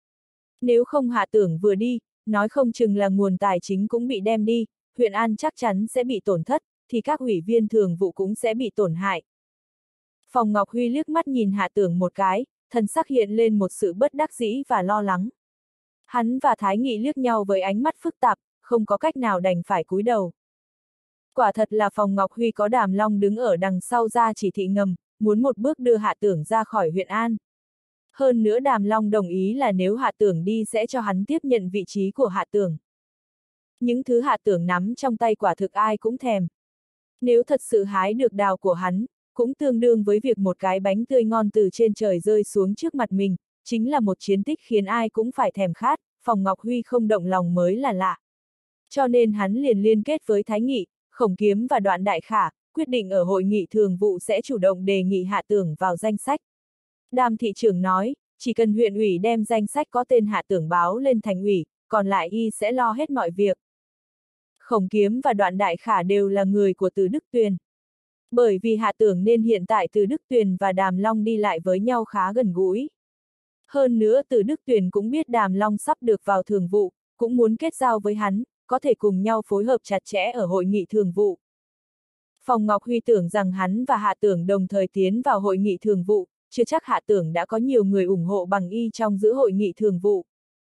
Nếu không Hạ Tưởng vừa đi, nói không chừng là nguồn tài chính cũng bị đem đi, huyện An chắc chắn sẽ bị tổn thất, thì các ủy viên thường vụ cũng sẽ bị tổn hại. Phòng Ngọc Huy liếc mắt nhìn Hạ Tưởng một cái, thần sắc hiện lên một sự bất đắc dĩ và lo lắng. Hắn và Thái Nghị liếc nhau với ánh mắt phức tạp, không có cách nào đành phải cúi đầu. Quả thật là Phòng Ngọc Huy có Đàm Long đứng ở đằng sau ra chỉ thị ngầm, muốn một bước đưa Hạ Tưởng ra khỏi huyện An. Hơn nữa Đàm Long đồng ý là nếu Hạ Tưởng đi sẽ cho hắn tiếp nhận vị trí của Hạ Tưởng. Những thứ Hạ Tưởng nắm trong tay quả thực ai cũng thèm. Nếu thật sự hái được đào của hắn, cũng tương đương với việc một cái bánh tươi ngon từ trên trời rơi xuống trước mặt mình, chính là một chiến tích khiến ai cũng phải thèm khát, Phòng Ngọc Huy không động lòng mới là lạ. Cho nên hắn liền liên kết với Thái Nghị, Khổng Kiếm và Đoạn Đại Khả, quyết định ở hội nghị thường vụ sẽ chủ động đề nghị Hạ Tưởng vào danh sách. Đàm thị trưởng nói, chỉ cần huyện ủy đem danh sách có tên Hạ Tưởng báo lên thành ủy, còn lại y sẽ lo hết mọi việc. Khổng Kiếm và Đoạn Đại Khả đều là người của Từ Đức Tuyền. Bởi vì Hạ Tưởng nên hiện tại Từ Đức Tuyền và Đàm Long đi lại với nhau khá gần gũi. Hơn nữa Từ Đức Tuyền cũng biết Đàm Long sắp được vào thường vụ, cũng muốn kết giao với hắn, có thể cùng nhau phối hợp chặt chẽ ở hội nghị thường vụ. Phòng Ngọc Huy tưởng rằng hắn và Hạ Tưởng đồng thời tiến vào hội nghị thường vụ, chưa chắc Hạ Tưởng đã có nhiều người ủng hộ bằng y trong giữa hội nghị thường vụ.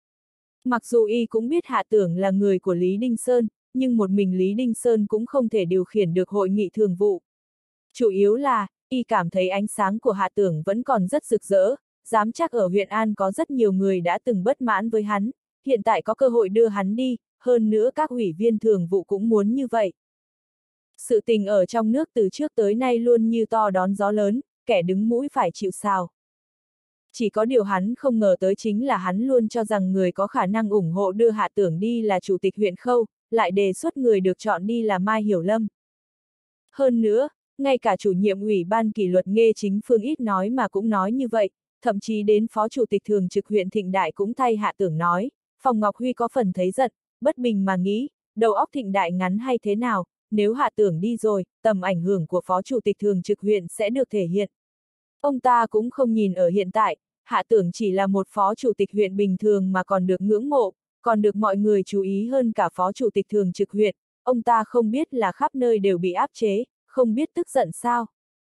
Mặc dù y cũng biết Hạ Tưởng là người của Lý Đinh Sơn, nhưng một mình Lý Đinh Sơn cũng không thể điều khiển được hội nghị thường vụ. Chủ yếu là, y cảm thấy ánh sáng của Hạ Tưởng vẫn còn rất rực rỡ, dám chắc ở huyện An có rất nhiều người đã từng bất mãn với hắn, hiện tại có cơ hội đưa hắn đi, hơn nữa các ủy viên thường vụ cũng muốn như vậy. Sự tình ở trong nước từ trước tới nay luôn như to đón gió lớn, kẻ đứng mũi phải chịu sào. Chỉ có điều hắn không ngờ tới chính là hắn luôn cho rằng người có khả năng ủng hộ đưa Hạ Tưởng đi là chủ tịch huyện Khâu, lại đề xuất người được chọn đi là Mai Hiểu Lâm. Hơn nữa, ngay cả chủ nhiệm ủy ban kỷ luật Nghê Chính Phương ít nói mà cũng nói như vậy, thậm chí đến phó chủ tịch thường trực huyện Thịnh Đại cũng thay Hạ Tưởng nói. Phòng Ngọc Huy có phần thấy giận, bất bình mà nghĩ, đầu óc Thịnh Đại ngắn hay thế nào, nếu Hạ Tưởng đi rồi, tầm ảnh hưởng của phó chủ tịch thường trực huyện sẽ được thể hiện. Ông ta cũng không nhìn ở hiện tại, Hạ Tưởng chỉ là một phó chủ tịch huyện bình thường mà còn được ngưỡng mộ, còn được mọi người chú ý hơn cả phó chủ tịch thường trực huyện, ông ta không biết là khắp nơi đều bị áp chế, không biết tức giận sao.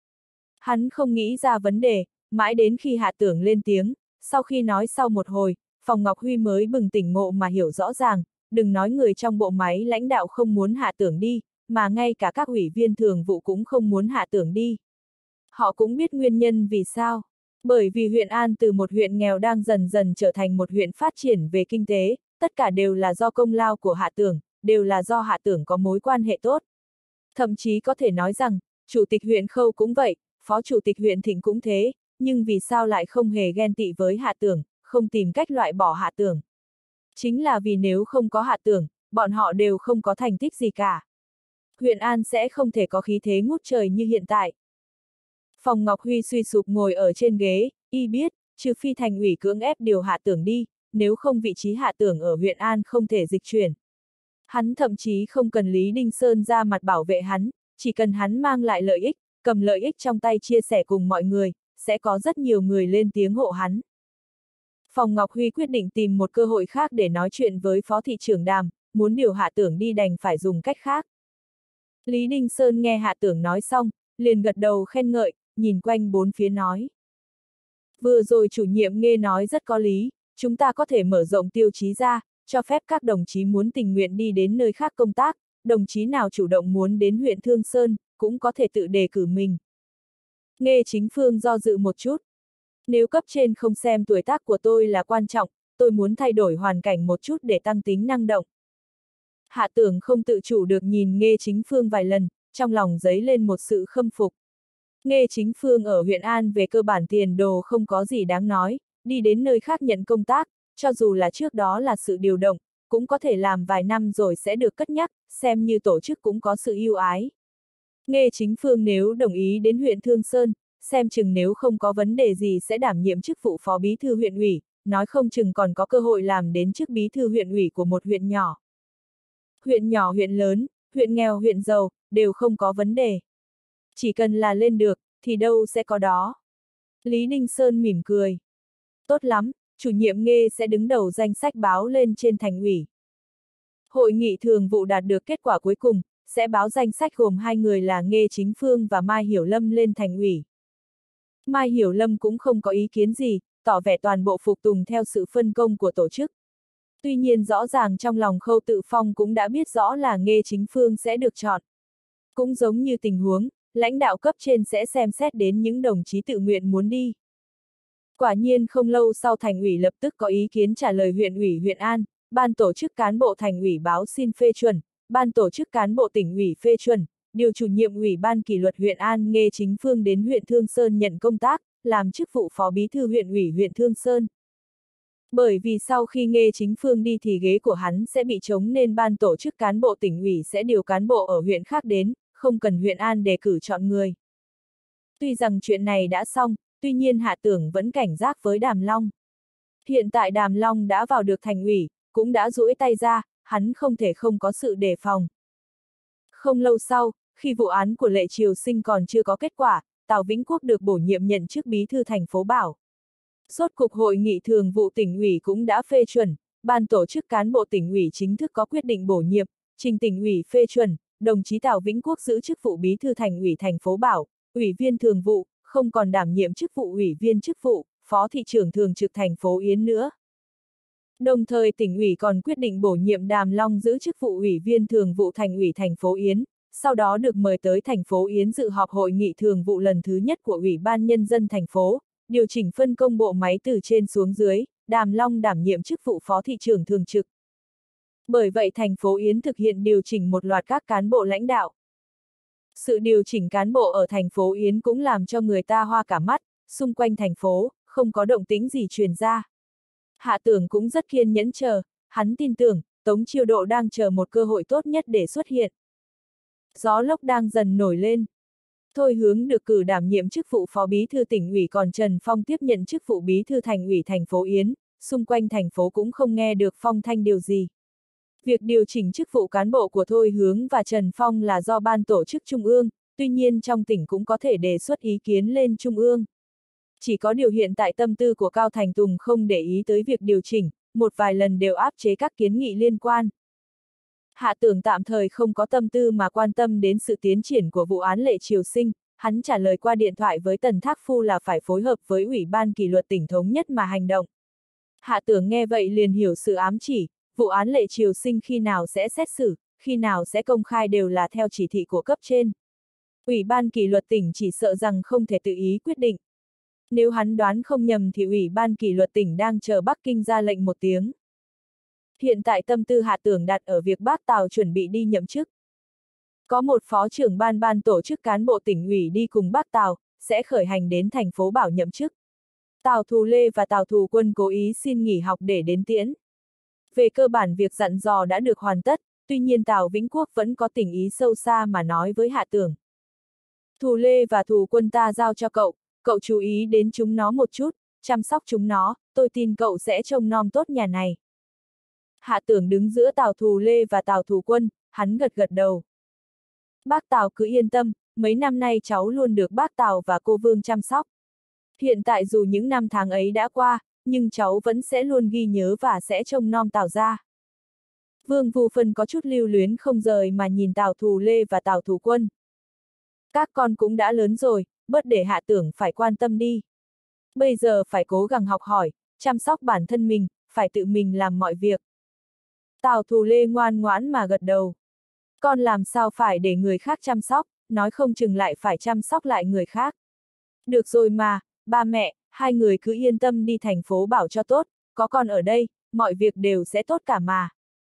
Hắn không nghĩ ra vấn đề, mãi đến khi Hạ Tưởng lên tiếng, sau khi nói sau một hồi, Phòng Ngọc Huy mới bừng tỉnh ngộ mà hiểu rõ ràng, đừng nói người trong bộ máy lãnh đạo không muốn Hạ Tưởng đi, mà ngay cả các ủy viên thường vụ cũng không muốn Hạ Tưởng đi. Họ cũng biết nguyên nhân vì sao. Bởi vì huyện An từ một huyện nghèo đang dần dần trở thành một huyện phát triển về kinh tế, tất cả đều là do công lao của Hạ Tưởng, đều là do Hạ Tưởng có mối quan hệ tốt. Thậm chí có thể nói rằng, chủ tịch huyện Khâu cũng vậy, phó chủ tịch huyện Thịnh cũng thế, nhưng vì sao lại không hề ghen tị với Hạ Tưởng, không tìm cách loại bỏ Hạ Tưởng. Chính là vì nếu không có Hạ Tưởng, bọn họ đều không có thành tích gì cả. Huyện An sẽ không thể có khí thế ngút trời như hiện tại. Phòng Ngọc Huy suy sụp ngồi ở trên ghế, y biết, trừ phi thành ủy cưỡng ép điều Hạ Tưởng đi, nếu không vị trí Hạ Tưởng ở huyện An không thể dịch chuyển. Hắn thậm chí không cần Lý Đinh Sơn ra mặt bảo vệ hắn, chỉ cần hắn mang lại lợi ích, cầm lợi ích trong tay chia sẻ cùng mọi người, sẽ có rất nhiều người lên tiếng hộ hắn. Phòng Ngọc Huy quyết định tìm một cơ hội khác để nói chuyện với Phó thị trưởng Đàm, muốn điều Hạ Tưởng đi đành phải dùng cách khác. Lý Đinh Sơn nghe Hạ Tưởng nói xong, liền gật đầu khen ngợi, nhìn quanh bốn phía nói. Vừa rồi chủ nhiệm Nghê nói rất có lý, chúng ta có thể mở rộng tiêu chí ra, cho phép các đồng chí muốn tình nguyện đi đến nơi khác công tác, đồng chí nào chủ động muốn đến huyện Thương Sơn, cũng có thể tự đề cử mình. Nghe Chính Phương do dự một chút. Nếu cấp trên không xem tuổi tác của tôi là quan trọng, tôi muốn thay đổi hoàn cảnh một chút để tăng tính năng động. Hạ Tưởng không tự chủ được nhìn Nghe Chính Phương vài lần, trong lòng dấy lên một sự khâm phục. Nghe Chính Phương ở huyện An về cơ bản tiền đồ không có gì đáng nói, đi đến nơi khác nhận công tác, cho dù là trước đó là sự điều động, cũng có thể làm vài năm rồi sẽ được cất nhắc, xem như tổ chức cũng có sự ưu ái. Nghe Chính Phương nếu đồng ý đến huyện Thương Sơn, xem chừng nếu không có vấn đề gì sẽ đảm nhiệm chức vụ phó bí thư huyện ủy, nói không chừng còn có cơ hội làm đến chức bí thư huyện ủy của một huyện nhỏ. Huyện nhỏ huyện lớn, huyện nghèo huyện giàu, đều không có vấn đề. Chỉ cần là lên được, thì đâu sẽ có đó. Lý Ninh Sơn mỉm cười. Tốt lắm, chủ nhiệm Nghe sẽ đứng đầu danh sách báo lên trên thành ủy. Hội nghị thường vụ đạt được kết quả cuối cùng, sẽ báo danh sách gồm hai người là Nghe Chính Phương và Mai Hiểu Lâm lên thành ủy. Mai Hiểu Lâm cũng không có ý kiến gì, tỏ vẻ toàn bộ phục tùng theo sự phân công của tổ chức. Tuy nhiên rõ ràng trong lòng Khâu Tự Phong cũng đã biết rõ là Nghe Chính Phương sẽ được chọn. Cũng giống như tình huống, lãnh đạo cấp trên sẽ xem xét đến những đồng chí tự nguyện muốn đi. Quả nhiên không lâu sau thành ủy lập tức có ý kiến trả lời huyện ủy huyện An, ban tổ chức cán bộ thành ủy báo xin phê chuẩn, ban tổ chức cán bộ tỉnh ủy phê chuẩn, điều chủ nhiệm ủy ban kỷ luật huyện An Nghe Chính Phương đến huyện Thương Sơn nhận công tác, làm chức vụ phó bí thư huyện ủy huyện Thương Sơn. Bởi vì sau khi Nghe Chính Phương đi thì ghế của hắn sẽ bị trống nên ban tổ chức cán bộ tỉnh ủy sẽ điều cán bộ ở huyện khác đến, không cần huyện An đề cử chọn người. Tuy rằng chuyện này đã xong, tuy nhiên Hạ Tưởng vẫn cảnh giác với Đàm Long. Hiện tại Đàm Long đã vào được thành ủy, cũng đã duỗi tay ra, hắn không thể không có sự đề phòng. Không lâu sau, khi vụ án của Lệ Triều Sinh còn chưa có kết quả, Tào Vĩnh Quốc được bổ nhiệm nhận chức bí thư thành phố Bảo. Rốt cục hội nghị thường vụ tỉnh ủy cũng đã phê chuẩn, ban tổ chức cán bộ tỉnh ủy chính thức có quyết định bổ nhiệm, trình tỉnh ủy phê chuẩn, đồng chí Tào Vĩnh Quốc giữ chức vụ bí thư thành ủy thành phố Bảo, ủy viên thường vụ, không còn đảm nhiệm chức vụ ủy viên chức vụ, phó thị trưởng thường trực thành phố Yến nữa. Đồng thời tỉnh ủy còn quyết định bổ nhiệm Đàm Long giữ chức vụ ủy viên thường vụ thành ủy thành phố Yến, sau đó được mời tới thành phố Yến dự họp hội nghị thường vụ lần thứ nhất của Ủy ban Nhân dân thành phố, điều chỉnh phân công bộ máy từ trên xuống dưới, Đàm Long đảm nhiệm chức vụ phó thị trưởng thường trực. Bởi vậy thành phố Yến thực hiện điều chỉnh một loạt các cán bộ lãnh đạo. Sự điều chỉnh cán bộ ở thành phố Yến cũng làm cho người ta hoa cả mắt, xung quanh thành phố, không có động tĩnh gì truyền ra. Hạ Tưởng cũng rất kiên nhẫn chờ, hắn tin tưởng, Tống Chiêu Độ đang chờ một cơ hội tốt nhất để xuất hiện. Gió lốc đang dần nổi lên. Thôi Hướng được cử đảm nhiệm chức vụ phó bí thư tỉnh ủy còn Trần Phong tiếp nhận chức vụ bí thư thành ủy thành phố Yến, xung quanh thành phố cũng không nghe được phong thanh điều gì. Việc điều chỉnh chức vụ cán bộ của Thôi Hướng và Trần Phong là do ban tổ chức Trung ương, tuy nhiên trong tỉnh cũng có thể đề xuất ý kiến lên Trung ương. Chỉ có điều hiện tại tâm tư của Cao Thành Tùng không để ý tới việc điều chỉnh, một vài lần đều áp chế các kiến nghị liên quan. Hạ Tưởng tạm thời không có tâm tư mà quan tâm đến sự tiến triển của vụ án Lệ Triều Sinh, hắn trả lời qua điện thoại với Tần Thác Phu là phải phối hợp với Ủy ban kỷ luật tỉnh thống nhất mà hành động. Hạ Tưởng nghe vậy liền hiểu sự ám chỉ, vụ án Lệ Triều Sinh khi nào sẽ xét xử, khi nào sẽ công khai đều là theo chỉ thị của cấp trên. Ủy ban kỷ luật tỉnh chỉ sợ rằng không thể tự ý quyết định. Nếu hắn đoán không nhầm thì Ủy ban kỷ luật tỉnh đang chờ Bắc Kinh ra lệnh một tiếng. Hiện tại tâm tư Hạ Tưởng đặt ở việc bác Tào chuẩn bị đi nhậm chức. Có một phó trưởng ban ban tổ chức cán bộ tỉnh ủy đi cùng bác Tào, sẽ khởi hành đến thành phố Bảo nhậm chức. Tào Thù Lê và Tào Thù Quân cố ý xin nghỉ học để đến tiễn. Về cơ bản việc dặn dò đã được hoàn tất, tuy nhiên Tào Vĩnh Quốc vẫn có tình ý sâu xa mà nói với Hạ Tưởng. Thù Lê và Thù Quân ta giao cho cậu, cậu chú ý đến chúng nó một chút, chăm sóc chúng nó, tôi tin cậu sẽ trông nom tốt nhà này. Hạ Tưởng đứng giữa Tào Thù Lê và Tào Thù Quân, hắn gật gật đầu. Bác Tào cứ yên tâm, mấy năm nay cháu luôn được bác Tào và cô Vương chăm sóc. Hiện tại dù những năm tháng ấy đã qua, nhưng cháu vẫn sẽ luôn ghi nhớ và sẽ trông nom Tào ra. Vương Vu Phân có chút lưu luyến không rời mà nhìn Tào Thù Lê và Tào Thù Quân. Các con cũng đã lớn rồi, bớt để Hạ Tưởng phải quan tâm đi. Bây giờ phải cố gắng học hỏi, chăm sóc bản thân mình, phải tự mình làm mọi việc. Tào Thù Lê ngoan ngoãn mà gật đầu. Con làm sao phải để người khác chăm sóc, nói không chừng lại phải chăm sóc lại người khác. Được rồi mà, ba mẹ, hai người cứ yên tâm đi thành phố Bảo cho tốt, có con ở đây, mọi việc đều sẽ tốt cả mà.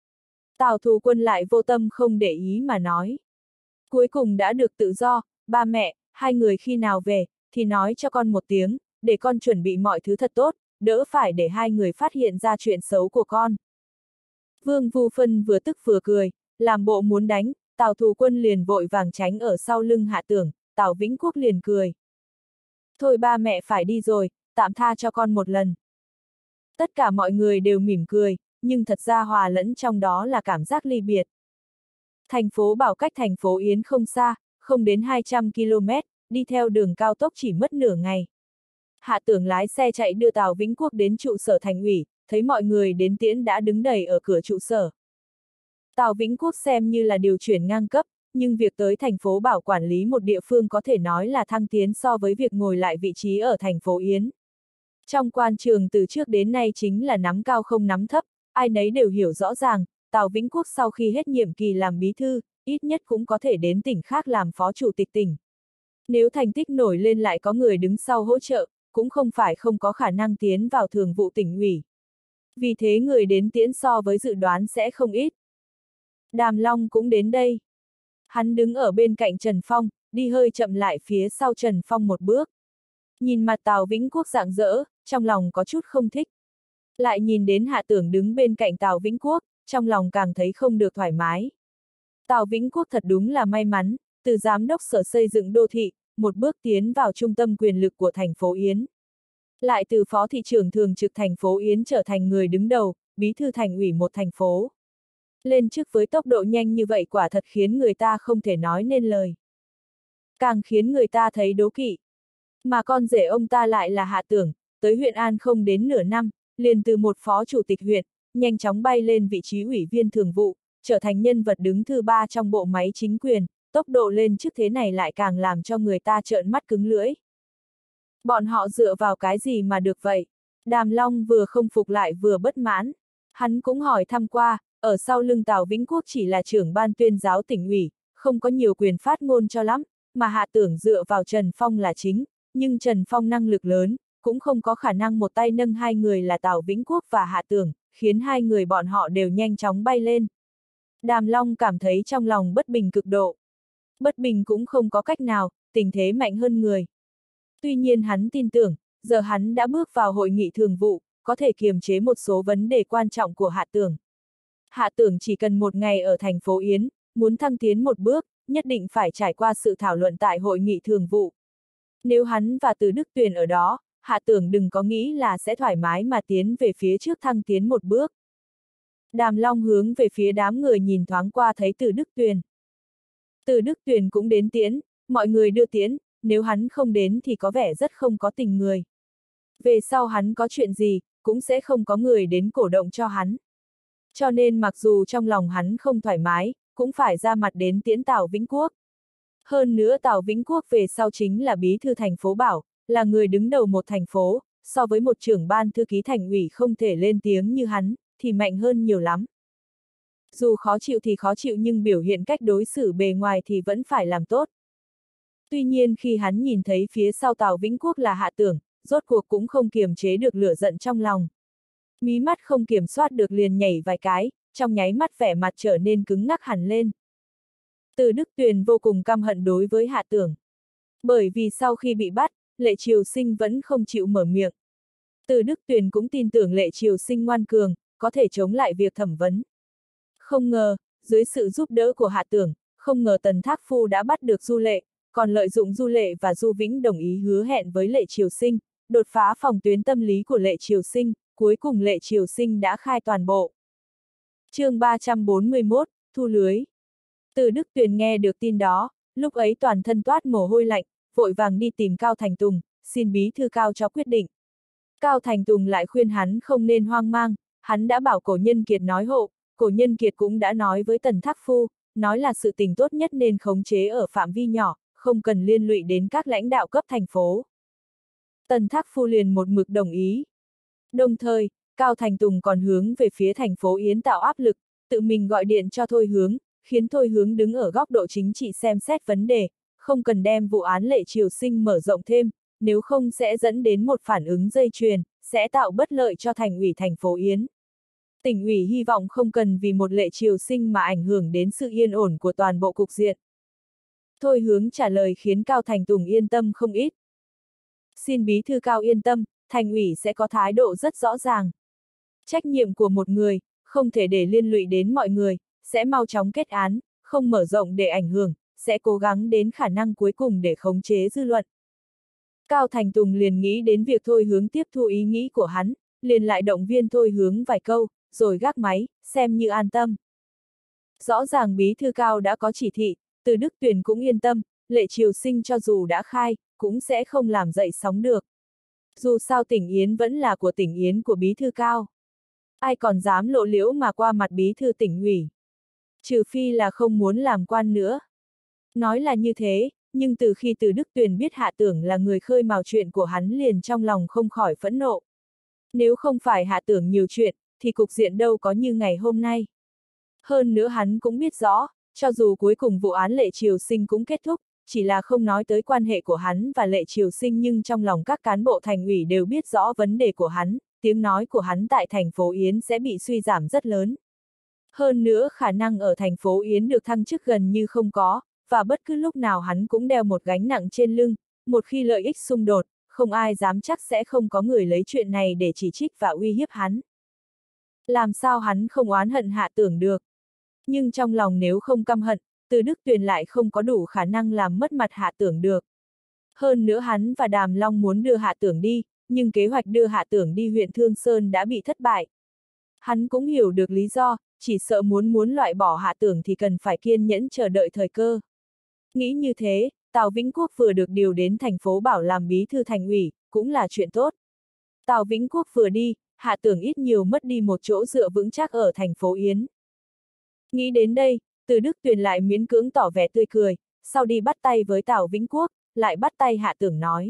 Tào Thù Quân lại vô tâm không để ý mà nói. Cuối cùng đã được tự do, ba mẹ, hai người khi nào về, thì nói cho con một tiếng, để con chuẩn bị mọi thứ thật tốt, đỡ phải để hai người phát hiện ra chuyện xấu của con. Vương Vu Phân vừa tức vừa cười, làm bộ muốn đánh, Tào Thù Quân liền vội vàng tránh ở sau lưng Hạ Tưởng, Tào Vĩnh Quốc liền cười. Thôi ba mẹ phải đi rồi, tạm tha cho con một lần. Tất cả mọi người đều mỉm cười, nhưng thật ra hòa lẫn trong đó là cảm giác ly biệt. Thành phố Bảo cách thành phố Yến không xa, không đến hai trăm ki lô mét, đi theo đường cao tốc chỉ mất nửa ngày. Hạ Tưởng lái xe chạy đưa Tào Vĩnh Quốc đến trụ sở thành ủy, thấy mọi người đến tiễn đã đứng đầy ở cửa trụ sở. Tào Vĩnh Quốc xem như là điều chuyển ngang cấp, nhưng việc tới thành phố Bảo quản lý một địa phương có thể nói là thăng tiến so với việc ngồi lại vị trí ở thành phố Yến. Trong quan trường từ trước đến nay chính là nắm cao không nắm thấp, ai nấy đều hiểu rõ ràng, Tào Vĩnh Quốc sau khi hết nhiệm kỳ làm bí thư, ít nhất cũng có thể đến tỉnh khác làm phó chủ tịch tỉnh. Nếu thành tích nổi lên lại có người đứng sau hỗ trợ, cũng không phải không có khả năng tiến vào thường vụ tỉnh ủy. Vì thế người đến tiễn so với dự đoán sẽ không ít. Đàm Long cũng đến đây. Hắn đứng ở bên cạnh Trần Phong, đi hơi chậm lại phía sau Trần Phong một bước. Nhìn mặt Tào Vĩnh Quốc rạng rỡ, trong lòng có chút không thích. Lại nhìn đến Hạ Tưởng đứng bên cạnh Tào Vĩnh Quốc, trong lòng càng thấy không được thoải mái. Tào Vĩnh Quốc thật đúng là may mắn, từ giám đốc sở xây dựng đô thị, một bước tiến vào trung tâm quyền lực của thành phố Yến. Lại từ phó thị trưởng thường trực thành phố Yến trở thành người đứng đầu, bí thư thành ủy một thành phố. Lên chức với tốc độ nhanh như vậy quả thật khiến người ta không thể nói nên lời. Càng khiến người ta thấy đố kỵ. Mà con rể ông ta lại là Hạ Tưởng, tới huyện An không đến nửa năm, liền từ một phó chủ tịch huyện, nhanh chóng bay lên vị trí ủy viên thường vụ, trở thành nhân vật đứng thứ ba trong bộ máy chính quyền, tốc độ lên chức thế này lại càng làm cho người ta trợn mắt cứng lưỡi. Bọn họ dựa vào cái gì mà được vậy? Đàm Long vừa không phục lại vừa bất mãn. Hắn cũng hỏi thăm qua, ở sau lưng Tào Vĩnh Quốc chỉ là trưởng ban tuyên giáo tỉnh ủy, không có nhiều quyền phát ngôn cho lắm, mà Hạ Tưởng dựa vào Trần Phong là chính, nhưng Trần Phong năng lực lớn, cũng không có khả năng một tay nâng hai người là Tào Vĩnh Quốc và Hạ Tưởng, khiến hai người bọn họ đều nhanh chóng bay lên. Đàm Long cảm thấy trong lòng bất bình cực độ. Bất bình cũng không có cách nào, tình thế mạnh hơn người. Tuy nhiên hắn tin tưởng, giờ hắn đã bước vào hội nghị thường vụ, có thể kiềm chế một số vấn đề quan trọng của Hạ Tưởng. Hạ Tưởng chỉ cần một ngày ở thành phố Yến, muốn thăng tiến một bước, nhất định phải trải qua sự thảo luận tại hội nghị thường vụ. Nếu hắn và Từ Đức Tuyền ở đó, Hạ Tưởng đừng có nghĩ là sẽ thoải mái mà tiến về phía trước thăng tiến một bước. Đàm Long hướng về phía đám người nhìn thoáng qua thấy Từ Đức Tuyền. Từ Đức Tuyền cũng đến tiễn, mọi người đưa tiễn, nếu hắn không đến thì có vẻ rất không có tình người. Về sau hắn có chuyện gì, cũng sẽ không có người đến cổ động cho hắn. Cho nên mặc dù trong lòng hắn không thoải mái, cũng phải ra mặt đến tiễn Tào Vĩnh Quốc. Hơn nữa Tào Vĩnh Quốc về sau chính là bí thư thành phố Bảo, là người đứng đầu một thành phố, so với một trưởng ban thư ký thành ủy không thể lên tiếng như hắn, thì mạnh hơn nhiều lắm. Dù khó chịu thì khó chịu nhưng biểu hiện cách đối xử bề ngoài thì vẫn phải làm tốt. Tuy nhiên khi hắn nhìn thấy phía sau Tào Vĩnh Quốc là Hạ Tưởng, rốt cuộc cũng không kiềm chế được lửa giận trong lòng. Mí mắt không kiểm soát được liền nhảy vài cái, trong nháy mắt vẻ mặt trở nên cứng ngắc hẳn lên. Từ Đức Tuyền vô cùng căm hận đối với Hạ Tưởng. Bởi vì sau khi bị bắt, Lệ Triều Sinh vẫn không chịu mở miệng. Từ Đức Tuyền cũng tin tưởng Lệ Triều Sinh ngoan cường, có thể chống lại việc thẩm vấn. Không ngờ, dưới sự giúp đỡ của Hạ Tưởng, không ngờ Tần Thác Phu đã bắt được Du Lệ, còn lợi dụng Du Lệ và Du Vĩnh đồng ý hứa hẹn với Lệ Triều Sinh, đột phá phòng tuyến tâm lý của Lệ Triều Sinh, cuối cùng Lệ Triều Sinh đã khai toàn bộ. Chương ba trăm bốn mươi mốt, thu lưới. Từ Đức Tuyền nghe được tin đó, lúc ấy toàn thân toát mồ hôi lạnh, vội vàng đi tìm Cao Thành Tùng, xin bí thư Cao cho quyết định. Cao Thành Tùng lại khuyên hắn không nên hoang mang, hắn đã bảo Cổ Nhân Kiệt nói hộ, Cổ Nhân Kiệt cũng đã nói với Tần Thác Phu, nói là sự tình tốt nhất nên khống chế ở phạm vi nhỏ, không cần liên lụy đến các lãnh đạo cấp thành phố. Tần Thác Phu liền một mực đồng ý. Đồng thời, Cao Thành Tùng còn hướng về phía thành phố Yến tạo áp lực, tự mình gọi điện cho Thôi Hướng, khiến Thôi Hướng đứng ở góc độ chính trị xem xét vấn đề, không cần đem vụ án Lệ Triều Sinh mở rộng thêm, nếu không sẽ dẫn đến một phản ứng dây chuyền, sẽ tạo bất lợi cho thành ủy thành phố Yến. Tỉnh ủy hy vọng không cần vì một Lệ Triều Sinh mà ảnh hưởng đến sự yên ổn của toàn bộ cục diện. Thôi Hướng trả lời khiến Cao Thành Tùng yên tâm không ít. Xin bí thư Cao yên tâm, thành ủy sẽ có thái độ rất rõ ràng. Trách nhiệm của một người, không thể để liên lụy đến mọi người, sẽ mau chóng kết án, không mở rộng để ảnh hưởng, sẽ cố gắng đến khả năng cuối cùng để khống chế dư luận. Cao Thành Tùng liền nghĩ đến việc Thôi Hướng tiếp thu ý nghĩ của hắn, liền lại động viên Thôi Hướng vài câu, rồi gác máy, xem như an tâm. Rõ ràng bí thư Cao đã có chỉ thị, Từ Đức Tuyền cũng yên tâm, Lệ Triều Sinh cho dù đã khai, cũng sẽ không làm dậy sóng được. Dù sao tỉnh Yến vẫn là của tỉnh Yến của bí thư Cao. Ai còn dám lộ liễu mà qua mặt bí thư tỉnh ủy. Trừ phi là không muốn làm quan nữa. Nói là như thế, nhưng từ khi Từ Đức Tuyền biết Hạ Tưởng là người khơi mào chuyện của hắn liền trong lòng không khỏi phẫn nộ. Nếu không phải Hạ Tưởng nhiều chuyện, thì cục diện đâu có như ngày hôm nay. Hơn nữa hắn cũng biết rõ, cho dù cuối cùng vụ án Lệ Triều Sinh cũng kết thúc, chỉ là không nói tới quan hệ của hắn và Lệ Triều Sinh nhưng trong lòng các cán bộ thành ủy đều biết rõ vấn đề của hắn, tiếng nói của hắn tại thành phố Yến sẽ bị suy giảm rất lớn. Hơn nữa khả năng ở thành phố Yến được thăng chức gần như không có, và bất cứ lúc nào hắn cũng đeo một gánh nặng trên lưng, một khi lợi ích xung đột, không ai dám chắc sẽ không có người lấy chuyện này để chỉ trích và uy hiếp hắn. Làm sao hắn không oán hận Hạ Tưởng được? Nhưng trong lòng nếu không căm hận, Từ Đức Tuyền lại không có đủ khả năng làm mất mặt Hạ Tưởng được. Hơn nữa hắn và Đàm Long muốn đưa Hạ Tưởng đi, nhưng kế hoạch đưa Hạ Tưởng đi huyện Thương Sơn đã bị thất bại. Hắn cũng hiểu được lý do, chỉ sợ muốn muốn loại bỏ Hạ Tưởng thì cần phải kiên nhẫn chờ đợi thời cơ. Nghĩ như thế, Tào Vĩnh Quốc vừa được điều đến thành phố Bảo làm bí thư thành ủy, cũng là chuyện tốt. Tào Vĩnh Quốc vừa đi, Hạ Tưởng ít nhiều mất đi một chỗ dựa vững chắc ở thành phố Yến. Nghĩ đến đây, Từ Đức Tuyền lại miễn cưỡng tỏ vẻ tươi cười, sau đi bắt tay với Tào Vĩnh Quốc, lại bắt tay Hạ Tưởng nói.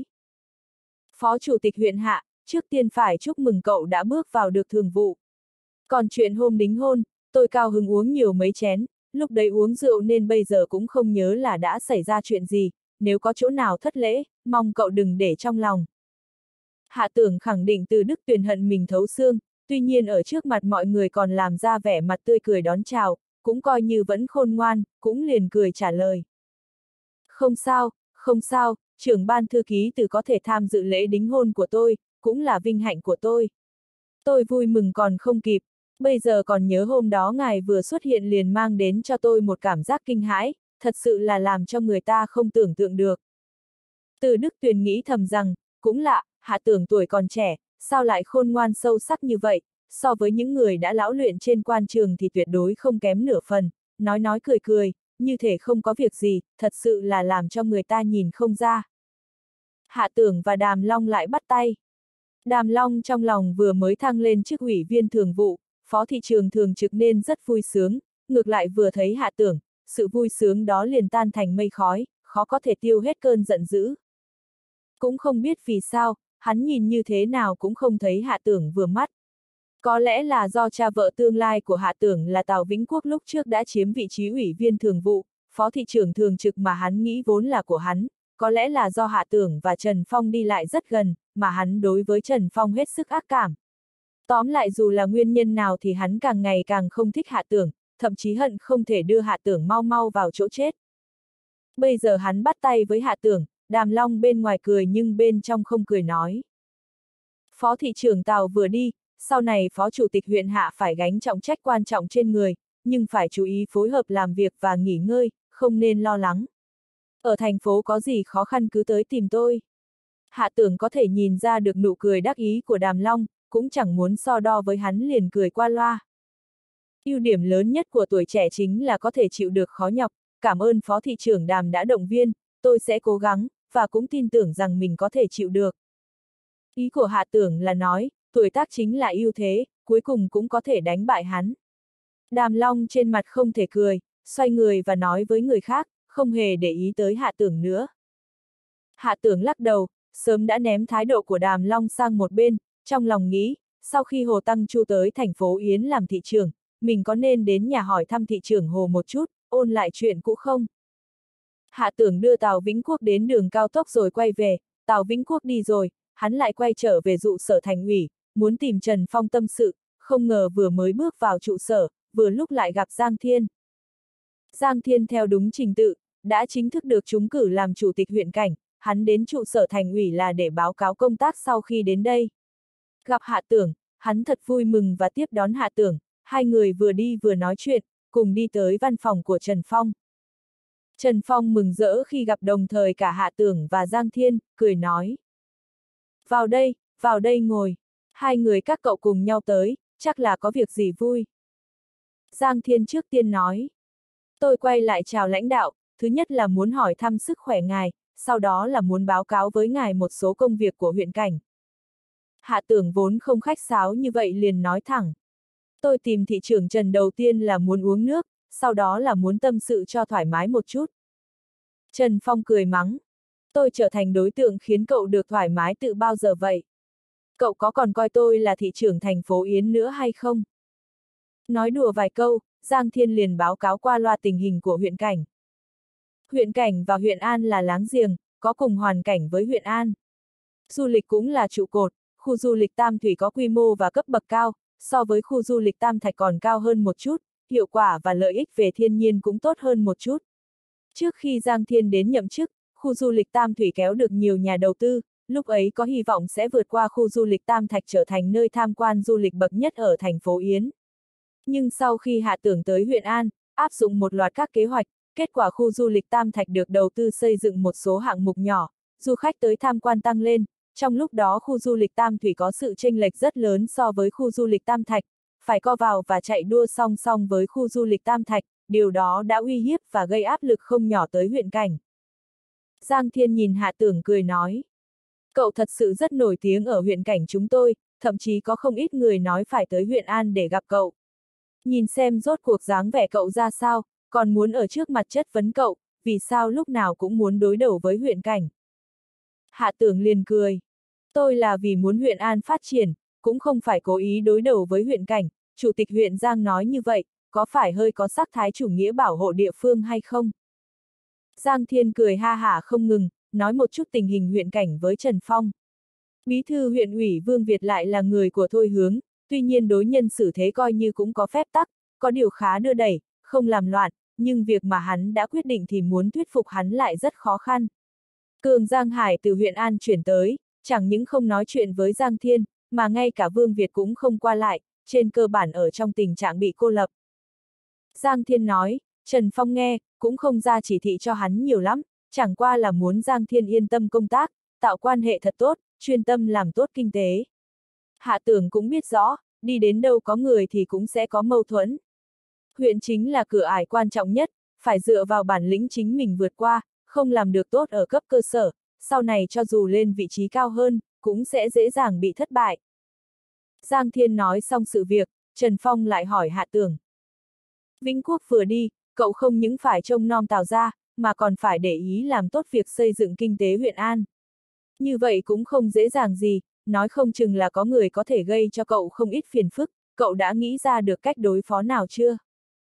Phó Chủ tịch huyện Hạ, trước tiên phải chúc mừng cậu đã bước vào được thường vụ. Còn chuyện hôm đính hôn, tôi cao hứng uống nhiều mấy chén, lúc đấy uống rượu nên bây giờ cũng không nhớ là đã xảy ra chuyện gì, nếu có chỗ nào thất lễ, mong cậu đừng để trong lòng. Hạ Tưởng khẳng định Từ Đức Tuyền hận mình thấu xương, tuy nhiên ở trước mặt mọi người còn làm ra vẻ mặt tươi cười đón chào, cũng coi như vẫn khôn ngoan, cũng liền cười trả lời. Không sao, không sao, trưởng ban thư ký Từ có thể tham dự lễ đính hôn của tôi, cũng là vinh hạnh của tôi. Tôi vui mừng còn không kịp, bây giờ còn nhớ hôm đó ngài vừa xuất hiện liền mang đến cho tôi một cảm giác kinh hãi, thật sự là làm cho người ta không tưởng tượng được. Từ Đức Tuyền nghĩ thầm rằng, cũng lạ, Hạ Tưởng tuổi còn trẻ, sao lại khôn ngoan sâu sắc như vậy, so với những người đã lão luyện trên quan trường thì tuyệt đối không kém nửa phần, nói nói cười cười, như thể không có việc gì, thật sự là làm cho người ta nhìn không ra. Hạ Tưởng và Đàm Long lại bắt tay. Đàm Long trong lòng vừa mới thăng lên chức ủy viên thường vụ, phó thị trường thường trực nên rất vui sướng, ngược lại vừa thấy Hạ Tưởng, sự vui sướng đó liền tan thành mây khói, khó có thể tiêu hết cơn giận dữ. Cũng không biết vì sao, hắn nhìn như thế nào cũng không thấy Hạ Tưởng vừa mắt. Có lẽ là do cha vợ tương lai của Hạ Tưởng là Tào Vĩnh Quốc lúc trước đã chiếm vị trí ủy viên thường vụ, phó thị trưởng thường trực mà hắn nghĩ vốn là của hắn, có lẽ là do Hạ Tưởng và Trần Phong đi lại rất gần, mà hắn đối với Trần Phong hết sức ác cảm. Tóm lại dù là nguyên nhân nào thì hắn càng ngày càng không thích Hạ Tưởng, thậm chí hận không thể đưa Hạ Tưởng mau mau vào chỗ chết. Bây giờ hắn bắt tay với Hạ Tưởng, Đàm Long bên ngoài cười nhưng bên trong không cười nói. Phó thị trưởng Tào vừa đi, sau này phó chủ tịch huyện Hạ phải gánh trọng trách quan trọng trên người, nhưng phải chú ý phối hợp làm việc và nghỉ ngơi, không nên lo lắng. Ở thành phố có gì khó khăn cứ tới tìm tôi. Hạ Tưởng có thể nhìn ra được nụ cười đắc ý của Đàm Long, cũng chẳng muốn so đo với hắn liền cười qua loa. Ưu điểm lớn nhất của tuổi trẻ chính là có thể chịu được khó nhọc, cảm ơn phó thị trưởng Đàm đã động viên, tôi sẽ cố gắng, và cũng tin tưởng rằng mình có thể chịu được. Ý của Hạ Tưởng là nói, tuổi tác chính là ưu thế, cuối cùng cũng có thể đánh bại hắn. Đàm Long trên mặt không thể cười, xoay người và nói với người khác, không hề để ý tới Hạ Tưởng nữa. Hạ Tưởng lắc đầu, sớm đã ném thái độ của Đàm Long sang một bên, trong lòng nghĩ, sau khi Hồ Tăng Chu tới thành phố Yến làm thị trưởng, mình có nên đến nhà hỏi thăm thị trưởng Hồ một chút, ôn lại chuyện cũ không? Hạ Tưởng đưa Tào Vĩnh Quốc đến đường cao tốc rồi quay về, Tào Vĩnh Quốc đi rồi, hắn lại quay trở về trụ sở thành ủy, muốn tìm Trần Phong tâm sự, không ngờ vừa mới bước vào trụ sở, vừa lúc lại gặp Giang Thiên. Giang Thiên theo đúng trình tự, đã chính thức được trúng cử làm chủ tịch huyện cảnh, hắn đến trụ sở thành ủy là để báo cáo công tác sau khi đến đây. Gặp Hạ Tưởng, hắn thật vui mừng và tiếp đón Hạ Tưởng, hai người vừa đi vừa nói chuyện, cùng đi tới văn phòng của Trần Phong. Trần Phong mừng rỡ khi gặp đồng thời cả Hạ Tưởng và Giang Thiên, cười nói. Vào đây, vào đây ngồi, hai người các cậu cùng nhau tới, chắc là có việc gì vui. Giang Thiên trước tiên nói. Tôi quay lại chào lãnh đạo, thứ nhất là muốn hỏi thăm sức khỏe ngài, sau đó là muốn báo cáo với ngài một số công việc của huyện cảnh. Hạ Tưởng vốn không khách sáo như vậy liền nói thẳng. Tôi tìm thị trưởng Trần đầu tiên là muốn uống nước, sau đó là muốn tâm sự cho thoải mái một chút. Trần Phong cười mắng. Tôi trở thành đối tượng khiến cậu được thoải mái từ bao giờ vậy? Cậu có còn coi tôi là thị trưởng thành phố Yến nữa hay không? Nói đùa vài câu, Giang Thiên liền báo cáo qua loa tình hình của huyện cảnh. Huyện cảnh và huyện An là láng giềng, có cùng hoàn cảnh với huyện An. Du lịch cũng là trụ cột, khu du lịch Tam Thủy có quy mô và cấp bậc cao, so với khu du lịch Tam Thạch còn cao hơn một chút, hiệu quả và lợi ích về thiên nhiên cũng tốt hơn một chút. Trước khi Giang Thiên đến nhậm chức, khu du lịch Tam Thủy kéo được nhiều nhà đầu tư, lúc ấy có hy vọng sẽ vượt qua khu du lịch Tam Thạch trở thành nơi tham quan du lịch bậc nhất ở thành phố Yến. Nhưng sau khi Hạ Tưởng tới huyện An, áp dụng một loạt các kế hoạch, kết quả khu du lịch Tam Thạch được đầu tư xây dựng một số hạng mục nhỏ, du khách tới tham quan tăng lên, trong lúc đó khu du lịch Tam Thủy có sự chênh lệch rất lớn so với khu du lịch Tam Thạch, phải co vào và chạy đua song song với khu du lịch Tam Thạch, điều đó đã uy hiếp và gây áp lực không nhỏ tới huyện cảnh. Giang Thiên nhìn Hạ Tưởng cười nói. Cậu thật sự rất nổi tiếng ở huyện cảnh chúng tôi, thậm chí có không ít người nói phải tới huyện An để gặp cậu. Nhìn xem rốt cuộc dáng vẻ cậu ra sao, còn muốn ở trước mặt chất vấn cậu, vì sao lúc nào cũng muốn đối đầu với huyện cảnh. Hạ Tưởng liền cười. Tôi là vì muốn huyện An phát triển, cũng không phải cố ý đối đầu với huyện cảnh, Chủ tịch huyện Giang nói như vậy, có phải hơi có sắc thái chủ nghĩa bảo hộ địa phương hay không? Giang Thiên cười ha hả không ngừng, nói một chút tình hình huyện cảnh với Trần Phong. Bí thư huyện ủy Vương Việt lại là người của Thôi Hướng, tuy nhiên đối nhân xử thế coi như cũng có phép tắc, có điều khá đưa đẩy, không làm loạn, nhưng việc mà hắn đã quyết định thì muốn thuyết phục hắn lại rất khó khăn. Cường Giang Hải từ huyện An chuyển tới, chẳng những không nói chuyện với Giang Thiên, mà ngay cả Vương Việt cũng không qua lại, trên cơ bản ở trong tình trạng bị cô lập. Giang Thiên nói, Trần Phong nghe, cũng không ra chỉ thị cho hắn nhiều lắm, chẳng qua là muốn Giang Thiên yên tâm công tác, tạo quan hệ thật tốt, chuyên tâm làm tốt kinh tế. Hạ Tưởng cũng biết rõ, đi đến đâu có người thì cũng sẽ có mâu thuẫn. Huyện chính là cửa ải quan trọng nhất, phải dựa vào bản lĩnh chính mình vượt qua, không làm được tốt ở cấp cơ sở, sau này cho dù lên vị trí cao hơn, cũng sẽ dễ dàng bị thất bại. Giang Thiên nói xong sự việc, Trần Phong lại hỏi Hạ Tưởng. Vĩnh Quốc vừa đi, cậu không những phải trông nom Tào gia, mà còn phải để ý làm tốt việc xây dựng kinh tế huyện An. Như vậy cũng không dễ dàng gì, nói không chừng là có người có thể gây cho cậu không ít phiền phức, cậu đã nghĩ ra được cách đối phó nào chưa?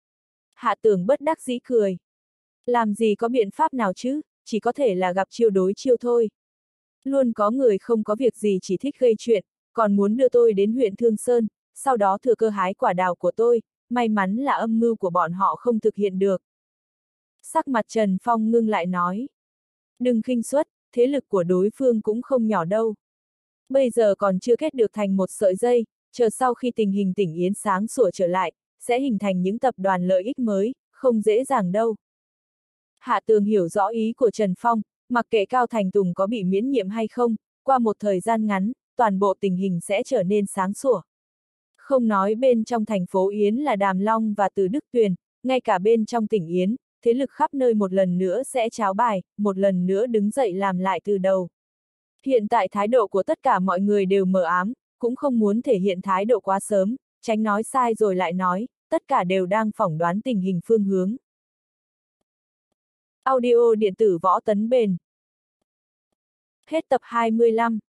Hạ Tưởng bất đắc dĩ cười. Làm gì có biện pháp nào chứ, chỉ có thể là gặp chiêu đối chiêu thôi. Luôn có người không có việc gì chỉ thích gây chuyện, còn muốn đưa tôi đến huyện Thương Sơn, sau đó thừa cơ hái quả đào của tôi, may mắn là âm mưu của bọn họ không thực hiện được. Sắc mặt Trần Phong ngưng lại nói. Đừng khinh suất, thế lực của đối phương cũng không nhỏ đâu. Bây giờ còn chưa kết được thành một sợi dây, chờ sau khi tình hình tỉnh Yến sáng sủa trở lại, sẽ hình thành những tập đoàn lợi ích mới, không dễ dàng đâu. Hạ Tường hiểu rõ ý của Trần Phong, mặc kệ Cao Thành Tùng có bị miễn nhiệm hay không, qua một thời gian ngắn, toàn bộ tình hình sẽ trở nên sáng sủa. Không nói bên trong thành phố Yến là Đàm Long và Từ Đức Tuyền, ngay cả bên trong tỉnh Yến, thế lực khắp nơi một lần nữa sẽ tráo bài, một lần nữa đứng dậy làm lại từ đầu. Hiện tại thái độ của tất cả mọi người đều mờ ám, cũng không muốn thể hiện thái độ quá sớm, tránh nói sai rồi lại nói, tất cả đều đang phỏng đoán tình hình phương hướng. Audio điện tử Võ Tấn Bền. Hết tập hai mươi lăm.